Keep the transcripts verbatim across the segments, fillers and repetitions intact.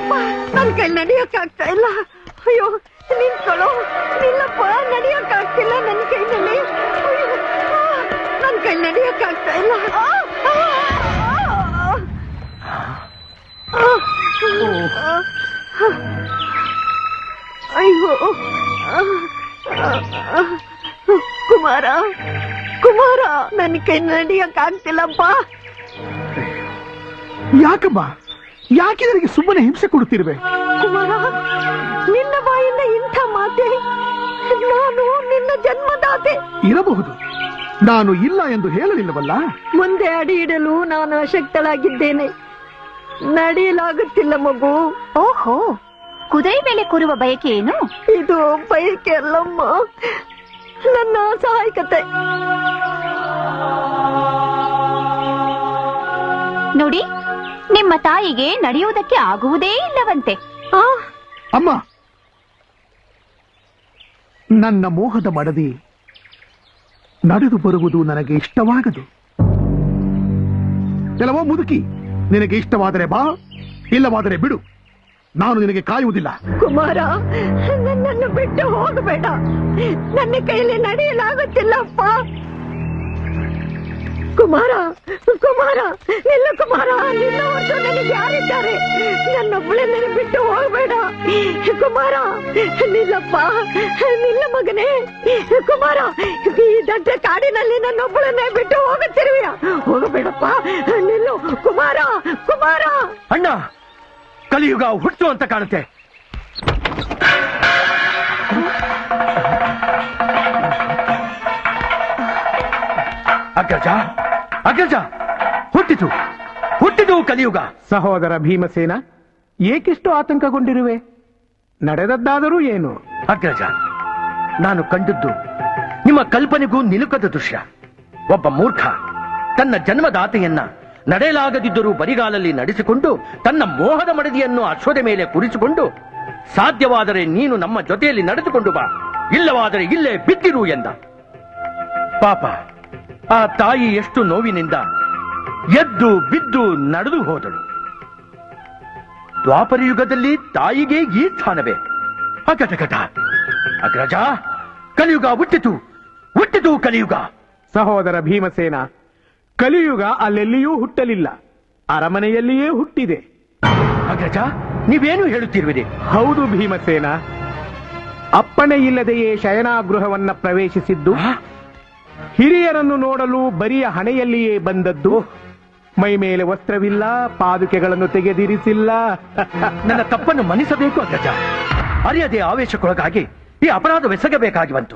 ನನ್ ಕೈ ನಡೆಯಕ್ಕಾಗ್ತಾ ಇಲ್ಲ. ಅಯ್ಯೋ ನಿಂತ್ಕೊಳ್ಳೋ, ನಿಲ್ಲಪ್ಪ, ನಡೆಯಕ್ಕಾಗ್ತಿಲ್ಲ ನನ್ ಕೈನಲ್ಲಿ. ನನ್ ಕೈ ನಡೆಯಕ್ಕಾಗ್ತಾ ಇಲ್ಲ. ಅಯ್ಯೋ ಕುಮಾರ, ಕುಮಾರ, ನನ್ ಕೈ ನಡೆಯಕ್ಕಾಗ್ತಿಲ್ಲಪ್ಪ. ಯಾಕಮ್ಮ, ಯಾಕೆ ನನಗೆ ಸುಮ್ಮನೆ ಹಿಂಸೆ ಕೊಡುತ್ತಿರುವೆ? ಕುಮಾರ, ನಿನ್ನ ಬಾಯಿಂದ ಇಂಥ ಮಾತೆ? ನಾನು ನಿನ್ನ ಜನ್ಮದಾತೆ. ಇರಬಹುದು, ನಾನು ಇಲ್ಲ ಎಂದು ಹೇಳಲಿಲ್ಲವಲ್ಲ. ಮುಂದೆ ಅಡಿ ಇಡಲು ನಾನು ಅಶಕ್ತಳಾಗಿದ್ದೇನೆ. ನಡೆಯಲಾಗುತ್ತಿಲ್ಲ ಮಗು. ಓಹೋ, ಕುದುರೆ ಮೇಲೆ ಕೂರುವ ಬಯಕೆ ಏನು? ಇದು ಬಯಕೆ ಅಲ್ಲಮ್ಮ, ನನ್ನ ಸಹಾಯಕತೆ. ನೋಡಿ, ನಿಮ್ಮ ತಾಯಿಗೆ ನಡೆಯುವುದಕ್ಕೆ ಆಗುವುದೇ ಇಲ್ಲವಂತೆ. ಅಮ್ಮ, ನನ್ನ ಮೋಹದ ಮಡದಿ ನಡೆದು ಬರುವುದು ನನಗೆ ಇಷ್ಟವಾಗದು. ಕೆಲವೋ ಮುದುಕಿ, ನಿನಗೆ ಇಷ್ಟವಾದರೆ ಬಾ, ಇಲ್ಲವಾದರೆ ಬಿಡು. ನಾನು ನಿನಗೆ ಕಾಯುವುದಿಲ್ಲ. ಕುಮಾರ, ನನ್ನನ್ನು ಬಿಟ್ಟು ಹೋಗಬೇಡ. ನನ್ನ ಕೈಯಲ್ಲಿ ನಡೆಯಲಾಗುತ್ತಿಲ್ಲಪ್ಪ. ಕುಮಾರ, ಕುಮಾರ, ನಿಲ್ಲ ಕುಮಾರ, ನಿನ್ನ ಹೊರತು ನನಗೆ ಯಾರಿದ್ದಾರೆ? ನನ್ನೊಬ್ಬಳೆ ನನ್ನ ಬಿಟ್ಟು ಹೋಗಬೇಡ. ಕುಮಾರ, ನಿಲ್ಲಪ್ಪ, ನಿಲ್ಲ ಮಗನೇ. ಕುಮಾರ, ಈ ದೊಡ್ಡ ಕಾಡಿನಲ್ಲಿ ನನ್ನೊಬ್ಬಳನ್ನೇ ಬಿಟ್ಟು ಹೋಗುತ್ತಿರುವೆಯ? ಹೋಗಬೇಡಪ್ಪ, ನಿಲ್ಲು ಕುಮಾರ. ಕುಮಾರ, ಅಣ್ಣ, ಕಲಿಯುಗ ಹುಟ್ಟು ಅಂತ ಕಾಣುತ್ತೆ. ಅಗ್ರಜ, ಅಗ್ರಜ, ಹುಟ್ಟಿತು, ಹುಟ್ಟಿತು ಕಲಿಯುಗ. ಸಹೋದರ ಭೀಮಸೇನ, ಏಕಿಷ್ಟು ಆತಂಕಗೊಂಡಿರುವೆ? ನಡೆದದ್ದಾದರೂ ಏನು? ಅಗ್ರಜ, ನಾನು ಕಂಡದ್ದು ನಿಮ್ಮ ಕಲ್ಪನೆಗೂ ನಿಲುಕದ ದೃಶ್ಯ. ಒಬ್ಬ ಮೂರ್ಖ ತನ್ನ ಜನ್ಮದಾತೆಯನ್ನ ನಡೆಯಲಾಗದಿದ್ದರೂ ಬರಿಗಾಲಲ್ಲಿ ನಡೆಸಿಕೊಂಡು ತನ್ನ ಮೋಹದ ಮಡದಿಯನ್ನು ಅಶ್ವದ ಮೇಲೆ ಕುರಿಸಿಕೊಂಡು, ಸಾಧ್ಯವಾದರೆ ನೀನು ನಮ್ಮ ಜೊತೆಯಲ್ಲಿ ನಡೆದುಕೊಂಡು ಬಾ, ಇಲ್ಲವಾದರೆ ಇಲ್ಲೇ ಬಿದ್ದಿರು ಎಂದ. ಪಾಪ, ಆ ತಾಯಿ ಎಷ್ಟು ನೋವಿನಿಂದ ಎದ್ದು ಬಿದ್ದು ನಡೆದು ಹೋದಳು. ದ್ವಾಪರ ಯುಗದಲ್ಲಿ ತಾಯಿಗೆ ಈ ಸ್ಥಾನವೇ? ಅಗಟಗಟ. ಅಗ್ರಜ, ಕಲಿಯುಗ ಹುಟ್ಟಿತು, ಹುಟ್ಟಿತು ಕಲಿಯುಗ. ಸಹೋದರ ಭೀಮಸೇನ, ಕಲಿಯುಗ ಅಲ್ಲೆಲ್ಲಿಯೂ ಹುಟ್ಟಲಿಲ್ಲ, ಅರಮನೆಯಲ್ಲಿಯೇ ಹುಟ್ಟಿದೆ. ಅಗ್ರಜ, ನೀವೇನು ಹೇಳುತ್ತಿರುವಿರಿ? ಹೌದು ಭೀಮಸೇನ, ಅಪ್ಪಣೆ ಇಲ್ಲದೆಯೇ ಶಯನಾಗೃಹವನ್ನ ಪ್ರವೇಶಿಸಿದ್ದು, ಹಿರಿಯರನ್ನು ನೋಡಲು ಬರಿಯ ಹಣೆಯಲ್ಲಿಯೇ ಬಂದದ್ದು, ಮೈ ಮೇಲೆ ವಸ್ತ್ರವಿಲ್ಲ, ಪಾದುಕೆಗಳನ್ನು ತೆಗೆದಿರಿಸಿಲ್ಲ. ನನ್ನ ತಪ್ಪನ್ನು ಮನ್ನಿಸಬೇಕು ಅಗ್ರಜ. ಅರಿಯದೆ ಆವೇಶಕ್ಕೊಳಗಾಗಿ ಈ ಅಪರಾಧವೆಸಗಬೇಕಾಗಿ ಬಂತು.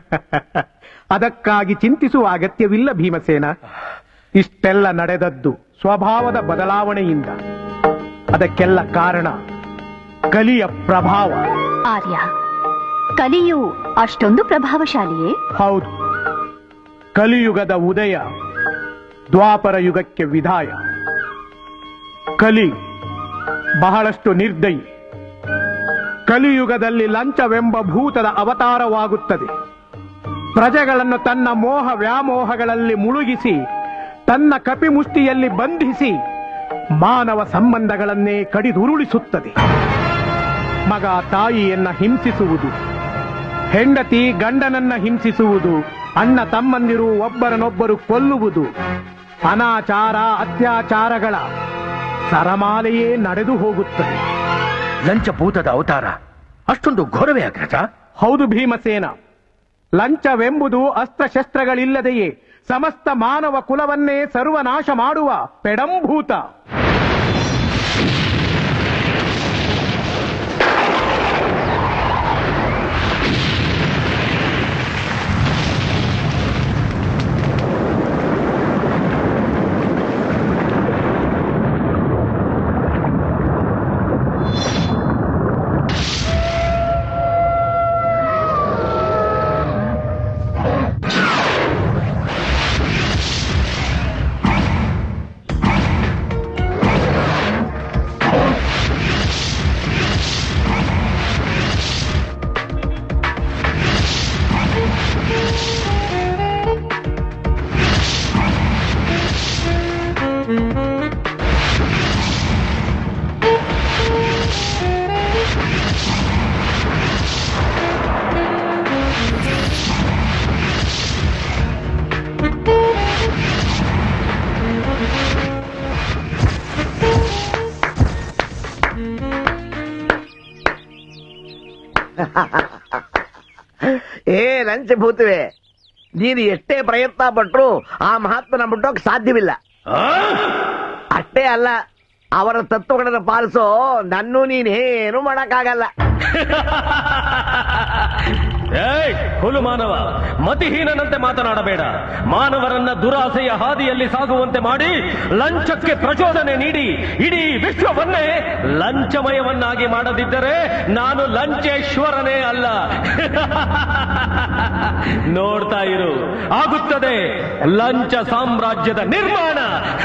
ಅದಕ್ಕಾಗಿ ಚಿಂತಿಸುವ ಅಗತ್ಯವಿಲ್ಲ ಭೀಮಸೇನ. ಇಷ್ಟೆಲ್ಲ ನಡೆದದ್ದು ಸ್ವಭಾವದ ಬದಲಾವಣೆಯಿಂದ. ಅದಕ್ಕೆಲ್ಲ ಕಾರಣ ಕಲಿಯ ಪ್ರಭಾವ. ಆರ್ಯ, ಕಲಿಯು ಅಷ್ಟೊಂದು ಪ್ರಭಾವಶಾಲಿಯೇ? ಹೌದು. ಕಲಿಯುಗದ ಉದಯ ದ್ವಾಪರ ಯುಗಕ್ಕೆ ವಿದಾಯ. ಕಲಿ ಬಹಳಷ್ಟು ನಿರ್ದಯಿ. ಕಲಿಯುಗದಲ್ಲಿ ಲಂಚವೆಂಬ ಭೂತದ ಅವತಾರವಾಗುತ್ತದೆ. ಪ್ರಜೆಗಳನ್ನು ತನ್ನ ಮೋಹ ವ್ಯಾಮೋಹಗಳಲ್ಲಿ ಮುಳುಗಿಸಿ, ತನ್ನ ಕಪಿಮುಷ್ಟಿಯಲ್ಲಿ ಬಂಧಿಸಿ, ಮಾನವ ಸಂಬಂಧಗಳನ್ನೇ ಕಡಿದುರುಳಿಸುತ್ತದೆ. ಮಗ ತಾಯಿಯನ್ನ ಹಿಂಸಿಸುವುದು, ಹೆಂಡತಿ ಗಂಡನನ್ನ ಹಿಂಸಿಸುವುದು, ಅಣ್ಣ ತಮ್ಮಂದಿರು ಒಬ್ಬರನ್ನೊಬ್ಬರು ಕೊಲ್ಲುವುದು, ಅನಾಚಾರ ಅತ್ಯಾಚಾರಗಳ ಸರಮಾಲೆಯೇ ನಡೆದು ಹೋಗುತ್ತದೆ. ಲಂಚಭೂತದ ಅವತಾರ ಅಷ್ಟೊಂದು ಘೋರವೇ ಅಗ್ರಜ? ಹೌದು ಭೀಮಸೇನ. ಲಂಚವೆಂಬುದು ಅಸ್ತ್ರಶಸ್ತ್ರಗಳಿಲ್ಲದೆಯೇ ಸಮಸ್ತ ಮಾನವ ಕುಲವನ್ನೇ ಸರ್ವನಾಶ ಮಾಡುವ ಪೆಡಂಭೂತ. ಏ ಲಂಚ ಭೂತವೆ, ನೀನು ಎಷ್ಟೇ ಪ್ರಯತ್ನ ಪಟ್ರು ಆ ಮಹಾತ್ಮನ ಮುಟ್ಟೋಕ್ ಸಾಧ್ಯವಿಲ್ಲ. ಅಷ್ಟೇ ಅಲ್ಲ, ಅವರ ತತ್ವಗಳನ್ನು ಪಾಲಿಸೋ ನನ್ನೂ ನೀನೇನು ಮಾಡಕ್ಕಾಗಲ್ಲ. ಹುಲು ಮಾನವ, ಮತಿಹೀನನಂತೆ ಮಾತನಾಡಬೇಡ. ಮಾನವರನ್ನ ದುರಾಸೆಯ ಹಾದಿಯಲ್ಲಿ ಸಾಗುವಂತೆ ಮಾಡಿ ಲಂಚಕ್ಕೆ ಪ್ರಚೋದನೆ ನೀಡಿ ಇಡೀ ವಿಶ್ವವನ್ನೇ ಲಂಚಮಯವನ್ನಾಗಿ ಮಾಡದಿದ್ದರೆ ನಾನು ಲಂಚೇಶ್ವರನೇ ಅಲ್ಲ. ನೋಡ್ತಾ ಇರು, ಆಗುತ್ತದೆ ಲಂಚ ಸಾಮ್ರಾಜ್ಯದ ನಿರ್ಮಾಣ.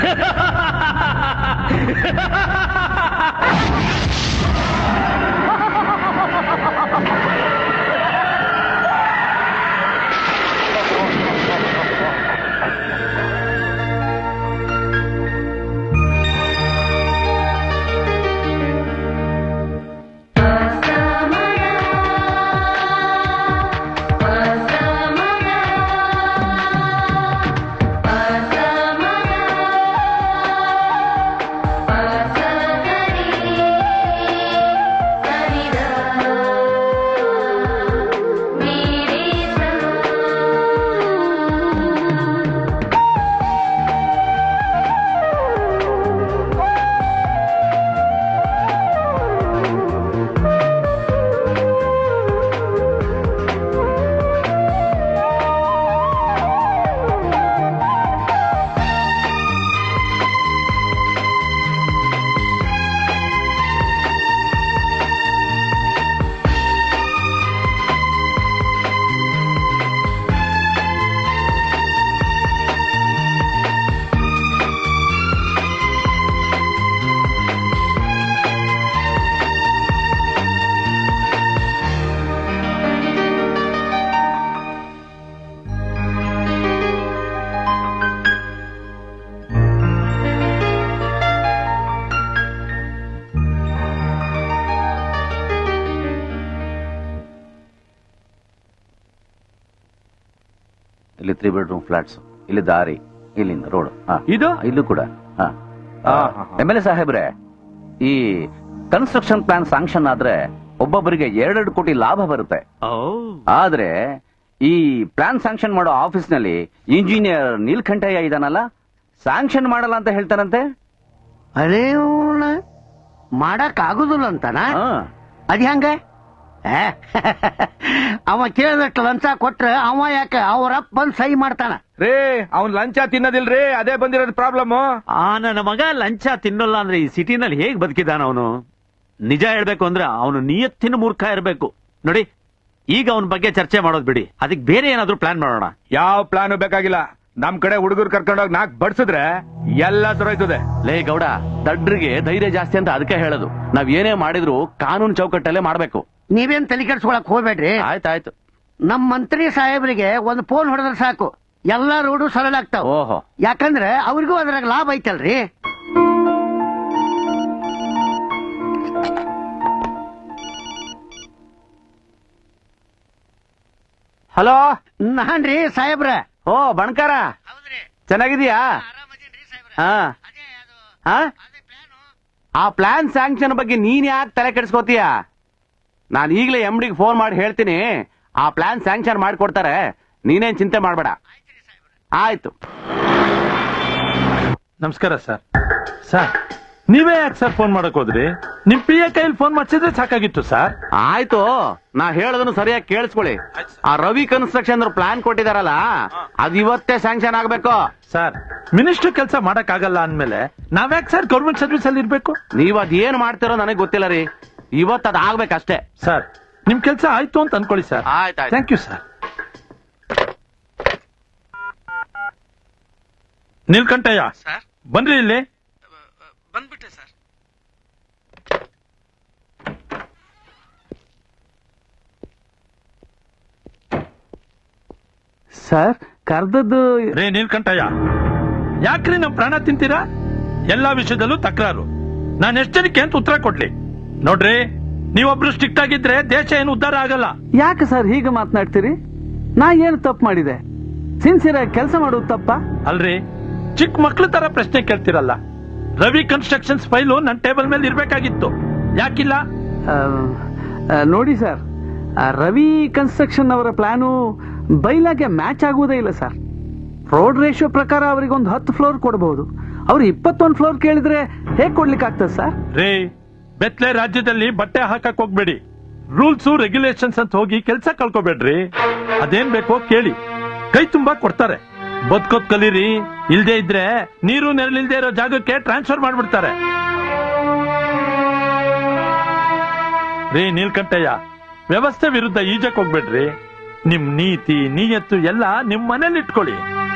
ಇಲ್ಲಿ ತ್ರೀ ಬೆಡ್ರೂಮ್ ಫ್ಲಾಟ್ಸ್, ಇಲ್ಲಿ ದಾರಿ, ಇಲ್ಲಿಂದ ರೋಡ್, ಇದು ಇಲ್ಲೂ ಕೂಡ. ಎಮ್ ಎಲ್ ಎ ಸಾಹೇಬ್ರೆ, ಈ ಕನ್ಸ್ಟ್ರಕ್ಷನ್ ಪ್ಲಾನ್ ಸ್ಯಾಂಕ್ಷನ್ ಆದ್ರೆ ಒಬ್ಬೊಬ್ಬರಿಗೆ ಎರಡೆರಡು ಕೋಟಿ ಲಾಭ ಬರುತ್ತೆ. ಆದ್ರೆ ಈ ಪ್ಲಾನ್ ಸ್ಯಾಂಕ್ಷನ್ ಮಾಡೋ ಆಫೀಸ್ ನಲ್ಲಿ ಇಂಜಿನಿಯರ್ ನೀಲ್ಕಂಠಯ್ಯ ಇದಾನಲ್ಲ, ಸ್ಯಾಂಕ್ಷನ್ ಮಾಡಲ್ಲ ಅಂತ ಹೇಳ್ತಾರಂತೆ. ಅದೇ ಮಾಡಕ್ ಆಗುದಿಲ್ಲ ಅಂತಾನ? ಅದ್ ಹೆಂಗ? ಅವ ಕೇಳಿದಷ್ಟು ಲಂಚ ಕೊಟ್ರ ಅವ ಯಾಕ ಅವ್ರಪ್ಪ ಬಂದ್ ಸಹಿ ಮಾಡ್ತಾನ ರೇ? ಅವ್ನ್ ಲಂಚ ತಿನ್ನೋದಿಲ್ರಿ, ಅದೇ ಬಂದಿರೋದು ಪ್ರಾಬ್ಲಮ್. ಆ ನನ್ನ ಮಗ ಲಂಚ ತಿನ್ನಲ್ಲ ಅಂದ್ರೆ ಈ ಸಿಟಿನಲ್ಲಿ ಹೇಗ್ ಬದುಕಿದಾನ ಅವನು? ನಿಜ ಹೇಳ್ಬೇಕು ಅಂದ್ರೆ ಅವನು ನಿಯತ್ತಿನ ಮೂರ್ಖ ಇರ್ಬೇಕು. ನೋಡಿ, ಈಗ ಅವನ ಬಗ್ಗೆ ಚರ್ಚೆ ಮಾಡೋದ್ ಬಿಡಿ, ಅದಕ್ಕೆ ಬೇರೆ ಏನಾದ್ರೂ ಪ್ಲಾನ್ ಮಾಡೋಣ. ಯಾವ ಪ್ಲಾನ್ ಬೇಕಾಗಿಲ್ಲ, ನಮ್ ಕಡೆ ಹುಡುಗರು ಕರ್ಕೊಂಡೋಗಿ ನಾಕ್ ಬಡ್ಸಿದ್ರೆ ಎಲ್ಲ ದೊರಯ್ತದೆ. ಲೇ ಗೌಡ, ದಡ್ರಿಗೆ ಧೈರ್ಯ ಜಾಸ್ತಿ ಅಂತ ಅದಕ್ಕೆ ಹೇಳೋದು. ನಾವ್ ಏನೇ ಮಾಡಿದ್ರು ಕಾನೂನು ಚೌಕಟ್ಟಲ್ಲೇ ಮಾಡ್ಬೇಕು. ನೀವೇನ್ ತಲೆ ಕೆಡ್ಸ್ಕೊಳಕ್ ಹೋಗ್ಬೇಡ್ರಿ. ಆಯ್ತಾಯ್ತು. ನಮ್ ಮಂತ್ರಿ ಸಾಹೇಬ್ರಿಗೆ ಒಂದು ಫೋನ್ ಹೊಡೆದ್ರೆ ಸಾಕು, ಎಲ್ಲಾ ರೋಡು ಸರಳ ಆಗ್ತಾವ. ಓಹೋ, ಯಾಕಂದ್ರೆ ಅವ್ರಿಗೂ ಅದ್ರಾಗ ಲಾಭ ಐತಲ್ರಿ. ಹಲೋ, ನಾನ್ರಿ ಸಾಹೇಬ್ರ. ಓ ಬಣಕಾರ, ಚೆನ್ನಾಗಿದೀಯಾ? ಆ ಪ್ಲಾನ್ ಸ್ಯಾಂಕ್ಷನ್ ಬಗ್ಗೆ ನೀನ್ ಯಾಕೆ ತಲೆ ಕೆಡಿಸ್ಕೋತೀಯ? ನಾನು ಈಗಲೇ ಎಂ ಡಿಗೆ ಫೋನ್ ಮಾಡಿ ಹೇಳ್ತೀನಿ, ಆ ಪ್ಲಾನ್ ಸ್ಯಾಂಕ್ಷನ್ ಮಾಡಿಕೊಡ್ತಾರೆ, ನೀನೇನ್ ಚಿಂತೆ ಮಾಡಬೇಡ. ಆಯ್ತು. ನಮಸ್ಕಾರ ಸರ್. ಸರ್ ನೀವೇ ಯಾಕೆ ಸರ್ ಫೋನ್ ಮಾಡಕ್ ಹೋದ್ರಿ? ನಿಮ್ ಪಿ ಎ ಕೈಯಲ್ಲಿ ಫೋನ್ ಮಾಡ್ಸಿದ್ರೆ ಸಾಕಾಗಿತ್ತು ಸರ್. ಆಯ್ತು, ನಾ ಹೇಳೋದನ್ನು ಸರಿಯಾಗಿ ಕೇಳಿಸ್ಕೊಳ್ಳಿ. ಆ ರವಿ ಕನ್ಸ್ಟ್ರಕ್ಷನ್ ಪ್ಲಾನ್ ಕೊಟ್ಟಿದಾರಲ್ಲ, ಅದು ಇವತ್ತೇ ಸ್ಯಾಂಕ್ಷನ್ ಆಗ್ಬೇಕು. ಸರ್ ಮಿನಿಸ್ಟರ್ ಕೆಲಸ ಮಾಡಕ್ ಆಗಲ್ಲ ಅಂದ್ಮೇಲೆ ನಾವ್ಯಾಕೆ ಸರ್ ಗೌರ್ಮೆಂಟ್ ಸರ್ವಿಸ್ ಅಲ್ಲಿ ಇರ್ಬೇಕು? ನೀವ್ ಅದ್ ಏನ್ ಮಾಡ್ತಿರೋ ನನಗೆ ಗೊತ್ತಿಲ್ಲ ರೀ, ಇವತ್ತು ಅದ್ ಆಗ್ಬೇಕಷ್ಟೇ. ಸರ್ ನಿಮ್ ಕೆಲಸ ಆಯ್ತು ಅಂತ ಅನ್ಕೊಳ್ಳಿ ಸರ್. ಆಯ್ತು, ಥ್ಯಾಂಕ್ ಯು ಸರ್. ನೀಲ್ಕಂಠಯ್ಯ ಬನ್ರಿ ಇಲ್ಲಿ. ಬಂದ್ಬಿಟ್ಟೆ ಸರ್. ಸರ್ ಕರ್ದದ್ದು ರೇ ನೀಲ್ಕಂಠಯ್ಯ, ಯಾಕ್ರಿ ನಮ್ ಪ್ರಾಣ ತಿಂತೀರಾ? ಎಲ್ಲಾ ವಿಷಯದಲ್ಲೂ ತಕರಾರು. ನಾನು ಎಷ್ಟರಿಗೆ ಅಂತ ಉತ್ತರ ಕೊಡ್ಲಿ? ನೋಡ್ರಿ, ನೀವೊಬ್ರು ಸ್ಟ್ರಿಕ್ಟ್ ಆಗಿದ್ರೆ ದೇಶ ಏನು ಉದ್ಧಾರ ಆಗಲ್ಲ. ಯಾಕೆ ಸರ್ ಹೀಗೆ ಮಾತನಾಡ್ತೀರಿ? ನಾ ಏನು ತಪ್ಪು ಮಾಡಿದೆ? ಸಿನ್ಸಿಯರ್ ಆಗಿ ಕೆಲಸ ಮಾಡೋದು ತಪ್ಪ ಅಲ್ರಿ? ಚಿಕ್ಕ ಮಕ್ಳ ತರ ಪ್ರಶ್ನೆ ಕೇಳ್ತಿರಲ್ಲ. ರವಿ ಕನ್ಸ್ಟ್ರಕ್ಷನ್ಸ್ ಫೈಲು ನನ್ನ ಟೇಬಲ್ ಮೇಲೆ ಇರ್ಬೇಕಾಗಿತ್ತು, ಯಾಕಿಲ್ಲ? ನೋಡಿ ಸರ್, ಆ ರವಿ ಕನ್ಸ್ಟ್ರಕ್ಷನ್ ಅವರ ಪ್ಲಾನು ಬೈಲಾಗೆ ಮ್ಯಾಚ್ ಆಗುವುದೇ ಇಲ್ಲ ಸರ್. ರೋಡ್ ರೇಷಿಯೋ ಪ್ರಕಾರ ಅವರಿಗೆ ಒಂದು ಹತ್ತು ಫ್ಲೋರ್ ಕೊಡಬಹುದು. ಅವ್ರು ಇಪ್ಪತ್ತೊಂದು ಫ್ಲೋರ್ ಕೇಳಿದ್ರೆ ಹೇಗೆ ಕೊಡ್ಲಿಕ್ಕೆ ಆಗ್ತದೆ ಸರ್? ರೇ, ಬೆತ್ಲೆ ರಾಜ್ಯದಲ್ಲಿ ಬಟ್ಟೆ ಹಾಕಕ್ ಹೋಗ್ಬೇಡಿ. ರೂಲ್ಸ್ ರೆಗ್ಯುಲೇಷನ್ಸ್ ಅಂತ ಹೋಗಿ ಕೆಲಸ ಕಳ್ಕೊಬೇಡ್ರಿ. ಅದೇನ್ ಬೇಕೋ ಕೇಳಿ, ಕೈ ತುಂಬಾ ಕೊಡ್ತಾರೆ. ಬದುಕೋದ್ ಕಲೀರಿ. ಇಲ್ದೇ ಇದ್ರೆ ನೀರು ನೆರಳಿಲ್ದೇ ಇರೋ ಜಾಗಕ್ಕೆ ಟ್ರಾನ್ಸ್ಫರ್ ಮಾಡ್ಬಿಡ್ತಾರೆ. ರೇ ನೀಲ್ಕಂಠಯ್ಯ, ವ್ಯವಸ್ಥೆ ವಿರುದ್ಧ ಈಜಕ್ ಹೋಗ್ಬೇಡ್ರಿ. ನಿಮ್ ನೀತಿ ನೀಯತ್ತು ಎಲ್ಲ ನಿಮ್ ಮನೇಲಿ ಇಟ್ಕೊಳ್ಳಿ.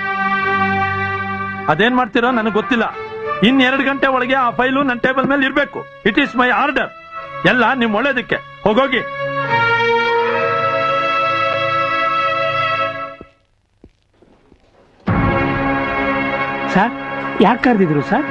ಅದೇನ್ ಮಾಡ್ತೀರೋ ನನಗೆ ಗೊತ್ತಿಲ್ಲ. ಇನ್ ಎರಡು ಗಂಟೆ ಒಳಗೆ ಆ ಫೈಲು ನನ್ನ ಟೇಬಲ್ ಮೇಲೆ ಇರ್ಬೇಕು. It is my order. ಎಲ್ಲ ನಿಮ್ ಒಳ್ಳೇದಕ್ಕೆ. ಹೋಗೋಗಿ. ಸರ್, ಯಾಕೆ ಕರೆದಿದ್ರು ಸರ್?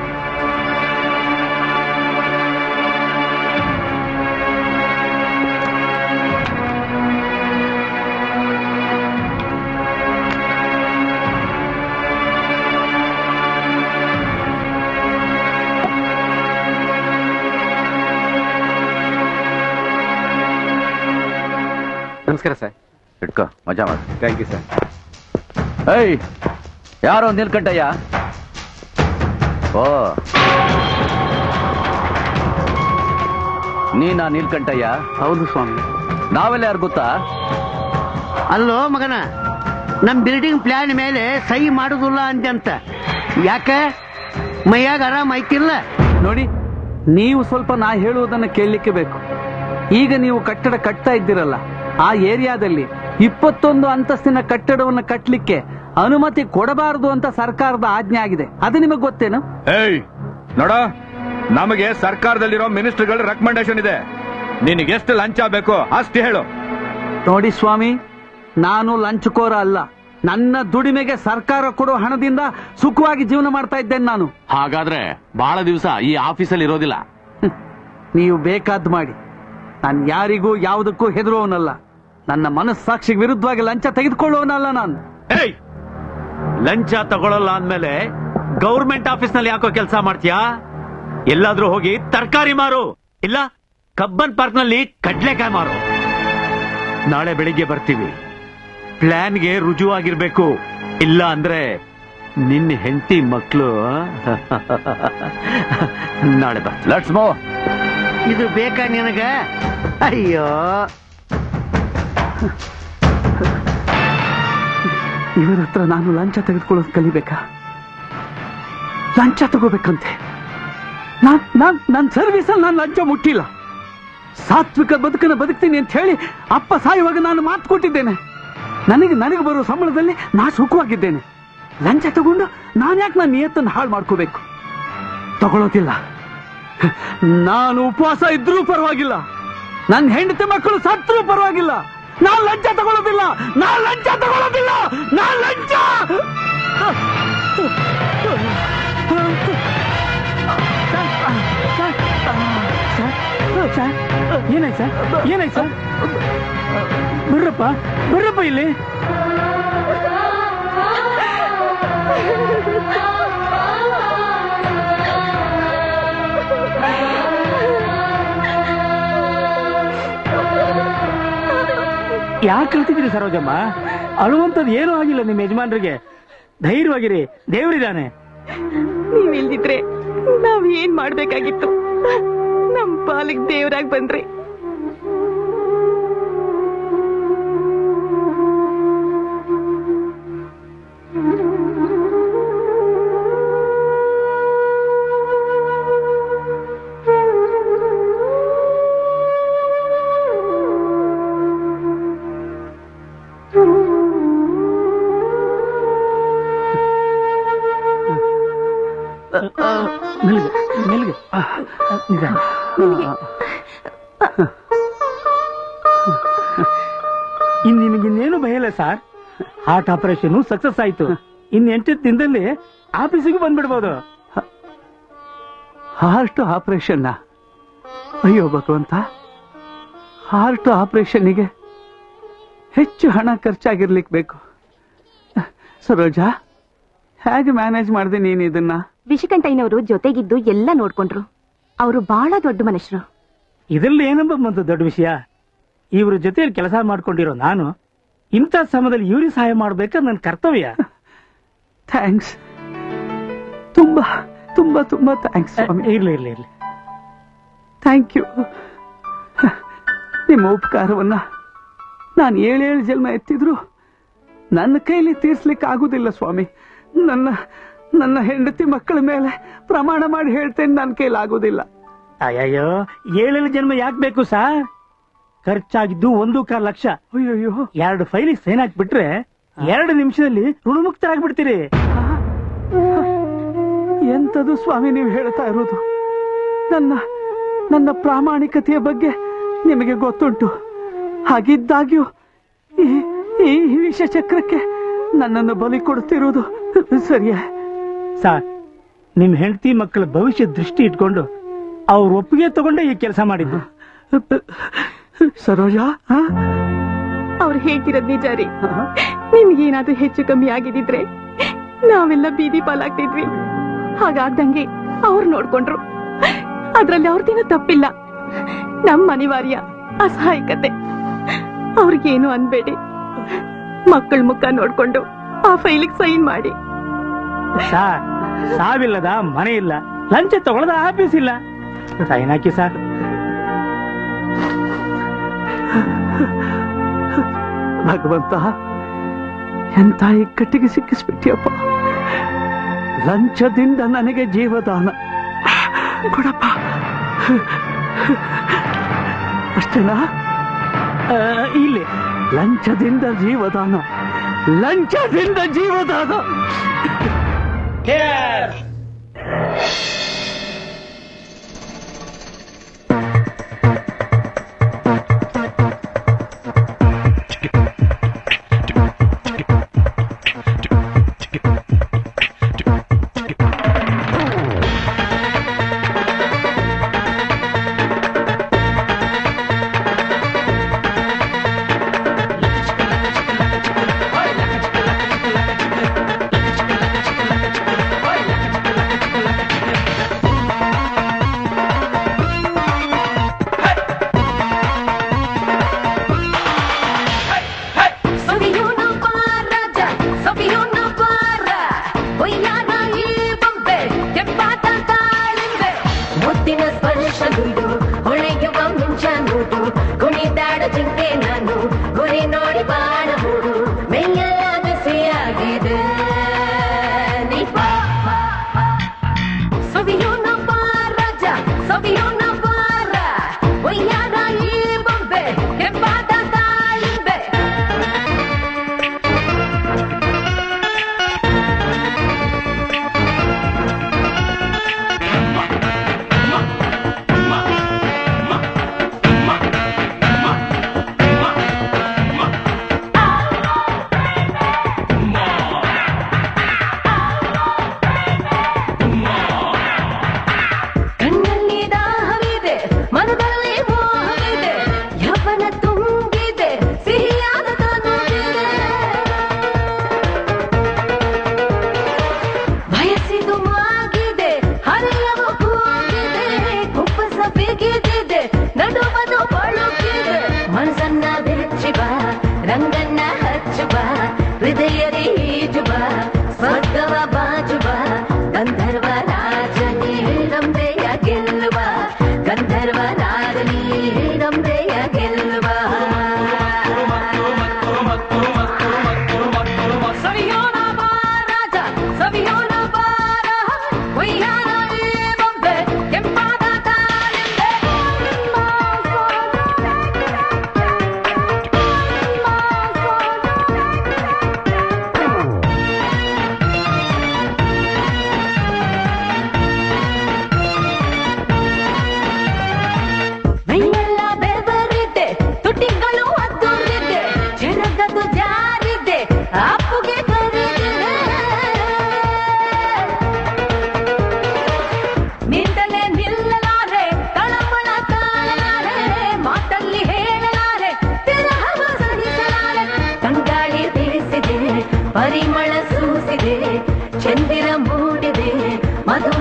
ನಮಸ್ಕಾರ ಸರ್. ಇಟ್ಕೋ, ಮಜಾ ಮಾಡಿ. Thank you sir. ಏಯ್, ಯಾರೋ ನೀಲ್ಕಂಠಯ್ಯ? ಓ, ನೀನಾ ನೀಲ್ಕಂಠಯ್ಯ? ಹೌದು ಸ್ವಾಮಿ. ನಾವೆಲ್ಲ ಯಾರು ಗೊತ್ತಾ? ಅಲ್ಲೋ ಮಗನ, ನಮ್ ಬಿಲ್ಡಿಂಗ್ ಪ್ಲಾನ್ ಮೇಲೆ ಸಹಿ ಮಾಡುದಿಲ್ಲ ಅಂತ ಯಾಕೆ? ಮೈಯಾಗ ಆರಾಮ ಐತಿಲ್ಲ? ನೋಡಿ, ನೀವು ಸ್ವಲ್ಪ ನಾ ಹೇಳುವುದನ್ನು ಕೇಳಲಿಕ್ಕೆ ಬೇಕು. ಈಗ ನೀವು ಕಟ್ಟಡ ಕಟ್ತಾ ಇದ್ದೀರಲ್ಲ, ಆ ಏರಿಯಾದಲ್ಲಿ ಇಪ್ಪತ್ತೊಂದು ಅಂತಸ್ತಿನ ಕಟ್ಟಡವನ್ನು ಕಟ್ಟಲಿಕ್ಕೆ ಅನುಮತಿ ಕೊಡಬಾರದು ಅಂತ ಸರ್ಕಾರದ ಆಜ್ಞೆ ಆಗಿದೆ. ಅದು ನಿಮಗೆ ಗೊತ್ತೇನು? ಏಯ್ ನೋಡ, ನಮಗೆ ಸರ್ಕಾರದಲ್ಲಿರೋ ಮಿನಿಸ್ಟರ್ಗಳ ರೆಕಮೆಂಡೇಶನ್ ಇದೆ. ನಿನಗೆ ಎಷ್ಟು ಲಂಚ ಬೇಕು ಅಷ್ಟು ಹೇಳು. ನೋಡಿ ಸ್ವಾಮಿ, ನಾನು ಲಂಚಕೋರ ಅಲ್ಲ. ನನ್ನ ದುಡಿಮೆಗೆ ಸರ್ಕಾರ ಕೊಡೋ ಹಣದಿಂದ ಸುಖವಾಗಿ ಜೀವನ ಮಾಡ್ತಾ ಇದ್ದೇನೆ ನಾನು. ಹಾಗಾದ್ರೆ ಬಹಳ ದಿವಸ ಈ ಆಫೀಸಲ್ಲಿ ಇರೋದಿಲ್ಲ. ನೀವು ಬೇಕಾದ್ ಮಾಡಿ. ನಾನು ಯಾರಿಗೂ ಯಾವುದಕ್ಕೂ ಹೆದರುವವನಲ್ಲ. ನನ್ನ ಮನಸ್ಸಾಕ್ಷಿಗೆ ವಿರುದ್ಧವಾಗಿ ಲಂಚ ತೆಗೆದುಕೊಳ್ಳುವವನಲ್ಲ ನಾನು. ಏಯ್, ಲಂಚ ತಗೊಳ್ಳಲ್ಲ ಅಂದ್ಮೇಲೆ ಗೌರ್ಮೆಂಟ್ ಆಫೀಸ್ ನಲ್ಲಿ ಯಾಕೋ ಕೆಲಸ ಮಾಡ್ತೀಯಾ? ಎಲ್ಲಾದ್ರೂ ಹೋಗಿ ತರಕಾರಿ ಮಾರು, ಇಲ್ಲ ಕಬ್ಬನ್ ಪಾರ್ಕ್ ನಲ್ಲಿ ಕಡ್ಲೆಕಾಯಿ ಮಾರು. ನಾಳೆ ಬೆಳಿಗ್ಗೆ ಬರ್ತೀವಿ. ಪ್ಲಾನ್ಗೆ ರುಜುವಾಗಿರ್ಬೇಕು. ಇಲ್ಲ ಅಂದ್ರೆ ನಿನ್ನ ಹೆಂಡತಿ ಮಕ್ಕಳು ನಾಳೆ ಬರ್ತೀವಿ. Let's move. ಇದು ಬೇಕಾ ನಿನಗ? ಅಯ್ಯೋ, ಇವರ ಹತ್ರ ನಾನು ಲಂಚ ತೆಗೆದುಕೊಳ್ಳೋದು ಕಲಿಬೇಕಾ? ಲಂಚ ತಗೋಬೇಕಂತೆ? ನಾನ್ ನಾನ್ ನನ್ನ ಸರ್ವಿಸಲ್ಲಿ ನಾನು ಲಂಚ ಮುಟ್ಟಿಲ್ಲ. ಸಾತ್ವಿಕ ಬದುಕನ್ನು ಬದುಕ್ತೀನಿ ಅಂತ ಹೇಳಿ ಅಪ್ಪ ಸಾಯುವಾಗ ನಾನು ಮಾತು ಕೊಟ್ಟಿದ್ದೇನೆ. ನನಗೆ ನನಗೆ ಬರೋ ಸಂಬಳದಲ್ಲಿ ನಾ ಸುಖವಾಗಿದ್ದೇನೆ. ಲಂಚ ತಗೊಂಡು ನಾನು ಯಾಕೆ ನನ್ನ ನಿಯತ್ತನ್ನು ಹಾಳು ಮಾಡ್ಕೋಬೇಕು? ತಗೊಳ್ಳೋದಿಲ್ಲ. ನಾನು ಉಪವಾಸ ಇದ್ರೂ ಪರವಾಗಿಲ್ಲ, ನನ್ನ ಹೆಂಡತಿ ಮಕ್ಕಳು ಸತ್ರೂ ಪರವಾಗಿಲ್ಲ. ನಾನು ಲಂಚ ತಗೊಳ್ಳೋದಿಲ್ಲ. ನಾನು ಲಂಚ ತಗೊಳ್ಳೋದಿಲ್ಲ. ನಾನು ಲಂಚ ಏನಾಯ್ತು ಸರ್? ಏನಾಯ್ತು ಸರ್? ಬರ್ರಪ್ಪ, ಬರ್ರಪ್ಪ ಇಲ್ಲಿ. ಯಾಕೆ ಕಳ್ತಿದ್ದೀರಿ ಸರೋಜಮ್ಮ? ಅಳುವಂತದ್ದು ಏನೂ ಆಗಿಲ್ಲ ನಿಮ್ಮ ಯಜಮಾನ್ರಿಗೆ. ಧೈರ್ಯವಾಗಿರಿ, ದೇವರಿದ್ದಾನೆ. ನೀವಿಲ್ದಿದ್ರೆ ನಾವ್ ಏನ್ ಮಾಡ್ಬೇಕಾಗಿತ್ತು? ನಮ್ ಪಾಲಿಗೆ ದೇವರಾಗಿ ಬಂದ್ರಿ. ಮೆಲ್ಗೆ ಮೆಲ್ಗೆ ನಿಧಾನ. ಇನ್ ನಿಮಗಿನ್ನೇನು ಭಯಲ್ಲ ಸರ್. ಹಾರ್ಟ್ ಆಪರೇಷನ್ ಸಕ್ಸಸ್ ಆಯ್ತು. ಇನ್ ಎಂಟು ದಿನದಲ್ಲಿ ಆಫೀಸಿಗೆ ಬಂದ್ಬಿಡ್ಬೋದು. Heart operation? ಅಯ್ಯೋ ಭಗವಂತ, ಹಾರ್ಟ್ ಆಪರೇಷನ್ನಿಗೆ ಹೆಚ್ಚು ಹಣ ಖರ್ಚಾಗಿರ್ಲಿಕ್ಕೆ ಬೇಕು. ಸರೋಜಾ, ಹೇಗೆ ಮ್ಯಾನೇಜ್ ಮಾಡಿದೆ ನೀನು ಇದನ್ನ? ವಿಷಕಂಠಯ್ಯನವರು ಜೊತೆಗಿದ್ದು ಎಲ್ಲ ನೋಡ್ಕೊಂಡ್ರು. ಅವರು ಬಹಳ ದೊಡ್ಡ ಮನುಷ್ಯರು. ಇದರಲ್ಲಿ ಏನಂಬ ಒಂದು ದೊಡ್ಡ ವಿಷಯ. ಇವ್ರ ಜೊತೆಯಲ್ಲಿ ಕೆಲಸ ಮಾಡ್ಕೊಂಡಿರೋ ನಾನು ಇಂಥ ಸಮಯದಲ್ಲಿ ಇವ್ರಿಗೆ ಸಹಾಯ ಮಾಡ್ಬೇಕಾದ್ರೆ ನನ್ನ ಕರ್ತವ್ಯ. ಥ್ಯಾಂಕ್ಸ್, ತುಂಬಾ ತುಂಬಾ ತುಂಬಾ ಥ್ಯಾಂಕ್ಸ್. ಇರ್ಲಿ ಇರ್ಲಿ ಇರ್ಲಿ ಥ್ಯಾಂಕ್ ಯು. ನಿಮ್ಮ ಉಪಕಾರವನ್ನ ನಾನು ಏಳೇಳು ಜನ್ಮ ಎತ್ತಿದ್ರು ನನ್ನ ಕೈಲಿ ತೀರ್ಸ್ಲಿಕ್ಕೆ ಆಗುದಿಲ್ಲ ಸ್ವಾಮಿ. ನನ್ನ ನನ್ನ ಹೆಂಡತಿ ಮಕ್ಕಳ ಮೇಲೆ ಪ್ರಮಾಣ ಮಾಡಿ ಹೇಳ್ತೇನೆ, ನನ್ನ ಕೈಲಿ ಆಗುದಿಲ್ಲ. ಅಯ್ಯಯ್ಯೋ, ಏಳೇಳು ಜನ್ಮ ಯಾಕೆ ಬೇಕು ಸಾರ್? ಖರ್ಚಾಗಿದ್ದು ಒಂದು ಕಾಲು ಲಕ್ಷ. ಅಯ್ಯೋ, ಎರಡು ಫೈಲಿಗೆ ಸೈನ್ ಹಾಕ್ಬಿಟ್ರೆ ಎರಡು ನಿಮಿಷದಲ್ಲಿ ಋಣಮುಕ್ತರಾಗ್ಬಿಡ್ತೀರಿ. ಎಂತದು ಸ್ವಾಮಿ ನೀವು ಹೇಳ್ತಾ ಇರೋದು? ನನ್ನ ನನ್ನ ಪ್ರಾಮಾಣಿಕತೆಯ ಬಗ್ಗೆ ನಿಮಗೆ ಗೊತ್ತುಂಟು. ಹಾಗಿದ್ದಾಗ್ಯೂ ಈ ಈ ವಿಷ ಚಕ್ರಕ್ಕೆ ನನ್ನನ್ನು ಬಲಿ ಕೊಡ್ತಿರೋದು ಸರಿಯಾ? ಸಾರ್, ನಿಮ್ ಹೆಂಡತಿ ಮಕ್ಕಳ ಭವಿಷ್ಯ ದೃಷ್ಟಿ ಇಟ್ಕೊಂಡು ಅವ್ರ ಒಪ್ಪಿಗೆ ತಗೊಂಡೆ ಈ ಕೆಲಸ ಮಾಡಿದ್ದು. ಸರೋಜಾ, ಅವ್ರು ಹೇಳ್ತಿರೋದ್ ನಿಜ ರೀ. ನಿಮ್ಗೇನಾದ್ರೂ ಹೆಚ್ಚು ಕಮ್ಮಿ ಆಗಿದ್ರೆ ನಾವೆಲ್ಲ ಬೀದಿ ಪಾಲಾಗ್ತಿದ್ವಿ. ಹಾಗಾಗ್ದಂಗೆ ಅವ್ರು ನೋಡ್ಕೊಂಡ್ರು. ಅದ್ರಲ್ಲಿ ಅವ್ರದೇನು ತಪ್ಪಿಲ್ಲ, ನಮ್ಮ ಅನಿವಾರ್ಯ ಅಸಹಾಯಕತೆ. ಅವ್ರಿಗೇನು ಅನ್ಬೇಡಿ, ಮಕ್ಕಳ ಮುಖ ನೋಡ್ಕೊಂಡು ಆ ಫೈಲಿಗೆ ಸೈನ್ ಮಾಡಿ. ಸಾರ್, ಸಾವಿಲ್ಲದ ಮನೆ ಇಲ್ಲ, ಲಂಚ ತಗೊಳ್ಳದ ಆಫೀಸ್ ಇಲ್ಲ. ಸೈನ್ ಹಾಕಿ ಸಾರ್. ಭಗವಂತ, ಎಂತ ಇಕ್ಕಟ್ಟಿಗೆ ಸಿಕ್ಕಿಸ್ಬಿಟ್ಟಿಯಪ್ಪ. ಲಂಚದಿಂದ ನನಗೆ ಜೀವದಾನ ಕೊಡಪ್ಪ. ಅಷ್ಟೇನಾ? ಇಲ್ಲಿ ಲಂಚದಿಂದ ಜೀವದಾನ, ಲಂಚದಿಂದ ಜೀವದಾನ.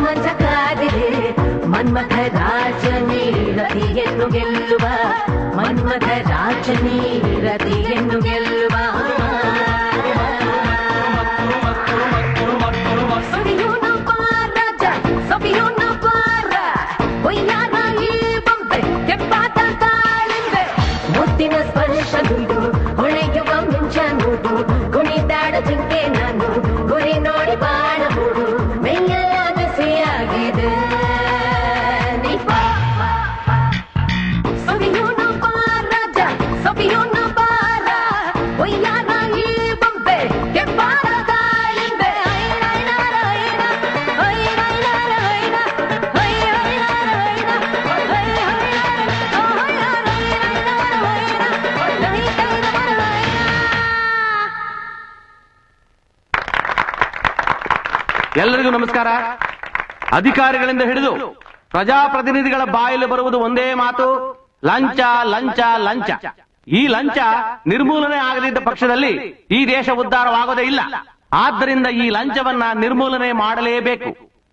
ಮನ್ಮಥ ರಾಜನೇ ರತಿಯನ್ನು ಗೆಲ್ಲುವ ಮನ್ಮಥ ರಾಜನಿ ರತಿಯನ್ನು ಗೆಲ್ಲುವ ಸವಿಯೂನು ಬಾರಾಜ ಸವಿಯೂನು ಬಾರ ಒಯ್ಯಾರ ಈ ಬೊಂಬೆ ಕೆಂಪಾದ ತಾಳಿಂಬೆ ಮುತ್ತಿನ ಸ್ಪರ್ಶ ಗುಂಡು ಹೊಳೆಯುವ ಮುಂಚ ನೋಡು ಕುಣಿದಾಡ ಜಿಂಕೆ ನಾನು ಗುರಿ ನೋಡಿ ಬಾಣ ಮೂಡು ಮೈಯೆಲ್ಲ ಬಿಸಿಯಾಗಿದೆ ಸವಿಯೂನು ಬಾರಾಜ ಸವಿಯೂನು ಬಾರ ಒಯ್ಯಾರ ಈ ಬೊಂಬೆ ಕೆಂಪಾದ ತಾಳಿಂಬೆ ಎಲ್ಲರಿಗೂ ನಮಸ್ಕಾರ. ಅಧಿಕಾರಿಗಳಿಂದ ಹಿಡಿದು ಪ್ರಜಾಪ್ರತಿನಿಧಿಗಳ ಬಾಯಲ್ಲಿ ಬರುವುದು ಒಂದೇ ಮಾತು, ಲಂಚ ಲಂಚ ಲಂಚ. ಈ ಲಂಚ ನಿರ್ಮೂಲನೆ ಆಗದಿದ್ದ ಪಕ್ಷದಲ್ಲಿ ಈ ದೇಶ ಉದ್ಧಾರವಾಗೋದೇ ಇಲ್ಲ. ಆದ್ದರಿಂದ ಈ ಲಂಚವನ್ನ ನಿರ್ಮೂಲನೆ ಮಾಡಲೇಬೇಕು.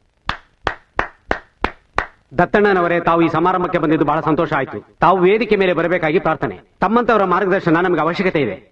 ದತ್ತಣ್ಣನವರೇ, ತಾವು ಈ ಸಮಾರಂಭಕ್ಕೆ ಬಂದಿದ್ದು ಬಹಳ ಸಂತೋಷ ಆಯಿತು. ತಾವು ವೇದಿಕೆ ಮೇಲೆ ಬರಬೇಕಾಗಿ ಪ್ರಾರ್ಥನೆ. ತಮ್ಮಂತವರ ಮಾರ್ಗದರ್ಶನ ನಮಗೆ ಅವಶ್ಯಕತೆ ಇದೆ.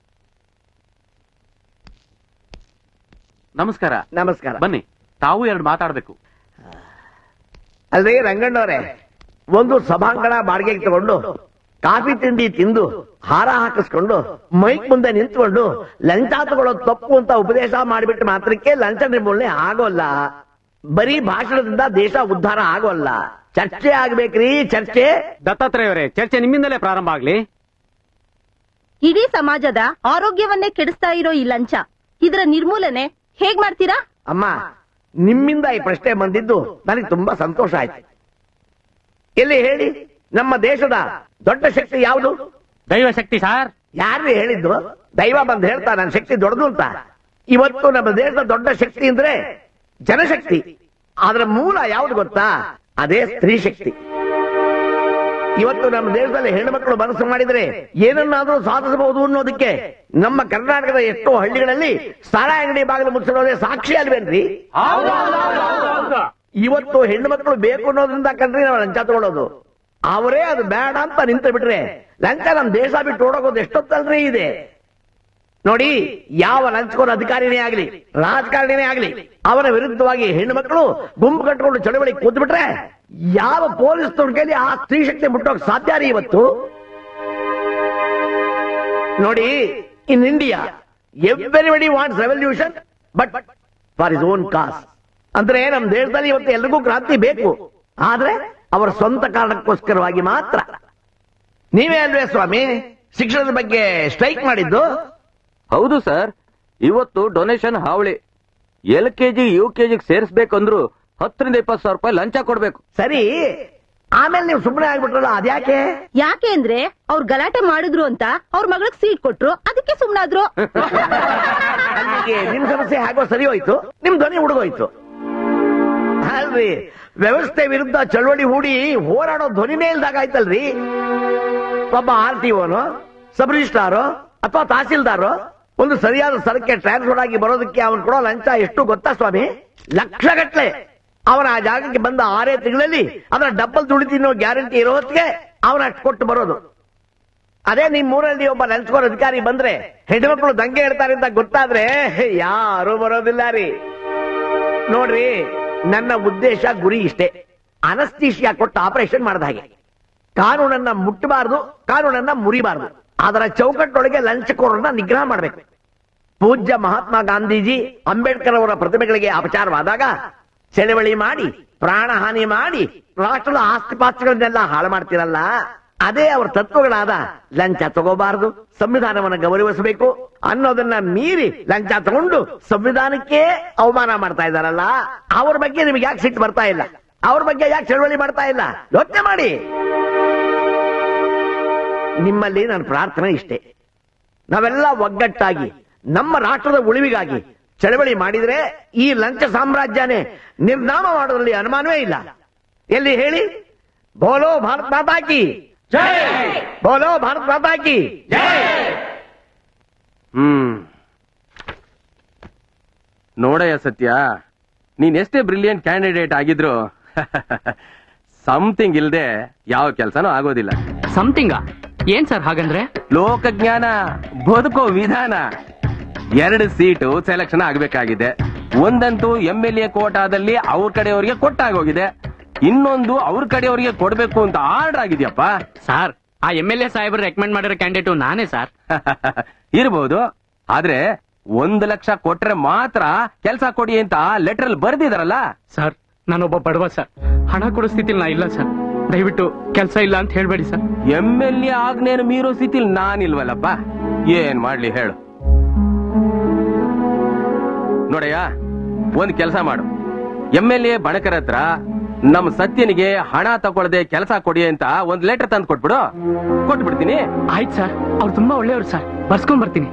ನಮಸ್ಕಾರ. ನಮಸ್ಕಾರ. ಬನ್ನಿ, ತಾವು ಎರಡು ಮಾತಾಡಬೇಕು. ಅಲ್ರಿ ರಂಗಣ್ಣವರೇ, ಒಂದು ಸಭಾಂಗಣ ಬಾಡಿಗೆಗೆ ತಗೊಂಡು ಕಾಫಿ ತಿಂಡಿ ತಿಂದು ಹಾರ ಹಾಕಿಸ್ಕೊಂಡು ಮೈಕ್ ಮುಂದೆ ನಿಂತ್ಕೊಂಡು ಲಂಚ ತಗೊಳ್ಳೋದು ತಪ್ಪು ಅಂತ ಉಪದೇಶ ಮಾಡಿಬಿಟ್ಟು ಮಾತ್ರಕ್ಕೆ ಲಂಚ ನಿರ್ಮೂಲನೆ ಆಗೋಲ್ಲ. ಬರೀ ಭಾಷಣದಿಂದ ದೇಶ ಉದ್ಧಾರ ಆಗೋಲ್ಲ. ಚರ್ಚೆ ಆಗ್ಬೇಕ್ರಿ, ಚರ್ಚೆ. ದತ್ತಾತ್ರೇಯವರೇ, ಚರ್ಚೆ ನಿಮ್ಮಿಂದಲೇ ಪ್ರಾರಂಭ ಆಗ್ಲಿ. ಇಡೀ ಸಮಾಜದ ಆರೋಗ್ಯವನ್ನೇ ಕೆಡಿಸ್ತಾ ಇರೋ ಈ ಲಂಚ, ಇದರ ನಿರ್ಮೂಲನೆ ಹೇಗ್ ಮಾಡ್ತೀರಾ? ಅಮ್ಮ, ನಿಮ್ಮಿಂದ ಈ ಪ್ರಶ್ನೆ ಬಂದಿದ್ದು ನನಗೆ ತುಂಬಾ ಸಂತೋಷ ಆಯ್ತು. ಎಲ್ಲಿ ಹೇಳಿ, ನಮ್ಮ ದೇಶದ ದೊಡ್ಡ ಶಕ್ತಿ ಯಾವುದು? ದೈವ ಶಕ್ತಿ ಸರ್. ಯಾರು ಹೇಳಿದ್ದು? ದೈವ ಬಂದು ಹೇಳ್ತಾ ನನ್ನ ಶಕ್ತಿ ದೊಡ್ಡದು ಅಂತ. ಇವತ್ತು ನಮ್ಮ ದೇಶದ ದೊಡ್ಡ ಶಕ್ತಿ ಅಂದ್ರೆ ಜನಶಕ್ತಿ. ಅದರ ಮೂಲ ಯಾವುದು ಗೊತ್ತಾ? ಅದೇ ಸ್ತ್ರೀ ಶಕ್ತಿ. ಇವತ್ತು ನಮ್ಮ ದೇಶದಲ್ಲಿ ಹೆಣ್ಣುಮಕ್ಕಳು ಮನಸ್ಸು ಮಾಡಿದ್ರೆ ಏನನ್ನಾದ್ರೂ ಸಾಧಿಸಬಹುದು ಅನ್ನೋದಕ್ಕೆ ನಮ್ಮ ಕರ್ನಾಟಕದ ಎಷ್ಟೋ ಹಳ್ಳಿಗಳಲ್ಲಿ ಸಾರಾಯಿ ಅಂಗಡಿ ಬಾಗಿಲು ಮುಚ್ಚಿರೋದೇ ಸಾಕ್ಷಿ ಅಲ್ವೇನ್ರಿ? ಇವತ್ತು ಹೆಣ್ಣು ಮಕ್ಕಳು ಬೇಕು ಅನ್ನೋದ್ರಿಂದ ಕಣ್ರಿ ನಾವು ಲಂಚ ತಗೊಳ್ಳೋದು. ಅವರೇ ಅದು ಬೇಡ ಅಂತ ನಿಂತು ಬಿಟ್ರೆ ಲಂಚ ನಮ್ಮ ದೇಶ ಬಿಟ್ಟು ಓಡೋಗೋದು ಎಷ್ಟೊತ್ತಲ್ರಿ ಇದೆ. ನೋಡಿ, ಯಾವ ಲಂಚಕೋರ ಅಧಿಕಾರಿನೇ ಆಗ್ಲಿ, ರಾಜಕಾರಣಿನೇ ಆಗ್ಲಿ, ಅವರ ವಿರುದ್ಧವಾಗಿ ಹೆಣ್ಣು ಮಕ್ಕಳು ಗುಂಪು ಕಟ್ಕೊಂಡು ಚಳವಳಿ ಕೂತ್ ಬಿಟ್ರೆ ಯಾವ ಪೊಲೀಸ್ ಕೈಲಿ ಆ ಸ್ತ್ರೀ ಶಕ್ತಿ ಮುಟ್ಟೋಕ್ ಸಾಧ್ಯ ರೀ ಇವತ್ತು? ನೋಡಿ, in India everybody wants revolution but for is own cause. ಅಂದ್ರೆ ನಮ್ಮ ದೇಶದಲ್ಲಿ ಇವತ್ತು ಎಲ್ರಿಗೂ ಕ್ರಾಂತಿ ಬೇಕು, ಆದ್ರೆ ಅವರ ಸ್ವಂತ ಕಾರಣಕ್ಕೋಸ್ಕರವಾಗಿ ಮಾತ್ರ. ನೀವೇ ಅಲ್ವೇ ಸ್ವಾಮಿ ಶಿಕ್ಷಣದ ಬಗ್ಗೆ ಸ್ಟ್ರೈಕ್ ಮಾಡಿದ್ದು? ಹೌದು ಸರ್. ಇವತ್ತು ಡೊನೇಷನ್ ಹಾವಳಿ. ಎಲ್ ಕೆಜಿ ಯು ಕೆಜಿಗೆ ಸೇರಿಸಬೇಕಂದ್ರು ಹತ್ತರಿಂದ ಇಪ್ಪತ್ತು ಸಾವಿರ ರೂಪಾಯಿ ಲಂಚ ಕೊಡ್ಬೇಕು. ಸರಿ, ಆಮೇಲೆ ನೀವು ಸುಮ್ಮನೆ ಆಗ್ಬಿಟ್ರಲ್ಲ, ಅದ್ಯಾಕೆ? ಯಾಕೆ ಅಂದ್ರೆ ಅವ್ರು ಗಲಾಟೆ ಮಾಡಿದ್ರು ಅಂತ ಅವ್ರ ಮಗಳಿಗೆ ಸೀಟ್ ಕೊಟ್ರು, ಅದಕ್ಕೆ ಸುಮ್ನಾದ್ರು. ನಿಮ್ ಸಮಸ್ಯೆ ಹಾಗೋ ಸರಿ ಹೋಯ್ತು, ನಿಮ್ ಧ್ವನಿ ಹುಡುಗೋಯ್ತು ಅಲ್ರಿ. ವ್ಯವಸ್ಥೆ ವಿರುದ್ಧ ಚಳವಳಿ ಹೂಡಿ ಹೋರಾಡೋ ಧ್ವನಿನೇ ಇಲ್ದಾಗ ಆಯ್ತಲ್ರಿ. ಒಬ್ಬ R T O, sub registrar ಅಥವಾ ತಹಸೀಲ್ದಾರು ಒಂದು ಸರಿಯಾದ ಸ್ಥಳಕ್ಕೆ ಟ್ರಾನ್ಸ್ಫರ್ ಆಗಿ ಬರೋದಕ್ಕೆ ಅವನು ಕೊಡೋ ಲಂಚ ಎಷ್ಟು ಗೊತ್ತಾ ಸ್ವಾಮಿ? ಲಕ್ಷ ಗಟ್ಲೆ. ಅವನ ಆ ಜಾಗಕ್ಕೆ ಬಂದ ಆರೇ ತಿಂಗಳಲ್ಲಿ ಅದರ ಡಬ್ಬಲ್ ದುಡಿ ತಿನ್ನೋ ಗ್ಯಾರಂಟಿ ಇರೋ ಹೊತ್ತಿಗೆ ಅವನ ಅಷ್ಟು ಕೊಟ್ಟು ಬರೋದು. ಅದೇ ನಿಮ್ ಊರಲ್ಲಿ ಒಬ್ಬ ಲಂಚಕೋರ ಅಧಿಕಾರಿ ಬಂದ್ರೆ ಹೆಣ್ಮಕ್ಳು ದಂಗೆ ಹೇಳ್ತಾರೆ ಅಂತ ಗೊತ್ತಾದ್ರೆ ಯಾರು ಬರೋದಿಲ್ಲ ರೀ. ನೋಡ್ರಿ, ನನ್ನ ಉದ್ದೇಶ ಗುರಿ ಇಷ್ಟೇ. ಅನಸ್ತೀಶಿಯಾ ಕೊಟ್ಟು ಆಪರೇಷನ್ ಮಾಡಿದ ಹಾಗೆ ಕಾನೂನನ್ನ ಮುಟ್ಟಬಾರದು, ಕಾನೂನನ್ನ ಮುರಿಬಾರದು. ಅದರ ಚೌಕಟ್ಟೊಳಗೆ ಲಂಚಕೋರನ್ನ ನಿಗ್ರಹ ಮಾಡಬೇಕು. ಪೂಜ್ಯ ಮಹಾತ್ಮ ಗಾಂಧೀಜಿ, ಅಂಬೇಡ್ಕರ್ ಅವರ ಪ್ರತಿಮೆಗಳಿಗೆ ಅಪಚಾರವಾದಾಗ ಚಳವಳಿ ಮಾಡಿ ಪ್ರಾಣ ಹಾನಿ ಮಾಡಿ ರಾಷ್ಟ್ರದ ಆಸ್ತಿಪಾಸ್ತಿಗಳನ್ನೆಲ್ಲ ಹಾಳು ಮಾಡ್ತಿರಲ್ಲ, ಅದೇ ಅವರ ತತ್ವಗಳಾದ ಲಂಚ ತಗೋಬಾರದು, ಸಂವಿಧಾನವನ್ನು ಗೌರವಿಸಬೇಕು ಅನ್ನೋದನ್ನ ಮೀರಿ ಲಂಚ ತಗೊಂಡು ಸಂವಿಧಾನಕ್ಕೆ ಅವಮಾನ ಮಾಡ್ತಾ ಇದ್ದಾರಲ್ಲ, ಅವ್ರ ಬಗ್ಗೆ ನಿಮ್ಗೆ ಯಾಕೆ ಸಿಟ್ಟು ಬರ್ತಾ ಇಲ್ಲ? ಅವ್ರ ಬಗ್ಗೆ ಯಾಕೆ ಚಳವಳಿ ಮಾಡ್ತಾ ಇಲ್ಲ? ಯೋಚನೆ ಮಾಡಿ. ನಿಮ್ಮಲ್ಲಿ ನನ್ನ ಪ್ರಾರ್ಥನೆ ಇಷ್ಟೇ, ನಾವೆಲ್ಲ ಒಗ್ಗಟ್ಟಾಗಿ ನಮ್ಮ ರಾಷ್ಟ್ರದ ಉಳಿವಿಗಾಗಿ ಚಳವಳಿ ಮಾಡಿದ್ರೆ ಈ ಲಂಚ ಸಾಮ್ರಾಜ್ಯನೇ ನಿರ್ನಾಮ ಮಾಡೋದ್ರಲ್ಲಿ ಅನುಮಾನವೇ ಇಲ್ಲ. ಎಲ್ಲಿ ಹೇಳಿ? ಬೋಲೋ ಭಾರತ್ ಮಾತಾ ಕಿ ಜೈ, ಬೋಲೋ ಭಾರತ್ ಮಾತಾ ಕಿ ಜೈ. ಹ್ಮ್ ನೋಡಯ್ಯ ಸತ್ಯ, ನೀನ್ ಎಷ್ಟೇ ಬ್ರಿಲಿಯಂಟ್ ಕ್ಯಾಂಡಿಡೇಟ್ ಆಗಿದ್ರು ಸಮಥಿಂಗ್ ಇಲ್ದೆ ಯಾವ ಕೆಲಸನೂ ಆಗೋದಿಲ್ಲ. ಸಮಥಿಂಗ ಏನ್ ಸರ್ ಹಾಗಂದ್ರೆ? ಲೋಕಜ್ಞಾನ, ಬದುಕೋ ವಿಧಾನ. ಎರಡು ಸೀಟು ಸೆಲೆಕ್ಷನ್ ಆಗಬೇಕಾಗಿದೆ. ಒಂದಂತೂ ಎಂ ಎಲ್ ಎ ಕೋಟಾದಲ್ಲಿ ಅವ್ರ ಕಡೆಯವರಿಗೆ ಕೊಟ್ಟಾಗೋಗಿದೆ, ಇನ್ನೊಂದು ಅವ್ರ ಕಡೆಯವರಿಗೆ ಕೊಡ್ಬೇಕು ಅಂತ ಆರ್ಡರ್ ಆಗಿದೆಯಪ್ಪ. ಸರ್, ಆ ಎಂ ಎಲ್ ಎ ಸಾಹೇಬರು ರೆಕಮೆಂಡ್ ಮಾಡಿರೋ ಕ್ಯಾಂಡಿಡೇಟ್ ನಾನೇ ಸರ್. ಇರಬಹುದು, ಆದ್ರೆ ಒಂದು ಲಕ್ಷ ಕೊಟ್ರೆ ಮಾತ್ರ ಕೆಲಸ ಕೊಡಿ ಅಂತ ಲೆಟರ್ ಅಲ್ಲಿ ಬರ್ದಿದಾರಲ್ಲ. ಸರ್, ನಾನೊಬ್ಬ ಬಡವ ಸರ್, ಹಣ ಕೊಡೋ ಸ್ಥಿತಿಲಿ ನಾ ಇಲ್ಲ ಸರ್. ದಯವಿಟ್ಟು ಕೆಲಸ ಇಲ್ಲ ಅಂತ ಹೇಳ್ಬೇಡಿ ಸರ್. ಎಂ ಎಲ್ ಎ ಆಗ್ನೇನು ಮೀರೋ ಸ್ಥಿತಿಲಿ ನಾನಿಲ್ವಲ್ಲಪ್ಪ, ಏನ್ ಮಾಡ್ಲಿ ಹೇಳು. ನೋಡಯ್ಯ, ಒಂದ್ ಕೆಲಸ ಮಾಡು, ಎಂ ಎಲ್ ಎ ಬಣಕರ ಹತ್ರ ನಮ್ ಸತ್ಯನಿಗೆ ಹಣ ತಗೊಳ್ಳದೆ ಕೆಲಸ ಕೊಡಿ ಅಂತ ಒಂದ್ ಲೆಟರ್ ತಂದು ಕೊಟ್ಬಿಡು, ಕೊಟ್ಬಿಡ್ತೀನಿ. ಆಯ್ತು ಸರ್, ಅವ್ರು ತುಂಬಾ ಒಳ್ಳೆಯವ್ರು ಸರ್, ಬರ್ಸ್ಕೊಂಡ್ ಬರ್ತೀನಿ.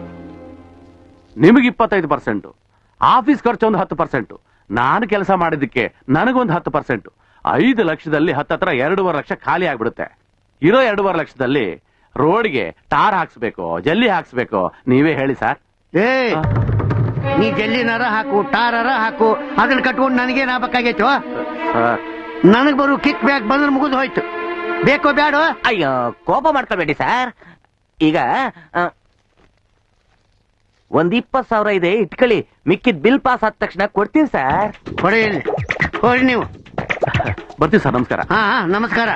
ನಿಮಗೆ ಇಪ್ಪತ್ತೈದು ಪರ್ಸೆಂಟ್, ಆಫೀಸ್ ಖರ್ಚು ಒಂದು ಹತ್ತು ಪರ್ಸೆಂಟ್, ನಾನು ಕೆಲಸ ಮಾಡಿದ್ದಕ್ಕೆ ನನಗೊಂದು ಹತ್ತು ಪರ್ಸೆಂಟ್. ಐದು ಲಕ್ಷದಲ್ಲಿ ಹತ್ತತ್ರ ಎರಡೂವರೆ ಲಕ್ಷ ಖಾಲಿ ಆಗ್ಬಿಡುತ್ತೆ. ಇರೋ ಎರಡೂವರೆ ಲಕ್ಷದಲ್ಲಿ ರೋಡ್ಗೆ ಟಾರ್ ಹಾಕ್ಸ್ಬೇಕು, ಜಲ್ಲಿ ಹಾಕ್ಸ್ಬೇಕು, ನೀವೇ ಹೇಳಿ ಸರ್. ಏ ನೀ ಜಲ್ಲಿನಾರ ಹಾಕು, ಟಾರಾರ ಹಾಕು, ಅದನ್ನ ಕಟ್ಕೊಂಡು ನನಗೇನ್ ಆಗ್ಬೇಕಾಗೈತು? ನನಗ್ ಬರು ಕಿಕ್ ಬ್ಯಾಕ್ ಬಂದ್ರೆ ಮುಗಿದು ಹೋಯ್ತು. ಬೇಕೋ ಬ್ಯಾಡೋ? ಅಯ್ಯೋ, ಕೋಪ ಮಾಡ್ಕೊಬೇಡಿ ಸರ್. ಈಗ ಒಂದ್ ಇಪ್ಪತ್ ಸಾವಿರ ಇದೆ, ಇಟ್ಕೊಳ್ಳಿ. ಮಿಕ್ಕಿದ್ ಬಿಲ್ ಪಾಸ್ ಆದ ತಕ್ಷಣ ಕೊಡ್ತೀನಿ ಸರ್. ಕೊಡಿ, ಕೊಡಿ ನೀವು. ಬರ್ತೀವಿ ಸರ್, ನಮಸ್ಕಾರ. ಹಾ ನಮಸ್ಕಾರ.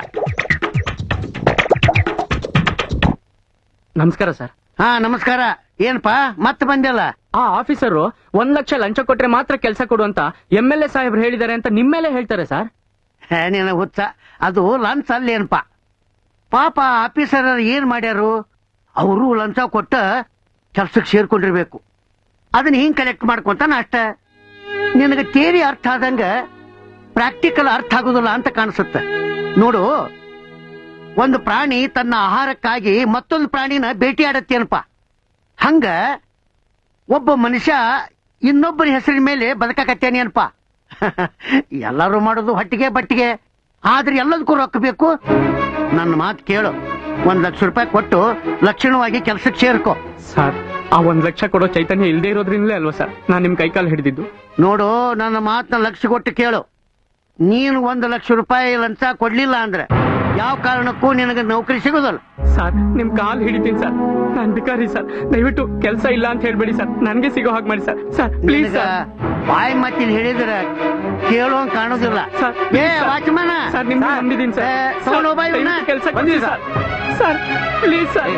ನಮಸ್ಕಾರ ಸರ್. ಹಾ ನಮಸ್ಕಾರ. ಏನಪ್ಪಾ ಮತ್ತೆ ಬಂದಲ್ಲ? ಆ ಆಫೀಸರು ಒಂದ್ ಲಕ್ಷ ಲಂಚ ಕೊಟ್ರೆ ಮಾತ್ರ ಕೆಲಸ ಕೊಡು ಅಂತ ಎಂ ಎಲ್ ಎ ಸಾಹೇಬ್ರು ಹೇಳಿದ್ದಾರೆ ಅಂತ ನಿಮ್ಮೇಲೆ ಹೇಳ್ತಾರೆ ಸರ್. ನೀನ ಹುಚ್ಚ, ಅದು ಲಂಚ ಅಲ್ಲೇನಪ್ಪ. ಪಾಪ ಆಫೀಸರ್ ಏನ್ ಮಾಡ್ಯಾರು, ಅವರು ಲಂಚ ಕೊಟ್ಟ ಕೆಲ್ಸಕ್ಕೆ ಸೇರ್ಕೊಂಡಿರ್ಬೇಕು. ಅದನ್ನ ಹಿಂಗ್ ಕಲೆಕ್ಟ್ ಮಾಡ್ಕೊಂತಾನ ಅಷ್ಟ. ನಿನಗೆ ಥಿಯರಿ ಅರ್ಥ ಆದಂಗ ಪ್ರಾಕ್ಟಿಕಲ್ ಅರ್ಥ ಆಗುದಿಲ್ಲ ಅಂತ ಕಾಣಿಸುತ್ತೆ. ನೋಡು, ಒಂದು ಪ್ರಾಣಿ ತನ್ನ ಆಹಾರಕ್ಕಾಗಿ ಮತ್ತೊಂದು ಪ್ರಾಣಿನ ಭೇಟಿ ಆಡತ್ತೇನಪ್ಪ. ಹಂಗ ಒಬ್ಬ ಮನುಷ್ಯ ಇನ್ನೊಬ್ಬರ ಹೆಸರಿನ ಮೇಲೆ ಬದುಕಾಕತ್ತೇನೇನಪ್ಪ. ಎಲ್ಲರೂ ಮಾಡೋದು ಹೊಟ್ಟಿಗೆ ಬಟ್ಟಿಗೆ, ಆದ್ರೆ ಎಲ್ಲದಕ್ಕೂ ರೊಕ್ಕ ಬೇಕು. ನನ್ನ ಮಾತು ಕೇಳು, ಒಂದ್ ಲಕ್ಷ ರೂಪಾಯಿ ಕೊಟ್ಟು ಲಕ್ಷಣವಾಗಿ ಕೆಲ್ಸಕ್ಕೆ ಸೇರ್ಕೋ. ಸರ್, ಆ ಒಂದ್ ಲಕ್ಷ ಕೊಡೋ ಚೈತನ್ಯ ಇಲ್ದೇ ಇರೋದ್ರಿಂದಲೇ ಅಲ್ವಾ ಸರ್ ನಾನ್ ನಿಮ್ ಕೈಕಾಲು ಹಿಡಿದಿದ್ದು? ನೋಡು, ನನ್ನ ಮಾತನ್ನ ಲಕ್ಷ ಕೊಟ್ಟು ಕೇಳು. ನೀನು ಒಂದು ಲಕ್ಷ ರೂಪಾಯಿ ಲಂಚ ಕೊಡ್ಲಿಲ್ಲ ಅಂದ್ರೆ ಯಾವ ಕಾರಣಕ್ಕೂ ನಿನಗೆ ನೌಕರಿ ಸಿಗೋದಲ್ಲ. ಸರ್, ನಿಮ್ ಕಾಲ್ ಹಿಡಿತೀನಿ ಸರ್, ನಾನ್ ಬಿಕಾರಿ ಸರ್. ದಯವಿಟ್ಟು ಕೆಲಸ ಇಲ್ಲ ಅಂತ ಹೇಳ್ಬೇಡಿ ಸರ್, ನನ್ಗೆ ಸಿಗೋ ಹಾಗೆ ಮಾಡಿ ಸರ್. Sir please sir. ಬಾಯಿ ಮಾತಿಲ್ ಹೇಳಿದ್ರೆ ಕೇಳೋಂಗ್ ಕಾಣೋದಿಲ್ಲ. ಏ ವಾಚ್ಮನ್, ಸರ್ ನಿಮ್ಗೆ ನಂಬಿದ್ದೀನಿ ಸರ್. ಕೆಲಸ ಬಂದಿದೆ sir. Sir please sir,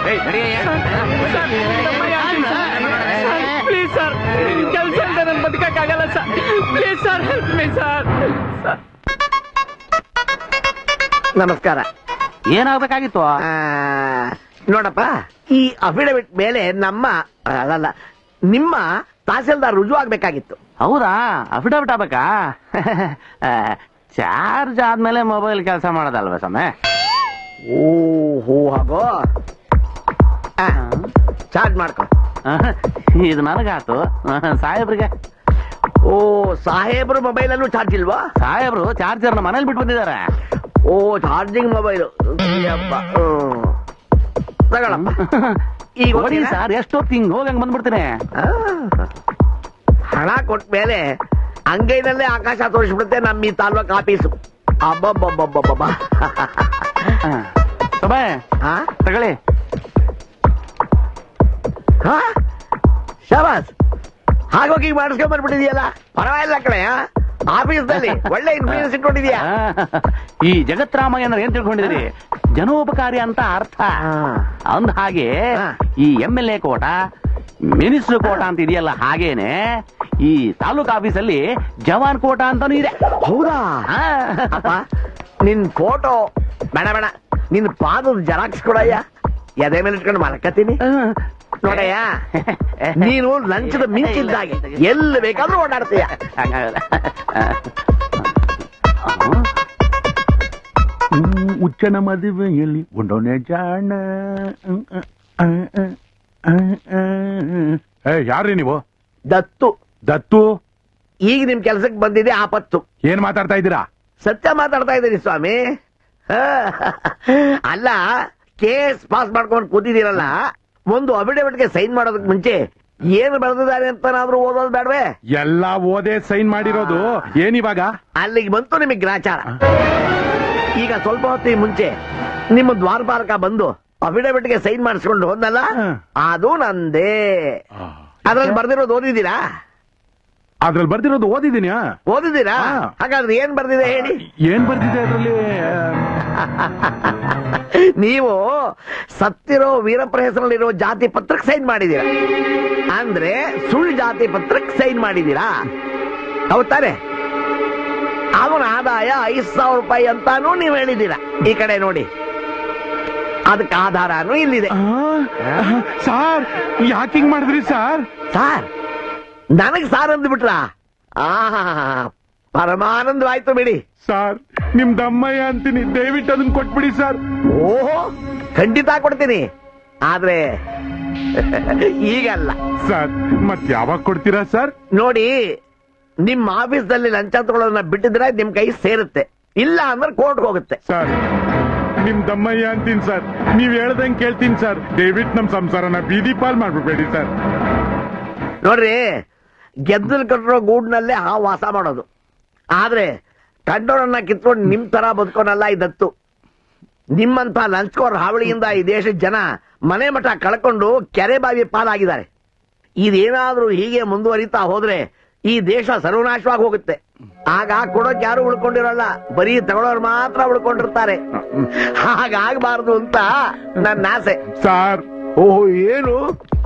please sir, ಕೆಲಸ ಇಲ್ಲದೆ ನನ್ ಬದುಕಕ್ಕಾಗಲ್ಲ sir. Please sir, help me sir. ನಮಸ್ಕಾರ. ಏನಾಗಬೇಕಾಗಿತ್ತು? ನೋಡಪ್ಪ, ಈ ಅಫಿಡವಿಟ್ ಮೇಲೆ ನಮ್ಮ ಅಲ್ಲ ನಿಮ್ಮ ತಹಸೀಲ್ದಾರ್ ರುಜು ಆಗ್ಬೇಕಾಗಿತ್ತು. ಹೌದಾ? ಅಫಿಡವಿಟ್ ಆಗ್ಬೇಕಾ? ಚಾರ್ಜ್ ಆದ್ಮೇಲೆ ಮೊಬೈಲ್ ಕೆಲಸ ಮಾಡೋದಲ್ವ ಸಮಯ? ಓಹೋ, ಹಾಗೋ. ಚಾರ್ಜ್ ಮಾಡ್ಕೊ. ಇದು ನನಗಾತು, ಸಾಹೇಬ್ರಿಗೆ. ಓ, ಸಾಹೇಬ್ರು ಮೊಬೈಲ್ ಅಲ್ಲೂ ಚಾರ್ಜ್ ಇಲ್ವಾ? ಸಾಹೇಬ್ರು ಚಾರ್ಜರ್ ಮನೇಲಿ ಬಿಟ್ಟು ಬಂದಿದ್ದಾರೆ. ಓ, ಚಾರ್ಜಿಂಗ್ ಮೊಬೈಲ್. ತಗೊಳಪ್ಪ. ಈಗ ನೋಡಿ ಸರ್, ಎಷ್ಟೊತ್ತು ಹಿಂಗ್ ಹೋಗಂಗ್ ಬಂದ್ಬಿಡ್ತೀನಿ. ಹಣ ಕೊಟ್ಟ ಮೇಲೆ ಅಂಗೈನಲ್ಲೇ ಆಕಾಶ ತೋರಿಸ್ಬಿಡುತ್ತೆ ನಮ್ಮ ಈ ತಾಲೂಕ್ ಆಫೀಸು. ಅಬ್ಬಬ್ಬಬ್ಬಬ್ಬಬ್ಬ. ತಗೊಳ್ಳಿ. ಹಾ, ಶಾಬಾಸ್. ಹಾಗೋಗಿ ಮಾಡಿಸ್ಕೊಂಡ್ ಬಂದ್ಬಿಟ್ಟಿದ್ಯಲ್ಲ, ಪರವಾಗಿಲ್ಲ ಕಣೆ. ಆಫೀಸ್ನಲ್ಲಿ ಒಳ್ಳೆ ಇನ್ಫ್ಲೂಯೆನ್ಸ್ ಇಟ್ಕೊಂಡಿದ್ಯಾ. ಈ ಜಗತ್ರಾಮಯ್ಯನ ಏನ್ ತಿಳ್ಕೊಂಡಿದ್ರಿ? ಜನೋಪಕಾರಿ ಅಂತ ಅರ್ಥ. ಅಂದ ಹಾಗೆ ಈ M L A quota, minister quota ಅಂತ ಇದೆಯಲ್ಲ, ಹಾಗೇನೆ ಈ ತಾಲೂಕ್ ಆಫೀಸಲ್ಲಿ ಜವಾನ್ ಕೋಟ ಅಂತಾನು ಇದೆ. ಹೌದಾ? ನಿನ್ ಫೋಟೋ ಬೇಡ ಬೇಡ, ನಿನ್ ಪಾದದ ಜೆರಾಕ್ಸ್ ಕೊಡಯ್ಯ, ಎದೆ ಮೇಲೆ ಇಟ್ಕೊಂಡು ಮಲ್ಕತ್ತೀನಿ. ನೋಡಯ್ಯ, ನೀನು ಲಂಚದ ಮಿಂಚಿದ್ದಾಗೆ ಎಲ್ಲಿ ಬೇಕಾದ್ರೂ ಓಡಾಡ್ತೀಯ. ಹುಚ್ಚನ ಮದುವೆಯಲ್ಲಿ ಉಂಡೋನೆ ಜಾಣ. ಯಾರ್ರಿ ನೀವು? ದತ್ತು. ದತ್ತು? ಈಗ ನಿಮ್ ಕೆಲ್ಸಕ್ಕೆ ಬಂದಿದೆ ಆಪತ್ತು. ಏನ್ ಮಾತಾಡ್ತಾ ಇದ್ದೀರಾ? ಸತ್ಯ ಮಾತಾಡ್ತಾ ಇದ್ದೀನಿ ಸ್ವಾಮಿ. ಅಲ್ಲ, ಕೇಸ್ ಪಾಸ್ ಮಾಡ್ಕೊಂಡು ಕೂತಿದ್ದೀರಲ್ಲ, ಒಂದು ಅಫಿಡವಿಟ್ಗೆ ಸೈನ್ ಮಾಡೋದಕ್ಕೆ ಮುಂಚೆ ಏನು ಬರೆದಿದ್ದಾರೆ ಅಂತನಾದ್ರೂ ಓದೋದು ಬೇಡವೇ? ಎಲ್ಲಾ ಓದೇ ಸೈನ್ ಮಾಡಿರೋದು. ಏನಿವಾಗ ಅಲ್ಲಿಗೆ ಬಂತು ನಿಮಗೆ ಗ್ರಾಚಾರ. ಈಗ ಸ್ವಲ್ಪ ಹೊತ್ತಿಗೆ ಮುಂಚೆ ನಿಮ್ಮ ದ್ವಾರಪಾಲಕ ಬಂದು ಅಫಿಡವಿಟ್ಗೆ ಸೈನ್ ಮಾಡಿಸ್ಕೊಂಡು ಹೋದ್ನಲ್ಲ ಅದು ನಂದೇ. ಅದ್ರಲ್ಲಿ ಬರ್ದಿರೋದು ಓದಿದ್ದೀರಾ? ಅದ್ರಲ್ಲಿ ಬರ್ದಿರೋದು ಓದಿದೀನಿ. ಓದಿದ್ದೀರಾ? ಹಾಗಾದ್ರೆ ಏನ್ ಬರ್ದಿದೆ ಹೇಳಿ. ಏನ್ ಬರ್ದಿದೆ ಅದ್ರಲ್ಲಿ? ನೀವು ಸತ್ತಿರೋ ವೀರಪ್ಪರ ಹೆಸರಲ್ಲಿರೋ ಜಾತಿ ಪತ್ರಕ್ಕೆ ಸೈನ್ ಮಾಡಿದ್ದೀರಾ, ಅಂದ್ರೆ ಸುಳ್ಳು ಜಾತಿ ಪತ್ರಕ್ಕೆ ಸೈನ್ ಮಾಡಿದ್ದೀರಾ, ಹೌದಾನೆ? ಅವನ ಆದಾಯ ಐದ್ ಸಾವಿರ ರೂಪಾಯಿ ಅಂತಾನು ನೀವು ಹೇಳಿದ್ದೀರಾ. ಈ ಕಡೆ ನೋಡಿ, ಅದಕ್ಕೆ ಆಧಾರನೂ ಇಲ್ಲಿದೆ. ಸಾರ್ ಯಾಕೆ ಹಿಂಗ್ ಮಾಡಿದ್ರಿ ಸಾರ್? ಸಾರ್ ನನಗ್ ಸಾರ್ ಅಂದ್ಬಿಟ್ರ? ಆಹಾ, ಪರಮಾನಂದವಾಯ್ತು ಬಿಡಿ. ಸಾರ್ ನಿಮ್ ದಮ್ಮಯ್ಯ ಅಂತೀನಿ, ದಯವಿಟ್ಟು ಅದನ್ನ ಕೊಟ್ಬಿಡಿ ಸರ್. ಓಹೋ, ಖಂಡಿತ ಕೊಡ್ತೀನಿ, ಆದ್ರೆ ಈಗಲ್ಲ. ಸರ್ ಮತ್ ಯಾವಾಗ ಕೊಡ್ತೀರಾ ಸರ್? ನೋಡಿ, ನಿಮ್ ಆಫೀಸ್ ನಲ್ಲಿ ಲಂಚ ತಗೊಳ್ಳೋದನ್ನ ಬಿಟ್ಟಿದ್ರೆ ನಿಮ್ ಕೈ ಸೇರುತ್ತೆ, ಇಲ್ಲ ಅಂದ್ರೆ ಕೋರ್ಟ್ಗೆ ಹೋಗುತ್ತೆ. ಸರ್ ನಿಮ್ ದಮ್ಮಯ್ಯ ಅಂತೀನಿ ಸರ್, ನೀವ್ ಹೇಳ್ದಂಗ್ ಕೇಳ್ತೀನಿ ಸರ್. ದಯವಿಟ್ಟು ನಮ್ ಸಂಸಾರನ ಬೀದಿ ಪಾಲ್ ಮಾಡ್ಬಿಡ್ಬೇಡಿ ಸರ್. ನೋಡ್ರಿ, ಗೆದ್ದಲ್ ಕಟ್ಟಿರೋ ಗೂಡ್ನಲ್ಲೇ ಹಾವು ವಾಸ ಮಾಡೋದು, ಆದ್ರೆ ಕಂಡೋರನ್ನ ಕಿತ್ಕೊಂಡು ನಿಮ್ ತರ ಬದುಕೋನಲ್ಲ ಇದತ್ತು. ನಿಮ್ಮಂತ ಲಂಚ್ಕೋರ್ ಹಾವಳಿಯಿಂದ ಈ ದೇಶದ ಜನ ಮನೆ ಮಠ ಕಳ್ಕೊಂಡು ಕೆರೆ ಬಾವಿ ಪಾಲಾಗಿದ್ದಾರೆ. ಇದೇನಾದ್ರೂ ಹೀಗೆ ಮುಂದುವರಿತಾ ಹೋದ್ರೆ ಈ ದೇಶ ಸರ್ವನಾಶವಾಗಿ ಹೋಗುತ್ತೆ. ಆಗ ಕೊಡೋಕ್ ಯಾರು ಉಳ್ಕೊಂಡಿರಲ್ಲ, ಬರೀ ತಗೊಳ್ಳೋರು ಮಾತ್ರ ಉಳ್ಕೊಂಡಿರ್ತಾರೆ. ಹಾಗಾಗಬಾರ್ದು ಅಂತ ನನ್ನ ಆಸೆ. ಸಾರ್ ಓಹೋ, ಏನು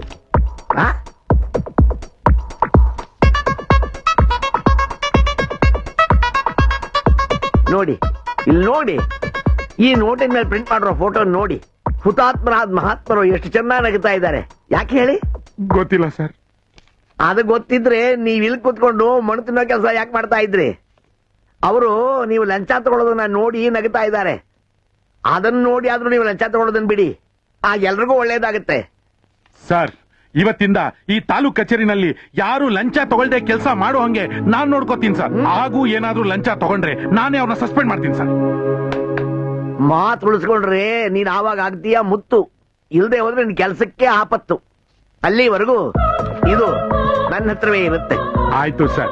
ನೋಡಿ, ಇಲ್ಲಿ ನೋಡಿ, ಈ ನೋಟಿನ ಮೇಲೆ ಪ್ರಿಂಟ್ ಮಾಡಿರೋ ಫೋಟೋ ನೋಡಿ. ಹುತಾತ್ಮರಾದ ಮಹಾತ್ಮರು ಎಷ್ಟು ಚೆನ್ನಾಗಿ ನಗುತ್ತಾ ಇದ್ದಾರೆ. ಯಾಕೆ ಹೇಳಿ? ಗೊತ್ತಿಲ್ಲ ಸರ್. ಅದು ಗೊತ್ತಿದ್ರೆ ನೀವ್ ಇಲ್ಲಿ ಕೂತ್ಕೊಂಡು ಮಣ್ಣು ತಿನ್ನೋ ಕೆಲಸ ಯಾಕೆ ಮಾಡ್ತಾ ಇದ್ರಿ? ಅವರು ನೀವು ಲಂಚ ತಗೊಳ್ಳೋದನ್ನ ನೋಡಿ ನಗುತ್ತಾ ಇದ್ದಾರೆ. ಅದನ್ನ ನೋಡಿ ಆದ್ರೂ ನೀವು ಲಂಚ ತಗೊಳ್ಳೋದನ್ನ ಬಿಡಿ, ಆಗ ಎಲ್ರಿಗೂ ಒಳ್ಳೇದಾಗುತ್ತೆ. ಸರ್, ಇವತ್ತಿಂದ ಈ ತಾಲೂಕ್ ಕಚೇರಿನಲ್ಲಿ ಯಾರು ಲಂಚ ತಗೊಳ್ದೆ ಕೆಲಸ ಮಾಡೋ ಹಂಗೆ ನಾನ್ ನೋಡ್ಕೋತೀನಿ ಸರ್. ಹಾಗೂ ಏನಾದ್ರೂ ಲಂಚ ತಗೊಂಡ್ರೆ ನಾನೇ ಅವ್ರನ್ನ ಸಸ್ಪೆಂಡ್ ಮಾಡ್ತೀನಿ ಸರ್. ಮಾತು ಉಳಿಸ್ಕೊಂಡ್ರೆ ನೀನ್ ಆವಾಗ ಆಗ್ತೀಯ ಮುತ್ತು, ಇಲ್ದೆ ಹೋದ್ರೆ ನಿನ್ ಕೆಲ್ಸಕ್ಕೆ ಆಪತ್ತು. ಅಲ್ಲಿವರೆಗೂ ಇದು ನನ್ನ ಹತ್ರವೇ ಇರುತ್ತೆ. ಆಯ್ತು ಸರ್.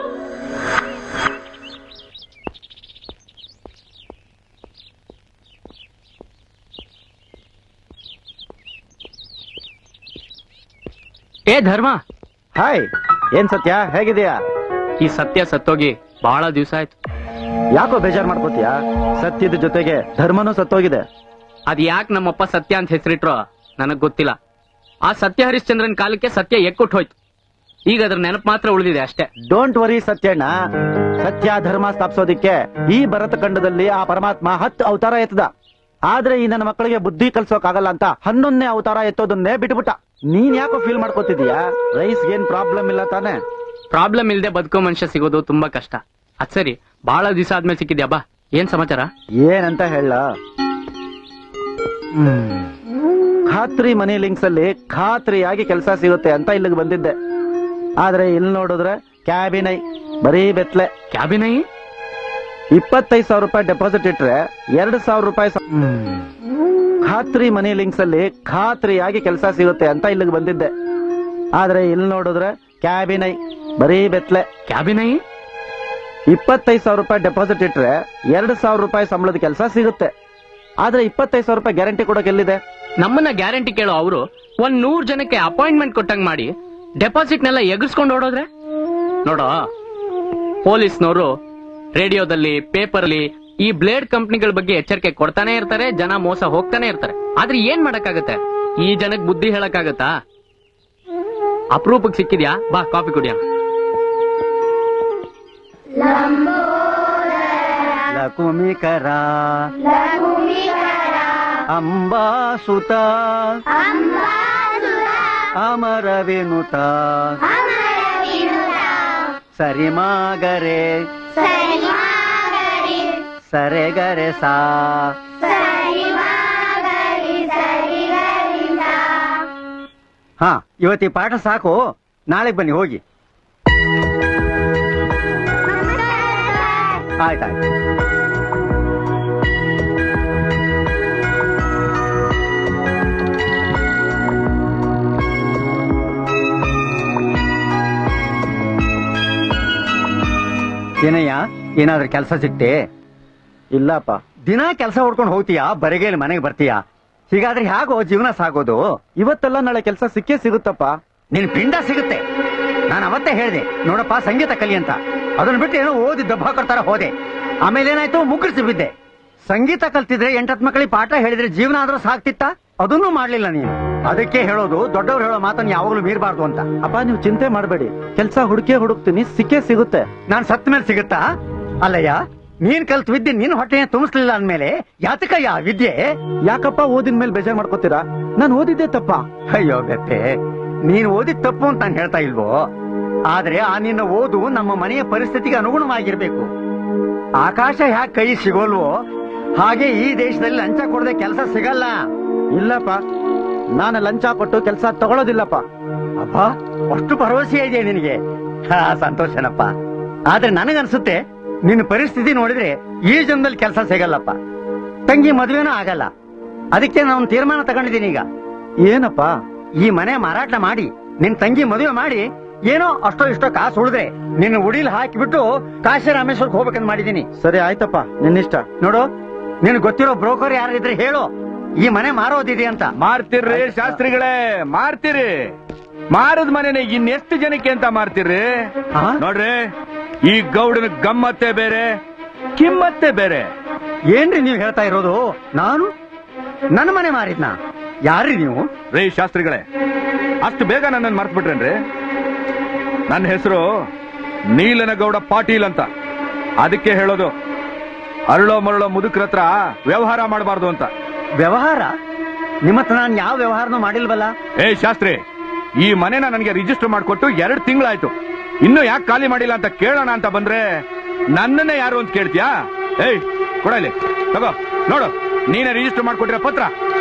ಏ ಧರ್ಮ. ಹಾಯ್, ಏನ್ ಸತ್ಯ, ಹೇಗಿದೆಯಾ? ಈ ಸತ್ಯ ಸತ್ತೋಗಿ ಬಹಳ ದಿವಸ ಆಯ್ತು. ಯಾಕೋ ಬೇಜಾರ್ ಮಾಡ್ಕೋತೀಯಾ? ಸತ್ಯದ ಜೊತೆಗೆ ಧರ್ಮನೂ ಸತ್ತೋಗಿದೆ. ಅದ್ ಯಾಕೆ ನಮ್ಮಪ್ಪ ಸತ್ಯ ಅಂತ ಹೆಸರಿಟ್ರೋ ನನಗ್ ಗೊತ್ತಿಲ್ಲ. ಆ ಸತ್ಯ ಹರಿಶ್ಚಂದ್ರನ್ ಕಾಲಕ್ಕೆ ಸತ್ಯ ಎಕ್ಕುಟ್ ಹೋಯ್ತು. ಈಗ ಅದ್ರ ನೆನಪು ಮಾತ್ರ ಉಳಿದಿದೆ ಅಷ್ಟೇ. ಡೋಂಟ್ ವರಿ ಸತ್ಯಣ್ಣ, ಸತ್ಯ ಧರ್ಮ ಸ್ಥಾಪಿಸೋದಿಕ್ಕೆ ಈ ಭರತ ಖಂಡದಲ್ಲಿ ಆ ಪರಮಾತ್ಮ ಹತ್ತು ಅವತಾರ ಎತ್ತದ. ಆದ್ರೆ ಈ ನನ್ನ ಮಕ್ಕಳಿಗೆ ಬುದ್ಧಿ ಕಲ್ಸೋಕಾಗಲ್ಲ ಅಂತ ಹನ್ನೊಂದನೇ ಅವತಾರ ಎತ್ತೋದನ್ನೇ ಬಿಟ್ಬಿಟ್ಟ. ನೀನ್ ಯಾಕೋ ಫೀಲ್ ಮಾಡ್ಕೋತಿದೀಯಾ? ರೈಸ್ ಏನ್ ಪ್ರಾಬ್ಲಮ್ ಇಲ್ಲ ತಾನೆ? ಪ್ರಾಬ್ಲಮ್ ಇಲ್ದೆ ಬದುಕೋ ಮನುಷ್ಯ ಸಿಗೋದು ತುಂಬಾ ಕಷ್ಟ. ಅದ್ ಸರಿ, ಬಹಳ ದಿವಸ ಆದ್ಮೇಲೆ ಸಿಕ್ಕಿದ್ಯಾ ಬಾ. ಏನ್ ಸಮಾಚಾರ? ಏನಂತ ಹೇಳ? ಖಾತ್ರಿ ಮನಿ ಲಿಂಕ್ಸ್ ಅಲ್ಲಿ ಖಾತ್ರಿಯಾಗಿ ಕೆಲಸ ಸಿಗುತ್ತೆ ಅಂತ ಇಲ್ಲಿಗೆ ಬಂದಿದ್ದೆ. ಆದ್ರೆ ಇಲ್ಲಿ ನೋಡಿದ್ರೆ ಕ್ಯಾಬಿನೈ, ಬರೀ ಬೆತ್ಲೆ. ಕ್ಯಾಬಿನೈ? ಇಪ್ಪತ್ತೈದು ಸಾವಿರ ರೂಪಾಯಿ ಡೆಪಾಸಿಟ್ ಇಟ್ರೆ ಎರಡು ಸಾವಿರ ರೂಪಾಯಿ. ಖಾತ್ರಿ ಮನಿ ಲಿಂಕ್ಸ್ ಅಲ್ಲಿ ಖಾತ್ರಿಯಾಗಿ ಕೆಲಸ ಸಿಗುತ್ತೆ ಅಂತ ಇಲ್ಲಿಗೆ ಬಂದಿದ್ದೆ. ಆದ್ರೆ ಇಲ್ಲಿ ನೋಡಿದ್ರೆ ಕ್ಯಾಬಿನೈ, ಬರೀ ಬೆತ್ಲೆ. ಕ್ಯಾಬಿನೈ? ಇಪ್ಪತ್ತೈದು ಸಾವಿರ ರೂಪಾಯಿ ಡೆಪಾಸಿಟ್ ಇಟ್ರೆ ಎರಡು ಸಾವಿರ ರೂಪಾಯಿ ಸಂಬಳದ ಕೆಲಸ ಸಿಗುತ್ತೆ. ಆದ್ರೆ ಇಪ್ಪತ್ತೈದು ಸಾವಿರ ರೂಪಾಯಿ ಗ್ಯಾರಂಟಿ ಕೊಡೋಕೆ ಎಲ್ಲಿದೆ? ನಮ್ಮನ್ನ ಗ್ಯಾರಂಟಿ ಕೇಳೋ ಅವರು ಒಂದ್ ನೂರ್ ಜನಕ್ಕೆ ಅಪಾಯಿಂಟ್ಮೆಂಟ್ ಕೊಟ್ಟಂಗ್ ಮಾಡಿ ಡೆಪಾಸಿಟ್ ನೆಲ್ಲ ಎಗರ್ಸ್ಕೊಂಡು ಓಡೋದ್ರೆ ನೋಡೋ. ಪೊಲೀಸ್ನವರು ರೇಡಿಯೋದಲ್ಲಿ, ಪೇಪರ್ ಅಲ್ಲಿ ಈ ಬ್ಲೇಡ್ ಕಂಪ್ನಿಗಳ ಬಗ್ಗೆ ಎಚ್ಚರಿಕೆ ಕೊಡ್ತಾನೆ ಇರ್ತಾರೆ, ಜನ ಮೋಸ ಹೋಗ್ತಾನೆ ಇರ್ತಾರೆ. ಆದ್ರೆ ಏನ್ ಮಾಡಕ್ಕಾಗತ್ತೆ? ಈ ಜನಕ್ ಬುದ್ಧಿ ಹೇಳಕ್ಕಾಗತ್ತಾ? ಅಪರೂಪಕ್ಕೆ ಸಿಕ್ಕಿದ್ಯಾ? ಬಾ ಕಾಫಿ ಕುಡಿಯೋಣ. ಲಕುಮಿಕರ ಅಂಬಾಸುತ ಅಮರ ವಿನುತ ಸರಿಮಾಗರೆ ಸರೆಗರೆ ಸಾ. ಹಾ, ಇವತ್ತಿ ಪಾಠ ಸಾಕು, ನಾಳೆಗೆ ಬನ್ನಿ ಹೋಗಿ. ಆಯ್ತಾಯ್ತು. ಏನಯ್ಯ, ಏನಾದ್ರೂ ಕೆಲಸ ಸಿಕ್ತೆ? ಇಲ್ಲಪ್ಪ. ದಿನ ಕೆಲಸ ಹುಡ್ಕೊಂಡು ಹೋಗ್ತೀಯಾ, ಬರಿಗೇಲಿ ಮನೆಗೆ ಬರ್ತೀಯಾ? ಹೀಗಾದ್ರೆ ಹೇಗೋ ಜೀವನ ಸಾಗೋದು? ಇವತ್ತೆಲ್ಲ ನಾಳೆ ಕೆಲಸ ಸಿಕ್ಕೇ ಸಿಗುತ್ತಪ್ಪ. ನಿನ್ ಪಿಂಡ ಸಿಗುತ್ತೆ. ನಾನು ಅವತ್ತೇ ಹೇಳಿದೆ ನೋಡಪ್ಪ ಸಂಗೀತ ಕಲಿ ಅಂತ. ಅದನ್ನ ಬಿಟ್ಟು ಏನೋ ಓದಿ ದಬ್ಬ ಕೊಡ್ತಾರ ಹೋದೆ. ಆಮೇಲೆ ಏನಾಯ್ತು, ಮುಗ್ರಿಸಿ ಬಿದ್ದೆ. ಸಂಗೀತ ಕಲ್ತಿದ್ರೆ ಎಂಟತ್ ಮಕ್ಕಳಿಗೆ ಪಾಠ ಹೇಳಿದ್ರೆ ಜೀವನ ಆದ್ರೂ ಸಾಕ್ತಿತ್ತ? ಅದನ್ನೂ ಮಾಡ್ಲಿಲ್ಲ ನೀನು. ಅದಕ್ಕೆ ಹೇಳೋದು ದೊಡ್ಡವ್ರು ಹೇಳೋ ಮಾತನ್ನ ಯಾವಾಗ್ಲೂ ಮೀರಬಾರ್ದು ಅಂತ. ಅಪ್ಪ ನೀವು ಚಿಂತೆ ಮಾಡಬೇಡಿ, ಕೆಲಸ ಹುಡುಕೇ ಹುಡುಕ್ತೀನಿ, ಸಿಕ್ಕೇ ಸಿಗುತ್ತೆ. ನಾನ್ ಸತ್ ಮೇಲೆ ಸಿಗುತ್ತಾ? ಅಲ್ಲಯ್ಯ, ನೀನ್ ಕಲ್ತ್ ವಿದ್ಯೆ ನೀನ್ ಹೊಟ್ಟೆನ ತುಂಬಿಸ್ಲಿಲ್ಲ ಅಂದ್ಮೇಲೆ ಯಾತಕಯ್ಯ ವಿದ್ಯೆ? ಯಾಕಪ್ಪ ಓದಿನ ಮೇಲೆ ಬೇಜಾರ್ ಮಾಡ್ಕೋತೀರಾ? ನಾನು ಓದಿದ್ದೆ ತಪ್ಪ? ಅಯ್ಯೋ ಬೆಪ್ಪೆ, ನೀನ್ ಓದಿದ್ ತಪ್ಪು ಅಂತ ನಾನು ಹೇಳ್ತಾ ಇಲ್ವೋ. ಆದ್ರೆ ಆ ನಿನ್ನ ಓದು ನಮ್ಮ ಮನೆಯ ಪರಿಸ್ಥಿತಿಗೆ ಅನುಗುಣವಾಗಿರ್ಬೇಕು. ಆಕಾಶ ಹ್ಯಾಕ್ ಕೈ ಸಿಗೋಲ್ವೋ ಹಾಗೆ ಈ ದೇಶದಲ್ಲಿ ಲಂಚ ಕೊಡದೆ ಕೆಲಸ ಸಿಗಲ್ಲ. ಇಲ್ಲಪ್ಪ, ನಾನು ಲಂಚ ಕೊಟ್ಟು ಕೆಲಸ ತಗೊಳ್ಳೋದಿಲ್ಲಪ್ಪ. ಅಪ್ಪ, ಅಷ್ಟು ಭರವಸೆ ಇದೆಯಾ ನಿನಗೆ? ಹಾ, ಸಂತೋಷನಪ್ಪ. ಆದ್ರೆ ನನಗನ್ಸುತ್ತೆ ನಿನ್ನ ಪರಿಸ್ಥಿತಿ ನೋಡಿದ್ರೆ ಈ ಜನ್ಮದಲ್ಲಿ ಕೆಲಸ ಸಿಗಲ್ಲಪ್ಪ. ತಂಗಿ ಮದುವೆನೂ ಆಗಲ್ಲ. ಅದಕ್ಕೆ ನಾನು ತೀರ್ಮಾನ ತಗೊಂಡಿದ್ದೀನಿ ಈಗ. ಏನಪ್ಪ? ಈ ಮನೆ ಮಾರಾಟ ಮಾಡಿ ನಿನ್ ತಂಗಿ ಮದುವೆ ಮಾಡಿ ಏನೋ ಅಷ್ಟೋ ಇಷ್ಟೋ ಕಾಸು ಉಳಿದ್ರೆ ನಿನ್ನ ಉಡಿಲ್ ಹಾಕಿಬಿಟ್ಟು ಕಾಶಿ ರಾಮೇಶ್ವರಕ್ಕೆ ಹೋಗ್ಬೇಕಂತ ಮಾಡಿದೀನಿ. ಸರಿ ಆಯ್ತಪ್ಪ, ನಿನ್ನಿಷ್ಟ. ನೋಡು, ನಿನ್ ಗೊತ್ತಿರೋ ಬ್ರೋಕರ್ ಯಾರಿದ್ರೆ ಹೇಳು, ಈ ಮನೆ ಮಾರೋದಿದೆ ಅಂತ. ಮಾರ್ತಿರ್ರಿ ಶಾಸ್ತ್ರಿಗಳೇ, ಮಾರ್ತಿರಿ. ಮಾರದ ಮನೆನೆ ಇನ್ನೆಷ್ಟು ಜನಕ್ಕೆ ಅಂತ ಮಾರ್ತಿರ್ರಿ? ನೋಡ್ರಿ, ಈ ಗೌಡನ ಗಮ್ಮತ್ತೆ ಬೇರೆ, ಕಿಮ್ಮತ್ತೆ ಬೇರೆ. ಏನ್ರಿ ನೀವ್ ಹೇಳ್ತಾ ಇರೋದು? ನಾನು ನನ್ನ ಮನೆ ಮಾರಿದ್ನ? ಯಾರ್ರಿ ನೀವು? ರೇ ಶಾಸ್ತ್ರಿಗಳೇ, ಅಷ್ಟು ಬೇಗ ನನ್ನನ್ನು ಮರ್ತ್ ಬಿಟ್ರೇನ್ರಿ? ನನ್ನ ಹೆಸರು ನೀಲನಗೌಡ ಪಾಟೀಲ್ ಅಂತ. ಅದಕ್ಕೆ ಹೇಳೋದು ಅರಳೋ ಮರಳೋ ಮುದುಕ್ರ ಹತ್ರ ವ್ಯವಹಾರ ಮಾಡಬಾರ್ದು ಅಂತ. ವ್ಯವಹಾರ? ನಿಮ್ಮತ್ರ ನಾನು ಯಾವ ವ್ಯವಹಾರನೂ ಮಾಡಿಲ್ವಲ್ಲ. ಏ ಶಾಸ್ತ್ರಿ, ಈ ಮನೆನ ನನಗೆ ರಿಜಿಸ್ಟರ್ ಮಾಡಿಕೊಟ್ಟು ಎರಡು ತಿಂಗಳಾಯ್ತು. ಇನ್ನು ಯಾಕೆ ಖಾಲಿ ಮಾಡಿಲ್ಲ ಅಂತ ಕೇಳೋಣ ಅಂತ ಬಂದ್ರೆ ನನ್ನನ್ನೇ ಯಾರು ಅಂತ ಕೇಳ್ತೀಯಾ? ಏಯ್ ಕೊಡಲಿ, ತಗೋ ನೋಡು, ನೀನೇ ರಿಜಿಸ್ಟರ್ ಮಾಡ್ಕೊಟ್ಟಿರೋ ಪತ್ರ.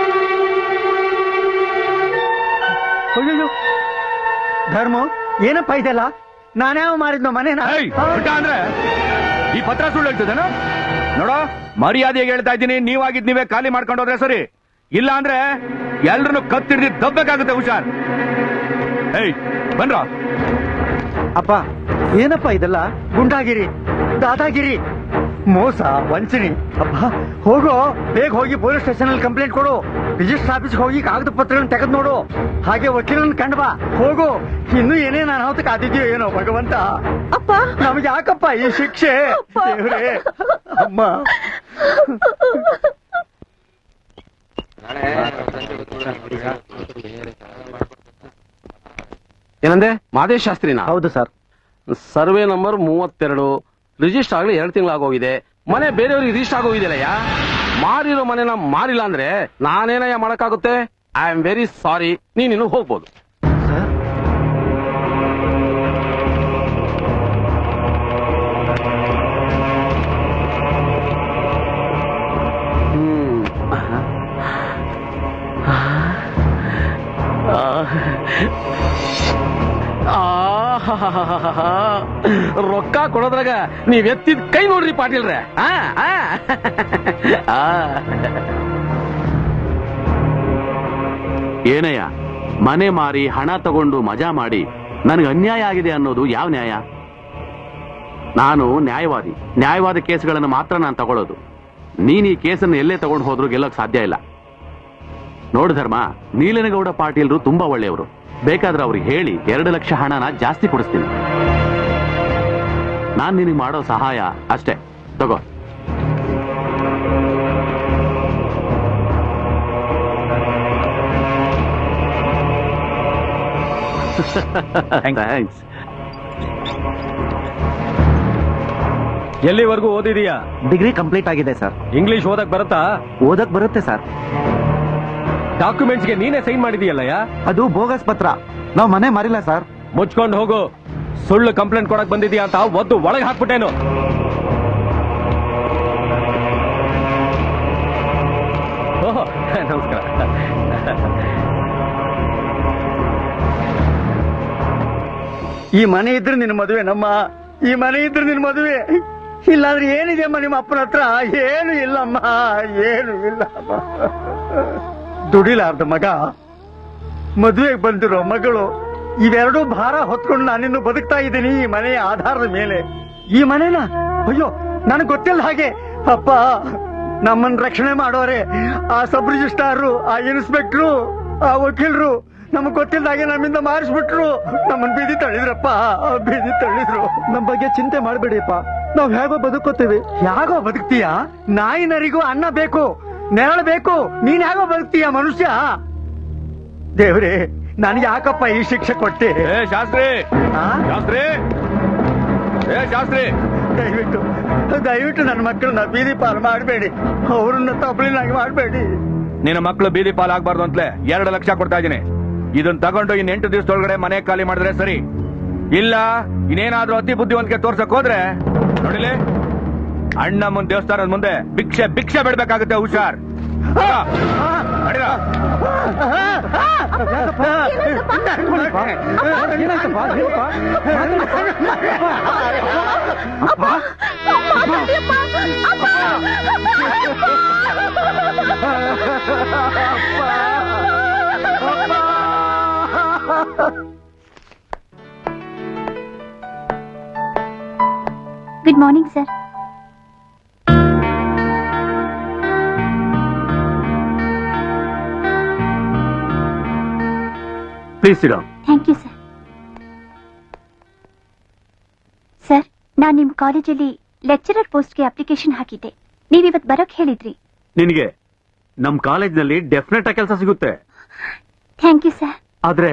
ಧರ್ಮ, ಏನಪ್ಪ ಇದೆಲ್ಲ? ನಾನ್ಯಾವ ಮಾರಿದ್ನೋ ಮನೇನ? ಅಂದ್ರೆ ಈ ಪತ್ರ ಸುಳ್ಳು ಹೇಳ್ತದೇನೋ? ನೋಡೋ, ಮರ್ಯಾದೆಗೆ ಹೇಳ್ತಾ ಇದ್ದೀನಿ, ನೀವಾಗಿದ್ ನೀವೇ ಖಾಲಿ ಮಾಡ್ಕೊಂಡೋದ್ರೆ ಸರಿ. ಇಲ್ಲ ಅಂದ್ರೆ ಎಲ್ರನ್ನು ಕತ್ತಿಡ್ದಿ ದಬ್ಬಬೇಕಾಗುತ್ತೆ. ಹುಷಾರ್. ಏಯ್ ಬನ್ರ. ಅಪ್ಪ, ಏನಪ್ಪ ಇದೆಲ್ಲ? ಗುಂಡಾಗಿರಿ, ದಾದಾಗಿರಿ, ಮೋಸ, ವಂಚನೆ. ಅಪ್ಪ ಹೋಗೋ, ಬೇಗ ಹೋಗಿ ಪೊಲೀಸ್ ಸ್ಟೇಷನ್ ಅಲ್ಲಿ ಕಂಪ್ಲೇಂಟ್ ಕೊಡು. ರಿಜಿಸ್ಟರ್ ಆಫೀಸ್ಗೆ ಹೋಗಿ ಕಾಗದ ಪತ್ರಗಳನ್ನ ತೆಗೆದು ನೋಡು. ಹಾಗೆ ವಕೀಲರನ್ನ ಕಂಡು ಬಾ. ಹೋಗು. ಇನ್ನು ಏನೇ ನಾನು ಅವತ್ತು ಕಾದಿದ್ಯೋ ಏನೋ ಭಗವಂತ. ಅಪ್ಪ, ನಮ್ಗೆ ಯಾಕಪ್ಪ ಈ ಶಿಕ್ಷೆ? ದೇವ್ರೇ, ಅಮ್ಮ. ಏನಂದೆ? ಮಾದೇಶ್ ಶಾಸ್ತ್ರಿನಾ? ಹೌದು ಸರ್. ಸರ್ವೆ ನಂಬರ್ ಮೂವತ್ತೆರಡು, ರಿಜಿಸ್ಟರ್ ಆಗಲಿ ಎರಡು ತಿಂಗಳಾಗೋಗಿದೆ. ಮನೆ ಬೇರೆಯವ್ರಿಗೆ ರಿಜಿಸ್ಟರ್ ಆಗೋಗಿದೆಯಲ್ಲಯ್ಯ. ಮಾರಿರೋ ಮನೆನ ಮಾರಿಲ್ಲ ಅಂದ್ರೆ ನಾನೇನಯ್ಯ ಮಾಡಕ್ಕಾಗುತ್ತೆ? ಐ ಆಮ್ ವೆರಿ ಸಾರಿ, ನೀನಿನ್ನು ಹೋಗ್ಬೋದು. ರೊಕ್ಕ ಕೊಡೋದ್ರಾಗ ನೀವ್ ಎತ್ತಿದ ಕೈ ನೋಡ್ರಿ ಪಾಟೀಲ್ರೆ. ಏನಯ್ಯ, ಮನೆ ಮಾರಿ ಹಣ ತಗೊಂಡು ಮಜಾ ಮಾಡಿ ನನಗೆ ಅನ್ಯಾಯ ಆಗಿದೆ ಅನ್ನೋದು ಯಾವ ನ್ಯಾಯ? ನಾನು ನ್ಯಾಯವಾದಿ. ನ್ಯಾಯವಾದ ಕೇಸ್ಗಳನ್ನು ಮಾತ್ರ ನಾನು ತಗೊಳ್ಳೋದು. ನೀನ್ ಈ ಕೇಸನ್ನು ಎಲ್ಲೇ ತಗೊಂಡು ಹೋದ್ರೂ ಗೆಲ್ಲೋಕ್ ಸಾಧ್ಯ ಇಲ್ಲ. ನೋಡು ಧರ್ಮ, ನೀಲನಗೌಡ ಪಾಟೀಲ್ರು ತುಂಬಾ ಒಳ್ಳೆಯವರು. ಬೇಕಾದ್ರೆ ಅವ್ರಿಗೆ ಹೇಳಿ ಎರಡು ಲಕ್ಷ ಹಣನ ಜಾಸ್ತಿ ಕೊಡಿಸ್ತೀನಿ. ನಾನ್ ನಿನಗೆ ಮಾಡೋ ಸಹಾಯ ಅಷ್ಟೇ. ತಗೋ. ಥ್ಯಾಂಕ್ಸ್. ಎಲ್ಲಿವರೆಗೂ ಓದಿದೀಯಾ? ಡಿಗ್ರಿ ಕಂಪ್ಲೀಟ್ ಆಗಿದೆ ಸರ್. ಇಂಗ್ಲಿಷ್ ಓದಕ್ ಬರುತ್ತಾ? ಓದಕ್ ಬರುತ್ತೆ ಸರ್. ಡಾಕ್ಯುಮೆಂಟ್ಸ್ಗೆ ನೀನೇ ಸೈನ್ ಮಾಡಿದೀಯಲ್ಲಯ್ಯ? ಅದು ಬೋಗಸ್ ಪತ್ರ. ನಾವು ಮನೆ ಮಾರಿಲ್ಲ ಸರ್. ಮುಚ್ಕೊಂಡು ಹೋಗು. ಸುಳ್ಳು ಕಂಪ್ಲೇಂಟ್ ಕೊಡಕ್ ಬಂದಿದೀಯ ಅಂತ ಒದ್ದು ಒಳಗೆ ಹಾಕ್ಬಿಟ್ಟೇನು. ಓಹೋ, ನಮಸ್ಕಾರ. ಈ ಮನೆ ಇದ್ರೆ ನಿನ್ನ ಮದುವೆ ನಮ್ಮ. ಈ ಮನೆ ಇದ್ರೆ ನಿನ್ನ ಮದುವೆ. ಇಲ್ಲಾಂದ್ರೆ ಏನಿದೆ ಅಮ್ಮ ನಿಮ್ಮ ಅಪ್ಪನ ಹತ್ರ? ಏನು ಇಲ್ಲಮ್ಮ, ಏನು ಇಲ್ಲ. ದುಡಿಲಾರ್ದ ಮಗ, ಮದುವೆಗೆ ಬಂದಿರೋ ಮಗಳು, ಇವೆರಡೂ ಭಾರ ಹೊತ್ಕೊಂಡು ನಾನಿನ್ನು ಬದುಕ್ತಾ ಇದ್ದೀನಿ ಈ ಮನೆಯ ಆಧಾರದ ಮೇಲೆ. ಈ ಮನೆನ ಅಯ್ಯೋ ನನಗೆ ಗೊತ್ತಿಲ್ಲ ಹಾಗೆ. ಅಪ್ಪ, ನಮ್ಮನ್ನ ರಕ್ಷಣೆ ಮಾಡೋರೆ ಆ ಸಬ್ ರಿಜಿಸ್ಟ್ರಾರು, ಆ ಇನ್ಸ್ಪೆಕ್ಟ್ರು, ಆ ವಕೀಲರು ನಮಗ್ ಗೊತ್ತಿಲ್ದಾಗೆ ನಮ್ಮಿಂದ ಮಾರಿಸ್ಬಿಟ್ರು. ನಮ್ಮನ್ ಬೀದಿ ತಳ್ಳಿದ್ರಪ್ಪ, ಬೀದಿ ತಳ್ಳಿದ್ರು. ನಮ್ ಬಗ್ಗೆ ಚಿಂತೆ ಮಾಡ್ಬೇಡಿಪ್ಪ, ನಾವ್ ಹೇಗೋ ಬದುಕೋತೀವಿ. ಯಾಗೋ ಬದುಕ್ತೀಯ? ನಾಯಿ ನರಿಗೂ ಅನ್ನ ಬೇಕು, ನೆರಳು ಬೇಕು, ನೀನ್ ಹೇಗೋ ಬದುಕ್ತೀಯ ಮನುಷ್ಯ? ದೇವ್ರೆ, ನನ್ಗೆ ಯಾಕಪ್ಪ ಈ ಶಿಕ್ಷೆ ಕೊಟ್ಟೆ? ಏ ಶಾಸ್ತ್ರಿ, ಶಾಸ್ತ್ರಿ, ಏ ಶಾಸ್ತ್ರಿ, ದಯವಿಟ್ಟು ದಯವಿಟ್ಟು ನನ್ನ ಮಕ್ಕಳನ್ನ ಬೀದಿ ಪಾಲು ಮಾಡಬೇಡಿ, ಅವ್ರನ್ನ ತಪ್ಪಲಿನಾಗಿ ಮಾಡಬೇಡಿ. ನಿನ್ನ ಮಕ್ಕಳು ಬೀದಿ ಪಾಲ್ ಆಗ್ಬಾರ್ದು ಅಂತಲೇ ಎರಡು ಲಕ್ಷ ಕೊಡ್ತಾ ಇದೀನಿ. ಇದನ್ನ ತಗೊಂಡು ಇನ್ ಎಂಟು ದಿವಸದೊಳಗಡೆ ಮನೆ ಖಾಲಿ ಮಾಡಿದ್ರೆ ಸರಿ. ಇಲ್ಲ ಇನ್ನೇನಾದ್ರೂ ಅತಿ ಬುದ್ಧಿವಂತಿಕೆ ತೋರ್ಸಕ್ ಹೋದ್ರೆ ನೋಡಿಲಿ, ಅಣ್ಣ ಮುಂದೆ ದೇವಸ್ಥಾನದ ಮುಂದೆ ಭಿಕ್ಷೆ ಭಿಕ್ಷೆ ಬಿಡ್ಬೇಕಾಗುತ್ತೆ. ಹುಷಾರ್. Good morning sir. Please sit down. Thank you sir. Sir, ನಾನು ನಿಮ್ ಕಾಲೇಜಲ್ಲಿ ಲೆಕ್ಚರರ್ ಪೋಸ್ಟ್ಗೆ ಅಪ್ಲಿಕೇಶನ್ ಹಾಕಿದ್ದೆ. ನೀವಿವತ್ತು ಬರೋಕ್ ಹೇಳಿದ್ರಿ. ನಿನಗೆ ನಮ್ ಕಾಲೇಜ್ನಲ್ಲಿ ಡೆಫಿನೆಟ್ ಆಗಿ ಕೆಲಸ ಸಿಗುತ್ತೆ. Thank you sir. ಆದ್ರೆ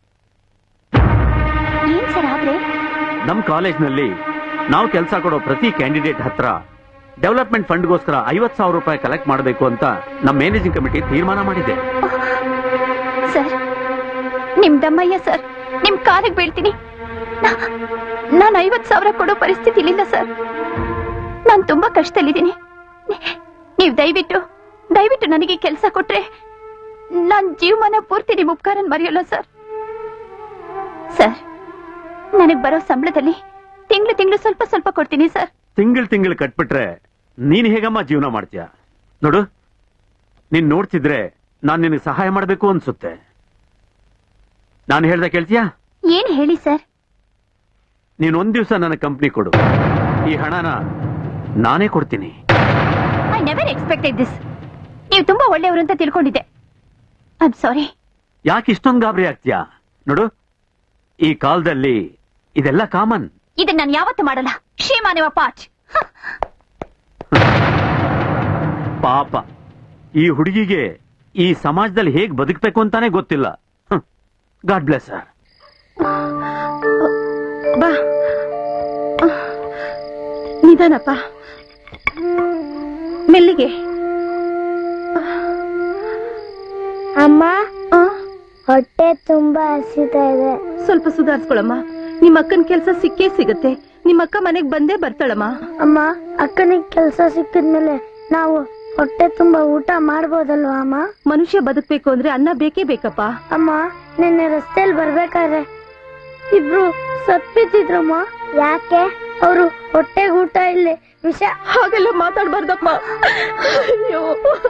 ಏನ್ ಸರ್ ಆದ್ರೆ? ನಮ್ ಕಾಲೇಜ್ನಲ್ಲಿ ನಾವು ಕೆಲಸ ಕೊಡೋ ಪ್ರತಿ ಕ್ಯಾಂಡಿಡೇಟ್ ಹತ್ರ ಡೆವಲಪ್ಮೆಂಟ್ ಫಂಡ್ಗೋಸ್ಕರ ಐವತ್ ಸಾವಿರ ರೂಪಾಯಿ ಕಲೆಕ್ಟ್ ಮಾಡಬೇಕು ಅಂತ ನಮ್ಮ ಮ್ಯಾನೇಜಿಂಗ್ ಕಮಿಟಿ ತೀರ್ಮಾನ ಮಾಡಿದೆ. ಸರ್, ನಿಮ್ ದಮ್ಮಯ್ಯ ಸರ್, ನಿಮ್ ಕಾಲಿಗೆ ಬೀಳ್ತೀನಿ. ನಾನು ಐವತ್ ಸಾವಿರ ಕೊಡೋ ಪರಿಸ್ಥಿತಿ ಇಲ್ಲ ಸರ್. ನಾನು ತುಂಬಾ ಕಷ್ಟದಲ್ಲಿದ್ದೀನಿ. ನೀವು ದಯವಿಟ್ಟು ದಯವಿಟ್ಟು ನನಗೆ ಕೆಲಸ ಕೊಟ್ರೆ ನಾನ್ ಜೀವಮಾನ ಪೂರ್ತಿ ನಿಮ್ ಉಪಕಾರನ ಮರೆಯಲ್ಲ ಸರ್. ಸರ್, ನನಗ್ ಬರೋ ಸಂಬಳದಲ್ಲಿ ತಿಂಗಳು ತಿಂಗಳು ಸ್ವಲ್ಪ ಸ್ವಲ್ಪ ಕೊಡ್ತೀನಿ ಸರ್. ತಿಂಗಳು ತಿಂಗಳು ಕಟ್ಬಿಟ್ರೆ ನೀನ್ ಹೇಗಮ್ಮ ಜೀವನ ಮಾಡ್ತೀಯ? ನೋಡು, ನೀನ್ ನೋಡ್ತಿದ್ರೆ ನಾನ್ ನಿನಗೆ ಸಹಾಯ ಮಾಡ್ಬೇಕು ಅನ್ಸುತ್ತೆ. ನಾನು ಹೇಳ್ದ ಕೇಳ್ತೀಯಾ? ಏನ್ ಹೇಳಿ ಸರ್? ನೀನ್ ಒಂದ್ ದಿವಸ ನನ್ನ ಕಂಪ್ನಿ ಕೊಡು, ಈ ಹಣನ ನಾನೇ ಕೊಡ್ತೀನಿ. I never expected this. ನೀವು ತುಂಬಾ ಒಳ್ಳೆಯವರು ಅಂತ ತಿಳ್ಕೊಂಡಿದ್ದೆ. ಐ ಆಮ್ ಸಾರಿ. ಯಾಕೆ ಇಷ್ಟೊಂದು ಗಾಬರಿ ಆಗ್ತೀಯಾ? ನೋಡು, ಈ ಕಾಲದಲ್ಲಿ ಇದೆಲ್ಲ ಕಾಮನ್. ಇದನ್ನ ನಾನು ಯಾವತ್ತೂ ಮಾಡಲ್ಲ. ಶ್ರೀಮಾನವ ಪಾಠ್. ಪಾಪ, ಈ ಹುಡುಗಿಗೆ ಈ ಸಮಾಜದಲ್ಲಿ ಹೇಗ್ ಬದುಕಬೇಕು ಅಂತಾನೆ ಗೊತ್ತಿಲ್ಲ. God bless sir. ಬಾ, ನಿಧಾನಪ್ಪ, ಮೆಲ್ಲಿಗೆ. ಅಮ್ಮ, ಹೊಟ್ಟೆ ತುಂಬಾ ಹಸಿತಾ ಇದೆ. ಸ್ವಲ್ಪ ಸುಧಾರಿಸ್ಕೊಳಮ್ಮ. ನಿಮ್ಮ ಅಕ್ಕನ ಕೆಲಸ ಸಿಕ್ಕೇ ಸಿಗತ್ತೆ. ನಿಮ್ಮ ಅಕ್ಕ ಮನೆಗ್ ಬಂದೇ ಬರ್ತಾಳಮ್ಮ. ಅಮ್ಮ, ಅಕ್ಕನಿಗೆ ಕೆಲಸ ಸಿಕ್ಕಿದ್ಮೇಲೆ ನಾವು ಹೊಟ್ಟೆ ತುಂಬಾ ಊಟ ಮಾಡ್ಬೋದಲ್ವಾ ಅಮ್ಮ? ಮನುಷ್ಯ ಬದುಕ್ಬೇಕು ಅಂದ್ರೆ ಅನ್ನ ಬೇಕೇ ಬೇಕಪ್ಪ. ಅಮ್ಮ, ನಿನ್ನೆ ರಸ್ತೆಯಲ್ಲಿ ಬರ್ಬೇಕಾದ್ರೆ ಇಬ್ರು ಸತ್ಬಿದ್ದಿದ್ರಮ್ಮ. ಯಾಕೆ? ಅವರು ಹೊಟ್ಟೆಗೆ ಊಟ ಇಲ್ಲಿ ವಿಷ. ಹಾಗೆಲ್ಲ ಮಾತಾಡ್ಬಾರ್ದಪ್ಪ. ಅಯ್ಯೋ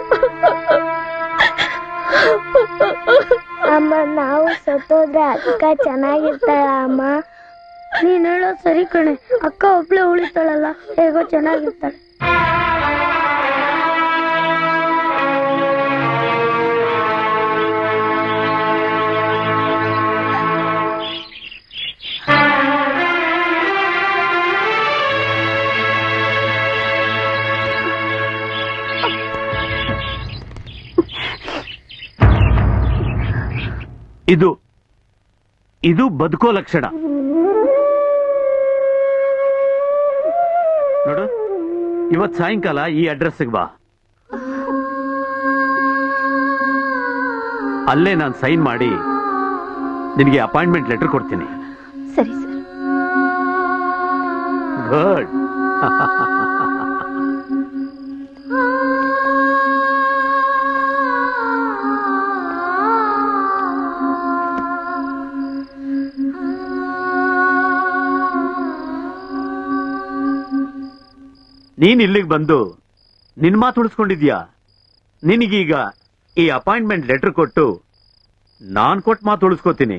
ಅಮ್ಮ, ನಾವು ಸತ್ತೋದ್ರೆ ಅಕ್ಕ ಚೆನ್ನಾಗಿರ್ತಾಳ ಅಮ್ಮ? ನೀನ್ ಹೇಳೋ ಸರಿ ಕಣೆ, ಅಕ್ಕ ಒಬ್ಳೆ ಉಳಿತಾಳಲ್ಲ, ಹೇಗೋ ಚೆನ್ನಾಗಿರ್ತಾಳೆ. ಇದು ಇದು ಬದುಕೋ ಲಕ್ಷಣ. ನೋಡು, ಇವತ್ ಸಾಯಂಕಾಲ ಈ ಅಡ್ರೆಸ್ಗೆ ಬಾ. ಅಲ್ಲೇ ನಾನು ಸೈನ್ ಮಾಡಿ ನಿನಗೆ ಅಪಾಯಿಂಟ್ಮೆಂಟ್ ಲೆಟರ್ ಕೊಡ್ತೀನಿ. ಸರಿ ಸರ್. ಗುಡ್. ನೀನ್ ಇಲ್ಲಿಗೆ ಬಂದು ನಿನ್ ಮಾತು ಉಳಿಸ್ಕೊಂಡಿದ್ಯಾ? ನಿನಗೀಗ ಈ ಅಪಾಯಿಂಟ್ಮೆಂಟ್ ಲೆಟರ್ ಕೊಟ್ಟು ನಾನ್ ಕೊಟ್ಟು ಮಾತು ಉಳಿಸ್ಕೋತೀನಿ.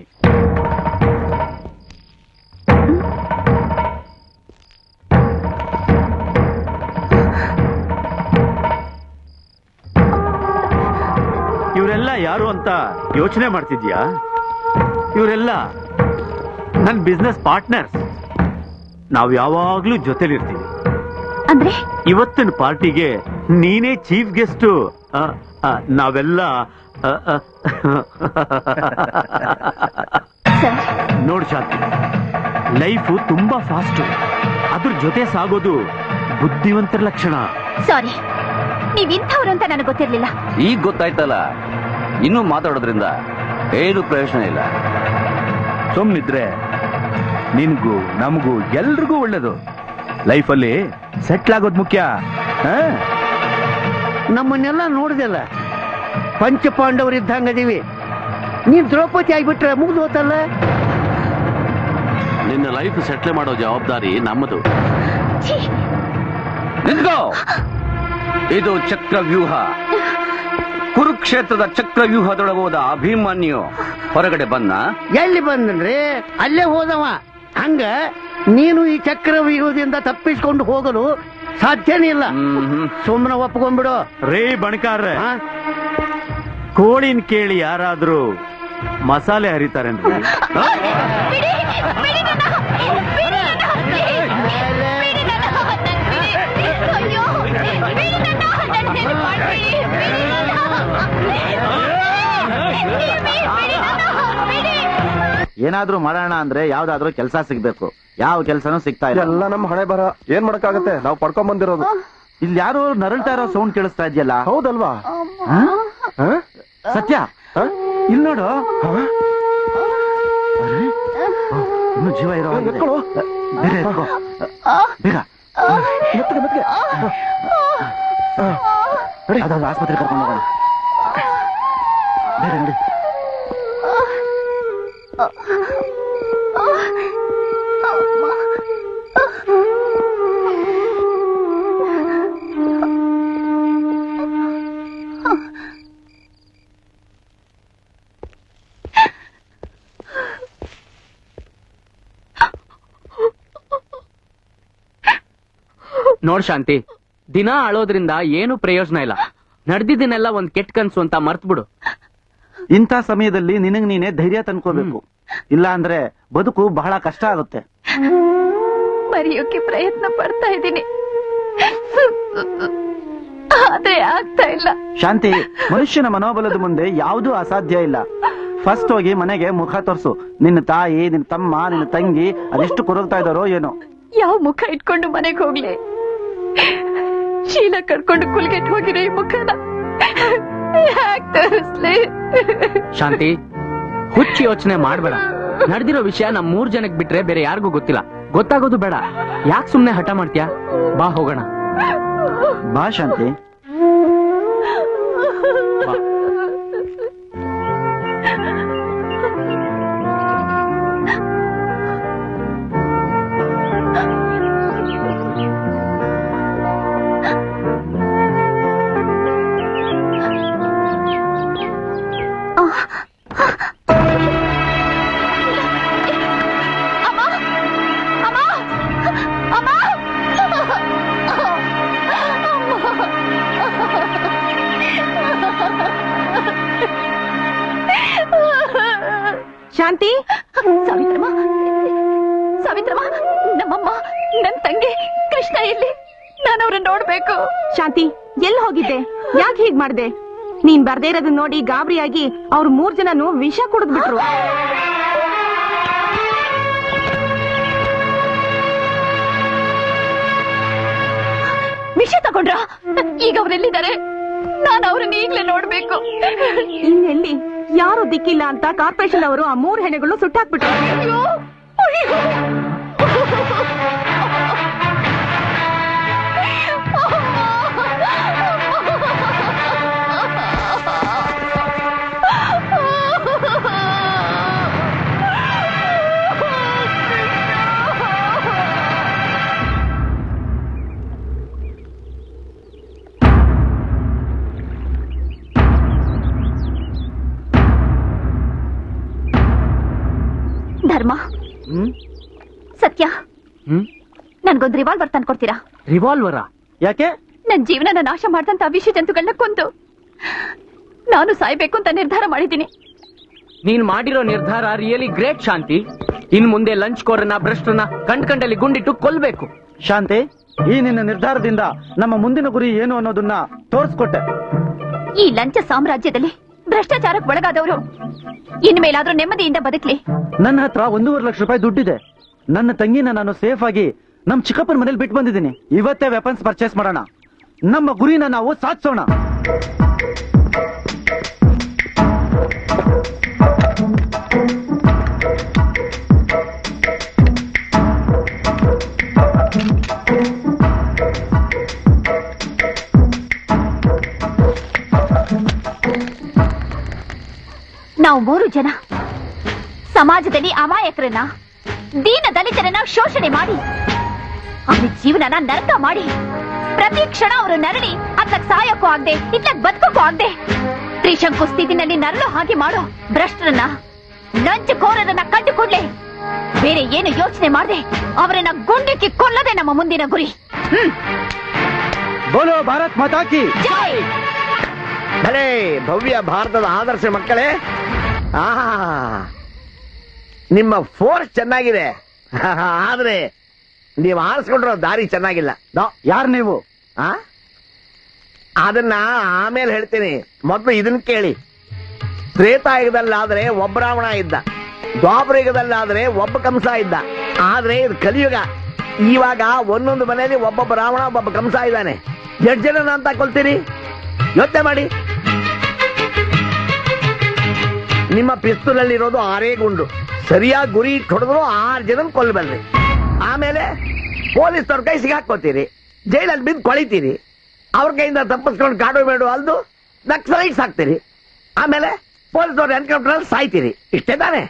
ಇವರೆಲ್ಲ ಯಾರು ಅಂತ ಯೋಚನೆ ಮಾಡ್ತಿದ್ಯಾ? ಇವರೆಲ್ಲ ನನ್ನ ಬಿಸ್ನೆಸ್ ಪಾರ್ಟ್ನರ್ಸ್. ನಾವ್ ಯಾವಾಗ್ಲೂ ಜೊತೆಲಿರ್ತೀವಿ. ಅಂದ್ರೆ ಇವತ್ತಿನ ಪಾರ್ಟಿಗೆ ನೀನೇ ಚೀಫ್ ಗೆಸ್ಟ್. ನಾವೆಲ್ಲ ನೋಡ್ ಶಾಂತಿ, ಲೈಫು ತುಂಬಾ ಫಾಸ್ಟ್. ಅದ್ರ ಜೊತೆ ಸಾಗೋದು ಬುದ್ಧಿವಂತರ ಲಕ್ಷಣ. ಸಾರಿ, ನೀವ್ ಇಂಥವ್ರು ಅಂತ ನನಗೆ ಗೊತ್ತಿರ್ಲಿಲ್ಲ. ಈಗ ಗೊತ್ತಾಯ್ತಲ್ಲ, ಇನ್ನೂ ಮಾತಾಡೋದ್ರಿಂದ ಏನು ಪ್ರಯೋಜನ ಇಲ್ಲ. ಸುಮ್ನಿದ್ರೆ ನಿನ್ಗೂ ನಮಗೂ ಎಲ್ರಿಗೂ ಒಳ್ಳೇದು. ಲೈಫಲ್ಲಿ ಸೆಟ್ಲ್ ಆಗೋದು ಮುಖ್ಯ. ನಮ್ಮನ್ನೆಲ್ಲ ನೋಡಿದೆಲ್ಲ, ಪಂಚಪಾಂಡವರು ಇದ್ದಂಗದೀವಿ. ನೀನ್ ದ್ರೌಪದಿ ಆಗ್ಬಿಟ್ರೆ ಮುಗ್ದು ಹೋತಲ್ಲ. ನಿನ್ನ ಲೈಫ್ ಸೆಟ್ಲ್ ಮಾಡೋ ಜವಾಬ್ದಾರಿ ನಮ್ಮದು. ನಿಂತ್ಕೋ. ಇದು ಚಕ್ರವ್ಯೂಹ. ಕುರುಕ್ಷೇತ್ರದ ಚಕ್ರವ್ಯೂಹದೊಳಗೋದ ಅಭಿಮನ್ಯು ಹೊರಗಡೆ ಬಂದ. ಎಲ್ಲಿ ಬಂದನ್ರಿ? ಅಲ್ಲೇ ಹೋದವ. ಹಂಗ ನೀನು ಈ ಚಕ್ರವ್ಯೂಹದಿಂದ ತಪ್ಪಿಸ್ಕೊಂಡು ಹೋಗಲು ಸಾಧ್ಯನೇ ಇಲ್ಲ. ಸುಮ್ಮನೆ ಒಪ್ಕೊಂಡ್ಬಿಡು. ರೇ ಬಣಕಾರ್ರೆ, ಕೋಳಿನ ಕೇಳಿ ಯಾರಾದ್ರೂ ಮಸಾಲೆ ಹರಿತಾರೇನ್ರಿ? ಏನಾದ್ರೂ ಮಾಡೋಣ ಅಂದ್ರೆ ಯಾವ್ದಾದ್ರೂ ಕೆಲಸ ಸಿಗ್ಬೇಕು. ಯಾವ ಕೆಲಸನೂ ಸಿಗ್ತಾ ಇಲ್ಲ. ಎಲ್ಲ ನಮ್ಮ ಹಣೆ ಬರ. ಏನ್ ಮಾಡಕ್ಕಾಗತ್ತೆ? ನಾವು ಪಡ್ಕೊಂಡ್ ಬಂದಿರೋದು. ಇಲ್ಲಿ ಯಾರು ನರಳ್ತಾ ಇರೋ ಸೌಂಡ್ ಕೇಳಿಸ್ತಾ ಇದೆಯಲ್ಲ? ಹೌದಲ್ವಾ? ಸತ್ಯ, ಇಲ್ಲಿ ನೋಡು. ಇನ್ನು ಜೀವ ಇರೋ ಬೇಗ ಎತ್ಕೋ. ಬೇಗ ಅದಾದ್ರು ಆಸ್ಪತ್ರೆ ಕರ್ಕೊಂಡು ಹೋಗೋಣ. ಬೇಗ ನೋಡಿ. ನೋಡ್ ಶಾಂತಿ, ದಿನ ಅಳೋದ್ರಿಂದ ಏನು ಪ್ರಯೋಜನ ಇಲ್ಲ. ನಡೆದಿದ್ದನ್ನೆಲ್ಲ ಒಂದ್ ಕೆಟ್ಟ ಕನ್ಸು ಅಂತ ಮರ್ತ್ ಬಿಡು. ಇಂಥ ಸಮಯದಲ್ಲಿ ನಿನಗ್ ನೀನೆ ಧೈರ್ಯ ತಂದ್ಕೋಬೇಕು. ಇಲ್ಲ ಅಂದ್ರೆ ಬದುಕು ಬಹಳ ಕಷ್ಟ ಆಗುತ್ತೆ. ಮರೆಯೋಕೆ ಪ್ರಯತ್ನ ಪಡ್ತಾ ಇದ್ದೀನಿ, ಆದ್ರೆ ಆಗ್ತಾ ಇಲ್ಲ. ಶಾಂತಿ, ಮನುಷ್ಯನ ಮನೋಬಲದ ಮುಂದೆ ಯಾವುದೂ ಅಸಾಧ್ಯ ಇಲ್ಲ. ಫಸ್ಟ್ ಹೋಗಿ ಮನೆಗೆ ಮುಖ ತೋರ್ಸು. ನಿನ್ನ ತಾಯಿ, ನಿನ್ನ ತಮ್ಮ, ನಿನ್ನ ತಂಗಿ ಅದೆಷ್ಟು ಕೊರಗ್ತಾ ಇದಾರೋ ಏನೋ. ಯಾವ ಮುಖ ಇಟ್ಕೊಂಡು ಮನೆಗೆ ಹೋಗ್ಲಿ? ಶೀಲ ಕರ್ಕೊಂಡು ಕುಲ್ಗೆಟ್ ಹೋಗಿರೋ ಈ ಮುಖನ ಯಾಕ್ ತೋರಿಸ್ಲಿ? ಶಾಂತಿ, ಹುಚ್ಚಿ ಯೋಚನೆ ಮಾಡ್ಬೇಡ. ನಡೆದಿರೋ ವಿಷಯ ನಮ್ ಮೂರ್ ಜನಕ್ ಬಿಟ್ರೆ ಬೇರೆ ಯಾರಿಗೂ ಗೊತ್ತಿಲ್ಲ. ಗೊತ್ತಾಗೋದು ಬೇಡ. ಯಾಕೆ ಸುಮ್ನೆ ಹಠ ಮಾಡ್ತೀಯಾ? ಬಾ ಹೋಗೋಣ. ಬಾ ಶಾಂತಿ. ಶಾಂತಿ, ಸಾವಿತ್ರಮ್ಮ, ಸಾವಿತ್ರಮ್ಮ, ನಮ್ಮಮ್ಮ, ನನ್ ತಂಗಿ ಕೃಷ್ಣ ಇಲ್ಲಿ. ನಾನು ಅವ್ರನ್ನ ನೋಡ್ಬೇಕು. ಶಾಂತಿ, ಎಲ್ಲಿ ಹೋಗಿದ್ದೆ? ಯಾಕೆ ಹೀಗ್ ಮಾಡ್ದೆ? ನೀನ್ ಬರ್ದೇ ಇರೋದನ್ನ ನೋಡಿ ಗಾಬರಿಯಾಗಿ ಅವ್ರ ಮೂರ್ ಜನನು ವಿಷ ಕುಡಿದ್ಬಿಟ್ರು. ವಿಷ ತಗೊಂಡ್ರ? ಈಗ ಅವ್ರೆಲ್ಲಿದ್ದಾರೆ? ನಾನು ಅವ್ರನ್ನ ಈಗ್ಲೇ ನೋಡ್ಬೇಕು. ಇನ್ನೆಲ್ಲಿ? ಯಾರು ದಿಕ್ಕಿಲ್ಲ ಅಂತ ಕಾರ್ಪೊರೇಷನ್ ಅವರು ಆ ಮೂರ್ ಹೆಣೆಗಳು ಸುಟ್ಟಾಕ್ಬಿಟ್ರು. ಧರ್ಮ, ಸತ್ಯ, ನನ್ಗೊಂದ್ ರಿವಾಲ್ವರ್ ತಂದ್ಕೊಡ್ತೀರಾ? ರಿವಾಲ್ವರಾ? ಯಾಕೆ? ನನ್ ಜೀವನನ ನಾಶ ಮಾಡ್ದಂತ ವಿಷ ಜಂತುಗಳನ್ನ ಕೊಂದು ನಾನು ಸಾಯ್ಬೇಕು ಅಂತ ನಿರ್ಧಾರ ಮಾಡಿದ್ದೀನಿ. ನೀನ್ ಮಾಡಿರೋ ನಿರ್ಧಾರ ರಿಯಲಿ ಗ್ರೇಟ್ ಶಾಂತಿ. ಇನ್ ಮುಂದೆ ಲಂಚ್ ಕೋರನ್ನ ಭ್ರಷ್ಟರನ್ನ ಕಂಡ್ ಕಂಡಲ್ಲಿ ಗುಂಡಿಟ್ಟು ಕೊಲ್ಬೇಕು. ಶಾಂತಿ, ಈ ನಿನ್ನ ನಿರ್ಧಾರದಿಂದ ನಮ್ಮ ಮುಂದಿನ ಗುರಿ ಏನು ಅನ್ನೋದನ್ನ ತೋರಿಸ್ಕೊಟ್ಟೆ. ಈ ಲಂಚ ಸಾಮ್ರಾಜ್ಯದಲ್ಲಿ ಭ್ರಷ್ಟಾಚಾರಕ್ಕೆ ಒಳಗಾದವರು ಇನ್ಮೇಲಾದ್ರೂ ನೆಮ್ಮದಿಯಿಂದ ಬದುಕ್ಲಿ. ನನ್ನ ಹತ್ರ ಒಂದೂವರೆ ಲಕ್ಷ ರೂಪಾಯಿ ದುಡ್ಡಿದೆ. ನನ್ನ ತಂಗಿನ ನಾನು ಸೇಫ್ ಆಗಿ ನಮ್ ಚಿಕ್ಕಪ್ಪನ ಮನೇಲಿ ಬಿಟ್ಟು ಬಂದಿದ್ದೀನಿ. ಇವತ್ತೇ ವೆಪನ್ಸ್ ಪರ್ಚೇಸ್ ಮಾಡೋಣ. ನಮ್ಮ ಗುರಿನ ನಾವು ಸಾಧಿಸೋಣ. ನಾವು ಮೂರು ಜನ ಸಮಾಜದಲ್ಲಿ ಅಮಾಯಕರನ್ನ, ದೀನ ದಲಿತರನ್ನ ಶೋಷಣೆ ಮಾಡಿ ಅವ್ರ ಜೀವನನ ನರಕ ಮಾಡಿ ಪ್ರತಿ ಕ್ಷಣ ಅವರು ನರಳಿ ಅತ್ಲಕ್ ಸಾಯಕ್ಕೂ ಆಗದೆ ಇತ್ಲಕ್ ಬದುಕಕ್ಕೂ ಆಗದೆ ತ್ರಿಶಂಕು ಸ್ಥಿತಿನಲ್ಲಿ ನರಳು ಹಾಗೆ ಮಾಡೋ ಭ್ರಷ್ಟರನ್ನ, ಲಂಚಕೋರರನ್ನ ಕಂಡು ಕೂಡ್ಲೆ ಬೇರೆ ಏನು ಯೋಚನೆ ಮಾಡದೆ ಅವರನ್ನ ಗುಂಡಿಕ್ಕಿ ಕೊಲ್ಲದೆ ನಮ್ಮ ಮುಂದಿನ ಗುರಿ. ಹ್ಮ್ ಬೋಲೋ ಭಾರತ್ ಮಾತಾ ಕಿ ಜೈ. ಭಲೇ ಭವ್ಯ ಭಾರತದ ಆದರ್ಶ ಮಕ್ಕಳೇ. ಆ ನಿಮ್ಮ ಫೋರ್ಸ್ ಚೆನ್ನಾಗಿದೆ, ಆದ್ರೆ ನೀವು ಆರಿಸ್ಕೊಂಡಿರೋ ದಾರಿ ಚೆನ್ನಾಗಿಲ್ಲ. ಯಾರು ನೀವು? ಆ ಅದನ್ನ ಆಮೇಲೆ ಹೇಳ್ತೀನಿ, ಮೊದಲು ಇದನ್ನ ಕೇಳಿ. ತ್ರೇತಾಯುಗದಲ್ಲಾದ್ರೆ ಒಬ್ಬ ರಾವಣ ಇದ್ದ, ದ್ವಾಪರಯುಗದಲ್ಲಾದ್ರೆ ಒಬ್ಬ ಕಂಸ ಇದ್ದ. ಆದ್ರೆ ಇದು ಕಲಿಯುಗ. ಇವಾಗ ಒಂದೊಂದು ಮನೆಯಲ್ಲಿ ಒಬ್ಬೊಬ್ಬ ರಾವಣ ಒಬ್ಬೊಬ್ಬ ಕಂಸ ಇದ್ದಾನೆ. ಎಷ್ಟು ಜನ ಅಂತ ಕೊಲ್ತೀರಿ ಯೋಚನೆ ಮಾಡಿ. ನಿಮ್ಮ ಪಿಸ್ತೂಲಲ್ಲಿ ಇರೋದು ಆರೇ ಗುಂಡು. ಸರಿಯಾಗಿ ಗುರಿ ಇಟ್ಟು ಹೊಡೆದ್ರು ಆರು ಜನ ಕೊಲ್ಲಬಲ್ರಿ. ಆಮೇಲೆ ಪೊಲೀಸ್ನವ್ರ ಕೈ ಸಿಗಾಕೋತೀರಿ, ಜೈಲಲ್ಲಿ ಬಿದ್ದು ಕೊಳಿತೀರಿ. ಅವ್ರ ಕೈಯಿಂದ ತಪ್ಪಿಸ್ಕೊಂಡು ಕಾಡು ಬೇಡು ಅಲ್ದು ನಕ್ಸಲೈಟ್ಸ್ ಹಾಕ್ತೀರಿ. ಆಮೇಲೆ ಪೊಲೀಸ್ನವ್ರ ಎನ್ಕೌಂಟರ್ ಅಲ್ಲಿ ಸಾಯ್ತೀರಿ. ಇಷ್ಟೇ ತಾನೆ?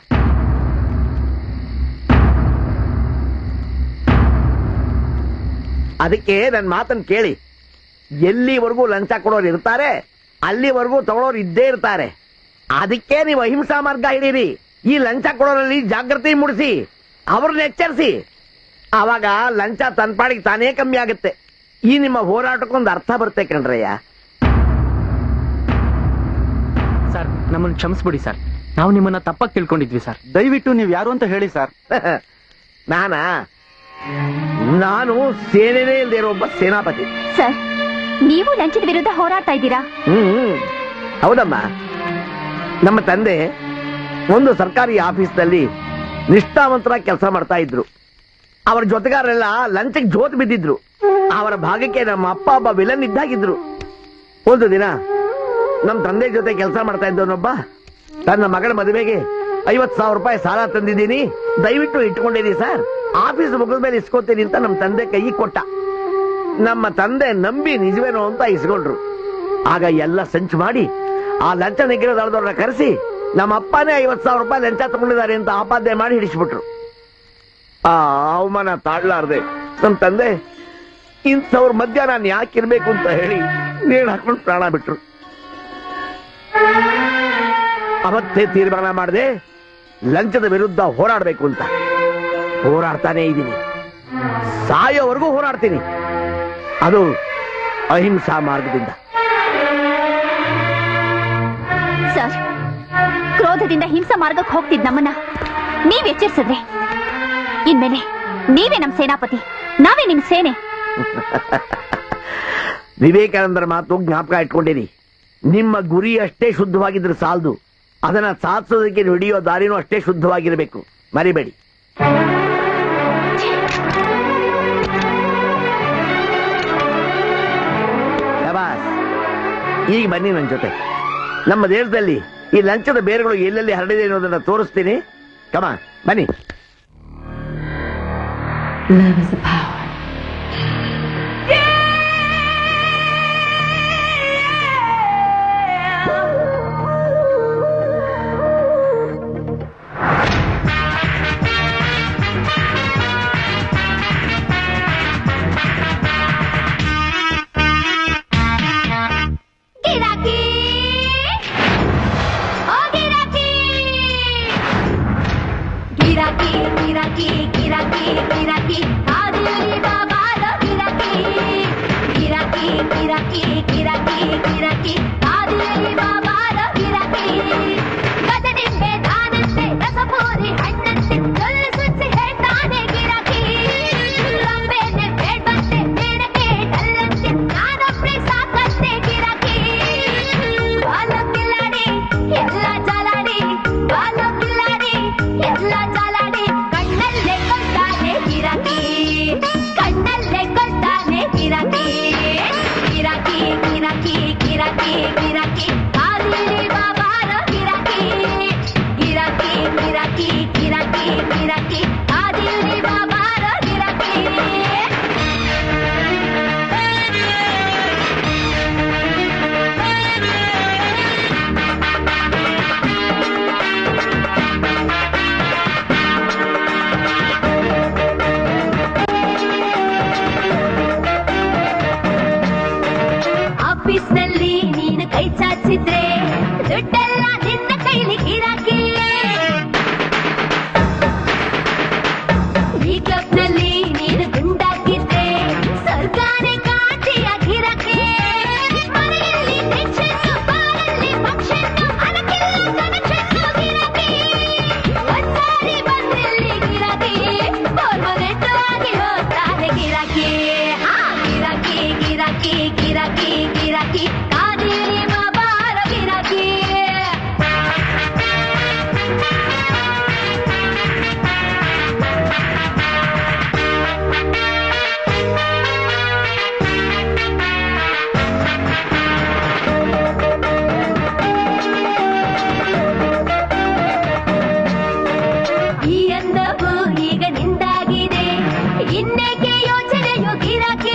ಅದಕ್ಕೆ ನನ್ನ ಮಾತನ್ನು ಕೇಳಿ. ಎಲ್ಲಿವರೆಗೂ ಲಂಚ ಕೊಡೋರು ಇರ್ತಾರೆ, ಅಲ್ಲಿವರೆಗೂ ತಗೊಳ್ಳೋರು ಇದ್ದೇ ಇರ್ತಾರೆ. ಅದಕ್ಕೆ ನೀವು ಅಹಿಂಸಾ ಮಾರ್ಗ ಹಿಡೀರಿ. ಈ ಲಂಚ ಕೊಡೋರಲ್ಲಿ ಜಾಗೃತಿ ಮೂಡಿಸಿ, ಅವ್ರನ್ನ ಎಚ್ಚರಿಸಿ. ಆವಾಗ ಲಂಚ ತನ್ಪಾಡಿಗೆ ತಾನೇ ಕಮ್ಮಿ ಆಗುತ್ತೆ. ಈ ನಿಮ್ಮ ಹೋರಾಟಕ್ಕೊಂದು ಅರ್ಥ ಬರುತ್ತೆ ಕಣ್ರಯ್ಯ. ಸರ್, ನಮ್ಮನ್ನು ಕ್ಷಮಿಸ್ಬಿಡಿ ಸರ್. ನಾವು ನಿಮ್ಮನ್ನ ತಪ್ಪಾಗಿ ತಿಳ್ಕೊಂಡಿದ್ವಿ ಸರ್. ದಯವಿಟ್ಟು ನೀವು ಯಾರು ಅಂತ ಹೇಳಿ ಸರ್. ನಾನ ನಾನು ಸೇನೆನೇ ಇಲ್ಲದೆ ಇರೋ ಒಬ್ಬ ಸೇನಾಪತಿ. ಸರ್, ನೀವು ಲಂಚದ ವಿರುದ್ಧ ಹೋರಾಡ್ತಾ ಇದ್ದೀರಾ? ಹ್ಮ್ ಹೌದಮ್ಮ. ನಮ್ಮ ತಂದೆ ಒಂದು ಸರ್ಕಾರಿ ಆಫೀಸ್ನಲ್ಲಿ ನಿಷ್ಠಾವಂತರಾಗಿ ಕೆಲಸ ಮಾಡ್ತಾ ಇದ್ರು. ಅವರ ಜೊತೆಗಾರರೆಲ್ಲ ಲಂಚಕ್ಕೆ ಜೋತ್ ಬಿದ್ದಿದ್ರು. ಅವರ ಭಾಗಕ್ಕೆ ನಮ್ಮ ಅಪ್ಪ ಒಬ್ಬ ವಿಲನ್ ಇದ್ದಾಗಿದ್ರು. ಒಂದು ದಿನ ನಮ್ಮ ತಂದೆ ಜೊತೆ ಕೆಲಸ ಮಾಡ್ತಾ ಇದ್ದವನೊಬ್ಬ ತನ್ನ ಮಗಳ ಮದುವೆಗೆ ಐವತ್ ಸಾವಿರ ರೂಪಾಯಿ ಸಾಲ ತಂದಿದ್ದೀನಿ, ದಯವಿಟ್ಟು ಇಟ್ಕೊಂಡಿದ್ದೀನಿ ಸರ್, ಆಫೀಸ್ ಮುಗಿದ ಮೇಲೆ ಇಸ್ಕೊತೀನಿ ಅಂತ ನಮ್ಮ ತಂದೆ ಕೈ ಕೊಟ್ಟ. ನಮ್ಮ ತಂದೆ ನಂಬಿ ನಿಜವೇನೋ ಅಂತ ಇಸ್ಕೊಂಡ್ರು. ಆಗ ಎಲ್ಲ ಸಂಚು ಮಾಡಿ ಆ ಲಂಚ ನಿಗ್ರಹ ದಳದವ್ರನ್ನ ಕರೆಸಿ ನಮ್ಮ ಅಪ್ಪನೇ ಐವತ್ ಸಾವಿರ ರೂಪಾಯಿ ಲಂಚ ತಗೊಂಡಿದ್ದಾರೆ ಅಂತ ಆಪಾದನೆ ಮಾಡಿ ಹಿಡಿಸ್ಬಿಟ್ರು. ಆ ಅವಮಾನ ತಾಳ್ಲಾರ್ದೆ ನಮ್ಮ ತಂದೆ ಇಂಥವ್ರ ಮಧ್ಯ ನಾನು ಯಾಕಿರ್ಬೇಕು ಅಂತ ಹೇಳಿ ನೇಣು ಹಾಕೊಂಡು ಪ್ರಾಣ ಬಿಟ್ರು. ಅವತ್ತೇ ತೀರ್ಮಾನ ಮಾಡಿದೆ ಲಂಚದ ವಿರುದ್ಧ ಹೋರಾಡಬೇಕು ಅಂತ. ಹೋರಾಡ್ತಾನೆ ಇದ್ದೀನಿ, ಸಾಯೋವರೆಗೂ ಹೋರಾಡ್ತೀನಿ. ಅದು ಅಹಿಂಸಾ ಮಾರ್ಗದಿಂದ. ಸರ್, ಕ್ರೋಧದಿಂದ ಹಿಂಸಾ ಮಾರ್ಗಕ್ಕೆ ಹೋಗ್ತಿದ್ ನಮ್ಮನ್ನ ನೀವ್ ಎಚ್ಚರಿಸಿದ್ರೆ ಇನ್ಮೇಲೆ ನೀವೇ ನಮ್ ಸೇನಾಪತಿ, ನಾವೇ ನಿಮ್ ಸೇನೆ. ವಿವೇಕಾನಂದರ ಮಾತು ಜ್ಞಾಪಕ ಇಟ್ಕೊಂಡಿರಿ. ನಿಮ್ಮ ಗುರಿ ಅಷ್ಟೇ ಶುದ್ಧವಾಗಿದ್ರೆ ಸಾಲದು, ಅದನ್ನ ಸಾಧಿಸೋದಕ್ಕೆ ಹಿಡಿಯೋ ದಾರಿನೂ ಅಷ್ಟೇ ಶುದ್ಧವಾಗಿರಬೇಕು, ಮರಿಬೇಡಿ. ಈಗ ಬನ್ನಿ ನನ್ನ ಜೊತೆ. ನಮ್ಮ ದೇಶದಲ್ಲಿ ಈ ಲಂಚದ ಬೇರುಗಳು ಎಲ್ಲೆಲ್ಲಿ ಹರಡಿದೆ ಅನ್ನೋದನ್ನ ತೋರಿಸ್ತೀನಿ. ಕಮ ಬನ್ನಿ. Love is a power. ಗಿರಾಕಿ ಗಿರಾಕಿ ಗಿರಾಕಿ ಗಿರಾಕಿ ಆದಿಲಿ ಬಾಬಾದ ಗಿರಾಕಿ ಗಿರಾಕಿ ಗಿರಾಕಿ ಗಿರಾಕಿ ಗಿರಾಕಿ ಆದಿಲಿ ಬಾಬಾ ಆಫೀಸ್ ನಲ್ಲಿ ನೀನು ಕೈ ಚಾಚಿದ್ರೆ ದುಡ್ಡೆಲ್ಲ ನಿನ್ನ ಕೈಲಿ ಗಿರಾಕಿ. ಈ ಕ್ಲಬ್ ನಲ್ಲಿ ನೀನು ಗುಂಡಾಗಿದ್ರೆ ಸರ್ಕಾರಿ ಕಾಟಿಯ ಗಿರಾಕಿ. ಮನೆಯಲ್ಲಿ ಟೆನ್ಷನ್, ಬಾರಲ್ಲಿ ಫಂಕ್ಷನ್, ಅದಕ್ಕೆಲ್ಲ ಕನೆಕ್ಷನ್ ಗಿರಾಕಿ. ಒಂದ್ಸಾರಿ ಬಂದಿಲ್ಲಿ ಗಿರಾಕಿ, ಪರ್ಮನೆಂಟ್ ಆಗಿ ಹೋಗ್ತಾನೆ ಗಿರಾಕಿ. ಆ ಗಿರಾಕಿ ಗಿರಾಕಿ ಗಿರಾಕಿ ಗಿರಾಕಿ ಕಾದಿರಿ ಬಾರ ಗಿರಾಕಿ. ಈ ಅಂದವು ಈಗ ನಿಂದಾಗಿದೆ, ಇನ್ನೇಕೆ ಯೋಚನೆಯು ಗಿರಾಕಿ.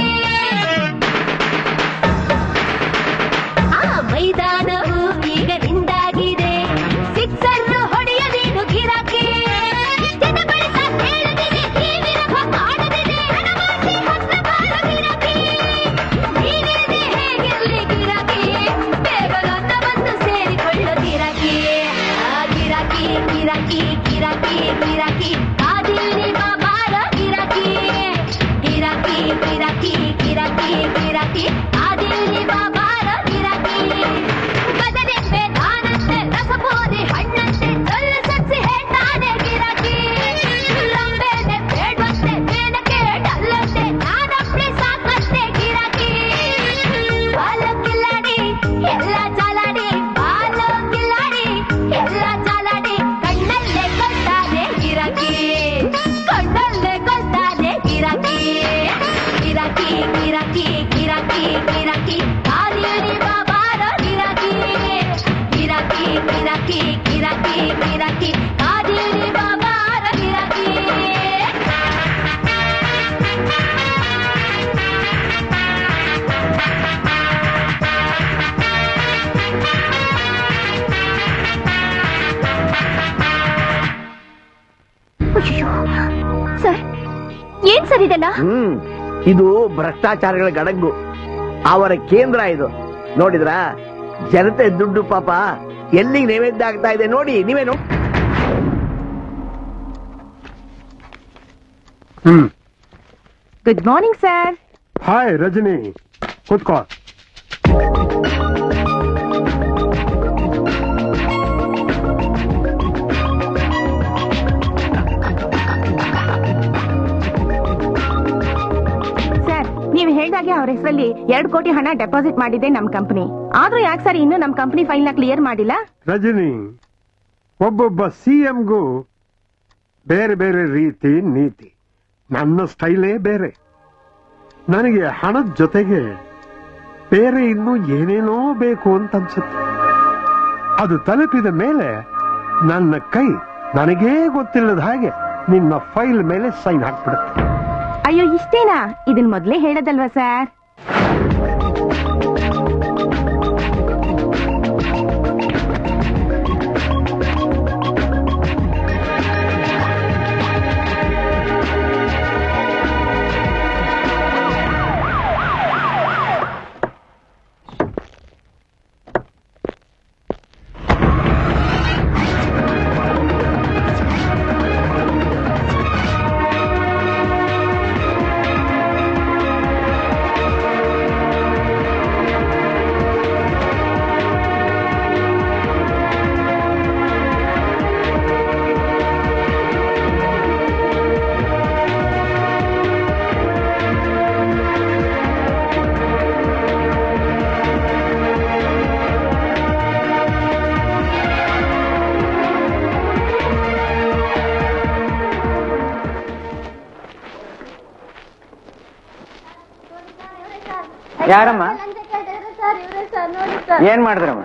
ಆ ಮೈದಾನವು ಈಗ ನಿಂದಾಗಿದೆ, ಸಿಕ್ಸರ್ ಹೊಡೆಯ ನೀನು ಗಿರಾಕಿ. ಜನ ಬಳಿಕ ಕೇಳದಿದೆ, ಈ ವಿರಹ ಮಾಡದಿದೆ, ಹಣವಾಸಿ ಹತ್ತ ಬಾರ ಗಿರಾಕಿ. ನೀನಿಲ್ಲದೆ ಹೇಗಿರ್ಲಿ ಗಿರಾಕಿ, ಬೇಗಲೊಂದ ಬಂದು ಸೇರಿಕೊಳ್ಳು ಗಿರಾಕಿ. ಆ ಗಿರಾಕಿ ಗಿರಾಕಿ ಗಿರಾಕಿ ಗಿರಾಕಿ ಕಾದಿರಿ ಬಾರ ಗಿರಾಕಿ. ಗಿರಾಕಿ ಗಿರಾಕಿ ಗಿರಾಕಿ ಗಿರಾಕಿ ಕಾದಿರಿ ಬಾರ ಗಿರಾಕಿ. ಬದನೆಂಬೆ ನಾನಂತೆ ರಸಬೋದಿ ಹಣ್ಣಂತೆ ಸೊಳ್ಳು ಸಚ್ಚಿ ಹೇಳ್ತಾನೆ ಗಿರಾಕಿ. ಲಂಬೆನೆ ಬೇಡ್ವಂತೆ ಮೇನಕ್ಕೆ ಡಲ್ಲಂತೆ ನಾನೊಬ್ಬನೇ ಸಾಕಂತೆ ಗಿರಾಕಿ. ಬಾಲು ಕಿಲ್ಲಾಡಿ ಎಲ್ಲ ಚಾಲಾಡಿ, ಬಾಲು ಕಿಲ್ಲಾಡಿ ಎಲ್ಲ ಚಾಲಾಡಿ, ಕಣ್ಣಲ್ಲೇ ಕೊಲ್ತಾನೆ ಗಿರಾಕಿ. ಕಣ್ಣಲ್ಲೇ ಕೊಲ್ತಾನೆ ಗಿರಾಕಿ. ಗಿರಾಕಿ ಗಿರಾಕಿ ಗಿರಾಕಿ ಗಿರಾಕಿ ಕಾದಿರಿ ಬಾರ ಗಿರಾಕಿ. ಗಿರಾಕಿ ಗಿರಾಕಿ ಗಿರಾಕಿ ಗಿರಾಕಿ ಕಾದಿರಿ ಬಾರ ಗಿರಾಕಿ. ಸರ್, ಏನ್ ಸರ್ ಇದೆಲ್ಲ? ಹ್ಮ್ ಇದು ಭ್ರಷ್ಟಾಚಾರಗಳ ಗಡಂಗು, ಅವರ ಕೇಂದ್ರ ಇದು. ನೋಡಿದ್ರ ಜನತೆ ದುಡ್ಡು ಪಾಪ ಎಲ್ಲಿಗೆ ನೈವೇದ್ಯ ಆಗ್ತಾ ಇದೆ ನೋಡಿ, ನೀವೇ ನೋಡಿ. Hmm good morning sir. Hi Rajani, ಕೂತ್ಕೋ. ಸರ್, ನೀವು ಹೇಳ್ದಾಗೆ ಅವ್ರ ಹೆಸರಲ್ಲಿ ಎರಡು ಕೋಟಿ ಹಣ ಡೆಪಾಸಿಟ್ ಮಾಡಿದೆ ನಮ್ ಕಂಪನಿ. ಆದ್ರೂ ಯಾಕೆ ಸರ್ ಇನ್ನೂ ನಮ್ ಕಂಪನಿ ಫೈಲ್ ನ ಕ್ಲಿಯರ್ ಮಾಡಿಲ್ಲ? ರಜನಿ, ಒಬ್ಬೊಬ್ಬ ಸಿ ಎಂಗೂ ಬೇರೆ ಬೇರೆ ರೀತಿ ನೀತಿ. ನನ್ನ ಸ್ಟೈಲೇ ಬೇರೆ. ನನಗೆ ಹಣದ ಜೊತೆಗೆ ಬೇರೆ ಇನ್ನೂ ಏನೇನೋ ಬೇಕು ಅಂತ ಅನ್ಸುತ್ತೆ. ಅದು ತಲುಪಿದ ಮೇಲೆ ನನ್ನ ಕೈ ನನಗೇ ಗೊತ್ತಿಲ್ಲದ ಹಾಗೆ ನಿನ್ನ ಫೈಲ್ ಮೇಲೆ ಸೈನ್ ಹಾಕ್ಬಿಡುತ್ತೆ. ಅಯ್ಯೋ ಇಷ್ಟೇನಾ? ಇದನ್ ಮೊದ್ಲೇ ಹೇಳದಲ್ವಾ ಸರ್? ಯಾರಮ್ಮ? ಏನ್ ಮಾಡಿದ್ರಮ್ಮ?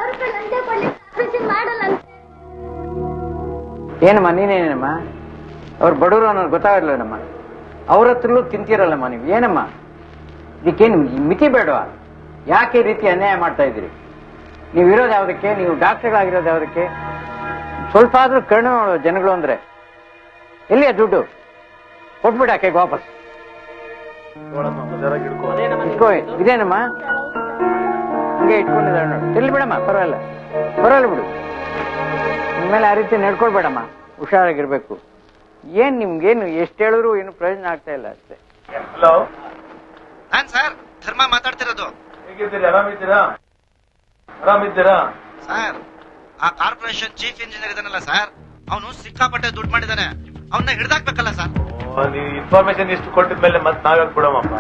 ಏನಮ್ಮ ನೀನೇನಮ್ಮ? ಅವ್ರು ಬಡವರು ಅನ್ನೋದು ಗೊತ್ತಾಗಲಿಲ್ಲಮ್ಮ. ಅವ್ರ ಹತ್ರಲ್ಲೂ ತಿಂತೀರಲ್ಲಮ್ಮ ನೀವು. ಏನಮ್ಮ ಇದಕ್ಕೇನು ಮಿತಿ ಬೇಡವಾ? ಯಾಕೆ ಈ ರೀತಿ ಅನ್ಯಾಯ ಮಾಡ್ತಾ ಇದ್ದೀರಿ? ನೀವು ಇರೋದು ಯಾವುದಕ್ಕೆ? ನೀವು ಡಾಕ್ಟರ್ಗಳಾಗಿರೋದು ಯಾವುದಕ್ಕೆ? ಸ್ವಲ್ಪ ಆದ್ರೂ ಕರುಣೆ ಮಾಡೋ ಜನಗಳು ಅಂದ್ರೆ. ಎಲ್ಲಿಯ ದುಡ್ಡು? ಕೊಟ್ಬಿಡ ಆಕೆಗೆ ವಾಪಸ್. ಇದೇನಮ್ಮ? ಹಂಗೆ ಇಟ್ಕೊಂಡಿದ್ದಾಳೆ ನೋಡಿ. ತಿರ್ಲಿ ಬಿಡಮ್ಮ, ಪರವಾಗಿಲ್ಲ ಪರವಾಗಿಲ್ಲ ಬಿಡು. ಇನ್ಮೇಲೆ ಆ ರೀತಿ ನಡ್ಕೊಳ್ಬೇಡಮ್ಮ, ಹುಷಾರಾಗಿರ್ಬೇಕು. ಏನ್ ನಿಮ್ಗೇನು ಎಷ್ಟು ಹೇಳಿದ್ರು ಏನು ಪ್ರಯೋಜನ ಆಗ್ತಾ ಇಲ್ಲ ಅಷ್ಟೇ. ಹಲೋ, ನಾನ್ ಸರ್ ಧರ್ಮ ಮಾತಾಡ್ತಿರೋದು. ಹೇಗಿದ್ದೀರಿ? ಆರಾಮಿದ್ದೀರಾ? ಆರಾಮಿದ್ದೀರಾ ಸರ್? ಆ ಕಾರ್ಪೊರೇಷನ್ ಚೀಫ್ ಇಂಜಿನಿಯರ್ ಇದಾನಲ್ಲ ಸರ್, ಅವನು ಸಿಕ್ಕಾಪಟ್ಟೆ ದುಡ್ಡು ಮಾಡಿದಾನೆ. ಅವನ್ನ ಹಿಡ್ದಾಕ್ಬೇಕಲ್ಲ ಸರ್. ನೀವು ಇನ್ಫಾರ್ಮೇಶನ್ ಇಷ್ಟು ಕೊಟ್ಟಿದ್ಮೇಲೆ ಮತ್ತೆ ನಾವ್ಯಾಕೆ ಬಿಡೋಮಪ್ಪ?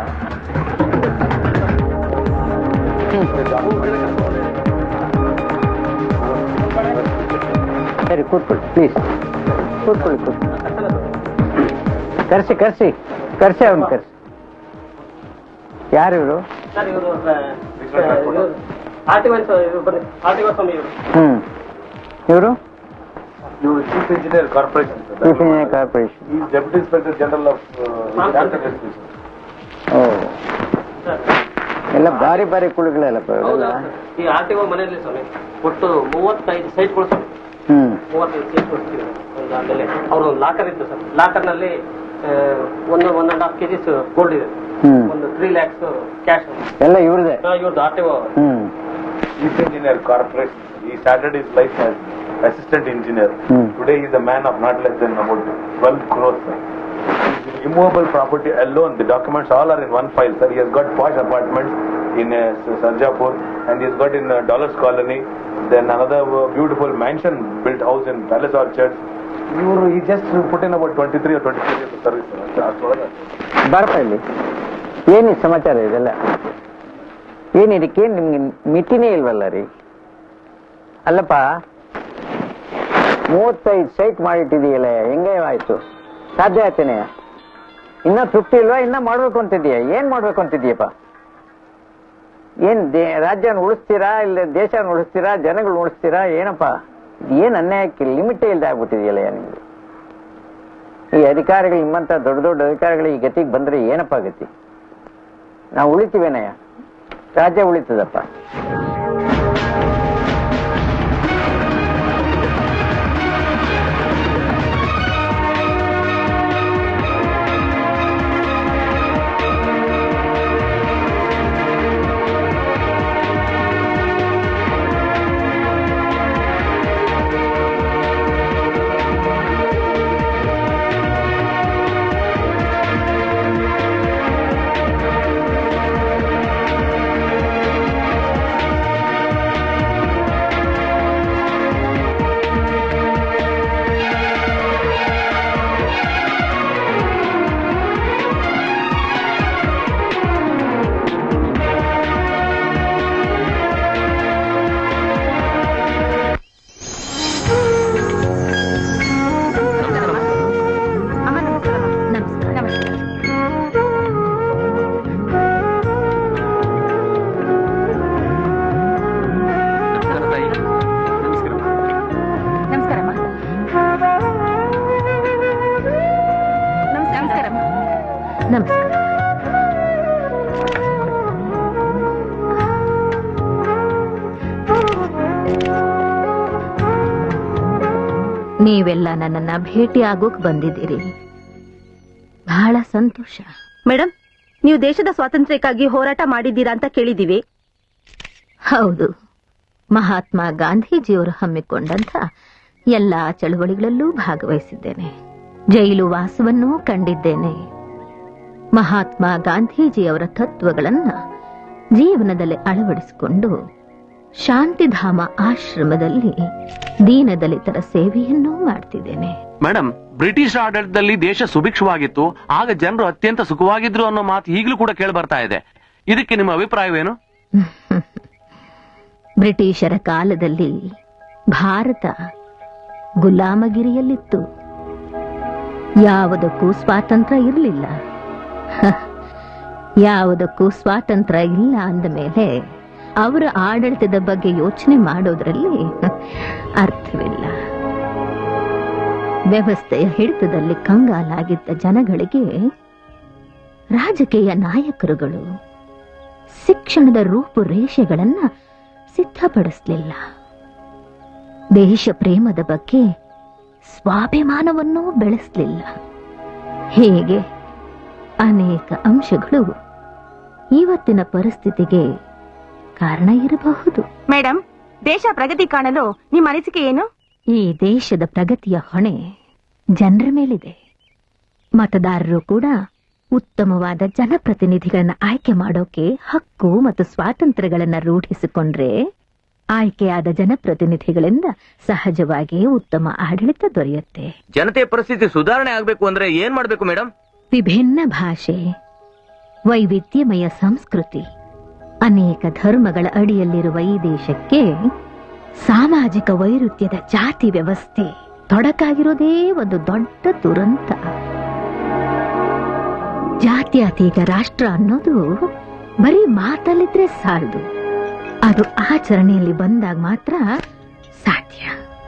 ಸರಿ ಕೂತ್ಕೊಳ್ಳಿ ಪ್ಲೀಸ್, ಕೂತ್ಕೊಳ್ಳಿ ಕೂತ್ಕೊಳ್ಳಿ. ಕರ್ಸಿ ಕರ್ಸಿ ಕರ್ಸಿ ಅವನು ಕರ್ಸಿ. ಯಾರು ಇವರು? ಹ್ಮ್, ಇವರು chief engineer corporation. Chief engineer corporation. Deputy inspector general of. Oh, ಎಲ್ಲ ಬಾರಿ ಬಾರಿ ಕುಳಿಗಳೆಲ್ಲ. ಈ ಆರ್ ಟಿ ಒ ಮನೆಯಲ್ಲಿ ಸ್ವಾಮಿ ಒಟ್ಟು ಮೂವತ್ತೈದು ಸೈಟ್ಗಳು ಸ್ವಾಮಿ. ಹ್ಮ್, ಮೂವತ್ತೈದು ಸೈಟ್ ಕೊಡ್ತೀವಿ. ಆಮೇಲೆ ಅವ್ರ ಒಂದು ಲಾಕರ್ ಇತ್ತು ಸರ್. ಲಾಕರ್ ನಲ್ಲಿ ಒಂದು one and half kgs gold ಇದೆ. ಒಂದು ತ್ರೀ ಲ್ಯಾಕ್ಸ್ ಕ್ಯಾಶ್ ಎಲ್ಲ ಇವ್ರದೇ. ಇವ್ರದ್ದು R T O. Hmm, chief engineer corporation. He started his life as assistant engineer. Hmm. Today he is a man of not less than about twelve crores. Immovable property alone, the documents all are in one file, sir. He has got posh apartments in uh, Sarjapur, and he has got in uh, Dollars Colony. Then another uh, beautiful mansion built house in Palace Orchards. He just put in about twenty-three or twenty-four years of service. ಬಾರಪ್ಪ ಇಲ್ಲಿ. ಏನು ಸಮಾಚಾರ ಇದೆಲ್ಲ? ಏನು ಇದಕ್ಕೆ ನಿಮ್ಗೆ ಮಿತಿನೇ ಇಲ್ವಲ್ಲ ರೀ? ಅಲ್ಲಪ್ಪ, ಮೂವತ್ತೈದು ಸೈಟ್ ಮಾಡಿಟ್ಟಿದೀಯಲ್ಲ, ಹೆಂಗೆ ಆಯ್ತು? ಸಾಧ್ಯ ಆಯ್ತೇನೆ? ಇನ್ನ ತೃಪ್ತಿ ಇಲ್ವಾ? ಇನ್ನ ಮಾಡ್ಬೇಕು ಅಂತಿದೀಯ? ಏನ್ ಮಾಡ್ಬೇಕು ಅಂತಿದೀಯಪ್ಪ? ಏನ್ ರಾಜ್ಯನ ಉಳಿಸ್ತೀರಾ, ಇಲ್ಲ ದೇಶನ ಉಳಿಸ್ತೀರಾ, ಜನಗಳು ಉಳಿಸ್ತೀರಾ? ಏನಪ್ಪಾ ಏನ್ ಅನ್ಯಾಯಕ್ಕೆ ಲಿಮಿಟೇ ಇಲ್ದೆ ಆಗ್ಬಿಟ್ಟಿದೆಯಲ್ಲ ನಿಮ್ಗೆ. ಈ ಅಧಿಕಾರಿಗಳು, ನಿಮ್ಮಂತ ದೊಡ್ಡ ದೊಡ್ಡ ಅಧಿಕಾರಿಗಳು ಈ ಗತಿಗೆ ಬಂದ್ರೆ ಏನಪ್ಪಾ ಗತಿ? ನಾವು ಉಳಿತೀವೇನಯ್ಯ? ರಾಜ್ಯ ಉಳಿತದಪ್ಪ. ನೀವೆಲ್ಲ ನನ್ನನ್ನ ಭೇಟಿ ಆಗೋಕ್ ಬಂದಿದ್ದೀರಿ, ಬಹಳ ಸಂತೋಷ. ಮೇಡಮ್, ನೀವು ದೇಶದ ಸ್ವಾತಂತ್ರ್ಯಕ್ಕಾಗಿ ಹೋರಾಟ ಮಾಡಿದ್ದೀರಾ ಅಂತ ಕೇಳಿದೀವಿ. ಹೌದು, ಮಹಾತ್ಮ ಗಾಂಧೀಜಿಯವರು ಹಮ್ಮಿಕೊಂಡಂತ ಎಲ್ಲಾ ಚಳವಳಿಗಳಲ್ಲೂ ಭಾಗವಹಿಸಿದ್ದೇನೆ. ಜೈಲು ವಾಸವನ್ನೂ ಕಂಡಿದ್ದೇನೆ. ಮಹಾತ್ಮ ಗಾಂಧೀಜಿಯವರ ತತ್ವಗಳನ್ನ ಜೀವನದಲ್ಲಿ ಅಳವಡಿಸಿಕೊಂಡು ಶಾಂತಿಧಾಮ ಆಶ್ರಮದಲ್ಲಿ ದೀನದಲಿತರ ಸೇವೆಯನ್ನೂ ಮಾಡ್ತಿದ್ದೇನೆ. ಮೇಡಮ್, ಬ್ರಿಟಿಷ್ ಆಡಳಿತದಲ್ಲಿ ದೇಶ ಸುಭಿಕ್ಷವಾಗಿತ್ತು, ಆಗ ಜನರು ಅತ್ಯಂತ ಸುಖವಾಗಿದ್ರು ಅನ್ನೋ ಮಾತು ಈಗಲೂ ಕೂಡ ಕೇಳಿ ಬರ್ತಾ ಇದೆ. ಇದಕ್ಕೆ ನಿಮ್ಮ ಅಭಿಪ್ರಾಯವೇನು? ಬ್ರಿಟಿಷರ ಕಾಲದಲ್ಲಿ ಭಾರತ ಗುಲಾಮಗಿರಿಯಲ್ಲಿತ್ತು. ಯಾವುದಕ್ಕೂ ಸ್ವಾತಂತ್ರ್ಯ ಇರಲಿಲ್ಲ. ಯಾವುದಕ್ಕೂ ಸ್ವಾತಂತ್ರ್ಯ ಇಲ್ಲ ಅಂದ ಮೇಲೆ ಅವರ ಆಡಳಿತದ ಬಗ್ಗೆ ಯೋಚನೆ ಮಾಡೋದ್ರಲ್ಲಿ ಅರ್ಥವಿಲ್ಲ. ವ್ಯವಸ್ಥೆಯ ಹಿಡಿತದಲ್ಲಿ ಕಂಗಾಲಾಗಿದ್ದ ಜನಗಳಿಗೆ ರಾಜಕೀಯ ನಾಯಕರುಗಳು ಶಿಕ್ಷಣದ ರೂಪುರೇಷೆಗಳನ್ನ ಸಿದ್ಧಪಡಿಸಲಿಲ್ಲ. ದೇಶ ಪ್ರೇಮದ ಬಗ್ಗೆ ಸ್ವಾಭಿಮಾನವನ್ನೂ ಬೆಳೆಸಲಿಲ್ಲ. ಹೀಗೆ ಅನೇಕ ಅಂಶಗಳು ಇವತ್ತಿನ ಪರಿಸ್ಥಿತಿಗೆ ಕಾರಣ ಇರಬಹುದು. ಮೇಡಮ್, ದೇಶ ಪ್ರಗತಿ ಕಾಣಲು ನಿಮ್ಮ ಅನಿಸಿಕೆ ಏನು? ಈ ದೇಶದ ಪ್ರಗತಿಯ ಹೊಣೆ ಜನರ ಮೇಲಿದೆ. ಮತದಾರರು ಕೂಡ ಉತ್ತಮವಾದ ಜನಪ್ರತಿನಿಧಿಗಳನ್ನ ಆಯ್ಕೆ ಮಾಡೋಕೆ ಹಕ್ಕು ಮತ್ತು ಸ್ವಾತಂತ್ರ್ಯಗಳನ್ನ ರೂಢಿಸಿಕೊಂಡ್ರೆ ಆಯ್ಕೆಯಾದ ಜನಪ್ರತಿನಿಧಿಗಳಿಂದ ಸಹಜವಾಗಿ ಉತ್ತಮ ಆಡಳಿತ ದೊರೆಯುತ್ತೆ. ಜನತೆ ಪರಿಸ್ಥಿತಿ ಸುಧಾರಣೆ ಆಗ್ಬೇಕು ಅಂದ್ರೆ ಏನ್ ಮಾಡ್ಬೇಕು ಮೇಡಮ್? ವಿಭಿನ್ನ ಭಾಷೆ, ವೈವಿಧ್ಯಮಯ ಸಂಸ್ಕೃತಿ, ಅನೇಕ ಧರ್ಮಗಳ ಅಡಿಯಲ್ಲಿರುವ ಈ ದೇಶಕ್ಕೆ ಸಾಮಾಜಿಕ ವೈರುಧ್ಯದ ಜಾತಿ ವ್ಯವಸ್ಥೆ ತೊಡಕಾಗಿರೋದೇ ಒಂದು ದೊಡ್ಡ ದುರಂತ. ಜಾತ್ಯತೀತ ರಾಷ್ಟ್ರ ಅನ್ನೋದು ಬರೀ ಮಾತಲ್ಲಿದ್ರೆ ಸಾಲದು, ಅದು ಆಚರಣೆಯಲ್ಲಿ ಬಂದಾಗ ಮಾತ್ರ ಸಾಧ್ಯ.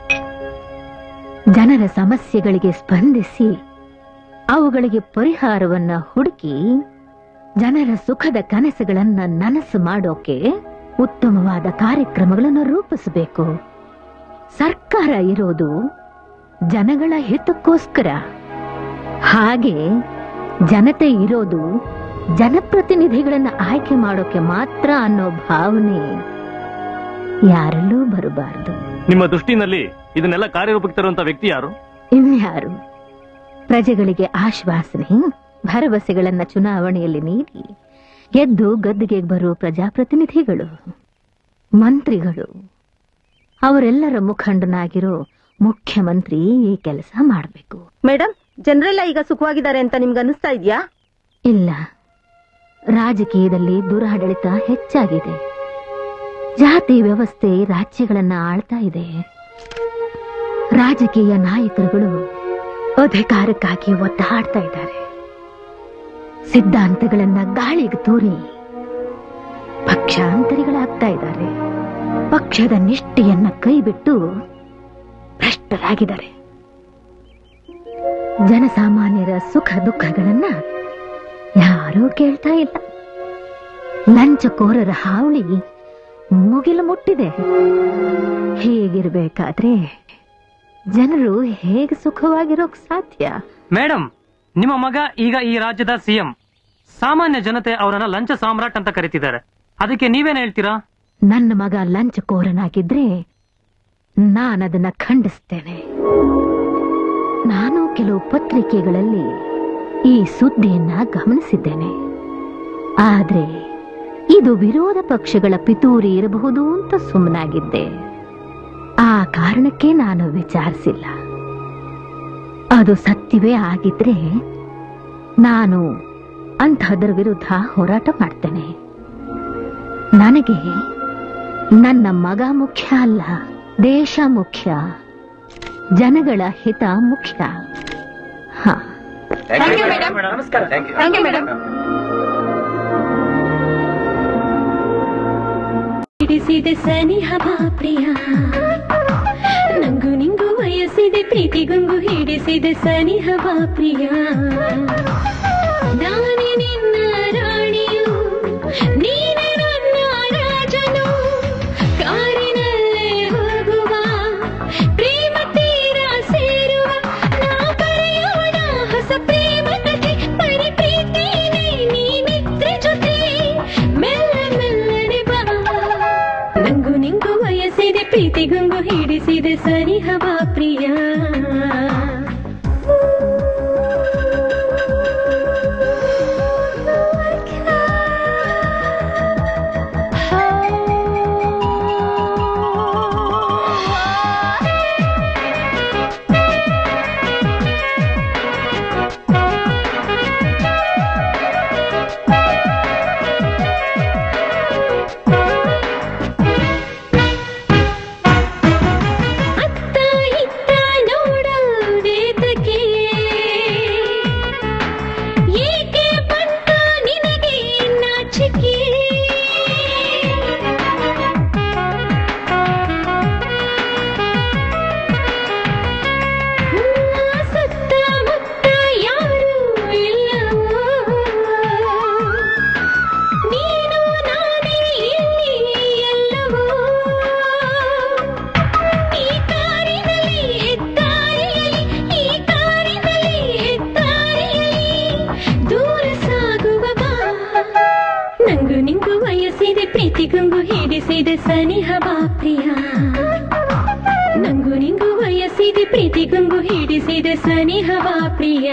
ಜನರ ಸಮಸ್ಯೆಗಳಿಗೆ ಸ್ಪಂದಿಸಿ ಅವುಗಳಿಗೆ ಪರಿಹಾರವನ್ನ ಹುಡುಕಿ ಜನರ ಸುಖದ ಕನಸುಗಳನ್ನ ನನಸು ಮಾಡೋಕೆ ಉತ್ತಮವಾದ ಕಾರ್ಯಕ್ರಮಗಳನ್ನು ರೂಪಿಸಬೇಕು. ಸರ್ಕಾರ ಇರೋದು ಜನಗಳ ಹಿತಕ್ಕೋಸ್ಕರ, ಹಾಗೆ ಜನತೆ ಇರೋದು ಜನಪ್ರತಿನಿಧಿಗಳನ್ನ ಆಯ್ಕೆ ಮಾಡೋಕೆ ಮಾತ್ರ ಅನ್ನೋ ಭಾವನೆ ಯಾರಲ್ಲೂ ಬರಬಾರದು. ನಿಮ್ಮ ದೃಷ್ಟಿನಲ್ಲಿ ಇದನ್ನೆಲ್ಲ ಕಾರ್ಯರೂಪಕ್ಕೆ ತರುವಂತ ವ್ಯಕ್ತಿ ಯಾರು? ಇನ್ಯಾರು? ಪ್ರಜೆಗಳಿಗೆ ಆಶ್ವಾಸನೆ, ಭರವಸೆಗಳನ್ನ ಚುನಾವಣೆಯಲ್ಲಿ ನೀಡಿ ಗೆದ್ದು ಗದ್ದಿಗೆ ಬರುವ ಪ್ರಜಾಪ್ರತಿನಿಧಿಗಳು, ಮಂತ್ರಿಗಳು, ಅವರೆಲ್ಲರ ಮುಖಂಡನಾಗಿರೋ ಮುಖ್ಯಮಂತ್ರಿ ಈ ಕೆಲಸ ಮಾಡಬೇಕು. ಮೇಡಮ್, ಜನರೆಲ್ಲ ಈಗ ಸುಖವಾಗಿದ್ದಾರೆ ಅಂತ ನಿಮ್ಗೆ ಅನಿಸ್ತಾ ಇದೆಯಾ? ಇಲ್ಲ, ರಾಜಕೀಯದಲ್ಲಿ ದುರಾಡಳಿತ ಹೆಚ್ಚಾಗಿದೆ. ಜಾತಿ ವ್ಯವಸ್ಥೆ ರಾಜ್ಯಗಳನ್ನ ಆಳ್ತಾ ಇದೆ. ರಾಜಕೀಯ ನಾಯಕರುಗಳು ಅಧಿಕಾರಕ್ಕಾಗಿ ಒದ್ದಾಡ್ತಾ ಇದ್ದಾರೆ. ಸಿದ್ಧಾಂತಗಳನ್ನ ಗಾಳಿಗೆ ತೂರಿ ಪಕ್ಷಾಂತರಿಗಳಾಗ್ತಾ ಇದ್ದಾರೆ. ಪಕ್ಷದ ನಿಷ್ಠೆಯನ್ನ ಕೈಬಿಟ್ಟು ಭ್ರಷ್ಟರಾಗಿದ್ದಾರೆ. ಜನಸಾಮಾನ್ಯರ ಸುಖ ದುಃಖಗಳನ್ನ ಯಾರೂ ಕೇಳ್ತಾ ಇಲ್ಲ. ಲಂಚಕೋರರ ಹಾವಳಿ ಮುಗಿಲು ಮುಟ್ಟಿದೆ. ಹೀಗಿರ್ಬೇಕಾದ್ರೆ ಜನರು ಹೇಗೆ ಸುಖವಾಗಿರೋಕ್ ಸಾಧ್ಯ? ಮೇಡಮ್, ನಿಮ್ಮ ಮಗ ಈಗ ಈ ರಾಜ್ಯದ ಸಿಎಂ. ಸಾಮಾನ್ಯ ಜನತೆ ಅವರನ್ನ ಲಂಚ ಸಾಮ್ರಾಟ್ ಅಂತ ಕರೀತಿದ್ದಾರೆ. ಅದಕ್ಕೆ ನೀವೇನ್ ಹೇಳ್ತೀರಾ? ನನ್ನ ಮಗ ಲಂಚಕೋರನಾಗಿದ್ರೆ ನಾನದನ್ನ ಖಂಡಿಸ್ತೇನೆ. ನಾನು ಕೆಲವು ಪತ್ರಿಕೆಗಳಲ್ಲಿ ಈ ಸುದ್ದಿಯನ್ನ ಗಮನಿಸಿದ್ದೇನೆ. ಆದ್ರೆ ಇದು ವಿರೋಧ ಪಕ್ಷಗಳ ಪಿತೂರಿ ಇರಬಹುದು ಅಂತ ಸುಮ್ಮನಾಗಿದ್ದೆ. ಆ ಕಾರಣಕ್ಕೆ ನಾನು ವಿಚಾರಿಸಿಲ್ಲ. ಅದು ಸತ್ಯವೇ ಆಗಿದ್ರೆ ನಾನು ಅಂಥದ್ರ ವಿರುದ್ಧ ಹೋರಾಟ ಮಾಡ್ತೇನೆ. ನನಗೆ ನನ್ನ ಮಗ ಮುಖ್ಯ ಅಲ್ಲ, ದೇಶ ಮುಖ್ಯ, ಜನಗಳ ಹಿತ ಮುಖ್ಯ. ಹಾ, ನಮಸ್ಕಾರ. ಹಿಡಿಸಿದೆ ಸನಿಹ ಪ್ರಿಯ, ನಂಗು ನಿಂಗು ವಯಸ್ಸಿದೆ ಪ್ರೀತಿಗುಂಗು ಹಿಡಿಸಿದೆ ಸನಿಹ ಪ್ರಿಯ. ನಾನೇ ನಿನ್ನ ರಾಣಿಯು, ನೀನೆ ನನ್ನ ರಾಜನು. ಕಾರಿನಲ್ಲೇ ಹೋಗುವ, ಪ್ರೇಮ ತೀರ ಸೇರುವ, ನಾ ಬರೆಯೋಣ ಹೊಸ ಪ್ರೇಮ ಕಥೆ. ಪರಿ ಪ್ರೀತಿನೇ ನೀನಿದ್ರೆ ಜೊತೆ, ಮೆಲ್ಲ ಮೆಲ್ಲನೆ ಬಾ. ನಂಗು ನಿಂಗು ವಯಸ್ಸಿದೆ ಪ್ರೀತಿಗುಂಗು ಹಿಡಿಸಿದೆ ಸನಿಹ ಪ್ರಿಯ. ಅತ್ತ ಇತ್ತ ನೋಡೋದೆ ಪ್ರೀತಿಗುಂಗು ಹಿಡಿಸಿದೆ ಸನಿಹ ಬಾ ಪ್ರಿಯ ನಂಗು ನಿಂಗು ವಯಸ್ಸಿದೆ ಪ್ರೀತಿಗುಂಗು ಹಿಡಿಸಿದೆ ಸನಿಹ ಬಾ ಪ್ರಿಯ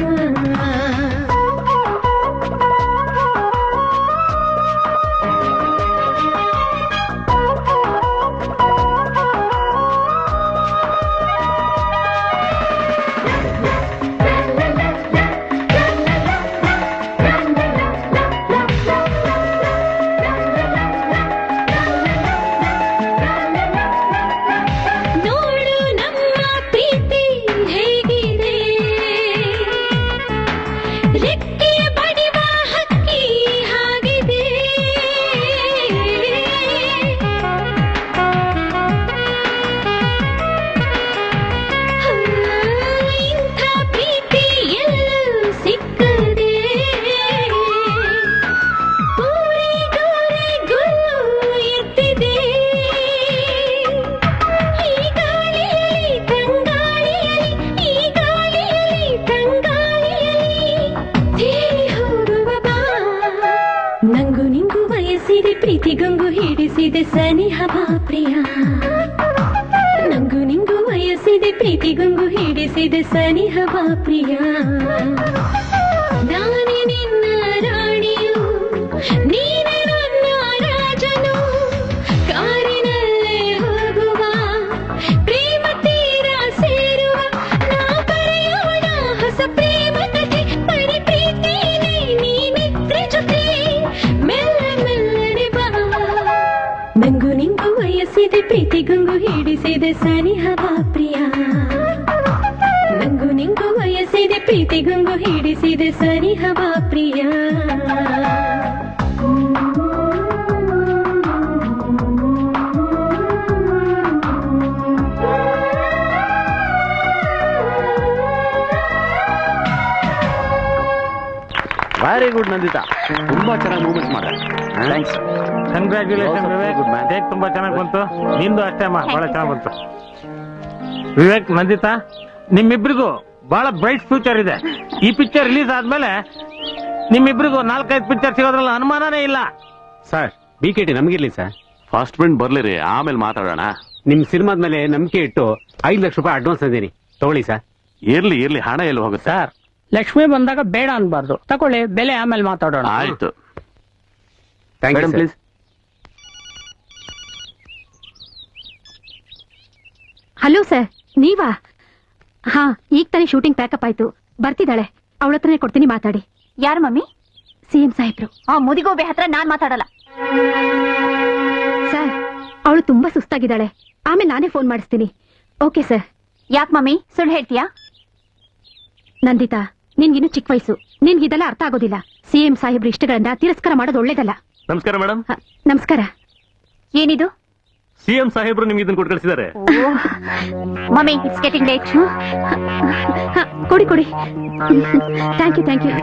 ಪ್ರೀತಿಗುಂಗು ಹಿಡಿಸಿದೆ ಸನಿಹ ಬಾ ಪ್ರಿಯ ನಂಗು ನಿಂಗು ವಯಸ್ಸಿದೆ ಪ್ರೀತಿಗುಂಗು ಹಿಡಿಸಿದೆ ಸನಿಹ ಬಾ ಪ್ರಿಯ ನಾನೇ ನಿನ್ನ ರಾಣಿಯು ನೀನೆ ನನ್ನ ರಾಜನು ಕಾರಿನಲ್ಲೇ ಹೋಗುವ ಪ್ರೇಮ ತೀರ ಸೇರುವ ನಾ ಬರೆಯೋಣ ಹೊಸ ಪ್ರೇಮ ಕಥೆ ಪರಿ ಪ್ರೀತಿನೇ ನೀ ಮಿತ್ರ ಜೊತೆ ನಂಗು ನಿಂಗು ವಯಸ್ಸಿದೆ ಪ್ರೀತಿಗುಂಗು ಹಿಡಿಸಿದೆ ಸನಿಹ ಬಾ ಪ್ರಿಯ ನಂಗು ನಿಂಗು ವಯಸ್ಸಿದೆ ಪ್ರೀತಿಗುಂಗು ಹಿಡಿಸಿದೆ ಸನಿಹ ಬಾ ಪ್ರಿಯ ವೆರಿ ಗುಡ್ ನಂದಿತಾ, ತುಂಬಾ ಚೆನ್ನಾಗಿ ಮೂವ್ಮೆಂಟ್ ಮಾಡ. ಥ್ಯಾಂಕ್ಸ್. ಕಂಗ್ರ್ಯಾಚುಲೇಷನ್ ವಿವೇಕ್. ಟೇಕ್ ತುಂಬಾ ಚೆನ್ನಾಗಿ ಬಂತು, ನಿಂದು ಅಷ್ಟೇ ಅಮ್ಮ, ಬಹಳ ಚೆನ್ನಾಗಿ ಬಂತು. ವಿವೇಕ್, ನಂದಿತಾ, ನಿಮ್ಮಿಬ್ರಿಗೂ ಬಹಳ ಬ್ರೈಟ್ ಫ್ಯೂಚರ್ ಇದೆ. ಈ ಪಿಕ್ಚರ್ ರಿಲೀಸ್ ಆದ್ಮೇಲೆ ನಿಮ್ಮಿಬ್ರಿಗೂ ನಾಲ್ಕೈದು ಪಿಕ್ಚರ್ ಸಿಗೋದ್ರಲ್ಲ ಅನುಮಾನನೇ ಇಲ್ಲ. ಸರ್, ಬಿ ಕೆ ಟಿ ನಮ್ಗಿರ್ಲಿ ಸರ್. ಫಸ್ಟ್ ಪ್ರಿಂಟ್ ಬರ್ಲಿರಿ, ಆಮೇಲೆ ಮಾತಾಡೋಣ. ನಿಮ್ ಸಿನಿಮಾದ ಮೇಲೆ ನಂಬಿಕೆ ಇಟ್ಟು ಐದು ಲಕ್ಷ ರೂಪಾಯಿ ಅಡ್ವಾನ್ಸ್ ಅಂದೀನಿ, ತಗೊಳ್ಳಿ ಸರ್. ಇರ್ಲಿ ಇರ್ಲಿ, ಹಣ ಎಲ್ಲಿ ಹೋಗುತ್ತೆ ಸರ್? ಲಕ್ಷ್ಮಿ ಬಂದಾಗ ಬೇಡ ಅನ್ಬಾರ್ದು, ತಗೊಳ್ಳಿ, ಬೆಲೆ ಆಮೇಲೆ ಮಾತಾಡೋಣ. ಆಯ್ತು, thank you please. Hello sir, ನೀವಾ? ಹಾ, ಈಗ ತಾನೇ ಶೂಟಿಂಗ್ ಪ್ಯಾಕಪ್ ಆಯ್ತು, ಬರ್ತಿದ್ದಾಳೆ. ಅವಳ ಹತ್ರನೇ ಕೊಡ್ತೀನಿ, ಮಾತಾಡಿ. ಯಾರು ಮಮ್ಮಿ? ಸಿಎಂ ಸಾಹೇಬ್ರು. ಆ ಮುದಿಗೋಬೆ ಹತ್ರ ನಾನ್ ಮಾತಾಡಲ್ಲ ಸರ್. ಅವಳು ತುಂಬಾ ಸುಸ್ತಾಗಿದ್ದಾಳೆ, ಆಮೇಲೆ ನಾನೇ ಫೋನ್ ಮಾಡಿಸ್ತೀನಿ. Okay sir. ಯಾಕೆ ಮಮ್ಮಿ ಸುಳ್ಳು ಹೇಳ್ತೀಯಾ? ನಂದಿತಾ, ನಿನ್ಗಿನ್ನು ಚಿಕ್ಕ ವಯಸ್ಸು, ನಿನ್ಗಿದೆಲ್ಲ ಅರ್ಥ ಆಗೋದಿಲ್ಲ. ಸಿಎಂ ಸಾಹೇಬ್ರ ಇಷ್ಟಗಳನ್ನ ತಿರಸ್ಕಾರ ಮಾಡೋದು ಒಳ್ಳೇದಲ್ಲ. ನಮಸ್ಕಾರ ಮೇಡಮ್. ನಮಸ್ಕಾರ. ಏನಿದು? ಸಿಎಂ ಸಾಹೇಬ್ರು ನಿಮ್ಗೆ ಇದನ್ನ ಕೊಟ್ಟು ಕಳಿಸಿದ್ದಾರೆ. Mummy, it's getting late. ಕೊಡಿ ಕೊಡಿ. Thank you thank you.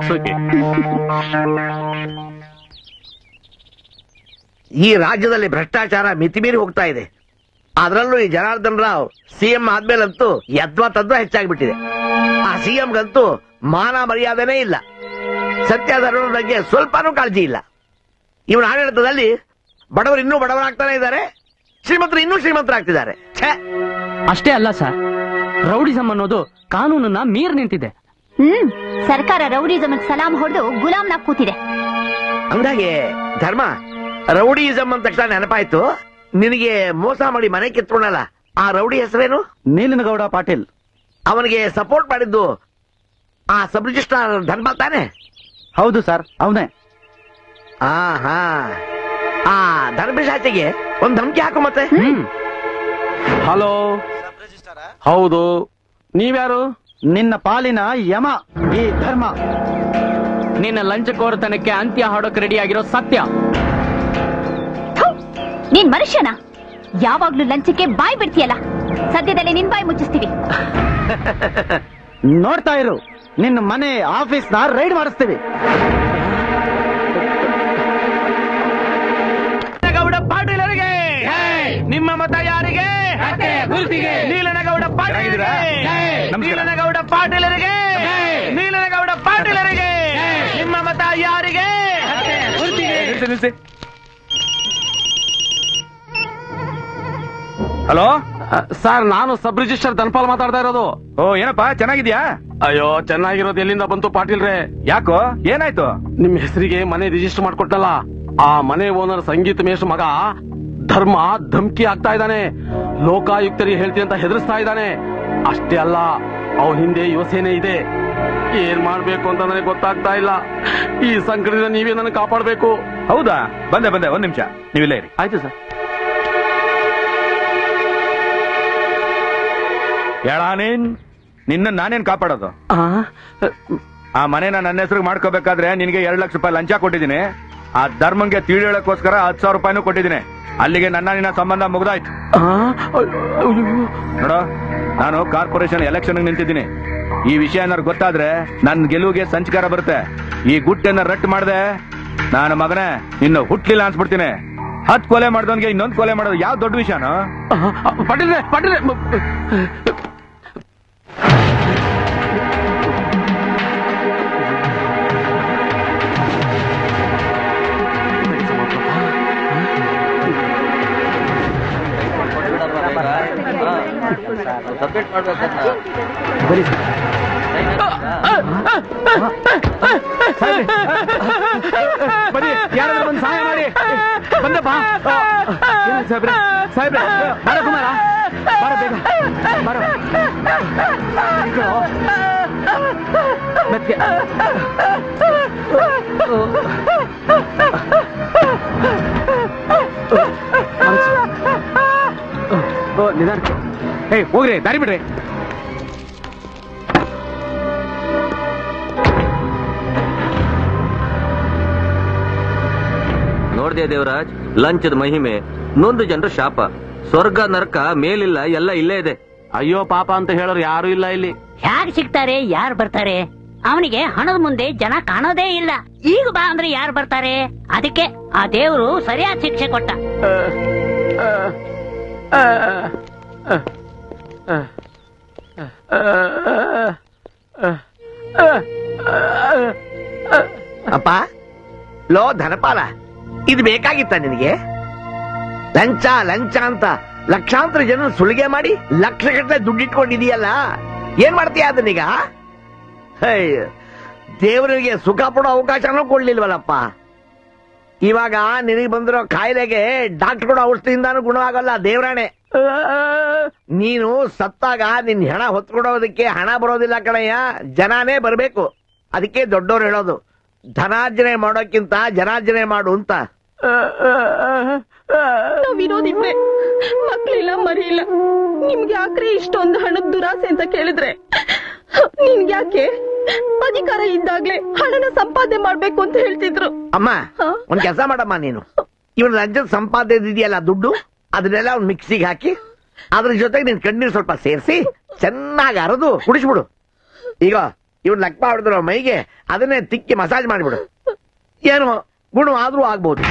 ಈ ರಾಜ್ಯದಲ್ಲಿ ಭ್ರಷ್ಟಾಚಾರ ಮಿತಿಮೀರಿ ಹೋಗ್ತಾ ಇದೆ. ಅದರಲ್ಲೂ ಈ ಜನಾರ್ದನ್ ರಾವ್ ಸಿಎಂ ಆದ್ಮೇಲಂತೂ ಯದ್ವಾ ತದ್ವಾ ಹೆಚ್ಚಾಗ್ಬಿಟ್ಟಿದೆ. ಆ ಸಿಎಂಗಂತೂ ಮಾನ ಮರ್ಯಾದೆನೇ ಇಲ್ಲ, ಸತ್ಯಾಧರ್ಮದ ಬಗ್ಗೆ ಸ್ವಲ್ಪನೂ ಕಾಳಜಿ ಇಲ್ಲ. ಇವನ ಆಡಳಿತದಲ್ಲಿ ಬಡವರು ಇನ್ನೂ ಬಡವರಾಗ್ತಾನೆ ಇದ್ದಾರೆ, ಶ್ರೀಮಂತರು ಇನ್ನೂ ಶ್ರೀಮಂತರಾಗ್ತಿದ್ದಾರೆ. ಅಷ್ಟೇ ಅಲ್ಲ ಸರ್, ರೌಡಿಸಂ ಅನ್ನೋದು ಕಾನೂನನ್ನ ಮೀರ್ ನಿಂತಿದೆ. ಹ್ಮ್ ಸರ್ಕಾರ ರೌಡಿಸಂ ಸಲಾಂ ಹೊಡೆದು ಗುಲಾಮ್ನ ಕೂತಿದೆ. ಹಂಗಾಗಿ ಧರ್ಮ, ರೌಡಿಸಂ ಅಂದ ತಕ್ಷಣ ನೆನಪಾಯ್ತು, ನಿನಗೆ ಮೋಸ ಮಾಡಿ ಮನೆ ಕಿತ್ಕೊಂಡಲ್ಲ ಆ ರೌಡಿ ಹೆಸರೇನು? ನೀಲನಗೌಡ ಪಾಟೀಲ್. ಅವನಿಗೆ ಸಪೋರ್ಟ್ ಮಾಡಿದ್ದು ಆ ಸಬ್ ರಿಜಿಸ್ಟ್ರಾರ್ ಧರ್ಮ ತಾನೆ? ಹೌದು ಸರ್, ಅವನೇ. ಆ ಹಾ ಆ ಧರ್ಮಶಾಚಿಗೆ ಒಂದ್ ಧಮಕಿ ಹಾಕು ಮತ್ತೆ. ಹಲೋ, ಹೌದು, ನೀವ್ಯಾರು? ನಿನ್ನ ಪಾಲಿನ ಯಮ ಈ ಧರ್ಮ. ನಿನ್ನ ಲಂಚಕೋರತನಕ್ಕೆ ಅಂತ್ಯ ಹಾಡೋಕ್ ರೆಡಿ ಆಗಿರೋ ಸತ್ಯ. ನೀನ್ ಮನುಷ್ಯನ? ಯಾವಾಗ್ಲೂ ಲಂಚಕ್ಕೆ ಬಾಯ್ ಬಿಡ್ತೀಯಲ್ಲ, ಸದ್ಯದಲ್ಲೇ ನಿನ್ ಬಾಯ್ ಮುಚ್ಚಿಸ್ತೀವಿ. ನೋಡ್ತಾ ಇರು, ನಿನ್ನ ಮನೆ ಆಫೀಸ್ ನ ರೈಡ್ ಮಾಡಿಸ್ತೀವಿ. ಗೌಡ ಪಾಟೀಲರಿಗೆ ನಿಮ್ಮ ಮತ ಯಾರಿಗೆ? ನೀಲನಗೌಡ ಪಾಟೀಲರಿಗೆ, ನೀಲನಗೌಡ ಪಾಟೀಲರಿಗೆ, ನೀಲನಗೌಡ ಪಾಟೀಲರಿಗೆ ನಿಮ್ಮ ಮತ ಯಾರಿಗೆ? ಹಲೋ ಸರ್, ನಾನು ಸಬ್ ರಿಜಿಸ್ಟರ್ ಧನ್ಪಾಲ್ ಮಾತಾಡ್ತಾ ಇರೋದು. ಓ ಏನಪ್ಪಾ, ಚೆನ್ನಾಗಿದ್ಯಾ? ಅಯ್ಯೋ, ಚೆನ್ನಾಗಿರೋದು ಎಲ್ಲಿಂದ ಬಂತು ಪಾಟೀಲ್ರೆ? ಯಾಕೋ, ಏನಾಯ್ತು? ನಿಮ್ ಹೆಸರಿಗೆ ಮನೆ ರಿಜಿಸ್ಟರ್ ಮಾಡ್ಕೊಟ್ಟಲ್ಲ, ಆ ಮನೆ ಓನರ್ ಸಂಗೀತ ಮೇಷ್ ಮಗ ಧರ್ಮ ಧಮ್ಕಿ ಆಗ್ತಾ ಇದ್ದಾನೆ. ಲೋಕಾಯುಕ್ತರಿಗೆ ಹೇಳ್ತೀನಿ ಅಂತ ಹೆದರ್ಸ್ತಾ ಇದ್ದಾನೆ. ಅಷ್ಟೇ ಅಲ್ಲ, ಅವನ ಹಿಂದೆ ಯುವಸೇನೆ ಇದೆ. ಏನ್ ಮಾಡ್ಬೇಕು ಅಂತ ನನಗೆ ಗೊತ್ತಾಗ್ತಾ ಇಲ್ಲ. ಈ ಸಂಕಟದಿಂದ ನೀವೇ ನನಗೆ ಕಾಪಾಡಬೇಕು. ಹೌದಾ? ಬಂದೆ ಬಂದೆ, ಒಂದ್ ನಿಮಿಷ ನೀವಿಲ್ಲ ಇರಿ. ಆಯ್ತು ಸರ್. ಹೇಳಾನೇನ್ ನಿನ್ನ ನಾನೇನ್ ಕಾಪಾಡೋದು? ಆ ಮನೇನ ನನ್ನ ಹೆಸರು ಮಾಡ್ಕೋಬೇಕಾದ್ರೆ ನಿನಗೆ ಎರಡ್ ಲಕ್ಷ ರೂಪಾಯಿ ಲಂಚ ಕೊಟ್ಟಿದ್ದೀನಿ. ಆ ಧರ್ಮಂಗೆ ತಿಳಿಯೋಳಕ್ಕೋಸ್ಕರ ಹತ್ತು ಸಾವಿರ ರೂಪಾಯಿನೂ ಕೊಟ್ಟಿದ್ದೀನಿ. ಅಲ್ಲಿಗೆ ನನ್ನ ನಿನ್ನ ಸಂಬಂಧ ಮುಗ್ದಾಯ್ತು. ನೋಡ, ನಾನು ಕಾರ್ಪೊರೇಷನ್ ಎಲೆಕ್ಷನ್ ನಿಂತಿದ್ದೀನಿ. ಈ ವಿಷಯ ಏನಾರು ಗೊತ್ತಾದ್ರೆ ನನ್ ಗೆಲುವಿಗೆ ಸಂಚಕಾರ ಬರುತ್ತೆ. ಈ ಗುಟ್ಟೆನ ರಟ್ಟು ಮಾಡ್ದೆ ನಾನು ಮಗನೇ ನಿನ್ನ ಹುಟ್ಲಿಲ್ಲ ಅನ್ಸ್ಬಿಡ್ತೀನಿ. ಹತ್ ಕೊಲೆ ಮಾಡ್ದವನ್ಗೆ ಇನ್ನೊಂದ್ ಕೊಲೆ ಮಾಡೋದು ಯಾವ ದೊಡ್ಡ ವಿಷಯನೋ? ಪಟೀಲ್ ಪಟೀಲ್ ಸಬ್ಮಿಟ್ ಮಾಡ್ಬೇಕಂತ ಬನ್ನಿ, ಯಾರಾದ್ರೂ ಬಂದು ಸಹಾಯ ಮಾಡಿ. ಬಂದಪ್ಪ ಸಾಹೇಬ್ರೆ, ಸಾಹೇಬ್ರೆ ಬಾರ ಕುಮಾರ, ಬಾರ ಬೇಗ ಬಾರ. ಮೆತ್ಗೆ ನಿಧಾನ. ಏ ಹೋಗ್ರಿ, ದಾರಿ ಬಿಡ್ರಿ. ನೋಡ್ದೆ ದೇವರಾಜ್, ಲಂಚದ ಮಹಿಮೆ, ನೊಂದು ಜನರ ಶಾಪ. ಸ್ವರ್ಗ ನರಕ ಮೇಲಿಲ್ಲ, ಎಲ್ಲ ಇಲ್ಲೇ ಇದೆ. ಅಯ್ಯೋ ಪಾಪ ಅಂತ ಹೇಳೋರು ಯಾರು ಇಲ್ಲ ಇಲ್ಲಿ. ಯಾರು ಸಿಗ್ತಾರೆ, ಯಾರು ಬರ್ತಾರೆ? ಅವನಿಗೆ ಹಣದ ಮುಂದೆ ಜನ ಕಾಣೋದೇ ಇಲ್ಲ. ಈಗ ಬಾ ಅಂದ್ರೆ ಯಾರು ಬರ್ತಾರೆ? ಅದಕ್ಕೆ ಆ ದೇವರು ಸರಿಯಾದ ಶಿಕ್ಷೆ ಕೊಟ್ಟ. ಅಪ್ಪ, ಲೋ ಧನಪಾಲ, ಇದು ಬೇಕಾಗಿತ್ತ ನಿನಗೆ? ಲಂಚ ಲಂಚ ಅಂತ ಲಕ್ಷಾಂತರ ಜನ ಸುಲಿಗೆ ಮಾಡಿ ಲಕ್ಷ ಗಟ್ಟಲೆ ದುಡ್ಡಿಟ್ಕೊಂಡಿದೀಯಲ್ಲ, ಏನ್ ಮಾಡ್ತೀಯ ಅದನ್ನೀಗ? ದೇವರಿಗೆ ಸುಖ ಪಡೋ ಅವಕಾಶನೂ ಕೊಡ್ಲಿಲ್ವಲ್ಲಪ್ಪ. ಇವಾಗ ನಿನಗೆ ಬಂದಿರೋ ಕಾಯಿಲೆಗೆ ಡಾಕ್ಟರ್ ಕೊಡೋ ಔಷಧಿಯಿಂದಾನು ಗುಣವಾಗಲ್ಲ, ದೇವರಾಣೆ. ನೀನು ಸತ್ತಾಗ ನಿನ್ ಹೆಣ ಹೊತ್ಕೊಡೋದಕ್ಕೆ ಹಣ ಬರೋದಿಲ್ಲ ಕಣಯ್ಯ, ಜನನೇ ಬರ್ಬೇಕು. ಅದಕ್ಕೆ ದೊಡ್ಡವ್ರು ಹೇಳೋದು, ಧನಾರ್ಜನೆ ಮಾಡೋಕ್ಕಿಂತ ಜನಾರ್ಜನೆ ಮಾಡು ಅಂತ. ನಾವಿರೋದಿವ್ರೆ, ಮಕ್ಳಿಲ್ಲ ಮರಿ ಇಲ್ಲ. ನಿಮ್ಗೆ ಯಾಕ್ರೆ ಇಷ್ಟೊಂದು ಹಣದ ದುರಾಸೆ ಅಂತ ಕೇಳಿದ್ರೆ, ನಿನ್ಗ್ಯಾಕೆ ಅಧಿಕಾರ ಇದ್ದಾಗ್ಲೇ ಹಣನ ಸಂಪಾದನೆ ಮಾಡ್ಬೇಕು ಅಂತ ಹೇಳ್ತಿದ್ರು. ಅಮ್ಮ, ಒಂದ್ ಕೆಲಸ ಮಾಡಮ್ಮ, ನೀನು ಇವನ್ ರಾಜ್ಯದ ಸಂಪಾದನೆ ಇದೆಯಲ್ಲ ದುಡ್ಡು, ಅದನ್ನೆಲ್ಲ ಅವ್ನು ಮಿಕ್ಸಿಗೆ ಹಾಕಿ ಅದ್ರ ಜೊತೆಗೆ ನಿನ್ ಕಣ್ಣೀರು ಸ್ವಲ್ಪ ಸೇರಿಸಿ ಚೆನ್ನಾಗಿ ಅರದು ಕುಡಿಸ್ಬಿಡು. ಈಗ ಇವನ್ ಲಕ್ಪ ಹೊಡೆದ್ರ ಮೈಗೆ ಅದನ್ನೇ ತಿಕ್ಕಿ ಮಸಾಜ್ ಮಾಡಿಬಿಡು. ಏನು ಗುಣ ಆದ್ರೂ ಆಗ್ಬೋದು.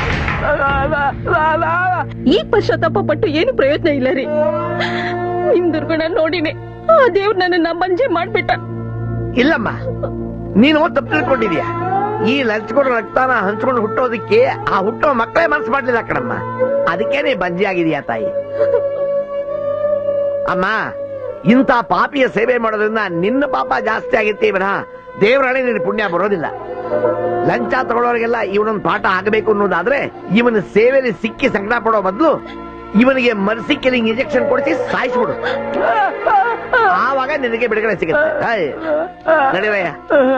ಈಗ ಪಶ್ಚಾತ್ತಾಪ ಪಟ್ಟು ಏನು ಪ್ರಯೋಜನ ಇಲ್ಲ ರೀ. ನಿಮ್ ದುರ್ಗುಣ ನೋಡಿನೇ ಆ ದೇವ್ರು ನನ್ನ ಮಂಜೆ ಮಾಡ್ಬಿಟ್ಟ. ಇಲ್ಲಮ್ಮ, ನೀನು ತಪ್ಪು ತಿಳ್ಕೊಂಡಿದ್ಯಾ. ಈ ಲಂಚ್ಕೊಂಡು ರಕ್ತಾನ ಹಂಚ್ಕೊಂಡು ಹುಟ್ಟೋದಕ್ಕೆ ಆ ಹುಟ್ಟೋ ಮಕ್ಕಳೇ ಮನಸ್ಸು ಮಾಡ್ಲಿಲ್ಲ ಕಣಮ್ಮ. ಅದಕ್ಕೆ ನೀ ಬಂಜಿ ಆಗಿದೀಯಾ ತಾಯಿ. ಅಮ್ಮ, ಇಂಥ ಪಾಪಿಯ ಸೇವೆ ಮಾಡೋದ್ರಿಂದ ನಿನ್ನ ಪಾಪ ಜಾಸ್ತಿ ಆಗಿತ್ತೆ ವಿನಃ ದೇವರಾಣೆ ನಿನ್ನ ಪುಣ್ಯ ಬರೋದಿಲ್ಲ. ಲಂಚ ತಗೊಳ್ಳೋರಿಗೆಲ್ಲ ಇವನೊಂದು ಪಾಠ ಆಗಬೇಕು ಅನ್ನೋದಾದ್ರೆ ಇವನ ಸೇವೆಯಲ್ಲಿ ಸಿಕ್ಕಿ ಸಂಕಟ ಪಡೋ ಬದಲು ಇವನಿಗೆ ಮರ್ಸಿ ಕಿಲಿಂಗ್ ಇಂಜೆಕ್ಷನ್ ಕೊಡಿಸಿ ಸಾಯಿಸ್ಬಿಡು. ಆವಾಗ ನಿನಗೆ ಬಿಡುಗಡೆ ಸಿಗುತ್ತೆ. ನಡಿವಯ್ಯ.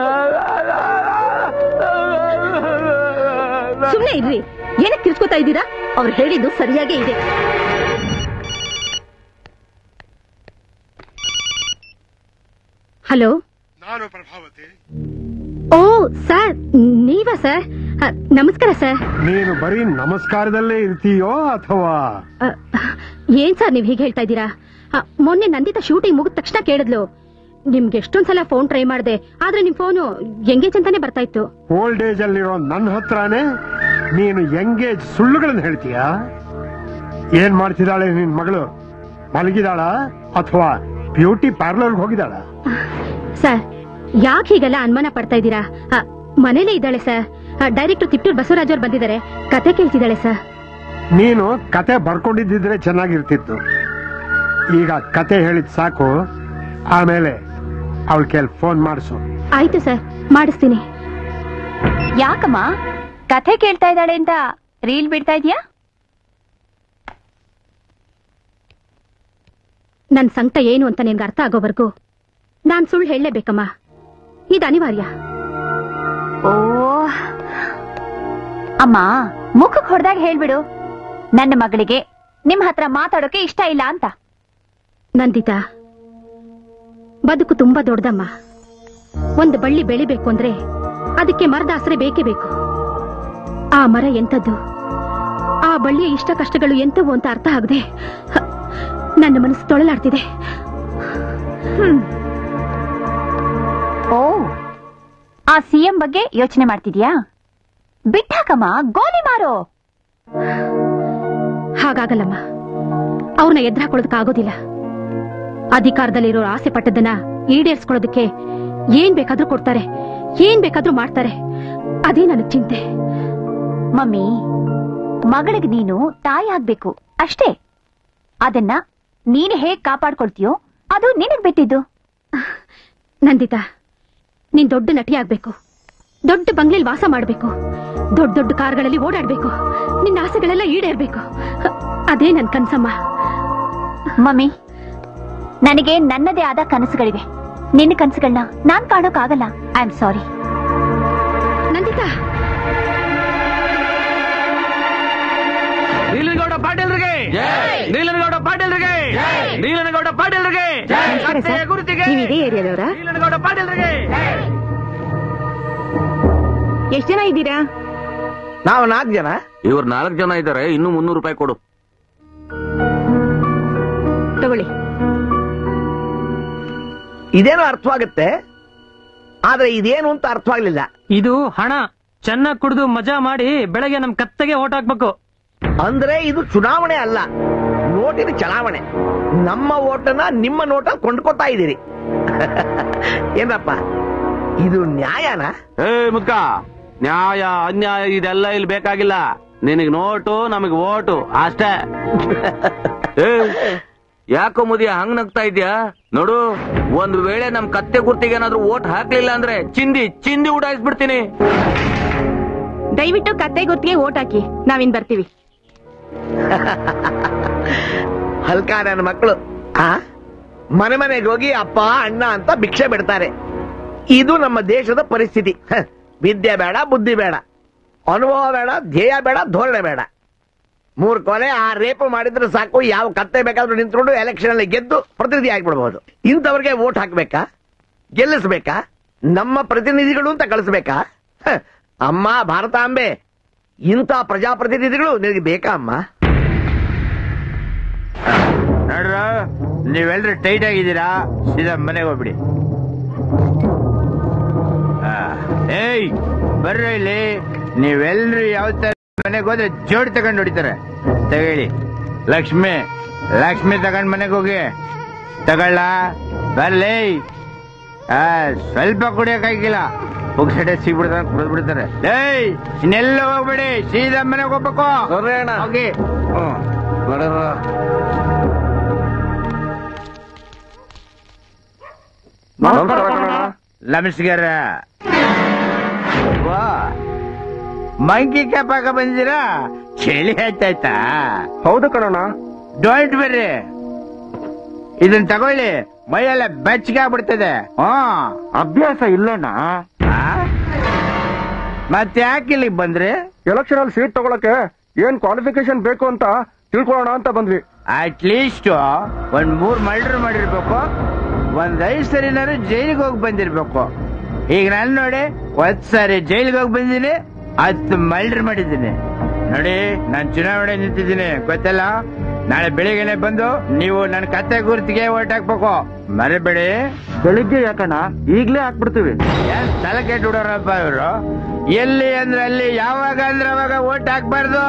ಸುಮ್ನೆ ಇರ್ರಿ, ಏನಕ್ಕೆ ಕಿರ್ಚ್ಕೋತಾ ಇದ್ದೀರಾ? ಅವ್ರು ಹೇಳಿದ್ದು ಸರಿಯಾಗೇ ಇದೆ. ಹಲೋ, ನಾನು ಪ್ರಭಾವತಿ. ಓ ಸರ್, ನೀವಾ ಸರ್? ನಮಸ್ಕಾರ ಸರ್. ನೀನು ಬರೀ ನಮಸ್ಕಾರದಲ್ಲೇ ಇರ್ತೀಯೋ ಅಥವಾ? ಏನ್ ಸರ್ ನೀವ್ ಹೀಗೆ ಹೇಳ್ತಾ ಇದ್ದೀರಾ? ಮೊನ್ನೆ ನಂದಿತ ಶೂಟಿಂಗ್ ಮುಗಿದ ತಕ್ಷಣ ಕೇಳಿದ್ಲು. ನಿಮ್ಗೆ ಎಷ್ಟೊಂದ್ಸಲ ಫೋನ್ ಟ್ರೈ ಮಾಡಿದೆ, ಆದ್ರೆ ನಿಮ್ ಫೋನು ಎಂಗೇಜ್ ಅಂತಾನೆ ಬರ್ತಾ ಇತ್ತು. ಓಲ್ಡ್ ಏಜ್ ಅಲ್ಲಿರೋ ನನ್ನ ಹತ್ರನೇ ನೀನು ಎಂಗೇಜ್ ಸುಳ್ಳುಗಳನ್ನ ಹೇಳ್ತೀಯಾ? ಏನ್ ಮಾಡ್ತಿದ್ದಾಳೆ ನಿನ್ ಮಗಳು? ಮಲಗಿದಾಳ ಅಥವಾ ಬ್ಯೂಟಿ ಪಾರ್ಲರ್ ಹೋಗಿದಾಳ? ಸರ್, ಯಾಕೆ ಹೀಗೆಲ್ಲ ಅನುಮಾನ ಪಡ್ತಾ ಇದ್ದೀರಾ? ಮನೇಲೇ ಇದ್ದಾಳೆ ಸರ್. ಡೈರೆಕ್ಟರ್ ತಿಪ್ಟೂರ್ ಬಸವರಾಜ್ ಅವ್ರು ಬಂದಿದ್ದಾರೆ, ಕತೆ ಕೇಳ್ತಿದ್ದಾಳೆ ಸರ್. ನೀನು ಕತೆ ಬರ್ಕೊಂಡಿದ್ದಿದ್ರೆ ಚೆನ್ನಾಗಿರ್ತಿತ್ತು. ಈಗ ಕತೆ ಹೇಳಿದ್ ಸಾಕು, ಆಮೇಲೆ ಅವಳ ಕೇಳಿ ಫೋನ್ ಮಾಡಿಸು. ಆಯ್ತು ಸರ್, ಮಾಡಿಸ್ತೀನಿ. ಯಾಕಮ್ಮ ಕಥೆ ಕೇಳ್ತಾ ಇದ್ದಾಳೆ ಅಂತ ರೀಲ್ ಬಿಡ್ತಾ ಇದೀಯಾ? ನನ್ ಸಂಕಟ ಏನು ಅಂತ ನಿನ್ಗೆ ಅರ್ಥ ಆಗೋವರೆಗೂ ನಾನ್ ಸುಳ್ಳು ಹೇಳಲೇಬೇಕಮ್ಮ. ಇದು ಅನಿವಾರ್ಯ. ಓ ಅಮ್ಮ, ಮುಖಕ್ಕೆ ಹೊಡೆದಾಗ ಹೇಳ್ಬಿಡು, ನನ್ನ ಮಗಳಿಗೆ ನಿಮ್ ಹತ್ರ ಮಾತಾಡೋಕೆ ಇಷ್ಟ ಇಲ್ಲ ಅಂತ. ನಂದಿತಾ, ಬದುಕು ತುಂಬಾ ದೊಡ್ಡದಮ್ಮ. ಒಂದು ಬಳ್ಳಿ ಬೆಳಿಬೇಕು ಅಂದ್ರೆ ಅದಕ್ಕೆ ಮರದ ಆಸರೆ ಬೇಕೇ ಬೇಕು. ಆ ಮರ ಎಂತದ್ದು, ಆ ಬಳ್ಳಿಯ ಇಷ್ಟ ಕಷ್ಟಗಳು ಎಂತವು ಅಂತ ಅರ್ಥ ಆಗದೆ ನನ್ನ ಮನಸ್ಸು ತೊಳಲಾಡ್ತಿದೆ. ಹ್ಮ್ ಓ, ಆ ಸಿಎಂ ಬಗ್ಗೆ ಯೋಚನೆ ಮಾಡ್ತಿದ್ಯಾ? ಬಿಟ್ಟಾಕಮ್ಮ, ಗೋಲಿ ಮಾರೋ. ಹಾಗಾಗಲ್ಲಮ್ಮ, ಅವ್ರನ್ನ ಎದುರು ಹಾಕೊಳ್ಳೋದಕ್ಕಾಗೋದಿಲ್ಲ. ಅಧಿಕಾರದಲ್ಲಿರೋ ಆಸೆ ಪಟ್ಟದನ್ನ ಈಡೇರಿಸ್ಕೊಳ್ಳೋದಕ್ಕೆ ಏನ್ ಬೇಕಾದ್ರೂ ಕೊಡ್ತಾರೆ, ಏನ್ ಬೇಕಾದ್ರೂ ಮಾಡ್ತಾರೆ. ಅದೇ ನನಗ್ ಚಿಂತೆ. ಮಮ್ಮಿ, ಮಗಳಿಗೆ ನೀನು ತಾಯಿ ಆಗ್ಬೇಕು ಅಷ್ಟೇ. ಅದನ್ನ ನೀನು ಹೇಗ್ ಕಾಪಾಡ್ಕೊಳ್ತೀಯೋ ಅದು ನಿನಗ್ ಬಿಟ್ಟಿದ್ದು. ನಂದಿತಾ, ನೀನ್ ದೊಡ್ಡ ನಟಿ ಆಗ್ಬೇಕು, ದೊಡ್ಡ ಬಂಗ್ಲೆಯಲ್ಲಿ ವಾಸ ಮಾಡ್ಬೇಕು, ದೊಡ್ಡ ದೊಡ್ಡ ಕಾರ್ಗಳಲ್ಲಿ ಓಡಾಡ್ಬೇಕು, ನಿನ್ನ ಆಸೆಗಳೆಲ್ಲ ಈಡೇರ್ಬೇಕು. ಅದೇ ನನ್ ಕನ್ಸಮ್ಮ. ಮಮ್ಮಿ, ನನಗೆ ನನ್ನದೇ ಆದ ಕನಸುಗಳಿವೆ. ನಿನ್ನ ಕನಸುಗಳನ್ನ ನಾನ್ ಕಾಣೋಕ್ಕಾಗಲ್ಲ. I am sorry. Nanditha, Neelanagouda ಪಾಟೀಲ್ರಿಗೆ, ನೀಲನಗೌಡ ಪಾಟೀಲ್ರಿಗೆ, ನೀಲನಗೌಡ ಪಾಟೀಲ್ರಿಗೆ, ಗುರುತಿಗೆ ನೀಲನಗೌಡ ಪಾಟೀಲ್ರಿಗೆ. ಎಷ್ಟ್ ಜನ ಇದ್ದೀರಾ? ನಾವು ನಾಲ್ಕು ಜನ. ಇವ್ರು ನಾಲ್ಕು ಜನ ಇದ್ದಾರೆ. ಇನ್ನು ಮುನ್ನೂರು ರೂಪಾಯಿ ಕೊಡು. ತಗೊಳ್ಳಿ. ಇದೇನೋ ಅರ್ಥವಾಗುತ್ತೆ, ಆದ್ರೆ ಇದೇನು ಅಂತ ಅರ್ಥವಾಗ್ಲಿಲ್ಲ. ಇದು ಹಣ. ಚೆನ್ನಾಗಿ ಕುಡಿದು ಮಜಾ ಮಾಡಿ ಬೆಳಗ್ಗೆ ನಮ್ ಕತ್ತೆಗೆ ಓಟ್ ಹಾಕ್ಬೇಕು. ಅಂದ್ರೆ ಇದು ಚುನಾವಣೆ ಅಲ್ಲ, ನೋಟಿನ ಚಲಾವಣೆ. ನಮ್ಮ ಓಟನ್ನ ನಿಮ್ಮ ನೋಟಲ್ಲಿ ಕೊಂಡ್ಕೊತಾ ಇದ್ದೀರಿ. ಏನಪ್ಪ ಇದು ನ್ಯಾಯನಾ? ಏ ಮುದ್ಕ, ನ್ಯಾಯ ಅನ್ಯಾಯ ಇದೆಲ್ಲ ಇಲ್ಲಿ ಬೇಕಾಗಿಲ್ಲ. ನಿನಗ್ ನೋಟು, ನಮಗ್ ಓಟು ಅಷ್ಟೇ. ಯಾಕೋ ಮುದಿಯ ಹಂಗ್ ನಗ್ತಾ ಇದ್ಯಾ? ನೋಡು, ಒಂದ್ ವೇಳೆ ನಮ್ ಕತ್ತೆ ಗುರ್ತಿಗೆ ಏನಾದ್ರೂ ಓಟ್ ಹಾಕ್ಲಿಲ್ಲ ಅಂದ್ರೆ ಚಿಂದಿ ಚಿಂದಿ ಉಡಾಯಿಸ್ಬಿಡ್ತೀನಿ. ದಯವಿಟ್ಟು ಕತ್ತೆ ಗುರ್ತಿಗೆ ಓಟ್ ಹಾಕಿ, ನಾವಿನ್ ಬರ್ತೀವಿ. ಹಲ್ಕ ನನ್ನ ಮಕ್ಕಳು ಆ ಮನೆ ಮನೆಗೆ ಹೋಗಿ ಅಪ್ಪ ಅಣ್ಣ ಅಂತ ಭಿಕ್ಷೆ ಬಿಡ್ತಾರೆ. ಇದು ನಮ್ಮ ದೇಶದ ಪರಿಸ್ಥಿತಿ. ವಿದ್ಯೆ ಬೇಡ, ಬುದ್ಧಿ ಬೇಡ, ಅನುಭವ ಬೇಡ, ಧ್ಯೇಯ ಬೇಡ, ಧೋರಣೆ ಬೇಡ. ಮೂರ್ ಕೊಲೆ ಆ ರೇಪು ಮಾಡಿದ್ರೆ ಸಾಕು, ಯಾವ ಕತ್ತೆ ಬೇಕಾದ್ರೂ ನಿಂತ್ಕೊಂಡು ಎಲೆಕ್ಷನ್ ಅಲ್ಲಿ ಗೆದ್ದು ಪ್ರತಿನಿಧಿ ಆಗ್ಬಿಡ್ಬಹುದು. ಇಂಥವ್ರಿಗೆ ವೋಟ್ ಹಾಕ್ಬೇಕಾ? ಗೆಲ್ಲಿಸ್ಬೇಕಾ? ನಮ್ಮ ಪ್ರತಿನಿಧಿಗಳು ಅಂತ ಕಳಿಸ್ಬೇಕಾ? ಅಮ್ಮ ಭಾರತಾಂಬೆ, ಇಂಥ ಪ್ರಜಾಪ್ರತಿನಿಧಿಗಳು ನಿನಗೆ ಬೇಕಾ ಅಮ್ಮ? ನೋಡ್ರ, ನೀವೆಲ್ರೂ ಟೈಟ್ ಆಗಿದ್ದೀರಾ, ಸೀದಾ ಮನೆಗೆ ಹೋಗ್ಬಿಡಿ. ಏಯ್ ಬರ್ರ ಇಲ್ಲಿ. ನೀವೆಲ್ರೂ ಯಾವ ತರ ಮನೆಗೆ ಹೋದ್ರೆ ಜೋಡಿ ತಗೊಂಡು ಹೊಡಿತಾರೆ. ತಗೊಳ್ಳಿ. ಲಕ್ಷ್ಮಿ, ಲಕ್ಷ್ಮಿ ತಗೊಂಡ್ ಮನೆಗೆ ಹೋಗಿ ತಗೊಳ್ಳ. ಬರ್ಲಿ. ಆ ಸ್ವಲ್ಪ ಕುಡಿಯಕ್ಕಾಗಿಲ್ಲ, ಪುಕ್ಸಡೆ ಸಿಗ್ಬಿಡ್ತಾರೆ, ಕುಡಿದ್ಬಿಡ್ತಾರೆ. ಏಯ್ ಇನ್ನೆಲ್ಲ ಹೋಗ್ಬೇಡಿ, ಸೀದಾ ಮನೆಗೆ ಹೋಗ್ಬೇಕು. ಹೋಗಿ. ಹ್ಮ್ ನಮಸ್ಕಾರ. ಮಂಕಿ ಕ್ಯಾಪ್ ಹಾಕ ಬಂದಿರಾ? ಚಳಿ ಆಯ್ತಾಯ್ತಾ? ಹೌದು ಕಣೋಣ. ಡೋಂಟ್ ಬರ್ರಿ, ಇದನ್ನ ತಗೊಳ್ಳಿ. ಮೈಯೆಲ್ಲ ಬೆಚ್ಚಗೆ ಆಗ್ಬಿಡ್ತದೆ. ಹಾ, ಅಭ್ಯಾಸ ಇಲ್ಲಣ್ಣ. ಮತ್ತೆ ಯಾಕೆ ಇಲ್ಲಿಗೆ ಬಂದ್ರಿ? ಎಲೆಕ್ಷನ್ ಅಲ್ಲಿ ಸೀಟ್ ತಗೊಳಕ್ಕೆ ಏನ್ ಕ್ವಾಲಿಫಿಕೇಶನ್ ಬೇಕು ಅಂತ ತಿಳ್ಕೊಳ್ಳೋಣ ಅಂತ ಬಂದ್ವಿ. ಅಟ್ ಲೀಸ್ಟ್ ಒಂದ್ ಮೂರ್ ಮರ್ಡರ್ ಮಾಡಿರ್ಬೇಕು, ಒಂದ್ ಐದ್ ಸರಿನಾರು ಜೈಲಿಗೆ ಹೋಗಿ ಬಂದಿರ್ಬೇಕು. ಈಗ ನಾನು ನೋಡಿ ಒಂದ್ ಸಾರಿ ಜೈಲಿಗೆ ಹೋಗಿ ಬಂದಿದ್ದೀನಿ, ಹತ್ತು ಮರ್ಡರ್ ಮಾಡಿದ್ದೀನಿ. ನೋಡಿ, ನಾನ್ ಚುನಾವಣೆ ನಿಂತಿದ್ದೀನಿ, ಗೊತ್ತಲ್ಲ. ನಾಳೆ ಬೆಳಿಗ್ಗೆನೆ ಬಂದು ನೀವು ನನ್ನ ಕತ್ತೆ ಗುರುತಿಗೆ ಓಟ್ ಹಾಕ್ಬೇಕು, ಮರಿಬೇಡಿ. ಬೆಳಿಗ್ಗೆ ಯಾಕಣ್ಣ, ಈಗ್ಲೇ ಹಾಕ್ಬಿಡ್ತೀವಿ. ಏನ್ ತಲೆ ಕೆಟ್ಟು ಬಿಡೋರಪ್ಪ ಇವರು. ಎಲ್ಲಿ ಅಂದ್ರೆ ಅಲ್ಲಿ, ಯಾವಾಗ ಅಂದ್ರೆ ಅವಾಗ ಓಟ್ ಹಾಕ್ಬಾರ್ದು.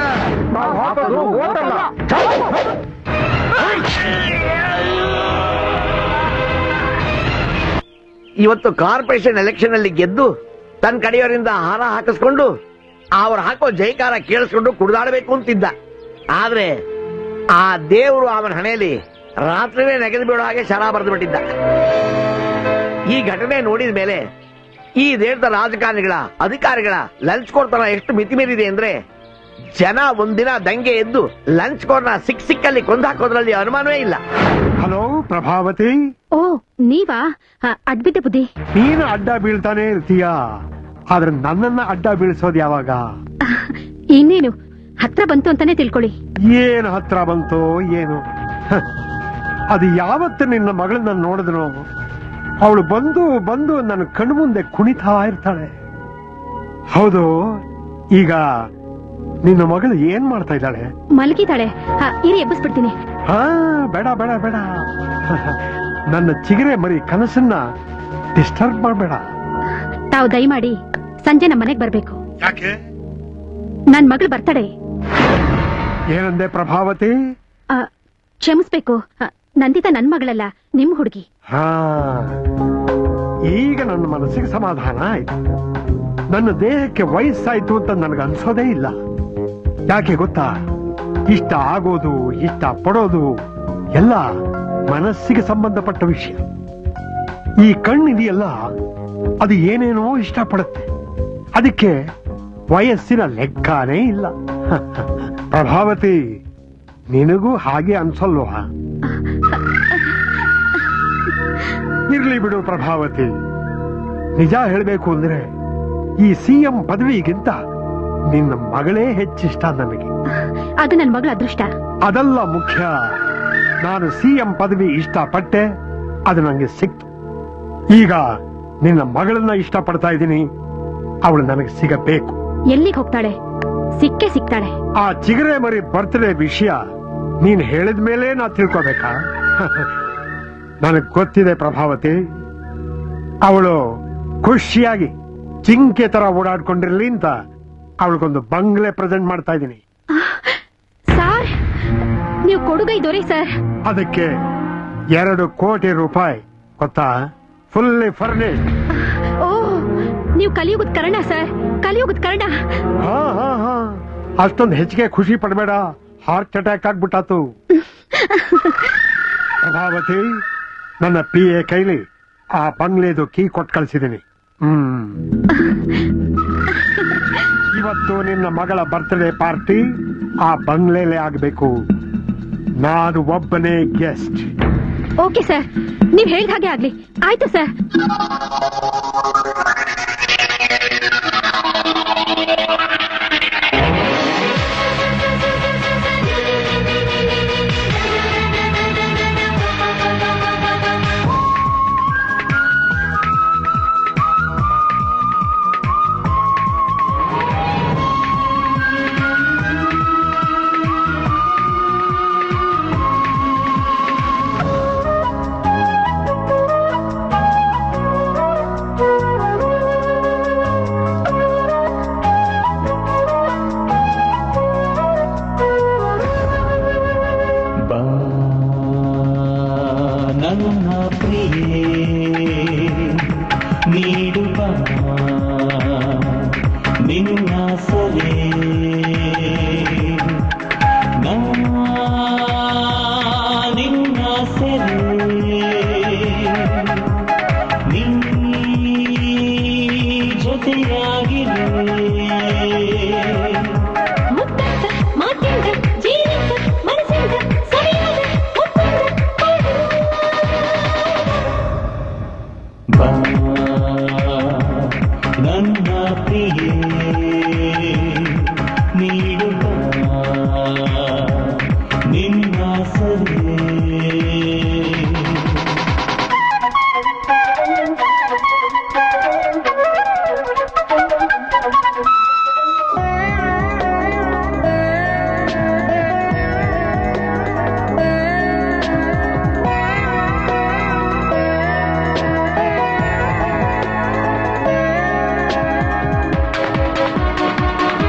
ಇವತ್ತು ಕಾರ್ಪೊರೇಷನ್ ಎಲೆಕ್ಷನ್ ಅಲ್ಲಿ ಗೆದ್ದು ತನ್ನ ಕಡೆಯವರಿಂದ ಹಾರ ಹಾಕಿಸ್ಕೊಂಡು ಅವ್ರು ಹಾಕೋ ಜೈಕಾರ ಕೇಳಿಸ್ಕೊಂಡು ಕುಡಿದಾಡಬೇಕು ಅಂತಿದ್ದ. ಆದ್ರೆ ಆ ದೇವರು ಅವನ ಹಣೆಯಲ್ಲಿ ರಾತ್ರಿನೇ ನೆಗೆದು ಬೀಳೋ ಹಾಗೆ ಶರ ಬರೆದು ಬಿಟ್ಟಿದ್ದ. ಈ ಘಟನೆ ನೋಡಿದ ಮೇಲೆ ಈ ದೇಶದ ರಾಜಕಾರಣಿಗಳ ಅಧಿಕಾರಿಗಳ ಲಂಚ್ ಕೋರ್ತನ ಎಷ್ಟು ಮಿತಿ ಮೀರಿದೆ ಅಂದ್ರೆ ಜನ ಒಂದಿನ ದಂಗೆ ಎದ್ದು ಲಂಚ್ ಕೋರ್ನ ಸಿಕ್ ಸಿಕ್ಕಲ್ಲಿ ಕೊಂದಾಕೋದ್ರಲ್ಲಿ ಅನುಮಾನವೇ ಇಲ್ಲ. ಹಲೋ ಪ್ರಭಾವತಿ. ಓ ನೀವಾ? ಅಡ್ಬಿದ್ದೆ ಬುದ್ಧಿ. ನೀನು ಅಡ್ಡ ಬೀಳ್ತಾನೆ ಇರ್ತೀಯಾ, ಆದ್ರೆ ನನ್ನನ್ನ ಅಡ್ಡ ಬೀಳ್ಸೋದು ಯಾವಾಗ? ಇನ್ನೇನು ಹತ್ರ ಬಂತು ಅಂತಾನೆ ತಿಳ್ಕೊಳ್ಳಿ. ಏನು ಹತ್ರ ಬಂತು ಏನು? ಅದು ಯಾವತ್ತು ನಿನ್ನ ಮಗಳನ್ನ ನೋಡಿದ್ರು ಅವಳು ಬಂದು ಬಂದು ನನ್ನ ಕಣ್ಣು ಮುಂದೆ ಕುಣಿತಾ ಇರ್ತಾಳೆ. ಹೌದು, ಈಗ ನಿನ್ನ ಮಗಳು ಏನ್ ಮಾಡ್ತಾ ಇದ್ದಾಳೆ? ಮಲಗಿದ್ದಾಳೆ. ಇರಿ ಎಬ್ಬಿಸ್ಬಿಡ್ತೀನಿ. ಹಾ ಬೇಡ ಬೇಡ ಬೇಡ, ನನ್ನ ಚಿಗರೆ ಮರಿ ಕನಸನ್ನ ಡಿಸ್ಟರ್ಬ್ ಮಾಡಬೇಡ. ತಾವು ದಯಮಾಡಿ ಸಂಜೆ ನಮ್ಮ ಮನೆಗೆ ಬರ್ಬೇಕು. ಯಾಕೆ? ನನ್ ಮಗಳು ಬರ್ತಾಳೆ. ಏನಂದೆ ಪ್ರಭಾವತಿ? ಕ್ಷಮಿಸ್ಬೇಕು, ನಂದಿತಾ ನನ್ ಮಗಳಲ್ಲ, ನಿಮ್ ಹುಡುಗಿ. ಹಾ ಈಗ ನನ್ನ ಮನಸ್ಸಿಗೆ ಸಮಾಧಾನ ಆಯ್ತು. ನನ್ನ ದೇಹಕ್ಕೆ ವಯಸ್ಸಾಯ್ತು ಅಂತ ನನಗೆ ಅನ್ಸೋದೇ ಇಲ್ಲ. ಯಾಕೆ ಗೊತ್ತಾ? ಇಷ್ಟ ಆಗೋದು ಇಷ್ಟ ಪಡೋದು ಎಲ್ಲ ಮನಸ್ಸಿಗೆ ಸಂಬಂಧಪಟ್ಟ ವಿಷಯ. ಈ ಕಣ್ಣಿದೆಯಲ್ಲ, ಅದು ಏನೇನೋ ಇಷ್ಟಪಡುತ್ತೆ. ಅದಕ್ಕೆ ವಯಸ್ಸಿನ ಲೆಕ್ಕನೇ ಇಲ್ಲ. ಪ್ರಭಾವತಿ, ನಿನಗೂ ಹಾಗೆ ಅನ್ಸಲ್ವಾ? ಇರ್ಲಿ ಬಿಡು ಪ್ರಭಾವತಿ. ನಿಜ ಹೇಳಬೇಕು ಅಂದ್ರೆ ಈ ಸಿಎಂ ಪದವಿಗಿಂತ ನಿನ್ನ ಮಗಳೇ ಹೆಚ್ಚಿಷ್ಟ ನನಗೆ. ಅದು ನನ್ನ ಮಗಳ ಅದೃಷ್ಟ. ಅದಲ್ಲ ಮುಖ್ಯ. ನಾನು ಸಿಎಂ ಪದವಿ ಇಷ್ಟಪಟ್ಟೆ, ಅದು ನನಗೆ ಸಿಕ್ತು. ಈಗ ನಿನ್ನ ಮಗಳನ್ನ ಇಷ್ಟಪಡ್ತಾ ಇದ್ದೀನಿ, ಅವಳು ನನಗೆ ಸಿಗಬೇಕು. ಎಲ್ಲಿಗೆ ಹೋಗ್ತಾಳೆ? ಸಿಕ್ಕೇ ಸಿಗ್ತಾಳೆ. ಆ ಚಿಗರೆ ಮರಿ ಬರ್ತ್ಡೇ ವಿಷಯ ನೀನ್ ಹೇಳಿದ ಮೇಲೆ ನಾ ತಿಳ್ಕೋಬೇಕಾ? ನನಗ್ ಗೊತ್ತಿದೆ ಪ್ರಭಾವತಿ, ಅವಳು ಖುಷಿಯಾಗಿ ಜಿಂಕೆ ತರ ಓಡಾಡ್ಕೊಂಡಿರ್ಲಿ ಅಂತ ಅವಳಿಗೊಂದು ಬಂಗ್ಲೆ ಪ್ರೆಸೆಂಟ್ ಮಾಡ್ತಾ ಇದ್ದೀನಿ. ಸರ್, ನೀವು ಕೊಡುಗೈ ದೊರೆ ಸರ್. ಅದಕ್ಕೆ ಎರಡು ಕೋಟಿ ರೂಪಾಯಿ ಗೊತ್ತಾ? Fully furnished. ಓ, ನೀವು ಕಲಿಯುಗದ ಕರ್ಣ ಸರ್, ಕಲಿಯುಗದ ಕರ್ಣ. ಹಾ ಹಾ ಹಾ ಅಷ್ಟೊಂದು ಹೆಚ್ಚಿಗೆ ಖುಷಿ ಪಡಬೇಡ, ಹಾರ್ಟ್ ಅಟ್ಯಾಕ್ ಆಗ್ಬಿಟ್ಟಾತು. ಪ್ರಭಾವತಿ, ನನ್ನ ಪಿ ಎ ಕೈಲಿ ಆ ಬಂಗ್ಲೆದು ಕೀ ಕೊಟ್ಟು ಕಳಿಸಿದ್ದೀನಿ. ಹ್ಮ್ ಇವತ್ತು ನಿನ್ನ ಮಗಳ ಬರ್ತ್ಡೇ ಪಾರ್ಟಿ ಆ ಬಂಗ್ಲೆಲೇ ಆಗ್ಬೇಕು. ನಾನು ಒಬ್ಬನೇ ಗೆಸ್ಟ್. ಓಕೆ ಸರ್, ನೀವ್ ಹೇಳಿದ ಹಾಗೆ ಆಗ್ಲಿ. ಆಯ್ತು ಸರ್.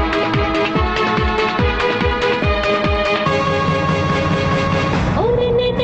Oh,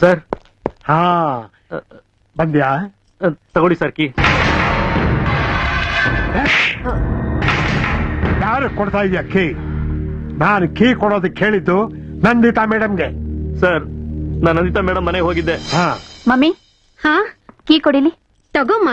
ಸರ್ ಹಾ ಬಂದ್ಯಾ? ತಗೊಳ್ಳಿ ಸರ್ ಕೀ. ಯಾರು ಕೊಡ್ತಾ ಇದೆಯಾ ಕೀ? ನಾನು ಕೀ ಕೊಡೋದಕ್ಕೆ ಹೇಳಿದ್ದು ನಂದಿತಾ ಮೇಡಮ್ಗೆ. ಸರ್ ನಾನು ನಂದಿತಾ ಮೇಡಮ್ ಮನೆಗೆ ಹೋಗಿದ್ದೆ. ಹಾ ಮಮ್ಮಿ ಹಾ ಕೀ ಕೊಡಿಲಿ. ತಗೋಮ್ಮ.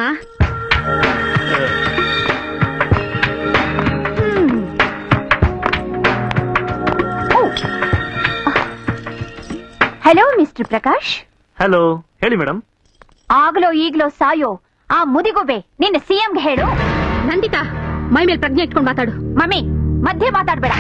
Hello mister Prakash. ಹಲೋ ಹೇಳಿ ಮೇಡಮ್. ಆಗ್ಲೋ ಈಗ್ಲೋ ಸಾಯೋ ಆ ಮುದಿಗೋಬೆ ನಿನ್ನ ಸಿಎಂಗೆ ಹೇಳು. ನಂದಿತಾ ಮೈ ಮೇಲೆ ಪ್ರಜ್ಞೆ ಇಟ್ಕೊಂಡು ಮಾತಾಡು. ಮಮ್ಮಿ ಮಧ್ಯೆ ಮಾತಾಡ್ಬೇಡ.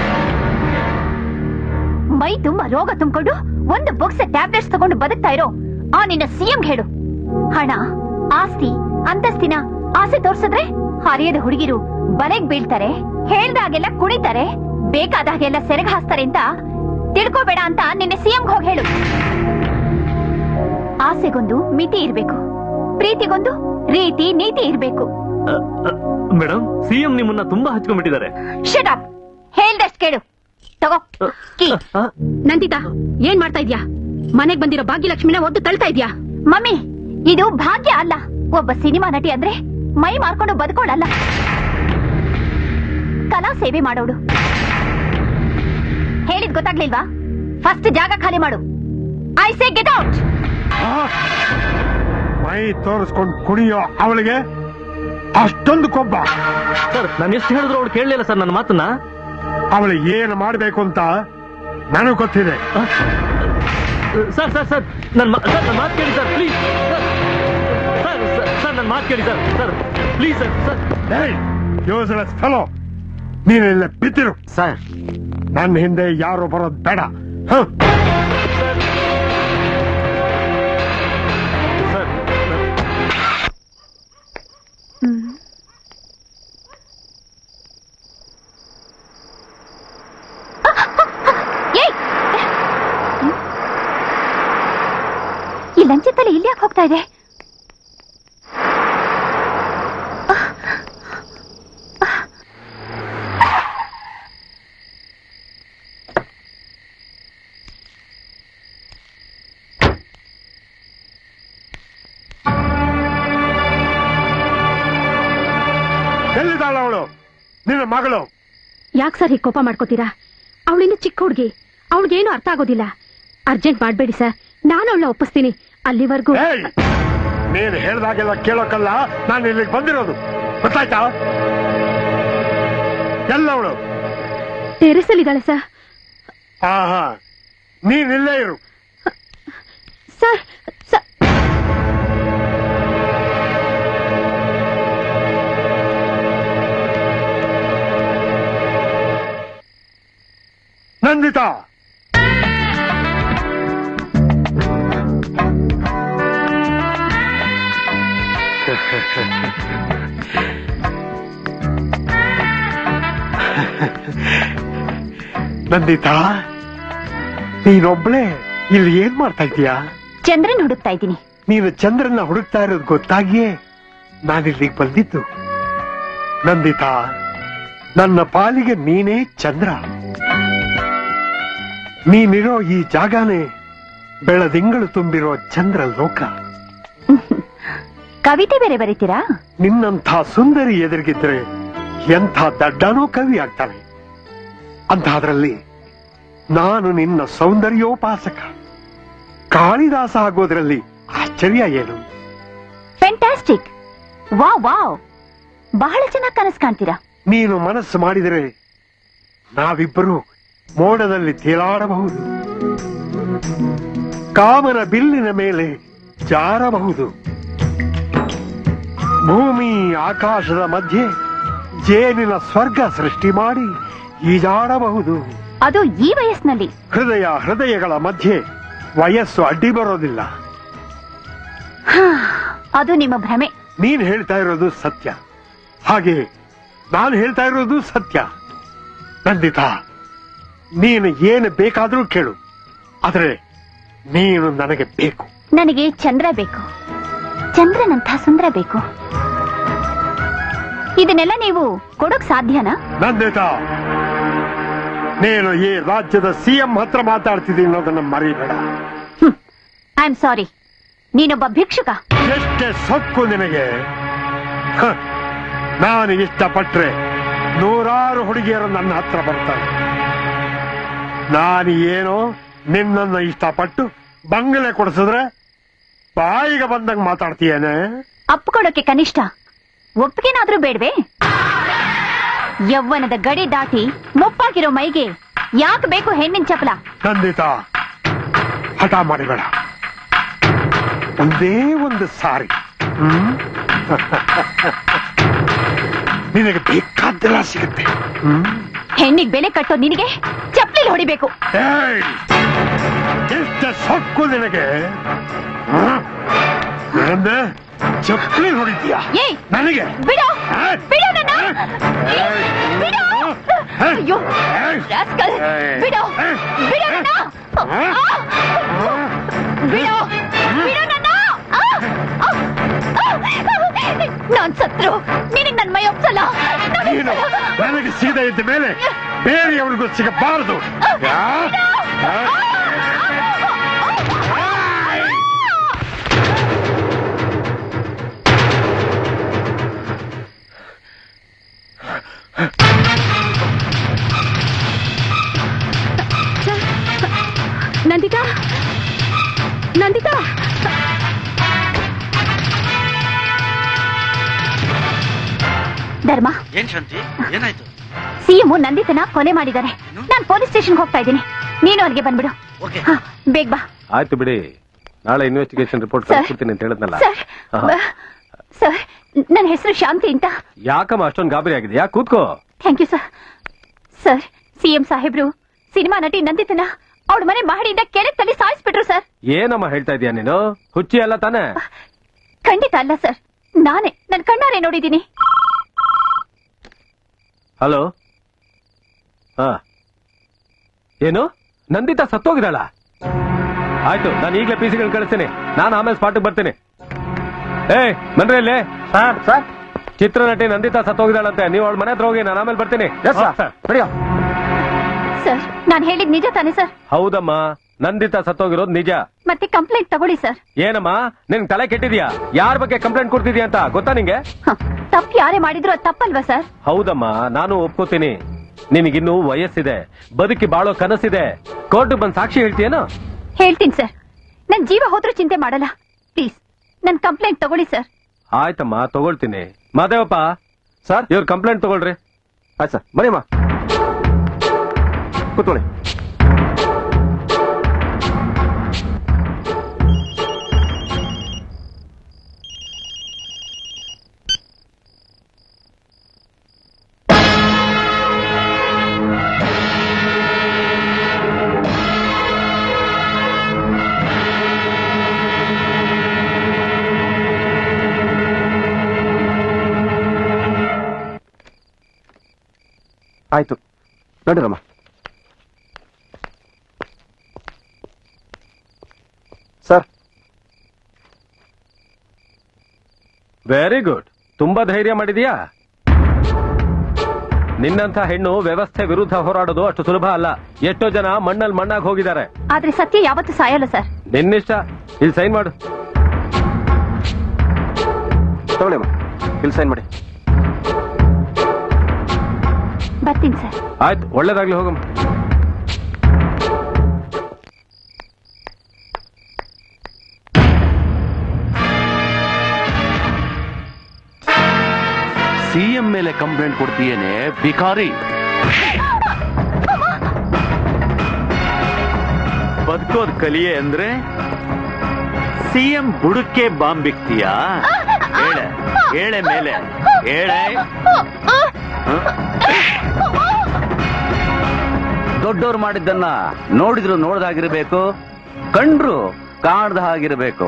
ಮೈ ತುಂಬಾ ರೋಗ ತುಂಬಿಕೊಂಡು ಒಂದು ಬಾಕ್ಸ್ ಟ್ಯಾಬ್ಲೆಟ್ಸ್ ತಗೊಂಡು ಬದುಕ್ತಾ ಇರೋ ಆ ನಿನ್ನ ಸಿಎಂಗೆ ಹೇಳು. ಹಣ ಆಸ್ತಿ ಅಂತಸ್ತಿನ ಆಸೆ ತೋರ್ಸಿದ್ರೆ ಹರಿಯದ ಹುಡುಗಿರು ಬಲೆಗ್ ಬೀಳ್ತಾರೆ, ಹೇಳ್ದಾಗೆಲ್ಲ ಕುಣಿತಾರೆ, ಬೇಕಾದಾಗೆಲ್ಲ ಸೆರೆಗೆ ಹಾಸ್ತಾರೆ ಅಂತ ತಿಳ್ಕೋಬೇಡ ಅಂತ ನಿನ್ನೆ ಸಿಎಂಗೆ ಹೋಗಿ ಹೇಳು. ಆಸೆಗೊಂದು ಮಿತಿ ಇರ್ಬೇಕು, ಪ್ರೀತಿಗೊಂದು ರೀತಿ ನೀತಿ ಇರ್ಬೇಕು. ಮೇಡಮ್ ಸಿಎಂ ನಿಮ್ಮನ್ನ ತುಂಬಾ ಹಚ್ಕೊಂಡ್ಬಿಟ್ಟಿದ್ದಾರೆ. Shut up. ಹೇಳ್ದಷ್ಟು ಕೇಳು. ತಗೋ ಕೀ. ನಂದಿತಾ ಏನ್ ಮಾಡ್ತಾ ಇದ್ಯಾ? ಮನೆಗ್ ಬಂದಿರೋ ಭಾಗ್ಯಲಕ್ಷ್ಮಿನ ಒದ್ದು ತಳ್ತಾ ಇದ್ಯಾ? ಮಮ್ಮಿ ಇದು ಭಾಗ್ಯ ಅಲ್ಲ. ಒಬ್ಬ ಸಿನಿಮಾ ನಟಿ ಅಂದ್ರೆ ಮೈ ಮಾರ್ಕೊಂಡು ಬದುಕೊಳ್ಳಲ್ಲ, ಕಲಾ ಸೇವೆ ಮಾಡೋಡು. ಹೇಳಿದ್ ಗೊತ್ತಾಗ್ಲಿಲ್ವಾ? ಫಸ್ಟ್ ಜಾಗ ಖಾಲಿ ಮಾಡು. I say get out. ಮೈ ತೋರಿಸ್ಕೊಂಡು ಕುಣಿಯೋ ಅವಳಿಗೆ ಅಷ್ಟೊಂದು ಕೊಬ್ಬ? ಸರ್ ನಾನು ಎಷ್ಟು ಹೇಳಿದ್ರು ಅವಳು ಕೇಳಲಿಲ್ಲ ಸರ್ ನನ್ನ ಮಾತನ್ನ. ಅವಳು ಏನು ಮಾಡಬೇಕು ಅಂತ ನನಗೆ ಗೊತ್ತಿದೆ. ಸರ್ ಸರ್ ಸರ್ ನನ್ನ ನನ್ನ ಮಾತು ಕೇಳಿ ಸರ್ ಪ್ಲೀಸ್. ಸರ್ ಸರ್ ನನ್ನ ಮಾತು ಕೇಳಿ sir sir please sir sir. Useless fellow, ನೀನೆಲ್ಲ ಬಿದ್ದಿರು. ಸರ್ ನನ್ನ ಹಿಂದೆ ಯಾರು ಬರೋದು ಬೇಡ. ಈ ಲಂಚದಲ್ಲಿ ಇಲ್ಲಿ ಯಾಕೆ ಹೋಗ್ತಾ ಇದೆ? ಎಲ್ಲಿದ್ದಾಳ ಅವಳು, ನಿನ್ನ ಮಗಳು? ಯಾಕೆ ಸರ್ ಹೀಗೆ ಕೋಪ ಮಾಡ್ಕೋತೀರಾ? ಅವಳಿನ್ನು ಚಿಕ್ಕ ಹುಡುಗಿ, ಅವಳಿಗೇನು ಅರ್ಥ ಆಗೋದಿಲ್ಲ. ಅರ್ಜೆಂಟ್ ಮಾಡ್ಬೇಡಿ ಸರ್, ನಾನು ಅವಳ ಒಪ್ಪಿಸ್ತೀನಿ. ಅಲ್ಲಿವರೆಗೂ ನೀನು ಹೇಳ್ದಾಗೆಲ್ಲ ಕೇಳೋಕಲ್ಲ ನಾನು ಇಲ್ಲಿಗೆ ಬಂದಿರೋದು, ಗೊತ್ತಾಯ್ತಾ? ಎಲ್ಲ ಅವಳು ಟೆರೆಸ್ ಅಲ್ಲಿ ಇದ್ದಾಳೆ ಸರ್. ಹಾ ಹಾ ನೀನ್ ಇಲ್ಲೇ ಇರು ಸರ್. ನಂದಿತಾ, ನಂದಿತಾ ನೀನೊಬ್ಳೆ ಇಲ್ಲಿ ಏನ್ ಮಾಡ್ತಾ ಇದೀಯಾ? ಚಂದ್ರನ್ ಹುಡುಕ್ತಾ ಇದ್ದೀನಿ. ನೀನು ಚಂದ್ರನ್ನ ಹುಡುಕ್ತಾ ಇರೋದು ಗೊತ್ತಾಗಿಯೇ ನಾನಿಲ್ಲಿಗೆ ಬಂದಿದ್ದು. ನಂದಿತಾ, ನನ್ನ ಪಾಲಿಗೆ ನೀನೇ ಚಂದ್ರ. ನೀನಿರೋ ಈ ಜಾಗನೇ ಬೆಳದಿಂಗಳು ತುಂಬಿರೋ ಚಂದ್ರ ಲೋಕ. ಕವಿತೆ ಬೇರೆ ಬರೀತೀರಾ? ನಿನ್ನಂಥ ಸುಂದರಿ ಎದುರಿಗಿದ್ರೆ ಎಂಥ ದಡ್ಡನೋ ಕವಿ ಆಗ್ತಾನೆ. ಅಂಥದ್ರಲ್ಲಿ ನಾನು ನಿನ್ನ ಸೌಂದರ್ಯೋಪಾಸಕ. ಕಾಳಿದಾಸ ಆಗೋದ್ರಲ್ಲಿ ಆಶ್ಚರ್ಯ ಏನು? ಫ್ಯಾಂಟಾಸ್ಟಿಕ್. ವಾವ್ ವಾವ್, ಬಹಳ ಚೆನ್ನಾಗಿ ಕನಸು ಕಾಣ್ತೀರಾ. ನೀನು ಮನಸ್ಸು ಮಾಡಿದರೆ ನಾವಿಬ್ಬರು ಮೋಡದಲ್ಲಿ ತೇಲಾಡಬಹುದು, ಕಾಮನ ಬಿಲ್ಲಿನ ಮೇಲೆ ಜಾರಬಹುದು, ಭೂಮಿ ಆಕಾಶದ ಮಧ್ಯೆ ಜೇನಿನ ಸ್ವರ್ಗ ಸೃಷ್ಟಿ ಮಾಡಿ ಈಜಾಡಬಹುದು. ಅದು ಈ ವಯಸ್ಸಿನಲ್ಲಿ. ಹೃದಯ ಹೃದಯಗಳ ಮಧ್ಯೆ ವಯಸ್ಸು ಅಡ್ಡಿ ಬರೋದಿಲ್ಲ. ಅದು ನಿಮ್ಮ ಭ್ರಮೆ. ನೀನ್ ಹೇಳ್ತಾ ಇರೋದು ಸತ್ಯ, ಹಾಗೆ ನಾನು ಹೇಳ್ತಾ ಇರೋದು ಸತ್ಯ. ನಂದಿತಾ, ನೀನು ಏನು ಬೇಕಾದ್ರೂ ಕೇಳು, ಆದ್ರೆ ನೀನು ನನಗೆ ಬೇಕು. ನನಗೆ ಚಂದ್ರ ಬೇಕು, ಚಂದ್ರನಂಥ ಸುಂದರ ಬೇಕು. ಇದನ್ನೆಲ್ಲ ನೀವು ಕೊಡೋಕ್ ಸಾಧ್ಯನಾ? ನಂದಿತಾ, ನೀನು ಈ ರಾಜ್ಯದ ಸಿಎಂ ಹತ್ರ ಮಾತಾಡ್ತಿದ್ದೀನಿ ಅನ್ನೋದನ್ನ ಮರಿಬೇಡ. ಐ ಆಮ್ ಸಾರಿ, ನೀನೊಬ್ಬ ಭಿಕ್ಷುಕ. ಎಷ್ಟೇ ಸೊಕ್ಕು ನಿನಗೆ. ಹ, ನಾನು ಇಷ್ಟಪಟ್ರೆ ನೂರಾರು ಹುಡುಗಿಯರು ನನ್ನ ಹತ್ರ ಬರ್ತಾರೆ. ನಾನು ಏನೋ ನಿನ್ನನ್ನು ಇಷ್ಟಪಟ್ಟು ಬಂಗಲೆ ಕೊಡಿಸಿದ್ರೆ ಬಾಯಿಗೆ ಬಂದಂಗೆ ಮಾತಾಡ್ತೀಯೇನೆ. ಅಪ್ಕೊಡೋಕೆ ಕನಿಷ್ಠ ಒಪ್ಪಿಗೆನಾದ್ರೂ ಬೇಡ್ವೆ? ಯವ್ವನದ ಗಡಿ ದಾಟಿ ಮುಪ್ಪಾಗಿರೋ ಮೈಗೆ ಯಾಕೆ ಬೇಕು ಹೆಣ್ಣಿನ ಚಪಲ? ಖಂಡಿತ ಹಠ ಮಾಡಿಬೇಡ. ಒಂದೇ ಒಂದು ಸಾರಿ ಹ್ಮ್ ನಿನಗೆ ಬೇಕಾದ್ದೆಲ್ಲ ಸಿಗುತ್ತೆ. ಹ್ಮ್ ಹೆಣ್ಣಿಗೆ ಬೆಲೆ ಕಟ್ಟೋ ನಿನಗೆ ಚಪ್ಲಿಲ್ ಹೊಡಿಬೇಕು. ಎಷ್ಟು ಸೊಕ್ಕು ನಿನಗೆ. ಚಪ್ಲಿ ಹೊಡಿತೀಯ ನನಗೆ? ಬಿಡು ಬಿಡು ನನ್ನ. ಬಿಡು. ಅಯ್ಯೋ ರಾಸ್ಕಲ್. ಬಿಡು ಬಿಡು ನನ್ನ. ಬಿಡು ಬಿಡು ನನ್ನ. ನಾನ್ ಸತ್ರು ನಿನಗೆ ನನ್ನ ಮೈ ಒಪ್ಸಲ್ಲ. ನೀನು ನನಗೆ ಸೀದಾ ಇದ್ದ ಮೇಲೆ ಬೇರೆಯವ್ರಿಗೂ ಸಿಗಬಾರದು. ನಂದಿತಾ, ನಂದಿತಾ, ಧರ್ಮ. ಏನ್ ಶಾಂತಿ, ಏನಾಯ್ತು? ಸಿಎಂ ನಂದಿತನ ಕೊಲೆ ಮಾಡಿದ್ದಾರೆ. ನಾನ್ ಪೊಲೀಸ್ ಸ್ಟೇಷನ್ ಹೋಗ್ತಾ ಇದ್ದೀನಿ, ನೀನು ಅಲ್ಲಿಗೆ ಬಂದ್ಬಿಡು. ಹಾ, ಬೇಗ ಬಾ. ಆಯ್ತು ಬಿಡಿ, ನಾಳೆ ಇನ್ವೆಸ್ಟಿಗೇಷನ್ ರಿಪೋರ್ಟ್ ಕಳ್ಸ್ಕೊಡ್ತೀನಿ ಅಂತ ಹೇಳಿದ್ನಲ್ಲ. ಸರ್, ನನ್ನ ಹೆಸರು ಶಾಂತಿ ಅಂತ. ಯಾಕಮ್ಮ ಅಷ್ಟೊಂದು ಗಾಬರಿ ಆಗಿದೆ? ಯಾಕೆ? ಕೂತ್ಕೋ. Thank you sir. Sir, CM ಸಾಹೇಬ್ರು ಸಿನಿಮಾ ನಟಿ ನಂದಿತನ ಅವಳ ಮನೆ ಮಹಡಿಯಿಂದ ಕೆಳಗೆ ತಲ್ಲಿ ಸಾಯಿಸ್ಬಿಟ್ರು ಸರ್. ಏನಮ್ಮ ಹೇಳ್ತಾ ಇದೀಯ ನೀನು? ಹುಚ್ಚಿ ಅಲ್ಲ ತಾನೆ? ಖಂಡಿತ ಅಲ್ಲ ಸರ್, ನಾನೇ ನನ್ನ ಕಣ್ಣಾರೆ ನೋಡಿದ್ದೀನಿ. ಹಲೋ. ಹಾ, ಏನು ನಂದಿತಾ ಸತ್ತೋಗಿದ್ದಾಳ? ಆಯ್ತು, ನಾನು ಈಗಲೇ ಪಿ ಸಿಗಳು ಕಳಿಸ್ತೀನಿ. ನಾನು ಆಮೇಲೆ ಸ್ಪಾಟಿಗೆ ಬರ್ತೀನಿ. ಏ ಬನ್ರಿ ಇಲ್ಲಿ. ಸರ್ ಸರ್ ಚಿತ್ರನಟಿ ನಂದಿತಾ ಸತ್ತೋಗಿದ್ದಾಳಂತೆ. ನೀವು ಅವಳ ಮನೆ ಹತ್ರ ಹೋಗಿ, ನಾನು ಆಮೇಲೆ ಬರ್ತೀನಿ. ಸರ್, ನಾನು ಹೇಳಿದ್ ನಿಜ ತಾನೆ ಸರ್? ಹೌದಮ್ಮ, ನಂದಿತಾ ಸತ್ತೋಗಿರೋದು ನಿಜ. ಮತ್ತೆ ಕಂಪ್ಲೇಂಟ್ ತಗೊಳ್ಳಿ ಸರ್. ಏನಮ್ಮ ನಿನ್ ತಲೆ ಕೆಟ್ಟಿದ್ಯಾ? ಯಾರ ಬಗ್ಗೆ ಕಂಪ್ಲೇಂಟ್ ಕೊಡ್ತಿದ್ಯಾ ಅಂತ ಗೊತ್ತಾ ನಿಂಗೆ? ತಪ್ಪು ಯಾರೇ ಮಾಡಿದ್ರು ಅದು ತಪ್ಪಲ್ವಾ ಸರ್? ಹೌದಮ್ಮ, ನಾನು ಒಪ್ಕೋತೀನಿ. ನಿನಗಿನ್ನೂ ವಯಸ್ಸಿದೆ, ಬದುಕಿ ಬಾಳೋ ಕನಸಿದೆ. ಕೋರ್ಟ್ ಬಂದ್ ಸಾಕ್ಷಿ ಹೇಳ್ತೀಯೇನೋ? ಹೇಳ್ತೀನಿ ಸರ್, ನನ್ ಜೀವ ಹೋದ್ರೂ ಚಿಂತೆ ಮಾಡಲ್ಲ. ಪ್ಲೀಸ್ ನನ್ ಕಂಪ್ಲೇಂಟ್ ತಗೊಳ್ಳಿ ಸರ್. ಆಯ್ತಮ್ಮ, ತಗೊಳ್ತೀನಿ. ಮಾದೇವಪ್ಪ ಸರ್, ಇವ್ರ ಕಂಪ್ಲೇಂಟ್ ತಗೊಳ್ರಿ. ಆಯ್ತು ಸರ್, ಬನ್ನಿಮ್ಮ ಕೂತ್ಕೊಳ್ಳಿ. ಆಯ್ತು, ನಡೀರಮ್ಮ. Sir, very good. ತುಂಬಾ ಧೈರ್ಯ ಮಾಡಿದೀಯಾ. ನಿನ್ನಂಥ ಹೆಣ್ಣು ವ್ಯವಸ್ಥೆ ವಿರುದ್ಧ ಹೋರಾಡೋದು ಅಷ್ಟು ಸುಲಭ ಅಲ್ಲ. ಎಷ್ಟೋ ಜನ ಮಣ್ಣಲ್ಲಿ ಮಣ್ಣಾಗಿ ಹೋಗಿದ್ದಾರೆ. ಆದ್ರೆ ಸತ್ಯ ಯಾವತ್ತೂ ಸಾಯಲ್ಲ ಸರ್. ನಿನ್ನಿಷ್ಟ. ಇಲ್ಲಿ ಸೈನ್ ಮಾಡು. ತಗೊಳ್ಳಿಮ್ಮ, ಇಲ್ಲಿ ಸೈನ್ ಮಾಡಿ. ಬರ್ತೀನಿ ಸರ್. ಆಯ್ತು, ಒಳ್ಳೇದಾಗ್ಲಿ, ಹೋಗಮ್ಮ. ಸಿಎಂ ಮೇಲೆ ಕಂಪ್ಲೇಂಟ್ ಕೊಡ್ತೀಯೇನೆ ಬಿಕಾರಿ? ಬದುಕೋದ್ ಕಲಿಯೇ ಅಂದ್ರೆ ಸಿಎಂ ಬುಡಕ್ಕೆ ಬಾಂಬ್ ಬಿಕ್ತೀಯಾ? ಹೇಳೆ ಹೇಳೆ ಮೇಲೆ ಹೇಳೆ. ದೊಡ್ಡವ್ರು ಮಾಡಿದ್ದನ್ನ ನೋಡಿದ್ರು ನೋಡ್ದಾಗಿರ್ಬೇಕು, ಕಂಡ್ರು ಕಾಣ್ದ ಹಾಗಿರ್ಬೇಕು.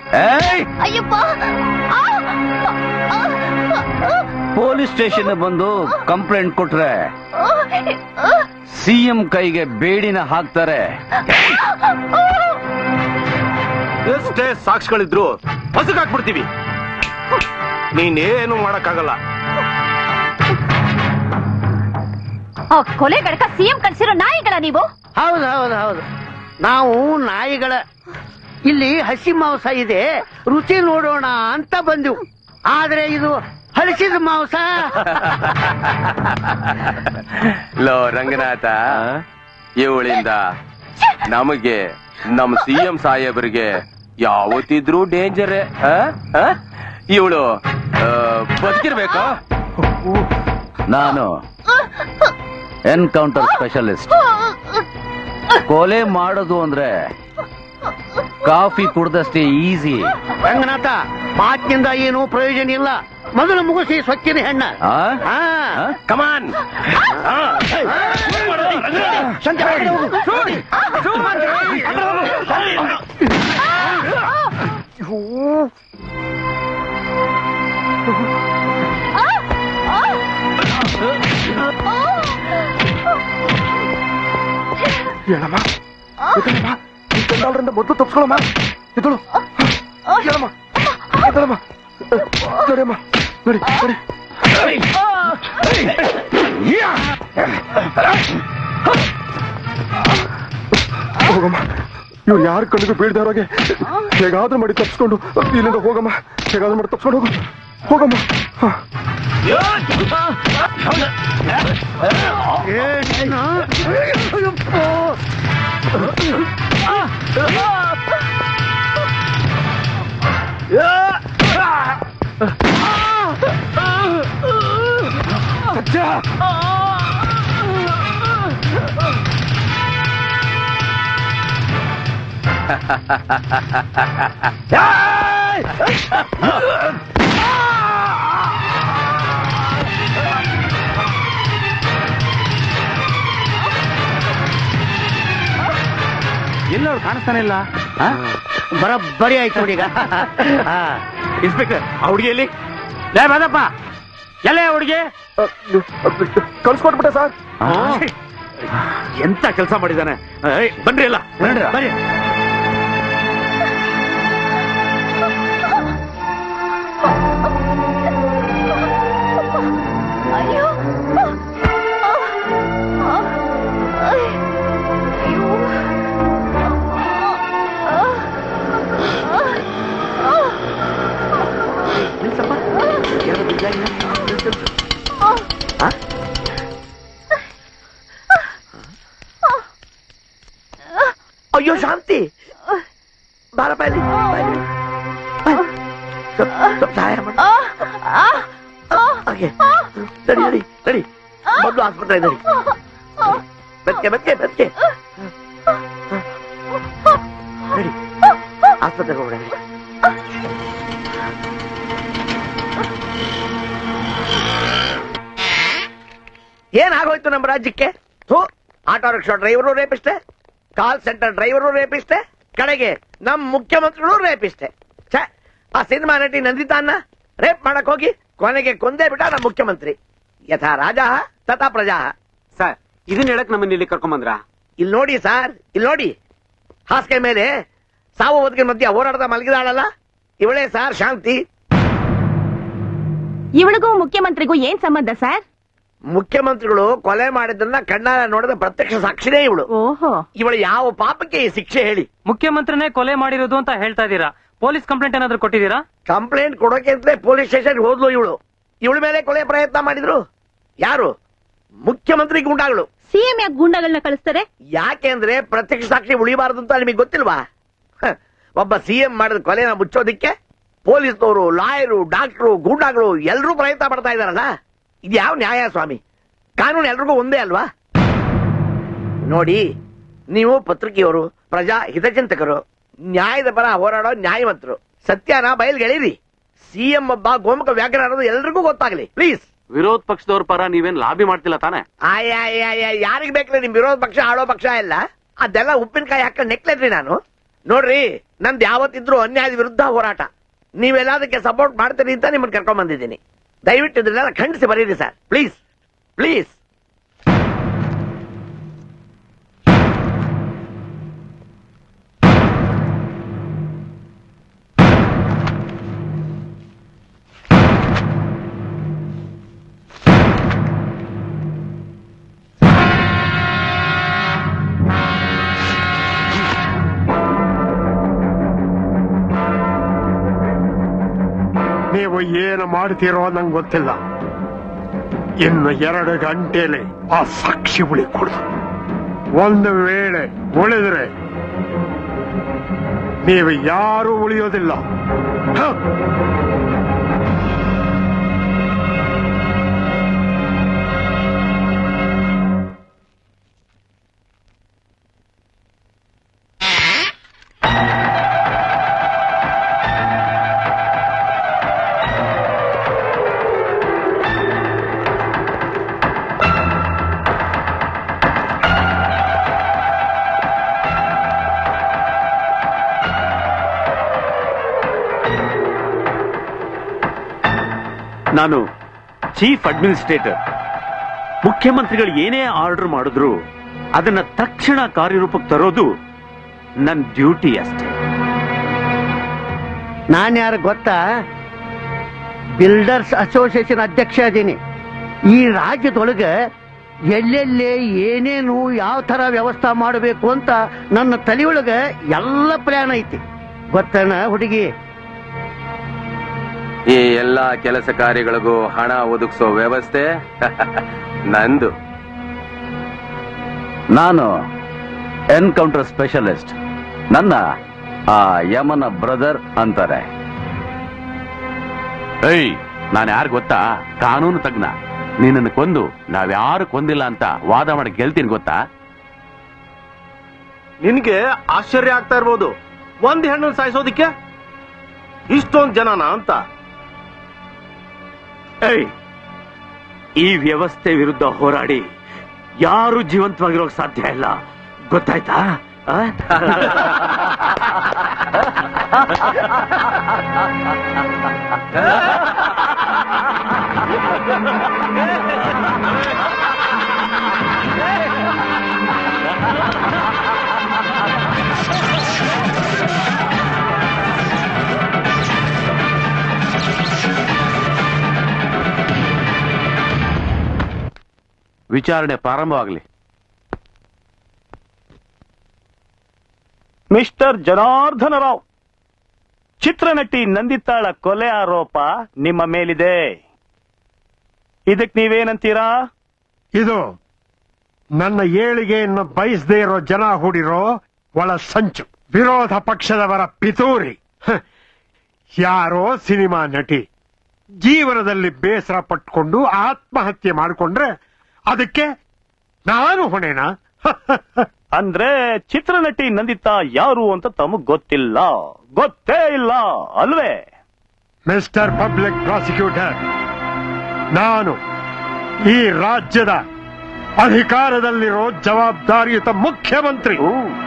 ಪೊಲೀಸ್ ಸ್ಟೇಷನ್ ಬಂದು ಕಂಪ್ಲೇಂಟ್ ಕೊಟ್ರೆ ಸಿಎಂ ಕೈಗೆ ಬೇಡಿನ ಹಾಕ್ತಾರೆ. ಎಷ್ಟೇ ಸಾಕ್ಷಿಗಳಿದ್ರು ಹಸುಗಾಕ್ಬಿಡ್ತೀವಿ. ನೀನೇನು ಮಾಡಕ್ಕಾಗಲ್ಲ. ಕೊಲೆ ಗಡಕ ಸಿಎಂ ಕಳ್ಸಿರೋ ನಾಯಿಗಳ ನೀವು? ಹೌದು ಹೌದು ಹೌದು, ನಾವು ನಾಯಿಗಳ. ಇಲ್ಲಿ ಹಸಿ ಮಾಂಸ ಇದೆ, ರುಚಿ ನೋಡೋಣ ಅಂತ ಬಂದೆವು. ಆದ್ರೆ ಇದು ಹಳಸಿದ ಮಾಂಸ. ಲೋ ರಂಗನಾಥ, ಇವಳಿಂದ ನಮಗೆ ನಮ್ ಸಿ ಎಂ ಸಾಹೇಬರಿಗೆ ಯಾವತ್ತಿದ್ರೂ ಡೇಂಜರೇ. ಇವಳು ಬದುಕಿರ್ಬೇಕು. ನಾನು ಎನ್ಕೌಂಟರ್ ಸ್ಪೆಷಲಿಸ್ಟ್. ಕೊಲೆ ಮಾಡೋದು ಅಂದ್ರೆ ಕಾಫಿ ಕುಡ್ದಷ್ಟೇ ಈಸಿ. ರಂಗನಾಥ, ಮಾತಿನಿಂದ ಏನು ಪ್ರಯೋಜನ ಇಲ್ಲ. ಮೊದಲು ಮುಗಿಸಿ ಸ್ವಚ್ಛನ ಹೆಣ್ಣ. ಕಮಾನ್. ಹೇಳಮ್ಮ, ಮೊದಲು ತಪ್ಸ್ಕೊಳಮ್ಮ. ಎದಳು ಹೇಳಮ್ಮ, ಎದಳಮ್ಮ, ನೋಡಿಯಮ್ಮ, ನೋಡಿ ನೋಡಿ. ಹೋಗಮ್ಮ, ಇವ್ರು ಯಾರ ಕಣ್ಣಿಗೂ ಬೀಳ್ದವ್ರಾಗೆ ಹೇಗಾದ್ರೂ ಮಾಡಿ ತಪ್ಸ್ಕೊಂಡು ಇಲ್ಲಿಂದ ಹೋಗಮ್ಮ. ಹೇಗಾದ್ರೂ ಮಾಡಿ ತಪ್ಸ್ಕೊಂಡು ಹೋಗು, ಹೋಗಮ್ಮ. ಎಲ್ಲವ್ರು ಕಾಣಿಸ್ತಾನೆ ಇಲ್ಲ. ಬರಬ್ಬರಿ ಆಯ್ತು ನೋಡಿ. ಈಗ ಇನ್ಸ್ಪೆಕ್ಟರ್, ಆ ಹುಡುಗಿಯಲ್ಲಿ ಲೇ ಬಾದಪ್ಪ, ಎಲ್ಲ ಹುಡುಗಿ ಕಳ್ಸ್ಕೊಟ್ಬಿಟ್ಟೆ ಸರ್. ಎಂತ ಕೆಲಸ ಮಾಡಿದ್ದಾನೆ. ಬನ್ರಿ ಎಲ್ಲ ಬನ್ರಿ. ಅಯ್ಯೋ ಶಾಂತಿ, ಬಾರಪ್ಪ ಇಲ್ಲಿ. ಸ್ವಲ್ಪ ಸಹಾಯ ಮಾಡಿ. ನಡಿ ನಡಿ ನಡಿ, ಮೊದಲು ಆಸ್ಪತ್ರೆ ನಡಿ. ಬದ್ಕೆ ಬದ್ಕೆ ಬದ್ಕೆ ನಡಿ, ಆಸ್ಪತ್ರೆಗೆ ಹೋಗೋಣ. ಏನಾಗೋಯ್ತು ನಮ್ಮ ರಾಜ್ಯಕ್ಕೆ? ಹೋ, ಆಟೋ ರಿಕ್ಷಾ ಡ್ರೈವರು ರೇಪಿಸ್ಟೆ, ಕಾಲ್ ಸೆಂಟರ್ ಡ್ರೈವರು ರೇಪಿಸ್ಟೆ, ಕಡೆಗೆ ನಮ್ ಮುಖ್ಯಮಂತ್ರಿಗಳು ರೇಪಿಸ್ಟೆ. ಛೇ, ಆ ಸಿನಿಮಾ ನಟಿ ನಂದಿತಾನ್ನ ರೇಪ್ ಮಾಡಕ್ ಹೋಗಿ ಕೊನೆಗೆ ಕೊಂದೇ ಬಿಟ್ಟ ನಮ್ಮ ಮುಖ್ಯಮಂತ್ರಿ. ಯಥಾ ರಾಜ ತಥಾ ಪ್ರಜಾ. ಸರ್, ಇದನ್ನ ಹೇಳಕ್ ನಮ್ಮನ್ನ ಇಲ್ಲಿ ಕರ್ಕೊಂಬಂದ್ರ? ಇಲ್ಲಿ ನೋಡಿ ಸರ್, ಇಲ್ಲಿ ನೋಡಿ. ಹಾಸಿಗೆ ಮೇಲೆ ಸಾವು ಬದುಕಿನ ಮಧ್ಯ ಹೋರಾಡದ ಮಲಗಿದಾಳಲ್ಲ, ಇವಳೇ ಸರ್ ಶಾಂತಿ. ಇವಳಿಗೂ ಮುಖ್ಯಮಂತ್ರಿಗೂ ಏನ್ ಸಂಬಂಧ ಸರ್? ಮುಖ್ಯಮಂತ್ರಿಗಳು ಕೊಲೆ ಮಾಡಿದ್ದನ್ನ ಕಣ್ಣಾರ ನೋಡಿದ ಪ್ರತ್ಯಕ್ಷ ಸಾಕ್ಷಿನೇ ಇವಳು. ಓಹೋ, ಇವಳು ಯಾವ ಪಾಪಕ್ಕೆ ಈ ಶಿಕ್ಷೆ ಹೇಳಿ? ಮುಖ್ಯಮಂತ್ರಿನೇ ಕೊಲೆ ಮಾಡಿರೋದು ಅಂತ ಹೇಳ್ತಾ ಇದ್ದೀರಾ. ಪೊಲೀಸ್ ಕಂಪ್ಲೇಂಟ್ ಏನಾದ್ರು ಕೊಟ್ಟಿದ್ದೀರಾ? ಕಂಪ್ಲೇಂಟ್ ಕೊಡೋಕೆ ಅಂತಲೇ ಪೊಲೀಸ್ ಸ್ಟೇಷನ್ ಹೋದ್ಲು ಇವಳು. ಇವಳ ಮೇಲೆ ಕೊಲೆ ಪ್ರಯತ್ನ ಮಾಡಿದ್ರು ಯಾರು? ಮುಖ್ಯಮಂತ್ರಿ ಗೂಂಡಾಗಳು. ಸಿಎಂ ಯಾಕೆ ಗೂಂಡಾಗಳನ್ನ ಕಳಿಸ್ತಾರೆ? ಯಾಕೆಂದ್ರೆ ಪ್ರತ್ಯಕ್ಷ ಸಾಕ್ಷಿ ಉಳಿಬಾರದು ಅಂತ ನಿಮಗೆ ಗೊತ್ತಿಲ್ವಾ? ಒಬ್ಬ ಸಿಎಂ ಮಾಡಿದ ಕೊಲೆನ ಮುಚ್ಚೋದಿಕ್ಕೆ ಪೊಲೀಸ್ನವರು, ಲಾಯರು, ಡಾಕ್ಟರು, ಗೂಂಡಾಗಳು ಎಲ್ಲರೂ ಪ್ರಯತ್ನ ಪಡ್ತಾ ಇದಾರಲ್ಲ. ಇದು ಯಾವ ನ್ಯಾಯ ಸ್ವಾಮಿ? ಕಾನೂನು ಎಲ್ರಿಗೂ ಒಂದೇ ಅಲ್ವಾ? ನೋಡಿ, ನೀವು ಪತ್ರಿಕೆಯವರು, ಪ್ರಜಾ ಹಿತಚಿಂತಕರು, ನ್ಯಾಯದ ಪರ ಹೋರಾಡೋ ನ್ಯಾಯವಂತರು, ಸತ್ಯನ ಬಯಲ್ಗೆಳೀರಿ. ಸಿಎಂ ಒಬ್ಬ ಗೋಮುಖ ವ್ಯಾಘ್ರ ಅನ್ನೋದು ಎಲ್ರಿಗೂ ಗೊತ್ತಾಗ್ಲಿ ಪ್ಲೀಸ್. ವಿರೋಧ ಪಕ್ಷದವ್ರ ಪರ ನೀವೇನ್ ಲಾಬಿ ಮಾಡ್ತಿಲ್ಲ ತಾನೆ? ಆಯಾ ಯಾರಿಗ್ ಬೇಕ್ರಿ ನಿಮ್ ವಿರೋಧ ಪಕ್ಷ, ಆಳೋ ಪಕ್ಷ ಎಲ್ಲ? ಅದೆಲ್ಲ ಉಪ್ಪಿನಕಾಯಿ ಹಾಕೊಂಡು ನೆಕ್ಲೇದ್ರಿ ನಾನು. ನೋಡ್ರಿ, ನಂದು ಯಾವತ್ತಿದ್ರು ಅನ್ಯಾಯದ ವಿರುದ್ಧ ಹೋರಾಟ. ನೀವೆಲ್ಲದಕ್ಕೆ ಸಪೋರ್ಟ್ ಮಾಡ್ತೀರಿ ಅಂತ ನಿಮ್ಮನ್ನ ಕರ್ಕೊಂಡ್ ಬಂದಿದ್ದೀನಿ. ದಯವಿಟ್ಟು ಇದನ್ನೆಲ್ಲ ಖಂಡಿಸಿ ಬರೀರಿ ಸರ್, ಪ್ಲೀಸ್ ಪ್ಲೀಸ್. ನೀವು ಏನು ಮಾಡ್ತೀರೋ ನಂಗೆ ಗೊತ್ತಿಲ್ಲ. ಇನ್ನು ಎರಡು ಗಂಟೆಲೆ ಆ ಸಾಕ್ಷಿ ಉಳಿಕೊಡ್ದು. ಒಂದು ವೇಳೆ ಉಳಿದ್ರೆ ನೀವು ಯಾರೂ ಉಳಿಯೋದಿಲ್ಲ. ಹ. ನಾನು ಚೀಫ್ ಅಡ್ಮಿನಿಸ್ಟ್ರೇಟರ್. ಮುಖ್ಯಮಂತ್ರಿಗಳು ಏನೇ ಆರ್ಡರ್ ಮಾಡಿದ್ರು ಅದನ್ನ ತಕ್ಷಣ ಕಾರ್ಯರೂಪಕ್ಕೆ ತರೋದು ನನ್ನ ಡ್ಯೂಟಿ ಅಷ್ಟೇ. ನಾನು ಯಾರು ಗೊತ್ತಾ? ಬಿಲ್ಡರ್ಸ್ ಅಸೋಸಿಯೇಷನ್ ಅಧ್ಯಕ್ಷ ಅದೀನಿ. ಈ ರಾಜ್ಯದೊಳಗೆ ಎಲ್ಲೆಲ್ಲೇ ಏನೇನು ಯಾವ ತರ ವ್ಯವಸ್ಥೆ ಮಾಡಬೇಕು ಅಂತ ನನ್ನ ತಲೆಯೊಳಗೆ ಎಲ್ಲ ಪ್ಲಾನ್ ಐತಿ. ಗೊತ್ತಣ್ಣ ಹುಡುಗಿ? ಈ ಎಲ್ಲಾ ಕೆಲಸ ಕಾರ್ಯಗಳಿಗೂ ಹಣ ಒದಗಿಸೋ ವ್ಯವಸ್ಥೆ ನಂದು. ನಾನು ಎನ್ಕೌಂಟರ್ ಸ್ಪೆಷಲಿಸ್ಟ್. ನನ್ನ ಆ ಯಮನ ಬ್ರದರ್ ಅಂತಾರೆ. ಏಯ್, ನಾನು ಯಾರು ಗೊತ್ತಾ? ಕಾನೂನು ತಜ್ಞ. ನಿನ್ನನ್ನು ಕೊಂದು ನಾವ್ಯಾರು ಕೊಂದಿಲ್ಲ ಅಂತ ವಾದ ಮಾಡಿ ಗೆಲ್ತೀನಿ ಗೊತ್ತಾ? ನಿನ್ಗೆ ಆಶ್ಚರ್ಯ ಆಗ್ತಾ ಇರ್ಬೋದು, ಒಂದ್ ಹೆಣ್ಣು ಸಾಯಿಸೋದಿಕ್ಕೆ ಇಷ್ಟೊಂದ್ ಜನನ ಅಂತ. ಏಯ್, ಈ ವ್ಯವಸ್ಥೆ ವಿರುದ್ಧ ಹೋರಾಡಿ ಯಾರು ಜೀವಂತವಾಗಿರೋಕ್ ಸಾಧ್ಯ ಇಲ್ಲ, ಗೊತ್ತಾಯ್ತಾ? ವಿಚಾರಣೆ ಪ್ರಾರಂಭವಾಗಲಿ. ಮಿಸ್ಟರ್ ಜನಾರ್ದನ ರಾವ್, ಚಿತ್ರನಟಿ ನಂದಿತಾಳ ಕೊಲೆ ಆರೋಪ ನಿಮ್ಮ ಮೇಲಿದೆ. ಇದಕ್ ನೀವೇನಂತೀರಾ? ಇದು ನನ್ನ ಏಳಿಗೆಯನ್ನು ಬಯಸದೇ ಇರೋ ಜನ ಹೂಡಿರೋ ಒಳ ಸಂಚು. ವಿರೋಧ ಪಕ್ಷದವರ ಪಿತೂರಿ. ಯಾರೋ ಸಿನಿಮಾ ನಟಿ ಜೀವನದಲ್ಲಿ ಬೇಸರ ಪಟ್ಕೊಂಡು ಆತ್ಮಹತ್ಯೆ ಮಾಡಿಕೊಂಡ್ರೆ ಅದಕ್ಕೆ ನಾನು ಹೊಣೆನಾ? ಅಂದ್ರೆ ಚಿತ್ರನಟಿ ನಂದಿತಾ ಯಾರು ಅಂತ ತಮಗ್ ಗೊತ್ತಿಲ್ಲ, ಗೊತ್ತೇ ಇಲ್ಲ ಅಲ್ವೇ? ಮಿಸ್ಟರ್ ಪಬ್ಲಿಕ್ ಪ್ರಾಸಿಕ್ಯೂಟರ್, ನಾನು ಈ ರಾಜ್ಯದ ಅಧಿಕಾರದಲ್ಲಿರೋ ಜವಾಬ್ದಾರಿಯುತ ಮುಖ್ಯಮಂತ್ರಿ.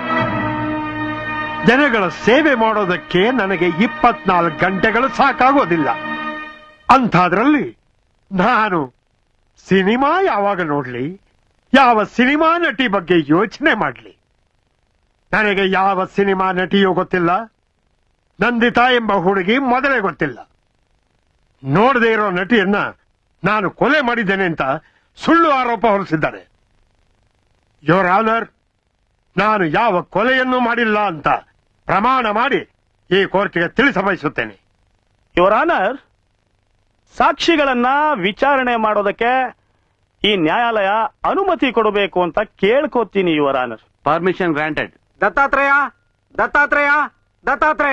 ಜನಗಳ ಸೇವೆ ಮಾಡೋದಕ್ಕೆ ನನಗೆ ಇಪ್ಪತ್ನಾಲ್ಕು ಗಂಟೆಗಳು ಸಾಕಾಗೋದಿಲ್ಲ. ಅಂಥದ್ರಲ್ಲಿ ನಾನು ಸಿನಿಮಾ ಯಾವಾಗ ನೋಡ್ಲಿ, ಯಾವ ಸಿನಿಮಾ ನಟಿ ಬಗ್ಗೆ ಯೋಚನೆ ಮಾಡ್ಲಿ? ನನಗೆ ಯಾವ ಸಿನಿಮಾ ನಟಿಯೂ ಗೊತ್ತಿಲ್ಲ. ನಂದಿತಾ ಎಂಬ ಹುಡುಗಿ ಮೊದಲೇ ಗೊತ್ತಿಲ್ಲ. ನೋಡದೇ ಇರೋ ನಟಿಯನ್ನ ನಾನು ಕೊಲೆ ಮಾಡಿದ್ದೇನೆ ಅಂತ ಸುಳ್ಳು ಆರೋಪ ಹೊರಿಸಿದ್ದಾರೆ. ಯೋರ್ ಆನರ್, ನಾನು ಯಾವ ಕೊಲೆಯನ್ನು ಮಾಡಿಲ್ಲ ಅಂತ ಪ್ರಮಾಣ ಮಾಡಿ ಈ ಕೋರ್ಟ್ಗೆ ತಿಳಿಸಬಯಸುತ್ತೇನೆ. ಯುವರ್ ಆನರ್, ಸಾಕ್ಷಿಗಳನ್ನ ವಿಚಾರಣೆ ಮಾಡೋದಕ್ಕೆ ಈ ನ್ಯಾಯಾಲಯ ಅನುಮತಿ ಕೊಡಬೇಕು ಅಂತ ಕೇಳ್ಕೋತೀನಿ your honour. Permission granted. Dattatreya, Dattatreya, Dattatreya.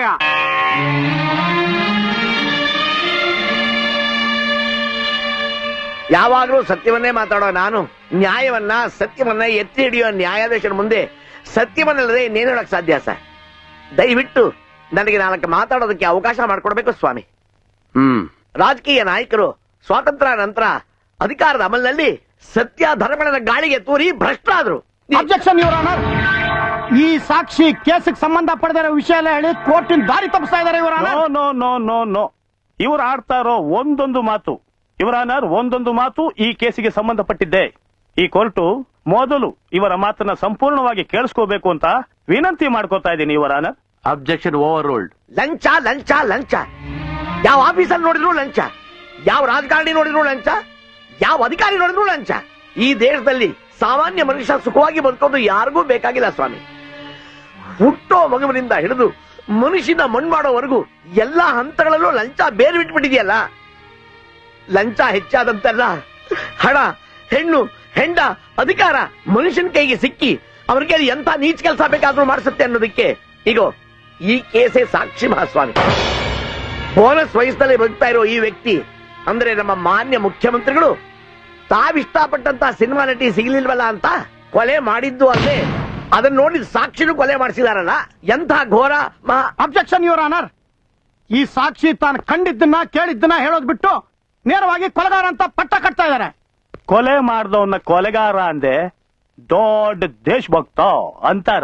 ಯಾವಾಗಲೂ ಸತ್ಯವನ್ನೇ ಮಾತಾಡೋ ನಾನು ನ್ಯಾಯವನ್ನ ಸತ್ಯವನ್ನ ಎತ್ತಿ ಹಿಡಿಯೋ ನ್ಯಾಯಾಧೀಶರ ಮುಂದೆ ಸತ್ಯವನ್ನಲ್ಲದೆ ಇನ್ನೇನು ಹೇಳಕ್ ಸಾಧ್ಯ ಸರ್? ದಯವಿಟ್ಟು ನನಗೆ ನಾಲ್ಕು ಮಾತಾಡೋದಕ್ಕೆ ಅವಕಾಶ ಮಾಡಿಕೊಡ್ಬೇಕು ಸ್ವಾಮಿ. ಹ್ಮ್ ರಾಜಕೀಯ ನಾಯಕರು ಸ್ವಾತಂತ್ರ್ಯ ನಂತರ ಅಧಿಕಾರದ ಅಮಲಿನಲ್ಲಿ ಸತ್ಯ ಧರ್ಮದ ಗಾಳಿಗೆ ತೂರಿ ಭ್ರಷ್ಟರಾದ್ರು. ಅಬ್ಜೆಕ್ಷನ್ ಯುವರ್ ಆನರ್, ಈ ಸಾಕ್ಷಿ ಕೇಸಿಗೆ ಸಂಬಂಧ ಪಡೆದಿರೋ ವಿಷಯ ಎಲ್ಲ ಹೇಳಿ ಕೋರ್ಟಿನ ದಾರಿ ತಪ್ಪಿಸ್ತಾ ಇದ್ದಾರೆ your honour. No no no no no ಇವ್ರು ಆಡ್ತಾ ಇರೋ ಒಂದೊಂದು ಮಾತು ಯುವರ್ ಆನರ್, ಒಂದೊಂದು ಮಾತು ಈ ಕೇಸಿಗೆ ಸಂಬಂಧಪಟ್ಟಿದ್ದೆ. ಈ ಕೋರ್ಟು ಮೊದಲು ಇವರ ಮಾತನ್ನ ಸಂಪೂರ್ಣವಾಗಿ ಕೇಳಿಸ್ಕೋಬೇಕು ಅಂತ ವಿನಂತಿ ಮಾಡ್ಕೋತಾ ಇದ್ದೀನಿ your honour. Objection overruled. ಲಂಚ ಲಂಚ ಲಂಚ. ಯಾವ ಆಫೀಸಲ್ಲಿ ನೋಡಿದ್ರು ಲಂಚ, ಯಾವ ರಾಜಕಾರಣಿ ನೋಡಿದ್ರು ಲಂಚ, ಯಾವ ಅಧಿಕಾರಿ ನೋಡಿದ್ರು ಲಂಚ. ಈ ದೇಶದಲ್ಲಿ ಸಾಮಾನ್ಯ ಮನುಷ್ಯ ಸುಖವಾಗಿ ಬದುಕೋದು ಯಾರಿಗೂ ಬೇಕಾಗಿಲ್ಲ ಸ್ವಾಮಿ. ಹುಟ್ಟೋ ಮಗುವಿನಿಂದ ಹಿಡಿದು ಮನುಷ್ಯನ ಮಣ್ಣು ಮಾಡೋವರೆಗೂ ಎಲ್ಲಾ ಹಂತಗಳಲ್ಲೂ ಲಂಚ ಬೇರೆ ಬಿಟ್ಬಿಟ್ಟಿದೆಯಲ್ಲ. ಲಂಚ ಹೆಚ್ಚಾದಂತೆಲ್ಲ ಹಣ, ಹೆಣ್ಣು, ಹೆಂಡ, ಅಧಿಕಾರ ಮನುಷ್ಯನ ಕೈಗೆ ಸಿಕ್ಕಿ ಅವ್ರಿಗೆ ಅದು ಎಂತ ನೀಚ ಕೆಲಸ ಬೇಕಾದ್ರೂ ಮಾಡಿಸುತ್ತೆ ಅನ್ನೋದಕ್ಕೆ ಈಗ ಈ ಕೇಸೇ ಸಾಕ್ಷಿ ಮಹಾಸ್ವಾಮಿ. ಬೋನಸ್ ವಯಸ್ಸಲ್ಲಿ ಬದುಕ್ತಾ ಇರೋ ಈ ವ್ಯಕ್ತಿ ಅಂದ್ರೆ ನಮ್ಮ ಮಾನ್ಯ ಮುಖ್ಯಮಂತ್ರಿಗಳು ತಾವಿಷ್ಟಪಟ್ಟಂತ ಸಿನಿಮಾ ನಟಿ ಸಿಗ್ಲಿಲ್ವಲ್ಲ ಅಂತ ಕೊಲೆ ಮಾಡಿದ್ದು ಅಲ್ಲದೆ ಅದನ್ನ ನೋಡಿ ಸಾಕ್ಷಿನೂ ಕೊಲೆ ಮಾಡಿಸಿದಾರಲ್ಲ, ಎಂಥ ಘೋರ ಮಹಾ. Objection your honour. ಈ ಸಾಕ್ಷಿ ತಾನು ಕಂಡಿದ್ದನ್ನ ಕೇಳಿದ್ದನ್ನ ಹೇಳೋದ್ ಬಿಟ್ಟು ನೇರವಾಗಿ ಕೊಲೆಗಾರ ಅಂತ ಪಟ್ಟ ಕಟ್ತಾ ಇದ್ದಾರೆ. ಕೊಲೆ ಮಾಡ್ದವನ್ನ ಕೊಲೆಗಾರ ಅಂದೆ ದೊಡ್ಡ ದೇಶಭಕ್ತ ಅಂತಾರ.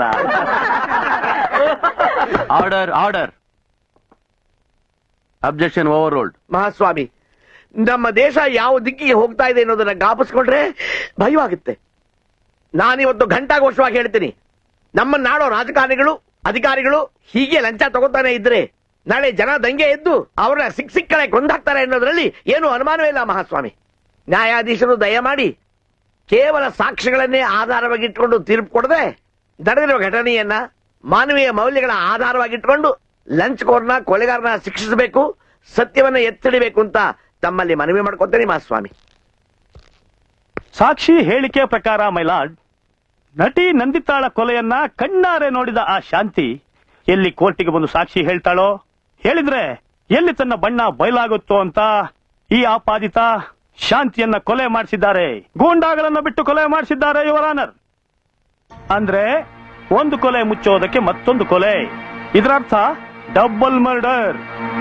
Order order objection overruled. ಮಹಾಸ್ವಾಮಿ, ನಮ್ಮ ದೇಶ ಯಾವ ದಿಕ್ಕಿಗೆ ಹೋಗ್ತಾ ಇದೆ ಅನ್ನೋದನ್ನ ಗಾಪಿಸ್ಕೊಂಡ್ರೆ ಭಯವಾಗುತ್ತೆ. ನಾನಿವತ್ತು ಘಂಟಾಘೋಷವಾಗಿ ಹೇಳ್ತೀನಿ, ನಮ್ಮ ನಾಡೋ ರಾಜಕಾರಣಿಗಳು ಅಧಿಕಾರಿಗಳು ಹೀಗೆ ಲಂಚ ತಗೋತಾನೆ ಇದ್ರೆ ನಾಳೆ ಜನ ದಂಗೆ ಎದ್ದು ಅವ್ರನ್ನ ಸಿಕ್ ಸಿಕ್ ಕಡೆ ಕೊಂದಾಕ್ತಾರೆ ಅನ್ನೋದ್ರಲ್ಲಿ ಏನು ಅನುಮಾನವೇ ಇಲ್ಲ ಮಹಾಸ್ವಾಮಿ. ನ್ಯಾಯಾಧೀಶರು ದಯಮಾಡಿ ಕೇವಲ ಸಾಕ್ಷ್ಯಗಳನ್ನೇ ಆಧಾರವಾಗಿಟ್ಕೊಂಡು ತೀರ್ಪು ಕೊಡದೆ ನಡೆದಿರುವ ಘಟನೆಯನ್ನ ಮಾನವೀಯ ಮೌಲ್ಯಗಳ ಆಧಾರವಾಗಿಟ್ಕೊಂಡು ಲಂಚ್ಕೋರ್ನ ಕೊಲೆಗಾರನ ಶಿಕ್ಷಿಸಬೇಕು, ಸತ್ಯವನ್ನ ಎತ್ತಿಡಬೇಕು ಅಂತ ತಮ್ಮಲ್ಲಿ ಮನವಿ ಮಾಡ್ಕೊತೇನೆ ಮಹಾಸ್ವಾಮಿ. ಸಾಕ್ಷಿ ಹೇಳಿಕೆ ಪ್ರಕಾರ ಮೈಲಾರ್ಡ್, ನಟಿ ನಂದಿತಾಳ ಕೊಲೆಯನ್ನ ಕಣ್ಣಾರೆ ನೋಡಿದ ಆ ಶಾಂತಿ ಎಲ್ಲಿ ಕೋರ್ಟಿಗೆ ಬಂದು ಸಾಕ್ಷಿ ಹೇಳ್ತಾಳೋ, ಹೇಳಿದ್ರೆ ಎಲ್ಲಿ ತನ್ನ ಬಣ್ಣ ಬಯಲಾಗುತ್ತೋ ಅಂತ ಈ ಆಪಾದಿತ ಶಾಂತಿಯನ್ನ ಕೊಲೆ ಮಾಡಿಸಿದ್ದಾರೆ, ಗೂಂಡಾಗಳನ್ನ ಬಿಟ್ಟು ಕೊಲೆ ಮಾಡಿಸಿದ್ದಾರೆ ಯುವರ್ ಆನರ್. ಅಂದ್ರೆ ಒಂದು ಕೊಲೆ ಮುಚ್ಚೋದಕ್ಕೆ ಮತ್ತೊಂದು ಕೊಲೆ, ಇದರರ್ಥ ಡಬಲ್ ಮರ್ಡರ್.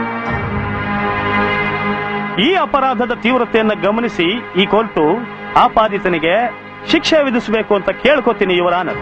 ಈ ಅಪರಾಧದ ತೀವ್ರತೆಯನ್ನು ಗಮನಿಸಿ ಈ ಕೋರ್ಟು ಆಪಾದಿತನಿಗೆ ಶಿಕ್ಷೆ ವಿಧಿಸಬೇಕು ಅಂತ ಕೇಳ್ಕೊತೀನಿ ಯುವರ್ ಆನರ್.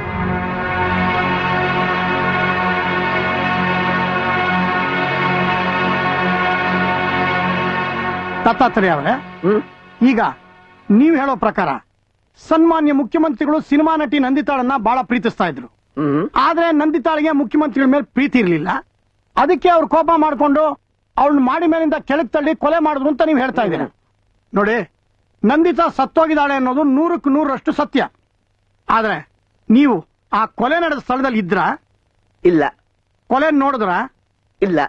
ದತ್ತಾತ್ರೇಯ ಅವರೇ, ಈಗ ನೀವು ಹೇಳೋ ಪ್ರಕಾರ ಸನ್ಮಾನ್ಯ ಮುಖ್ಯಮಂತ್ರಿಗಳು ಸಿನಿಮಾ ನಟಿ ನಂದಿತಾಳನ್ನ ಬಹಳ ಪ್ರೀತಿಸ್ತಾ ಇದ್ರು. ಆದ್ರೆ ನಂದಿತಾಳಿಗೆ ಮುಖ್ಯಮಂತ್ರಿಗಳ ಮೇಲೆ ಪ್ರೀತಿ ಇರಲಿಲ್ಲ. ಅದಕ್ಕೆ ಅವ್ರು ಕೋಪ ಮಾಡ್ಕೊಂಡು ಅವಳನ್ನ ಮಾಡಿ ಮೇಲಿಂದ ಕೆಳಗ್ ತಳ್ಳಿ ಕೊಲೆ ಮಾಡಿದ್ರು ಅಂತ ನೀವು ಹೇಳ್ತಾ ಇದ್ದೀರಾ. ನೋಡಿ, ನಂದಿತಾ ಸತ್ತೋಗಿದ್ದಾಳೆ ಅನ್ನೋದು ನೂರಕ್ಕೆ ನೂರರಷ್ಟು ಸತ್ಯ. ಆದ್ರೆ ನೀವು ಆ ಕೊಲೆ ನಡೆದ ಸ್ಥಳದಲ್ಲಿ ಇದ್ರ? ಇಲ್ಲ. ಕೊಲೆ ನೋಡಿದ್ರ? ಇಲ್ಲ.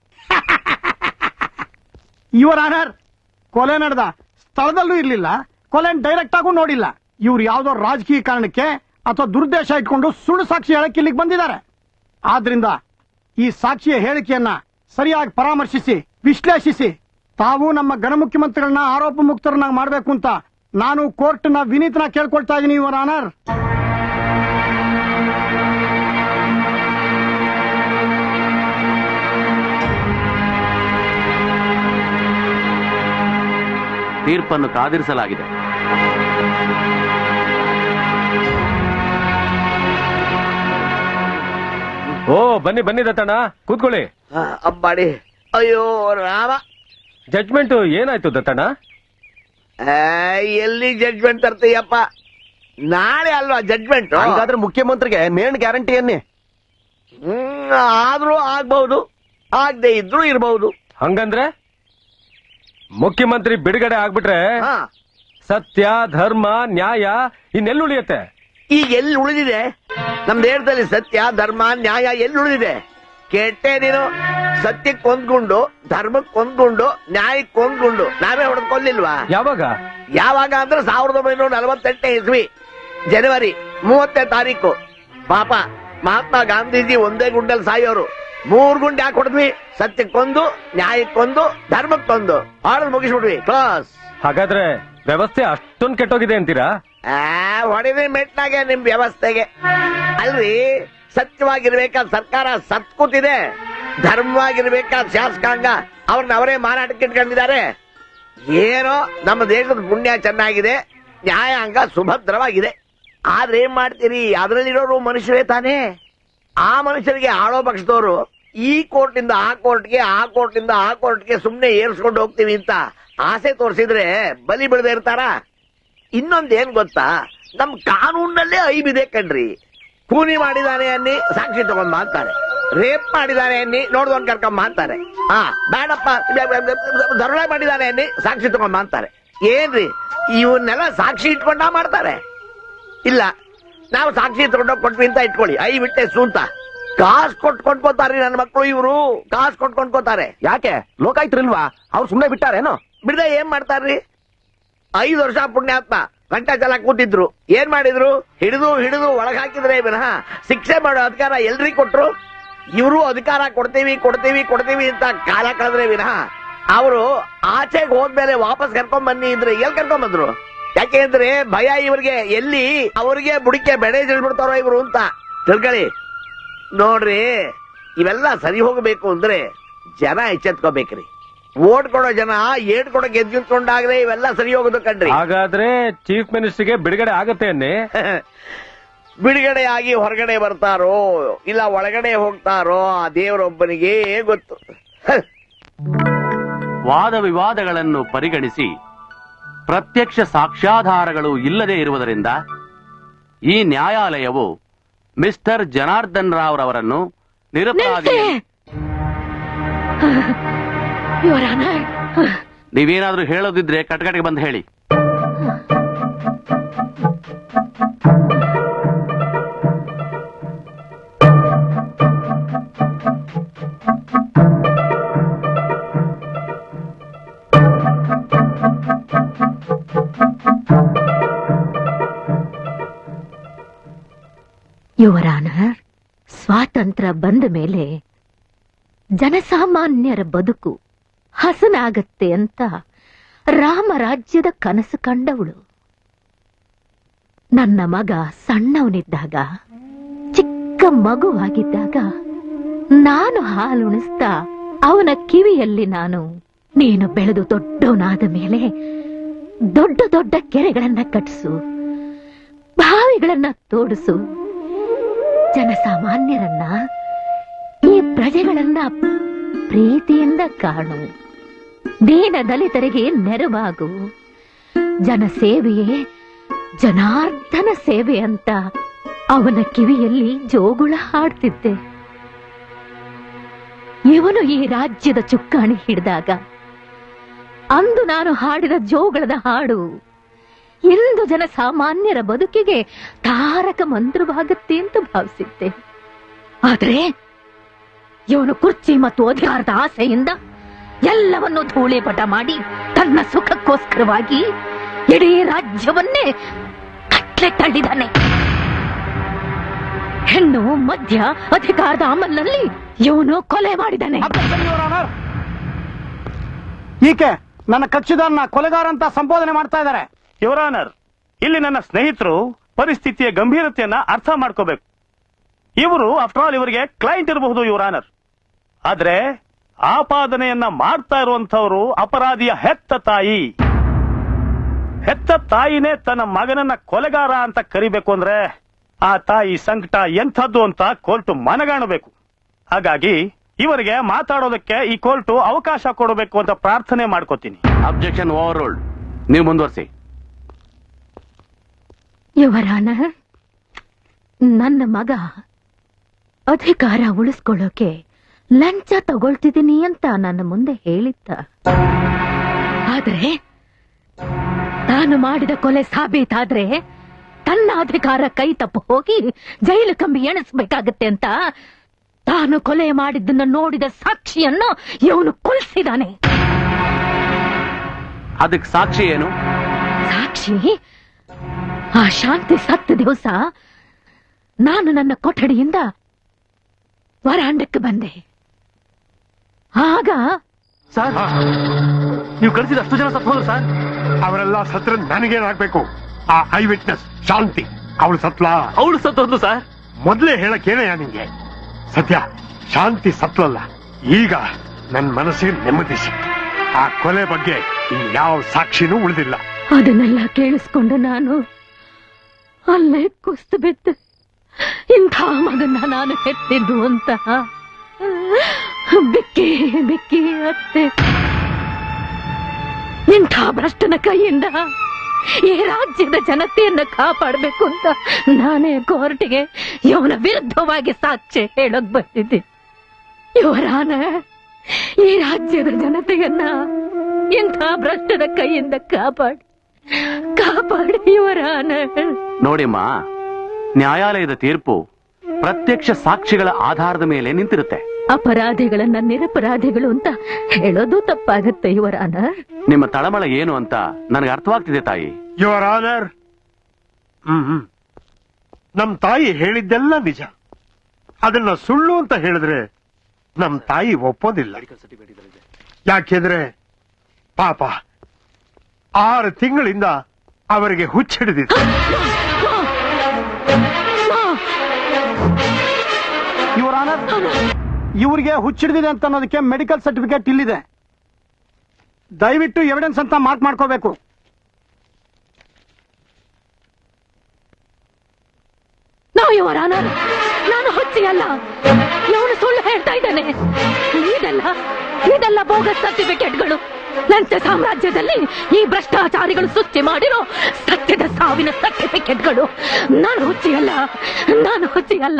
ಯುವರ್ ಆನರ್, ಕೊಲೆ ನಡೆದ ಸ್ಥಳದಲ್ಲೂ ಇರ್ಲಿಲ್ಲ, ಕೊಲೆ ಡೈರೆಕ್ಟ್ ಆಗೂ ನೋಡಿಲ್ಲ. ಇವ್ರು ಯಾವ್ದೋ ರಾಜಕೀಯ ಕಾರಣಕ್ಕೆ ಅಥವಾ ದುರ್ದೇಶ ಇಟ್ಕೊಂಡು ಸುಳ್ಳು ಸಾಕ್ಷಿ ಹೇಳಕ್ಕೆ ಇಲ್ಲಿಗೆ ಬಂದಿದ್ದಾರೆ. ಆದ್ರಿಂದ ಈ ಸಾಕ್ಷಿಯ ಹೇಳಿಕೆಯನ್ನ ಸರಿಯಾಗಿ ಪರಾಮರ್ಶಿಸಿ ವಿಶ್ಲೇಷಿಸಿ ತಾವು ನಮ್ಮ ಘನ ಮುಖ್ಯಮಂತ್ರಿಗಳನ್ನ ಆರೋಪ ಮುಕ್ತರನ್ನಾಗಿ ಮಾಡಬೇಕು ಅಂತ ನಾನು ಕೋರ್ಟ್ನ ವಿನೀತನ ಕೇಳ್ಕೊಳ್ತಾ ಇದ್ದೀನಿ ಯುವರ್ ಆನರ್. ತೀರ್ಪನ್ನು ಕಾದಿರಿಸಲಾಗಿದೆ. ಓ ಬನ್ನಿ ಬನ್ನಿ ದತ್ತಣ್ಣ, ಕೂತ್ಕೊಳ್ಳಿ. ಅಬ್ಬಾಡಿ, ಅಯ್ಯೋ ರಾಮ. ಜಡ್ಜ್ಮೆಂಟ್ ಏನಾಯ್ತು ದತ್ತಣ್ಣ? ಎಲ್ಲಿ ಜಡ್ಜ್ಮೆಂಟ್ ತರ್ತೀಯಪ್ಪ, ನಾಳೆ ಅಲ್ವಾ ಜಡ್ಜ್ಮೆಂಟ್. ಹಾಗಾದ್ರೆ ಮುಖ್ಯಮಂತ್ರಿಗೆ ನೇಣು ಗ್ಯಾರಂಟಿ ಅನ್ನಿ. ಹ್ಮ್ ಆದ್ರೂ ಆಗ್ಬಹುದು, ಆಗದೆ ಇದ್ರೂ ಇರಬಹುದು. ಹಂಗಂದ್ರೆ ಮುಖ್ಯಮಂತ್ರಿ ಬಿಡುಗಡೆ ಆಗ್ಬಿಟ್ರೆ ಸತ್ಯ ಧರ್ಮ ನ್ಯಾಯ ಇನ್ನೆಲ್ಲಿ ಉಳಿಯುತ್ತೆ? ಈಗ ಎಲ್ಲಿ ಉಳಿದಿದೆ? ನಮ್ ದೇಶದಲ್ಲಿ ಸತ್ಯ ಧರ್ಮ ನ್ಯಾಯ ಎಲ್ಲಿ ಉಳಿದಿದೆ? ಕೆಟ್ಟೆ ನೀನು. ಸತ್ಯಕ್ಕೆ ಕೊಂದ್ಕೊಂಡು ಧರ್ಮಕ್ಕೆ ಕೊಂದ್ಕೊಂಡು ನ್ಯಾಯಕ್ಕೆ ಕೊಂದ್ಕೊಂಡು ನಾವೇ ಹೊಡೆದು ಕೊಲ್ಲಿಲ್ವಾ? ಯಾವಾಗ ಯಾವಾಗ ಅಂದ್ರೆ ಸಾವಿರದ ಒಂಬೈನೂರ ನಲವತ್ತೆಂಟನೇ ಇಸ್ವಿ ಜನವರಿ ಮೂವತ್ತನೇ ತಾರೀಕು. ಪಾಪ ಮಹಾತ್ಮ ಗಾಂಧೀಜಿ ಒಂದೇ ಗುಂಡಲ್ಲಿ ಸಾಯೋರು. ಮೂರ್ ಗುಂಡೆ ಯಾಕೆ ಹೊಡೆದ್ವಿ? ಸತ್ಯಕ್ಕೊಂದು, ನ್ಯಾಯಕ್ಕೊಂದು, ಧರ್ಮಕ್ಕೊಂದು. Order ಮುಗಿಸ್ಬಿಡ್ವಿ, class. ಹಾಗಾದ್ರೆ ವ್ಯವಸ್ಥೆ ಅಷ್ಟೊಂದು ಕೆಟ್ಟೋಗಿದೆ ಅಂತೀರಾ? ಆ ಹೊಡೆದ್ರೆ ಮೆಟ್ನಾಗೆ ನಿಮ್ ವ್ಯವಸ್ಥೆಗೆ. ಅಲ್ರಿ, ಸತ್ಯವಾಗಿರ್ಬೇಕಾದ ಸರ್ಕಾರ ಸತ್ ಕೂತಿದೆ, ಧರ್ಮವಾಗಿರ್ಬೇಕಾದ ಶಾಸಕಾಂಗ ಅವ್ರನ್ನ ಅವರೇ ಮಾರಾಟಕ್ಕೆ ಇಟ್ಕೊಂಡಿದ್ದಾರೆ. ಏನೋ ನಮ್ಮ ದೇಶದ ಪುಣ್ಯ ಚೆನ್ನಾಗಿದೆ, ನ್ಯಾಯಾಂಗ ಸುಭದ್ರವಾಗಿದೆ. ಆದ್ರೆ ಏನ್ ಮಾಡ್ತೀರಿ, ಅದ್ರಲ್ಲಿರೋರು ಮನುಷ್ಯರೇ ತಾನೇ. ಆ ಮನುಷ್ಯರಿಗೆ ಆಳೋ ಪಕ್ಷದವರು ಈ ಕೋರ್ಟಿಂದ ಆ ಕೋರ್ಟ್ಗೆ, ಆ ಕೋರ್ಟಿಂದ ಆ ಕೋರ್ಟ್ಗೆ ಸುಮ್ನೆ ಏರ್ಸ್ಕೊಂಡು ಹೋಗ್ತೀವಿ ಅಂತ ಆಸೆ ತೋರಿಸಿದ್ರೆ ಬಲಿ ಬಿಡದೆ ಇರ್ತಾರ? ಇನ್ನೊಂದ್ ಏನ್ ಗೊತ್ತಾ, ನಮ್ ಕಾನೂನಲ್ಲೇ ಐಬಿದೆ ಕಣ್ರಿ. ಕೂನಿ ಮಾಡಿದಾನೆ ಅನ್ನಿ ಸಾಕ್ಷಿ ತಗೊಂಡ್ ಮಾಡ್ತಾರೆ, ರೇಪ್ ಮಾಡಿದಾನೆ ಅನ್ನಿ ನೋಡ್ದೊಂದ್ ಕರ್ಕೊಂಡ್ ಮಾಡ್ತಾರೆ. ಹಾ ಬೇಡಪ್ಪ ದರೋಡೆ ಮಾಡಿದಾನೆ ಅನ್ನಿ ಸಾಕ್ಷಿ ತಗೊಂಡ್ ಮಾಡ್ತಾರೆ. ಏನ್ರಿ ಇವನ್ನೆಲ್ಲ ಸಾಕ್ಷಿ ಇಟ್ಕೊಂಡ ಮಾಡ್ತಾರೆ? ಇಲ್ಲ, ನಾವು ಸಾಕ್ಷಿ ತಗೊಂಡೋಗ್ ಕೊಟ್ವಿ ಅಂತ ಇಟ್ಕೊಳ್ಳಿ, ಐ ವಿಟ್ನೆಸ್ ಅಂತ. ಕಾಸು ಕೊಟ್ಟು ಕೊಂಡ್ಕೋತಾರೆ ನನ್ನ ಮಕ್ಕಳು. ಇವರು ಕಾಸು ಕೊಟ್ಟು ಕೊಂಡ್ಕೋತಾರೆ. ಯಾಕೆ ಲೋಕಾಯುಕ್ತರಿಲ್ವಾ? ಅವ್ರು ಸುಮ್ಮನೆ ಬಿಟ್ಟಾರೇನೋ? ಬಿಡದೆ ಏನ್ ಮಾಡ್ತಾರ್ರಿ? ಐದು ವರ್ಷ ಪುಣ್ಯಾತ್ಮ ಗಂಟಾ ಜಲ ಕೂತಿದ್ರು. ಏನ್ ಮಾಡಿದ್ರು? ಹಿಡಿದು ಹಿಡಿದು ಒಳಗ್ ಹಾಕಿದ್ರೆ ವಿನಃ ಶಿಕ್ಷೆ ಮಾಡೋ ಅಧಿಕಾರ ಎಲ್ರಿ ಕೊಟ್ರು? ಇವರು ಅಧಿಕಾರ ಕೊಡ್ತೀವಿ ಕೊಡ್ತೀವಿ ಕೊಡ್ತೀವಿ ಅಂತ ಕಾಲ ಕಳೆದ್ರೆ ವಿನಃ ಅವರು ಆಚೆಗೆ ಹೋದ್ಮೇಲೆ ವಾಪಸ್ ಕರ್ಕೊಂಡ್ ಬನ್ನಿ ಇದ್ರೆ ಎಲ್ ಕರ್ಕೊಂಡ್ ಬಂದ್ರು? ಯಾಕೆಂದ್ರೆ ಭಯ ಇವ್ರಿಗೆ, ಎಲ್ಲಿ ಅವ್ರಿಗೆ ಬುಡಿಕೆ ಬೆಳೆ ತಿಳ್ಬಿಡ್ತಾರೋ ಇವ್ರು ಅಂತ ತಿಳ್ಕೊಳ್ಳಿ. ನೋಡ್ರಿ, ಇವೆಲ್ಲ ಸರಿ ಹೋಗಬೇಕು ಅಂದ್ರೆ ಜನ ಎಚ್ಚೆತ್ಕೋಬೇಕ್ರಿ. ಓಟ್ ಕೊಡೋ ಜನ ಏಟ್ ಕೊಡೋ ಗೆದ್ಕೊಂಡಾಗ್ರೆ ಇವೆಲ್ಲ ಸರಿ ಹೋಗೋದು ಕಣ್ರಿ. ಹಾಗಾದ್ರೆ ಚೀಫ್ ಮಿನಿಸ್ಟರ್ಗೆ ಬಿಡುಗಡೆ ಆಗತ್ತೆ ಅನ್ನಿ. ಬಿಡುಗಡೆ ಆಗಿ ಹೊರಗಡೆ ಬರ್ತಾರೋ ಇಲ್ಲ ಒಳಗಡೆ ಹೋಗ್ತಾರೋ ಆ ದೇವರೊಬ್ಬನಿಗೆ ಗೊತ್ತು. ವಾದ ವಿವಾದಗಳನ್ನು ಪರಿಗಣಿಸಿ ಪ್ರತ್ಯಕ್ಷ ಸಾಕ್ಷ್ಯಾಧಾರಗಳು ಇಲ್ಲದೆ ಇರುವುದರಿಂದ ಈ ನ್ಯಾಯಾಲಯವು ಮಿಸ್ಟರ್ ಜನಾರ್ದನ್ ರಾವ್ ರವರನ್ನು ನಿರಪರಾಧಿ. ನೀವೇನಾದ್ರೂ ಹೇಳೋದಿದ್ರೆ ಕಟ್ಕಟಿಗೆ ಬಂದು ಹೇಳಿ. ಯುವರ್ ಆನರ್, ಸ್ವಾತಂತ್ರ್ಯ ಬಂದ ಮೇಲೆ ಜನಸಾಮಾನ್ಯರ ಬದುಕು ಹಸನಾಗತ್ತೆ ಅಂತ ರಾಮರಾಜ್ಯದ ಕನಸು ಕಂಡವಳು. ನನ್ನ ಮಗ ಸಣ್ಣವನಿದ್ದಾಗ, ಚಿಕ್ಕ ಮಗುವಾಗಿದ್ದಾಗ ನಾನು ಹಾಲುಣಿಸ್ತಾ ಅವನ ಕಿವಿಯಲ್ಲಿ ನಾನು, ನೀನು ಬೆಳೆದು ದೊಡ್ಡವನಾದ ಮೇಲೆ ದೊಡ್ಡ ದೊಡ್ಡ ಕೆರೆಗಳನ್ನ ಕಟ್ಟಿಸು, ಬಾವಿಗಳನ್ನ ತೋಡಿಸು, ಜನಸಾಮಾನ್ಯರನ್ನ, ಈ ಪ್ರಜೆಗಳನ್ನ ಪ್ರೀತಿಯಿಂದ ಕಾಣು, ದೀನ ದಲಿತರಿಗೆ ನೆರವಾಗು, ಜನಸೇವೆಯೇ ಜನಾರ್ದನ ಸೇವೆ ಅಂತ ಅವನ ಕಿವಿಯಲ್ಲಿ ಜೋಗುಳ ಹಾಡ್ತಿದ್ದೆ. ಇವನು ಈ ರಾಜ್ಯದ ಚುಕ್ಕಾಣಿ ಹಿಡಿದಾಗ ಅಂದು ನಾನು ಹಾಡಿದ ಜೋಗಳದ ಹಾಡು ಇಂದು ಜನಸಾಮಾನ್ಯರ ಬದುಕಿಗೆ ತಾರಕ ಮಂತ್ರವಾಗತ್ತೆ ಅಂತ ಭಾವಿಸಿದ್ದೆ. ಆದರೆ ಇವನು ಕುರ್ಚಿ ಮತ್ತು ಅಧಿಕಾರದ ಆಸೆಯಿಂದ ಎಲ್ಲವನ್ನೂ ಧೂಳಿಪಟ ಮಾಡಿ ತನ್ನ ಸುಖಕ್ಕೋಸ್ಕರವಾಗಿ ಇಡೀ ರಾಜ್ಯವನ್ನೇ ಕಟ್ಲೆ ತಳ್ಳಿದ್ದಾನೆ. ಹೆಣ್ಣು ಮಧ್ಯ ಅಧಿಕಾರದ ಅಮಲ್ನಲ್ಲಿ ಇವನು ಕೊಲೆ ಮಾಡಿದ್ದಾನೆ. ಈಕೆ ನನ್ನ ಕಕ್ಷಿದಾರನ ಕೊಲೆಗಾರ ಅಂತ ಸಂಬೋಧನೆ ಮಾಡ್ತಾ ಇದ್ದಾರೆ. ಯುವರಾನರ್, ಇಲ್ಲಿ ನನ್ನ ಸ್ನೇಹಿತರು ಪರಿಸ್ಥಿತಿಯ ಗಂಭೀರತೆಯನ್ನ ಅರ್ಥ ಮಾಡ್ಕೋಬೇಕು. ಇವರು ಆಫ್ಟರ್ ಆಲ್ ಇವರಿಗೆ ಕ್ಲೈಂಟ್ ಇರಬಹುದು ಯುವರಾನರ್, ಆದ್ರೆ ಆಪಾದನೆಯನ್ನ ಮಾಡ್ತಾ ಇರುವಂತವರು ಅಪರಾಧಿಯ ಹೆತ್ತ ತಾಯಿ. ಹೆತ್ತ ತಾಯಿನೇ ತನ್ನ ಮಗನನ್ನ ಕೊಲೆಗಾರ ಅಂತ ಕರಿಬೇಕು ಅಂದ್ರೆ ಆ ತಾಯಿ ಸಂಕಟ ಎಂಥದ್ದು ಅಂತ ಕೋರ್ಟ್ ಮನಗಾಣಬೇಕು. ಹಾಗಾಗಿ ಇವರಿಗೆ ಮಾತಾಡೋದಕ್ಕೆ ಈ ಕೋರ್ಟ್ ಅವಕಾಶ ಕೊಡಬೇಕು ಅಂತ ಪ್ರಾರ್ಥನೆ ಮಾಡ್ಕೋತೀನಿ. Objection overruled. ನೀವು ಮುಂದುವರಿಸಿ. ಯುವರಾನ, ನನ್ನ ಮಗ ಅಧಿಕಾರ ಉಳಿಸ್ಕೊಳ್ಳೋಕೆ ಲಂಚ ತಗೊಳ್ತಿದ್ದೀನಿ ಅಂತ ನನ್ನ ಮುಂದೆ ಹೇಳಿದ್ದ. ಆದ್ರೆ ತಾನು ಮಾಡಿದ ಕೊಲೆ ಸಾಬೀತಾದ್ರೆ ತನ್ನ ಅಧಿಕಾರ ಕೈ ತಪ್ಪು ಹೋಗಿ ಜೈಲು ಕಂಬಿ ಎಣಿಸ್ಬೇಕಾಗತ್ತೆ ಅಂತ ತಾನು ಕೊಲೆ ಮಾಡಿದ್ದನ್ನ ನೋಡಿದ ಸಾಕ್ಷಿಯನ್ನು ಇವನು ಕೊಲ್ಸಿದಾನೆ. ಅದಕ್ಕೆ ಸಾಕ್ಷಿ ಏನು? ಸಾಕ್ಷಿ ಆ ಶಾಂತಿ ಸತ್ತ ದಿವಸ ನಾನು ನನ್ನ ಕೊಠಡಿಯಿಂದ ವರಾಂಡಕ್ಕೆ ಬಂದೆ. ಆಗ ಸರ್, ನೀವು ಕಳಿಸಿದ ಅಷ್ಟು ಜನ ಸತ್ತು ಹೋದ್ರು ಸರ್. ಅವರೆಲ್ಲ ಸತ್ರ ನನಗೇನಾಗ್ಬೇಕು? ಆ ಐ ವಿಟ್ನೆಸ್ ಶಾಂತಿ ಅವಳು ಸತ್ಲಾ? ಅವಳು ಸತ್ತೋದ್ಲು ಸರ್. ಮೊದ್ಲೇ ಹೇಳಕ್ಕೇನೆಯ ನಿಂಗೆ? ಸದ್ಯ ಶಾಂತಿ ಸತ್ಲಲ್ಲ. ಈಗ ನನ್ನ ಮನಸ್ಸಿಗೆ ನೆಮ್ಮದಿ ಸಿಕ್ತು. ಆ ಕೊಲೆ ಬಗ್ಗೆ ಯಾವ ಸಾಕ್ಷಿನೂ ಉಳಿದಿಲ್ಲ. ಅದನ್ನೆಲ್ಲ ಕೇಳಿಸ್ಕೊಂಡು ನಾನು ಅಲ್ಲೇ ಕುಸ್ತು ಬಿದ್ದೆ. ಇಂಥ ಮಗನ್ನ ನಾನು ಹೆತ್ತಿದ್ದು ಅಂತ ಬಿಕ್ಕಿ ಬಿಕ್ಕಿ ಅತ್ತೆ. ಇಂಥ ಭ್ರಷ್ಟನ ಕೈಯಿಂದ ಈ ರಾಜ್ಯದ ಜನತೆಯನ್ನ ಕಾಪಾಡಬೇಕು ಅಂತ ನಾನೇ ಕೋರ್ಟ್ಗೆ ಇವನ ವಿರುದ್ಧವಾಗಿ ಸಾಕ್ಷಿ ಹೇಳಕ್ ಬಂದಿದ್ದೆ. ಇವರಾನ ಈ ರಾಜ್ಯದ ಜನತೆಯನ್ನ ಇಂಥ ಭ್ರಷ್ಟನ ಕೈಯಿಂದ ಕಾಪಾಡಿ ಕಾಪಾಡಿ ಇವರಾನ. ನೋಡಿಮ್ಮ, ನ್ಯಾಯಾಲಯದ ತೀರ್ಪು ಪ್ರತ್ಯಕ್ಷ ಸಾಕ್ಷಿಗಳ ಆಧಾರದ ಮೇಲೆ ನಿಂತಿರುತ್ತೆ. ಅಪರಾಧಿಗಳನ್ನ ನಿರಪರಾಧಿಗಳು ಅಂತ ಹೇಳೋದು ತಪ್ಪಾಗತ್ತೆ ಯುವರ್ ಆನರ್. ನಿಮ್ಮ ತಳಮಳ ಏನು ಅಂತ ನನಗೆ ಅರ್ಥವಾಗ್ತಿದೆ ತಾಯಿ. ಯುವರ್ ಆನರ್, ಹ್ಮ್ ಹ್ಮ್ ನಮ್ ತಾಯಿ ಹೇಳಿದ್ದೆಲ್ಲ ನಿಜ. ಅದನ್ನ ಸುಳ್ಳು ಅಂತ ಹೇಳಿದ್ರೆ ನಮ್ ತಾಯಿ ಒಪ್ಪೋದಿಲ್ಲ. ಯಾಕೆಂದ್ರೆ ಪಾಪ ಆರು ತಿಂಗಳಿಂದ ಅವರಿಗೆ ಹುಚ್ಚಿಡಿದಿದೆ. ಯುವರ್ ಆನರ್, ಇವರಿಗೆ ಹುಚ್ಚಿಡಿದಿದೆ ಅಂತ ಅನ್ನೋದಕ್ಕೆ ಮೆಡಿಕಲ್ ಸರ್ಟಿಫಿಕೇಟ್ ಇಲ್ಲಿದೆ. ದಯವಿಟ್ಟು ಎವಿಡೆನ್ಸ್ ಅಂತ ಮಾರ್ಕ್ ಮಾಡ್ಕೋಬೇಕು. ನೋ ಯುವರ್ ಆನರ್, ನಾನು ಹುಚ್ಚಿ ಅಲ್ಲ. ಇವನು ಸುಳ್ಳು ಹೇಳ್ತಾ ಇದ್ದಾನೆ. ಇದೆಲ್ಲ ಇದೆಲ್ಲ ಬೋಗಸ್ ಸರ್ಟಿಫಿಕೇಟ್ಗಳು. ಲಂಚ ಸಾಮ್ರಾಜ್ಯದಲ್ಲಿ ಈ ಭ್ರಷ್ಟಾಚಾರಿಗಳು ಸೃಷ್ಟಿ ಮಾಡಿರೋ ಸತ್ಯದ ಸಾವಿನ ಸರ್ಟಿಫಿಕೇಟ್ಗಳು. ನಾನು ಹುಚ್ಚಿ ಅಲ್ಲ, ನಾನು ಹುಚ್ಚಿ ಅಲ್ಲ.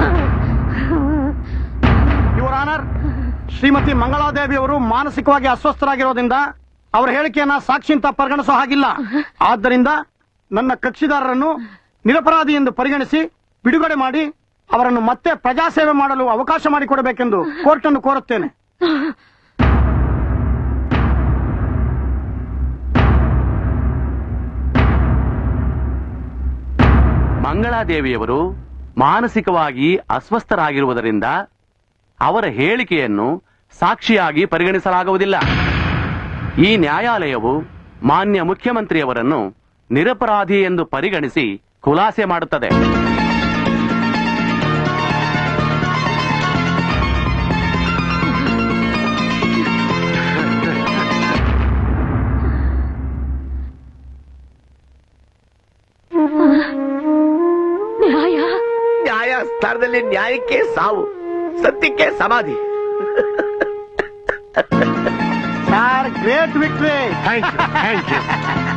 ಯುವರ್ ಆನರ್, ಶ್ರೀಮತಿ ಮಂಗಳಾದೇವಿ ಅವರು ಮಾನಸಿಕವಾಗಿ ಅಸ್ವಸ್ಥರಾಗಿರೋದ್ರಿಂದ ಅವರ ಹೇಳಿಕೆಯನ್ನ ಸಾಕ್ಷಿ ಅಂತ ಪರಿಗಣಿಸೋ ಹಾಗಿಲ್ಲ. ಆದ್ದರಿಂದ ನನ್ನ ಕಕ್ಷಿದಾರರನ್ನು ನಿರಪರಾಧಿ ಎಂದು ಪರಿಗಣಿಸಿ ಬಿಡುಗಡೆ ಮಾಡಿ ಅವರನ್ನು ಮತ್ತೆ ಪ್ರಜಾಸೇವೆ ಮಾಡಲು ಅವಕಾಶ ಮಾಡಿಕೊಡಬೇಕೆಂದು ಕೋರ್ಟ್ ಅನ್ನು ಕೋರುತ್ತೇನೆ. ಮಂಗಳಾದೇವಿಯವರು ಮಾನಸಿಕವಾಗಿ ಅಸ್ವಸ್ಥರಾಗಿರುವುದರಿಂದ ಅವರ ಹೇಳಿಕೆಯನ್ನು ಸಾಕ್ಷಿಯಾಗಿ ಪರಿಗಣಿಸಲಾಗುವುದಿಲ್ಲ. ಈ ನ್ಯಾಯಾಲಯವು ಮಾನ್ಯ ಮುಖ್ಯಮಂತ್ರಿಯವರನ್ನು ನಿರಪರಾಧಿ ಎಂದು ಪರಿಗಣಿಸಿ ಖುಲಾಸೆ ಮಾಡುತ್ತದೆ. ನ್ಯಾಯ ನ್ಯಾಯ ಸ್ಥಾನದಲ್ಲಿ ನ್ಯಾಯಕ್ಕೆ ಸಾವು, ಸತ್ಯಕ್ಕೆ ಸಮಾಧಿ. Sir, great victory. Thank you thank you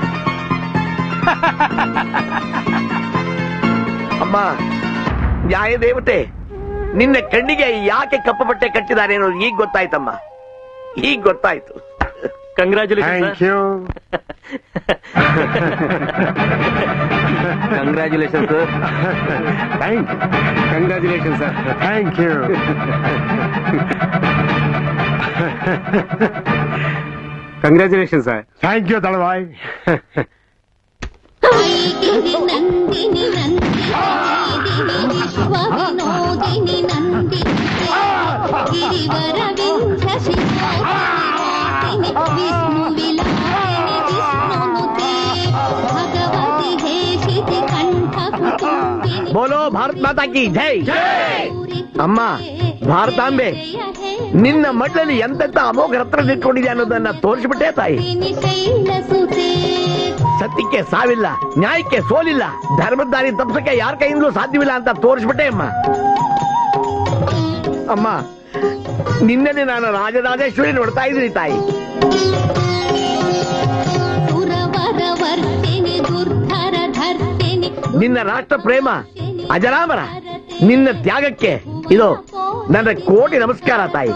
ಅಮ್ಮ, ನ್ಯಾಯ ದೇವತೆ, ನಿನ್ನ ಕಣ್ಣಿಗೆ ಯಾಕೆ ಕಪ್ಪು ಬಟ್ಟೆ ಕಟ್ಟಿದ್ದಾರೆ ಅನ್ನೋದು ಈಗ ಗೊತ್ತಾಯ್ತಮ್ಮ, ಈಗ ಗೊತ್ತಾಯ್ತು. Congratulation. Thank you congratulation sir. Thank you congratulation sir. Thank you congratulation sir. Thank you Dalavai. ಗಿರಿ ನಂದಿನಿ ನಂದಿನಿ ವಿಶ್ವ ವಿನೋದಿನಿ ನಂದಿನಿ ಗಿರಿವರ ವಿಂಧ್ಯ ಶಿರೋಧಿನಿ ವಿಷ್ಣು ವಿಲಾಸಿನಿ ವಿಷ್ಣುನುತೆ ಭಗವತಿ ಹೇಷಿತಿ ಕಂಠ ಕುಟುಂಬಿನಿ. ಬೋಲೋ ಭಾರತ್ ಮಾತಾ ಕಿ ಜೈ. ಅಮ್ಮ ಭಾರತಾಂಬೆ, ನಿನ್ನ ಮಡ್ಲಲ್ಲಿ ಎಂತೆಂತ ಅಮೋಘ ರತ್ನ ನಿಂತ್ಕೊಂಡಿದೆ ಅನ್ನೋದನ್ನ ತೋರಿಸ್ಬಿಟ್ಟೆ ತಾಯಿ. ಸತ್ಯಕ್ಕೆ ಸಾವಿಲ್ಲ, ನ್ಯಾಯಕ್ಕೆ ಸೋಲಿಲ್ಲ, ಧರ್ಮದಾರಿ ತಪ್ಪಿಸಕ್ಕೆ ಯಾರ ಕೈಯಿಂದಲೂ ಸಾಧ್ಯವಿಲ್ಲ ಅಂತ ತೋರಿಸ್ಬಿಟ್ಟೆ ಅಮ್ಮ. ಅಮ್ಮ, ನಿನ್ನೆ ನಾನು ರಾಜರಾಜೇಶ್ವರಿ ನೋಡ್ತಾ ಇದ್ದೀನಿ ತಾಯಿ. ನಿನ್ನ ರಾಷ್ಟ್ರ ಪ್ರೇಮ ಅಜರಾಮರ, ನಿನ್ನ ತ್ಯಾಗಕ್ಕೆ ಇದು ನನ್ನ ಕೋಟಿ ನಮಸ್ಕಾರ ತಾಯಿ.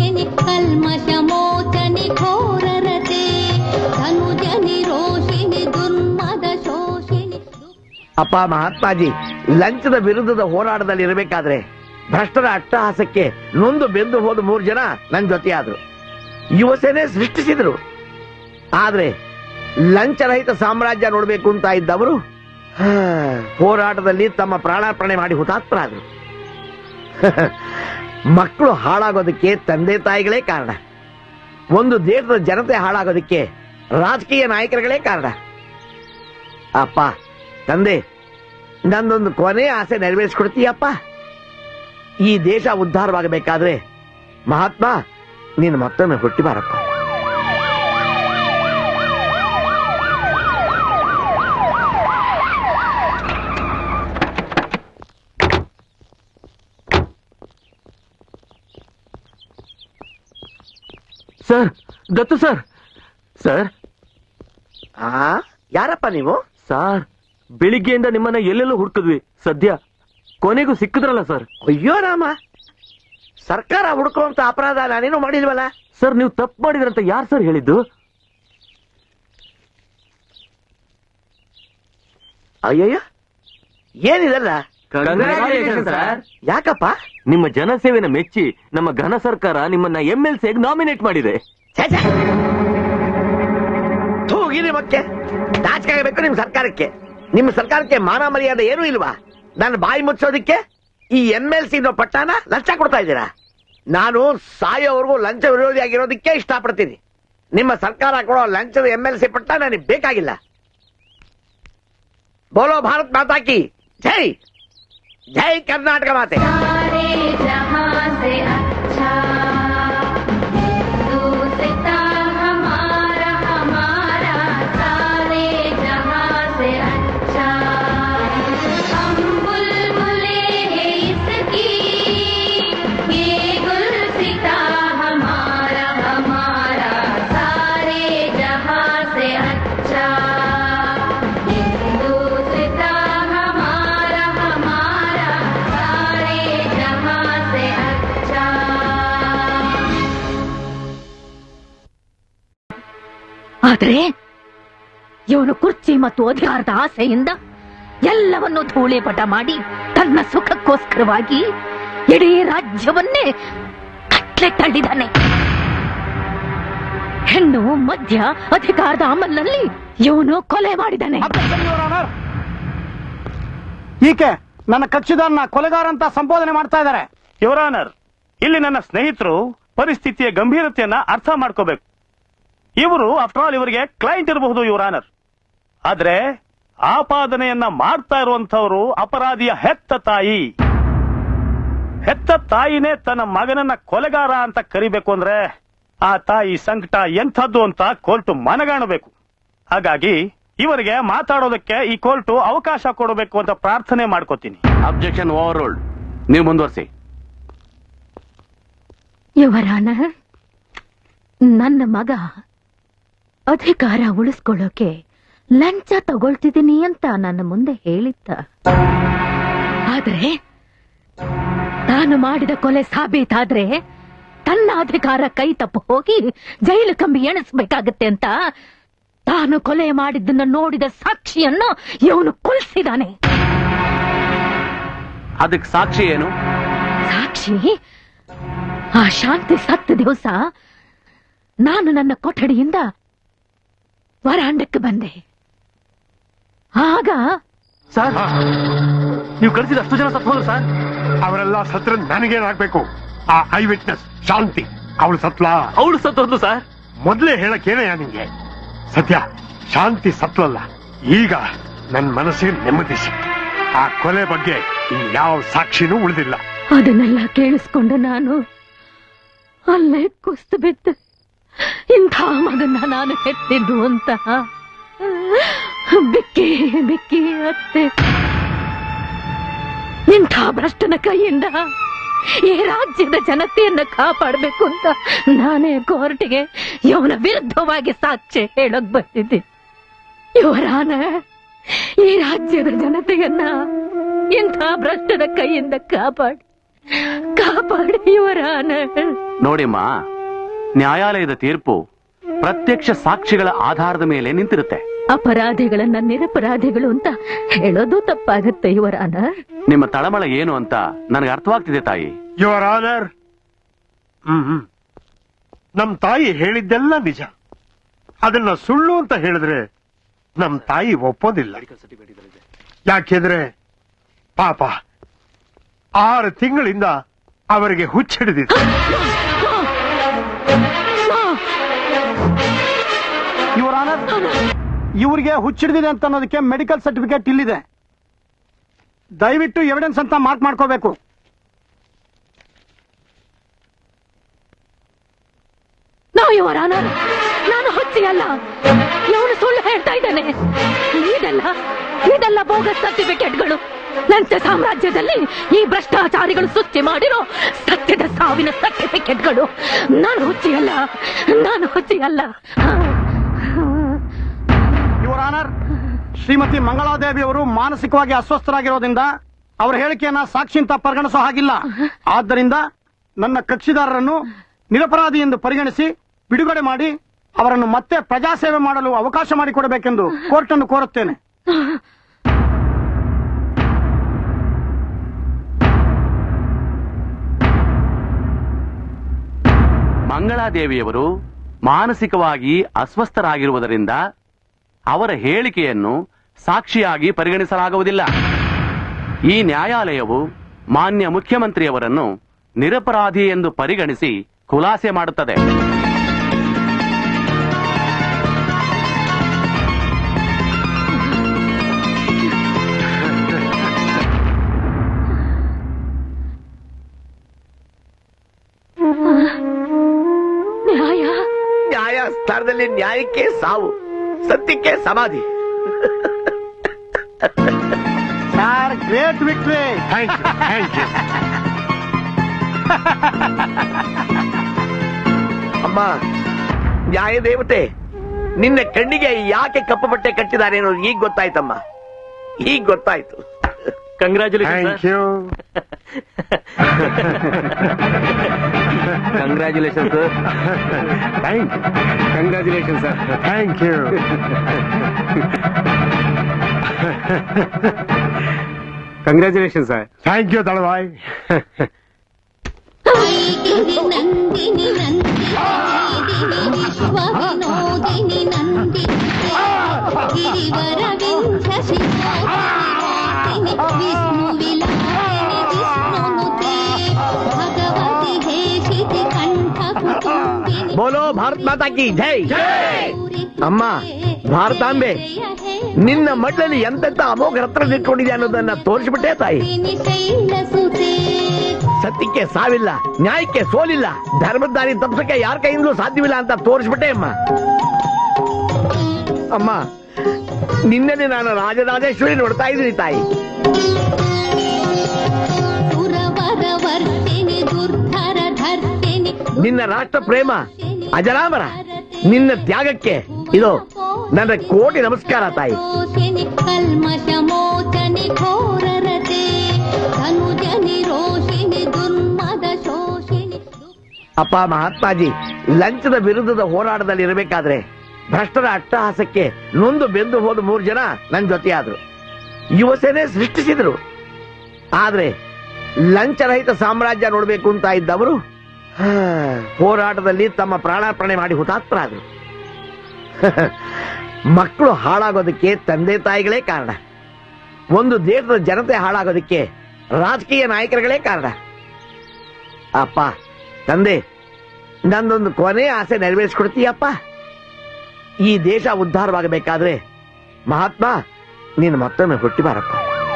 ಅಪ್ಪ ಮಹಾತ್ಮಾಜಿ, ಲಂಚದ ವಿರುದ್ಧದ ಹೋರಾಟದಲ್ಲಿ ಇರಬೇಕಾದ್ರೆ ಭ್ರಷ್ಟರ ಅಟ್ಟಹಾಸಕ್ಕೆ ನೊಂದು ಬೆಂದು ಹೋದ ಮೂರು ಜನ ನನ್ನ ಜೊತೆಯಾದ್ರು. ಯುವಸೇನೆ ಸೃಷ್ಟಿಸಿದ್ರು. ಆದ್ರೆ ಲಂಚರಹಿತ ಸಾಮ್ರಾಜ್ಯ ನೋಡ್ಬೇಕು ಅಂತ ಇದ್ದವರು ಹೋರಾಟದಲ್ಲಿ ತಮ್ಮ ಪ್ರಾಣಾರ್ಪಣೆ ಮಾಡಿ ಹುತಾತ್ಮರಾದ್ರು. ಮಕ್ಕಳು ಹಾಳಾಗೋದಕ್ಕೆ ತಂದೆ ತಾಯಿಗಳೇ ಕಾರಣ. ಒಂದು ದೇಶದ ಜನತೆ ಹಾಳಾಗೋದಕ್ಕೆ ರಾಜಕೀಯ ನಾಯಕರುಗಳೇ ಕಾರಣ. ಅಪ್ಪ ತಂದೆ, ನಂದೊಂದು ಕೊನೆ ಆಸೆ ನೆರವೇರಿಸ್ಕೊಡ್ತೀಯಪ್ಪ. ಈ ದೇಶ ಉದ್ಧಾರವಾಗಬೇಕಾದ್ರೆ ಮಹಾತ್ಮ ನೀನು ಮತ್ತೊಮ್ಮೆ ಹುಟ್ಟಿ ಬಾರಪ್ಪ. ಸರ್, ದತ್ತು ಸರ್. ಸರ್, ಆ ಯಾರಪ್ಪ ನೀವು? ಸರ್, ಬೆಳಿಗ್ಗೆಯಿಂದ ನಿಮ್ಮನ್ನ ಎಲ್ಲೆಲ್ಲೂ ಹುಡುಕಿದ್ವಿ. ಸದ್ಯ ಕೊನೆಗೂ ಸಿಕ್ಕಿದ್ರಲ್ಲ ಸರ್. ಅಯ್ಯೋ ರಾಮ, ಸರ್ಕಾರ ಹುಡುಕುವಂತ ಅಪರಾಧ ನಾನೇನು ಮಾಡಿಲ್ವಲ್ಲ. ಸರ್, ನೀವು ತಪ್ಪು ಮಾಡಿದ್ರಂತ ಯಾರು ಸರ್ ಹೇಳಿದ್ದು? ಅಯ್ಯಯ್ಯ, ಏನಿದಲ್ಲ? ಸರ್. ಯಾಕಪ್ಪ? ನಿಮ್ಮ ಜನಸೇವೆನ ಮೆಚ್ಚಿ ನಮ್ಮ ಘನ ಸರ್ಕಾರ ನಿಮ್ಮನ್ನ ಎಂ ಎಲ್ ಸಿ ನಾಮಿನೇಟ್ ಮಾಡಿದೆ. ತೂಗಿರಿ ಮಕ್ಕೆ ನಾಚಿಕಾಗಬೇಕು ನಿಮ್ ಸರ್ಕಾರಕ್ಕೆ. ನಿಮ್ಮ ಸರ್ಕಾರಕ್ಕೆ ಮಾನ ಮರ್ಯಾದೆ ಏನೂ ಇಲ್ವಾ? ನನ್ನ ಬಾಯಿ ಮುಚ್ಚೋದಿಕ್ಕೆ ಈ ಎಂ ಎಲ್ ಸಿ ಪಟ್ಟಾನ ಲಂಚ ಕೊಡ್ತಾ ಇದ್ದೀರಾ? ನಾನು ಸಾಯೋವರೆಗೂ ಲಂಚ ವಿರೋಧಿ ಆಗಿರೋದಕ್ಕೆ ಇಷ್ಟಪಡ್ತೀನಿ. ನಿಮ್ಮ ಸರ್ಕಾರ ಕೊಡೋ ಲಂಚದ ಎಂ ಎಲ್ ಸಿ ಪಟ್ಟ ನನಗೆ ಬೇಕಾಗಿಲ್ಲ. ಬೋಲೋ ಭಾರತ್ ಮಾತಾ ಕಿ ಜೈ, ಜೈ ಕರ್ನಾಟಕ ಮಾತೆ. ಆದರೆ ಇವನು ಕುರ್ಚಿ ಮತ್ತು ಅಧಿಕಾರದ ಆಸೆಯಿಂದ ಎಲ್ಲವನ್ನೂ ಧೂಳಿಪಟ ಮಾಡಿ ತನ್ನ ಸುಖಕ್ಕೋಸ್ಕರವಾಗಿ ಇಡೀ ರಾಜ್ಯವನ್ನೇ ಕಟ್ಲೆ ತಳ್ಳಿದ್ದಾನೆ. ಹೆಣ್ಣು ಮಧ್ಯ ಅಧಿಕಾರದ ಅಮಲ್ನಲ್ಲಿ ಇವನು ಕೊಲೆ ಮಾಡಿದ್ದಾನೆ. ಈಕೆ ನನ್ನ ಕಕ್ಷಿದಾರನ ಕೊಲೆಗಾರ ಅಂತ ಸಂಬೋಧನೆ ಮಾಡ್ತಾ ಇದ್ದಾರೆ. ಯುವರ್ ಆನರ್, ಇಲ್ಲಿ ನನ್ನ ಸ್ನೇಹಿತರು ಪರಿಸ್ಥಿತಿಯ ಗಂಭೀರತೆಯನ್ನ ಅರ್ಥ ಮಾಡ್ಕೋಬೇಕು. ಇವರು ಆಫ್ಟರ್ ಆಲ್ ಇವರಿಗೆ ಕ್ಲೈಂಟ್ ಇರಬಹುದು ಯುವರ್ ಆನರ್. ಆದ್ರೆ ಆಪಾದನೆಯನ್ನ ಮಾಡ್ತಾ ಇರುವಂತವರು ಅಪರಾಧಿಯ ಹೆತ್ತ ತಾಯಿ. ಹೆತ್ತ ತಾಯಿನೇ ತನ್ನ ಮಗನನ್ನ ಕೊಲೆಗಾರ ಅಂತ ಕರಿಬೇಕು ಅಂದ್ರೆ ಆ ತಾಯಿ ಸಂಕಟ ಎಂಥದ್ದು ಅಂತ ಕೋರ್ಟ್ ಮನಗಾಣಬೇಕು. ಹಾಗಾಗಿ ಇವರಿಗೆ ಮಾತಾಡೋದಕ್ಕೆ ಈ ಕೋರ್ಟ್ ಅವಕಾಶ ಕೊಡಬೇಕು ಅಂತ ಪ್ರಾರ್ಥನೆ ಮಾಡ್ಕೋತೀನಿ. Objection overruled. ನೀವು ಮುಂದುವರಿಸಿ. ಯುವರಾನ, ನನ್ನ ಮಗ ಅಧಿಕಾರ ಉಳಿಸ್ಕೊಳ್ಳೋಕೆ ಲಂಚ ತಗೊಳ್ತಿದ್ದೀನಿ ಅಂತ ನನ್ನ ಮುಂದೆ ಹೇಳಿದ್ದ. ಆದ್ರೆ ತಾನು ಮಾಡಿದ ಕೊಲೆ ಸಾಬೀತಾದ್ರೆ ತನ್ನ ಅಧಿಕಾರ ಕೈ ತಪ್ಪು ಹೋಗಿ ಜೈಲು ಕಂಬಿ ಎಣಿಸ್ಬೇಕಾಗತ್ತೆ ಅಂತ ತಾನು ಕೊಲೆ ಮಾಡಿದ್ದನ್ನ ನೋಡಿದ ಸಾಕ್ಷಿಯನ್ನು ಇವನು ಕೊಲ್ಸಿದಾನೆ. ಅದಕ್ಕೆ ಸಾಕ್ಷಿ ಏನು? ಸಾಕ್ಷಿ ಆ ಶಾಂತಿ ಸತ್ತ ದಿವಸ ನಾನು ನನ್ನ ಕೊಠಡಿಯಿಂದ ವರಾಂಡಕ್ಕೆ ಬಂದೆ. ಆಗ ಸರ್, ನೀವು ಕಳಿಸಿದ ಅಷ್ಟು ಜನ ಸತ್ತು ಹೋದ್ರು ಸರ್. ಅವರೆಲ್ಲ ಸತ್ರ ನನಗೇನಾಗ್ಬೇಕು? ಆ ಐ ವಿಟ್ನೆಸ್ ಶಾಂತಿ ಅವಳು ಸತ್ಲಾ? ಅವಳು ಸತ್ತೋದ್ಲು ಸರ್. ಮೊದ್ಲೇ ಹೇಳಕ್ಕೇನಯ್ಯ ನಿಂಗೆ? ಸದ್ಯ ಶಾಂತಿ ಸತ್ಲಲ್ಲ. ಈಗ ನನ್ನ ಮನಸ್ಸಿಗೆ ನೆಮ್ಮದಿ ಸಿಕ್ತು. ಆ ಕೊಲೆ ಬಗ್ಗೆ ಯಾವ ಸಾಕ್ಷಿನೂ ಉಳಿದಿಲ್ಲ. ಅದನ್ನೆಲ್ಲ ಕೇಳಿಸ್ಕೊಂಡು ನಾನು ಅಲ್ಲೇ ಕುಸ್ತು ಬಿದ್ದೆ. ಇಂಥ ಮಗನ್ನ ನಾನು ಹೆತ್ತಿದ್ದು ಅಂತ ಬಿಕ್ಕಿ ಬಿಕ್ಕಿ ಅತ್ತೆ. ಇಂಥ ಭ್ರಷ್ಟನ ಕೈಯಿಂದ ಈ ರಾಜ್ಯದ ಜನತೆಯನ್ನ ಕಾಪಾಡಬೇಕು ಅಂತ ನಾನೇ ಕೋರ್ಟ್ಗೆ ಇವನ ವಿರುದ್ಧವಾಗಿ ಸಾಕ್ಷಿ ಹೇಳಕ್ ಬಂದಿದ್ದೆ. ಇವರಾನ ಈ ರಾಜ್ಯದ ಜನತೆಯನ್ನ ಇಂಥ ಭ್ರಷ್ಟನ ಕೈಯಿಂದ ಕಾಪಾಡಿ ಕಾಪಾಡಿ ಇವರಾನ. ನೋಡಿಮ್ಮ, ನ್ಯಾಯಾಲಯದ ತೀರ್ಪು ಪ್ರತ್ಯಕ್ಷ ಸಾಕ್ಷಿಗಳ ಆಧಾರದ ಮೇಲೆ ನಿಂತಿರುತ್ತೆ. ಅಪರಾಧಿಗಳನ್ನ ನಿರಪರಾಧಿಗಳು ಅಂತ ಹೇಳೋದು ತಪ್ಪಾಗತ್ತೆ ಇವರಾನ. ನಿಮ್ಮ ತಳಮಳ ಏನು ಅಂತ ನನಗೆ ಅರ್ಥವಾಗ್ತಿದೆ ತಾಯಿ. ಯುವರ್ ಆನರ್, ಹ್ಮ್ ನಮ್ ತಾಯಿ ಹೇಳಿದ್ದೆಲ್ಲ ನಿಜ. ಅದನ್ನ ಸುಳ್ಳು ಅಂತ ಹೇಳಿದ್ರೆ ನಮ್ ತಾಯಿ ಒಪ್ಪೋದಿಲ್ಲ. ಯಾಕೆಂದ್ರೆ ಪಾಪ ಆರು ತಿಂಗಳಿಂದ ಅವರಿಗೆ ಹುಚ್ಚಿಡಿದಿದೆ. ಯುವರ್ ಆನರ್, ಇವರಿಗೆ ಹುಚ್ಚಿಡಿದಿದೆ ಅಂತ ಅನ್ನೋದಕ್ಕೆ ಮೆಡಿಕಲ್ ಸರ್ಟಿಫಿಕೇಟ್ ಇಲ್ಲಿದೆ. ದಯವಿಟ್ಟು ಎವಿಡೆನ್ಸ್ ಅಂತ ಮಾರ್ಕ್ ಮಾಡ್ಕೋಬೇಕು. ನೋ ಯುವರ್ ಆನರ್, ನಾನು ಹುಚ್ಚಿ ಅಲ್ಲ. ಇವನು ಸುಳ್ಳು ಹೇಳ್ತಾ ಇದ್ದಾನೆ. ಇದೆಲ್ಲ ಇದೆಲ್ಲ ಬೋಗಸ್ ಸರ್ಟಿಫಿಕೇಟ್ಗಳು. ಲಂಚ ಸಾಮ್ರಾಜ್ಯದಲ್ಲಿ ಈ ಭ್ರಷ್ಟಾಚಾರಿಗಳು ಸೃಷ್ಟಿ ಮಾಡಿರೋ ಸತ್ಯದ ಸಾವಿನ ಸರ್ಟಿಫಿಕೇಟ್ಗಳು. ನಾನು ಹುಚ್ಚಿ ಅಲ್ಲ, ನಾನು ಹುಚ್ಚಿ ಅಲ್ಲ. ಯುವರ್ ಆನರ್, ಶ್ರೀಮತಿ ಮಂಗಳಾದೇವಿ ಅವರು ಮಾನಸಿಕವಾಗಿ ಅಸ್ವಸ್ಥರಾಗಿರೋದ್ರಿಂದ ಅವರ ಹೇಳಿಕೆಯನ್ನ ಸಾಕ್ಷಿ ಅಂತ ಪರಿಗಣಿಸೋ ಹಾಗಿಲ್ಲ. ಆದ್ದರಿಂದ ನನ್ನ ಕಕ್ಷಿದಾರರನ್ನು ನಿರಪರಾಧಿ ಎಂದು ಪರಿಗಣಿಸಿ ಬಿಡುಗಡೆ ಮಾಡಿ ಅವರನ್ನು ಮತ್ತೆ ಪ್ರಜಾಸೇವೆ ಮಾಡಲು ಅವಕಾಶ ಮಾಡಿಕೊಡಬೇಕೆಂದು ಕೋರ್ಟ್ ಅನ್ನು ಕೋರುತ್ತೇನೆ. ಮಂಗಳಾದೇವಿಯವರು ಮಾನಸಿಕವಾಗಿ ಅಸ್ವಸ್ಥರಾಗಿರುವುದರಿಂದ ಅವರ ಹೇಳಿಕೆಯನ್ನು ಸಾಕ್ಷಿಯಾಗಿ ಪರಿಗಣಿಸಲಾಗುವುದಿಲ್ಲ. ಈ ನ್ಯಾಯಾಲಯವು ಮಾನ್ಯ ಮುಖ್ಯಮಂತ್ರಿಯವರನ್ನು ನಿರಪರಾಧಿ ಎಂದು ಪರಿಗಣಿಸಿ ಖುಲಾಸೆ ಮಾಡುತ್ತದೆ. ನ್ಯಾಯ ನ್ಯಾಯ ಸ್ಥಾನದಲ್ಲಿ ನ್ಯಾಯಕ್ಕೆ ಸಾವು, ಸತ್ಯಕ್ಕೆ ಸಮಾಧಿ. Sir, great victory. Thank you thank you. ಅಮ್ಮ, ನ್ಯಾಯ ದೇವತೆ, ನಿನ್ನ ಕಣ್ಣಿಗೆ ಯಾಕೆ ಕಪ್ಪು ಬಟ್ಟೆ ಕಟ್ಟಿದ್ದಾರೆ ಅನ್ನೋದು ಈಗ ಗೊತ್ತಾಯ್ತಮ್ಮ, ಈಗ ಗೊತ್ತಾಯ್ತು. Congratulation. Thank you. Congratulation sir. Thank you. Congratulation sir. Thank you. Congratulation sir. Thank you Dalavai. ಗಿರಿ ನಂದಿನಿ ನಂದಿನಿ ವಿಶ್ವ ವಿನೋದಿನಿ ನಂದಿನಿ ಗಿರಿವರ ವಿಂಧ್ಯ ಶಿರೋಧಿನಿ ವಿಷ್ಣು ವಿಲಾಸಿನಿ ವಿಷ್ಣುನುತೆ ಭಗವತಿ ಹೇಷಿತಿ ಕಂಠ ಕುಟುಂಬಿನಿ. ಬೋಲೋ ಭಾರತ್ ಮಾತಾ ಕಿ ಜೈ. ಅಮ್ಮ ಭಾರತಾಂಬೆ, ನಿನ್ನ ಮಡ್ಲಲ್ಲಿ ಎಂತೆಂತ ಅಮೋಘ ರತ್ನ ನಿಂತ್ಕೊಂಡಿದೆ ಅನ್ನೋದನ್ನ ತೋರಿಸ್ಬಿಟ್ಟೆ ತಾಯಿ. ಸತ್ಯಕ್ಕೆ ಸಾವಿಲ್ಲ, ನ್ಯಾಯಕ್ಕೆ ಸೋಲಿಲ್ಲ, ಧರ್ಮದ ದಾರಿ ತಪ್ಪಿಸಕ್ಕೆ ಯಾರ ಕೈಯಿಂದಲೂ ಸಾಧ್ಯವಿಲ್ಲ ಅಂತ ತೋರಿಸ್ಬಿಟ್ಟೆ ಅಮ್ಮ. ಅಮ್ಮ, ನಿನ್ನೆ ನಾನು ರಾಜರಾಜೇಶ್ವರಿ ನೋಡ್ತಾ ಇದ್ದೀನಿ ತಾಯಿ. ನಿನ್ನ ರಾಷ್ಟ್ರ ಪ್ರೇಮ ಅಜರಾಮರ, ನಿನ್ನ ತ್ಯಾಗಕ್ಕೆ ಇದು ನನ್ನ ಕೋಟಿ ನಮಸ್ಕಾರ ತಾಯಿ. ಕಲ್ಮಶ ಮೋಚನಿ ಘೋರರತೆ ಧನುಜನಿ ರೋಷಿನಿ ದುರ್ಮದ ಶೋಷಿನಿ. ಅಪ್ಪ ಮಹಾತ್ಮಾಜಿ, ಲಂಚದ ವಿರುದ್ಧದ ಹೋರಾಟದಲ್ಲಿ ಇರಬೇಕಾದ್ರೆ ಭ್ರಷ್ಟರ ಅಟ್ಟಹಾಸಕ್ಕೆ ನೊಂದು ಬೆಂದು ಹೋದ ಮೂರು ಜನ ನನ್ನ ಜೊತೆಯಾದ್ರು. ಯುವ ಸೇನೆ ಸೃಷ್ಟಿಸಿದ್ರು. ಆದ್ರೆ ಲಂಚರಹಿತ ಸಾಮ್ರಾಜ್ಯ ನೋಡ್ಬೇಕು ಅಂತ ಇದ್ದವರು ಹೋರಾಟದಲ್ಲಿ ತಮ್ಮ ಪ್ರಾಣಾರ್ಪಣೆ ಮಾಡಿ ಹುತಾತ್ಮರಾದ್ರು. ಮಕ್ಕಳು ಹಾಳಾಗೋದಕ್ಕೆ ತಂದೆ ತಾಯಿಗಳೇ ಕಾರಣ. ಒಂದು ದೇಶದ ಜನತೆ ಹಾಳಾಗೋದಕ್ಕೆ ರಾಜಕೀಯ ನಾಯಕರುಗಳೇ ಕಾರಣ. ಅಪ್ಪ ತಂದೆ, ನಂದೊಂದು ಕೊನೆ ಆಸೆ ನೆರವೇರಿಸ್ಕೊಡ್ತೀಯಪ್ಪ. ಈ ದೇಶ ಉದ್ಧಾರವಾಗಬೇಕಾದ್ರೆ ಮಹಾತ್ಮ ನೀನು ಮತ್ತೊಮ್ಮೆ ಹುಟ್ಟಿ ಬಾರಪ್ಪ.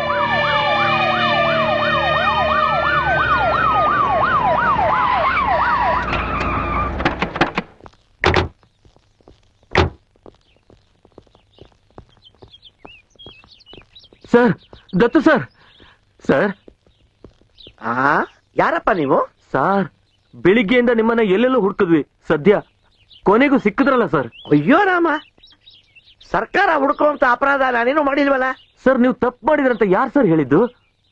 ಸರ್, ದತ್ತು ಸರ್. ಸರ್, ಆ ಯಾರಪ್ಪ ನೀವು? ಸರ್, ಬೆಳಿಗ್ಗೆಯಿಂದ ನಿಮ್ಮನ್ನ ಎಲ್ಲೆಲ್ಲೂ ಹುಡುಕಿದ್ವಿ, ಸದ್ಯ ಕೊನೆಗೂ ಸಿಕ್ಕಿದ್ರಲ್ಲ ಸರ್. ಅಯ್ಯೋ ರಾಮ, ಸರ್ಕಾರ ಹುಡುಕುವಂತ ಅಪರಾಧ ನಾನೇನು ಮಾಡಿಲ್ವಲ್ಲ. ಸರ್, ನೀವು ತಪ್ಪು ಮಾಡಿದ್ರಂತ ಯಾರು ಸರ್ ಹೇಳಿದ್ದು?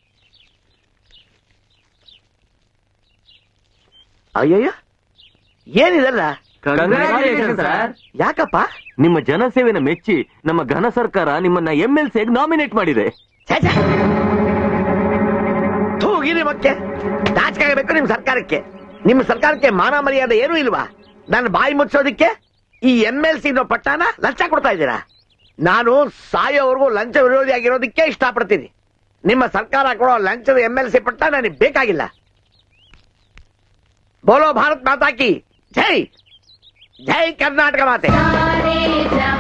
ಅಯ್ಯಯ್ಯ, ಏನಿದಲ್ಲ? ಸರ್, ಯಾಕಪ್ಪ? ನಿಮ್ಮ ಜನಸೇವೆನ ಮೆಚ್ಚಿ ನಮ್ಮ ಘನ ಸರ್ಕಾರ ನಿಮ್ಮನ್ನ ಎಂ ಎಲ್ ಸಿ ನಾಮಿನೇಟ್ ಮಾಡಿದೆ. ತೂಗಿರಿ ಮಕ್ಕೆ ನಾಚಿಕಾಗಬೇಕು ನಿಮ್ ಸರ್ಕಾರಕ್ಕೆ. ನಿಮ್ಮ ಸರ್ಕಾರಕ್ಕೆ ಮಾನ ಮರ್ಯಾದೆ ಏನೂ ಇಲ್ವಾ? ನನ್ನ ಬಾಯಿ ಮುಚ್ಚೋದಿಕ್ಕೆ ಈ ಎಂ ಎಲ್ ಸಿ ಪಟ್ಟಾನ ಲಂಚ ಕೊಡ್ತಾ ಇದ್ದೀರಾ? ನಾನು ಸಾಯೋವರೆಗೂ ಲಂಚ ವಿರೋಧಿಯಾಗಿರೋದಕ್ಕೆ ಇಷ್ಟಪಡ್ತೀನಿ. ನಿಮ್ಮ ಸರ್ಕಾರ ಕೊಡೋ ಲಂಚದ ಎಂ ಎಲ್ ಸಿ ಪಟ್ಟ ನನಗೆ ಬೇಕಾಗಿಲ್ಲ. ಬೋಲೋ ಭಾರತ್ ಮಾತಾ ಕಿ ಜೈ. ಜೈ ಕರ್ನಾಟಕ ಮಾತೆ.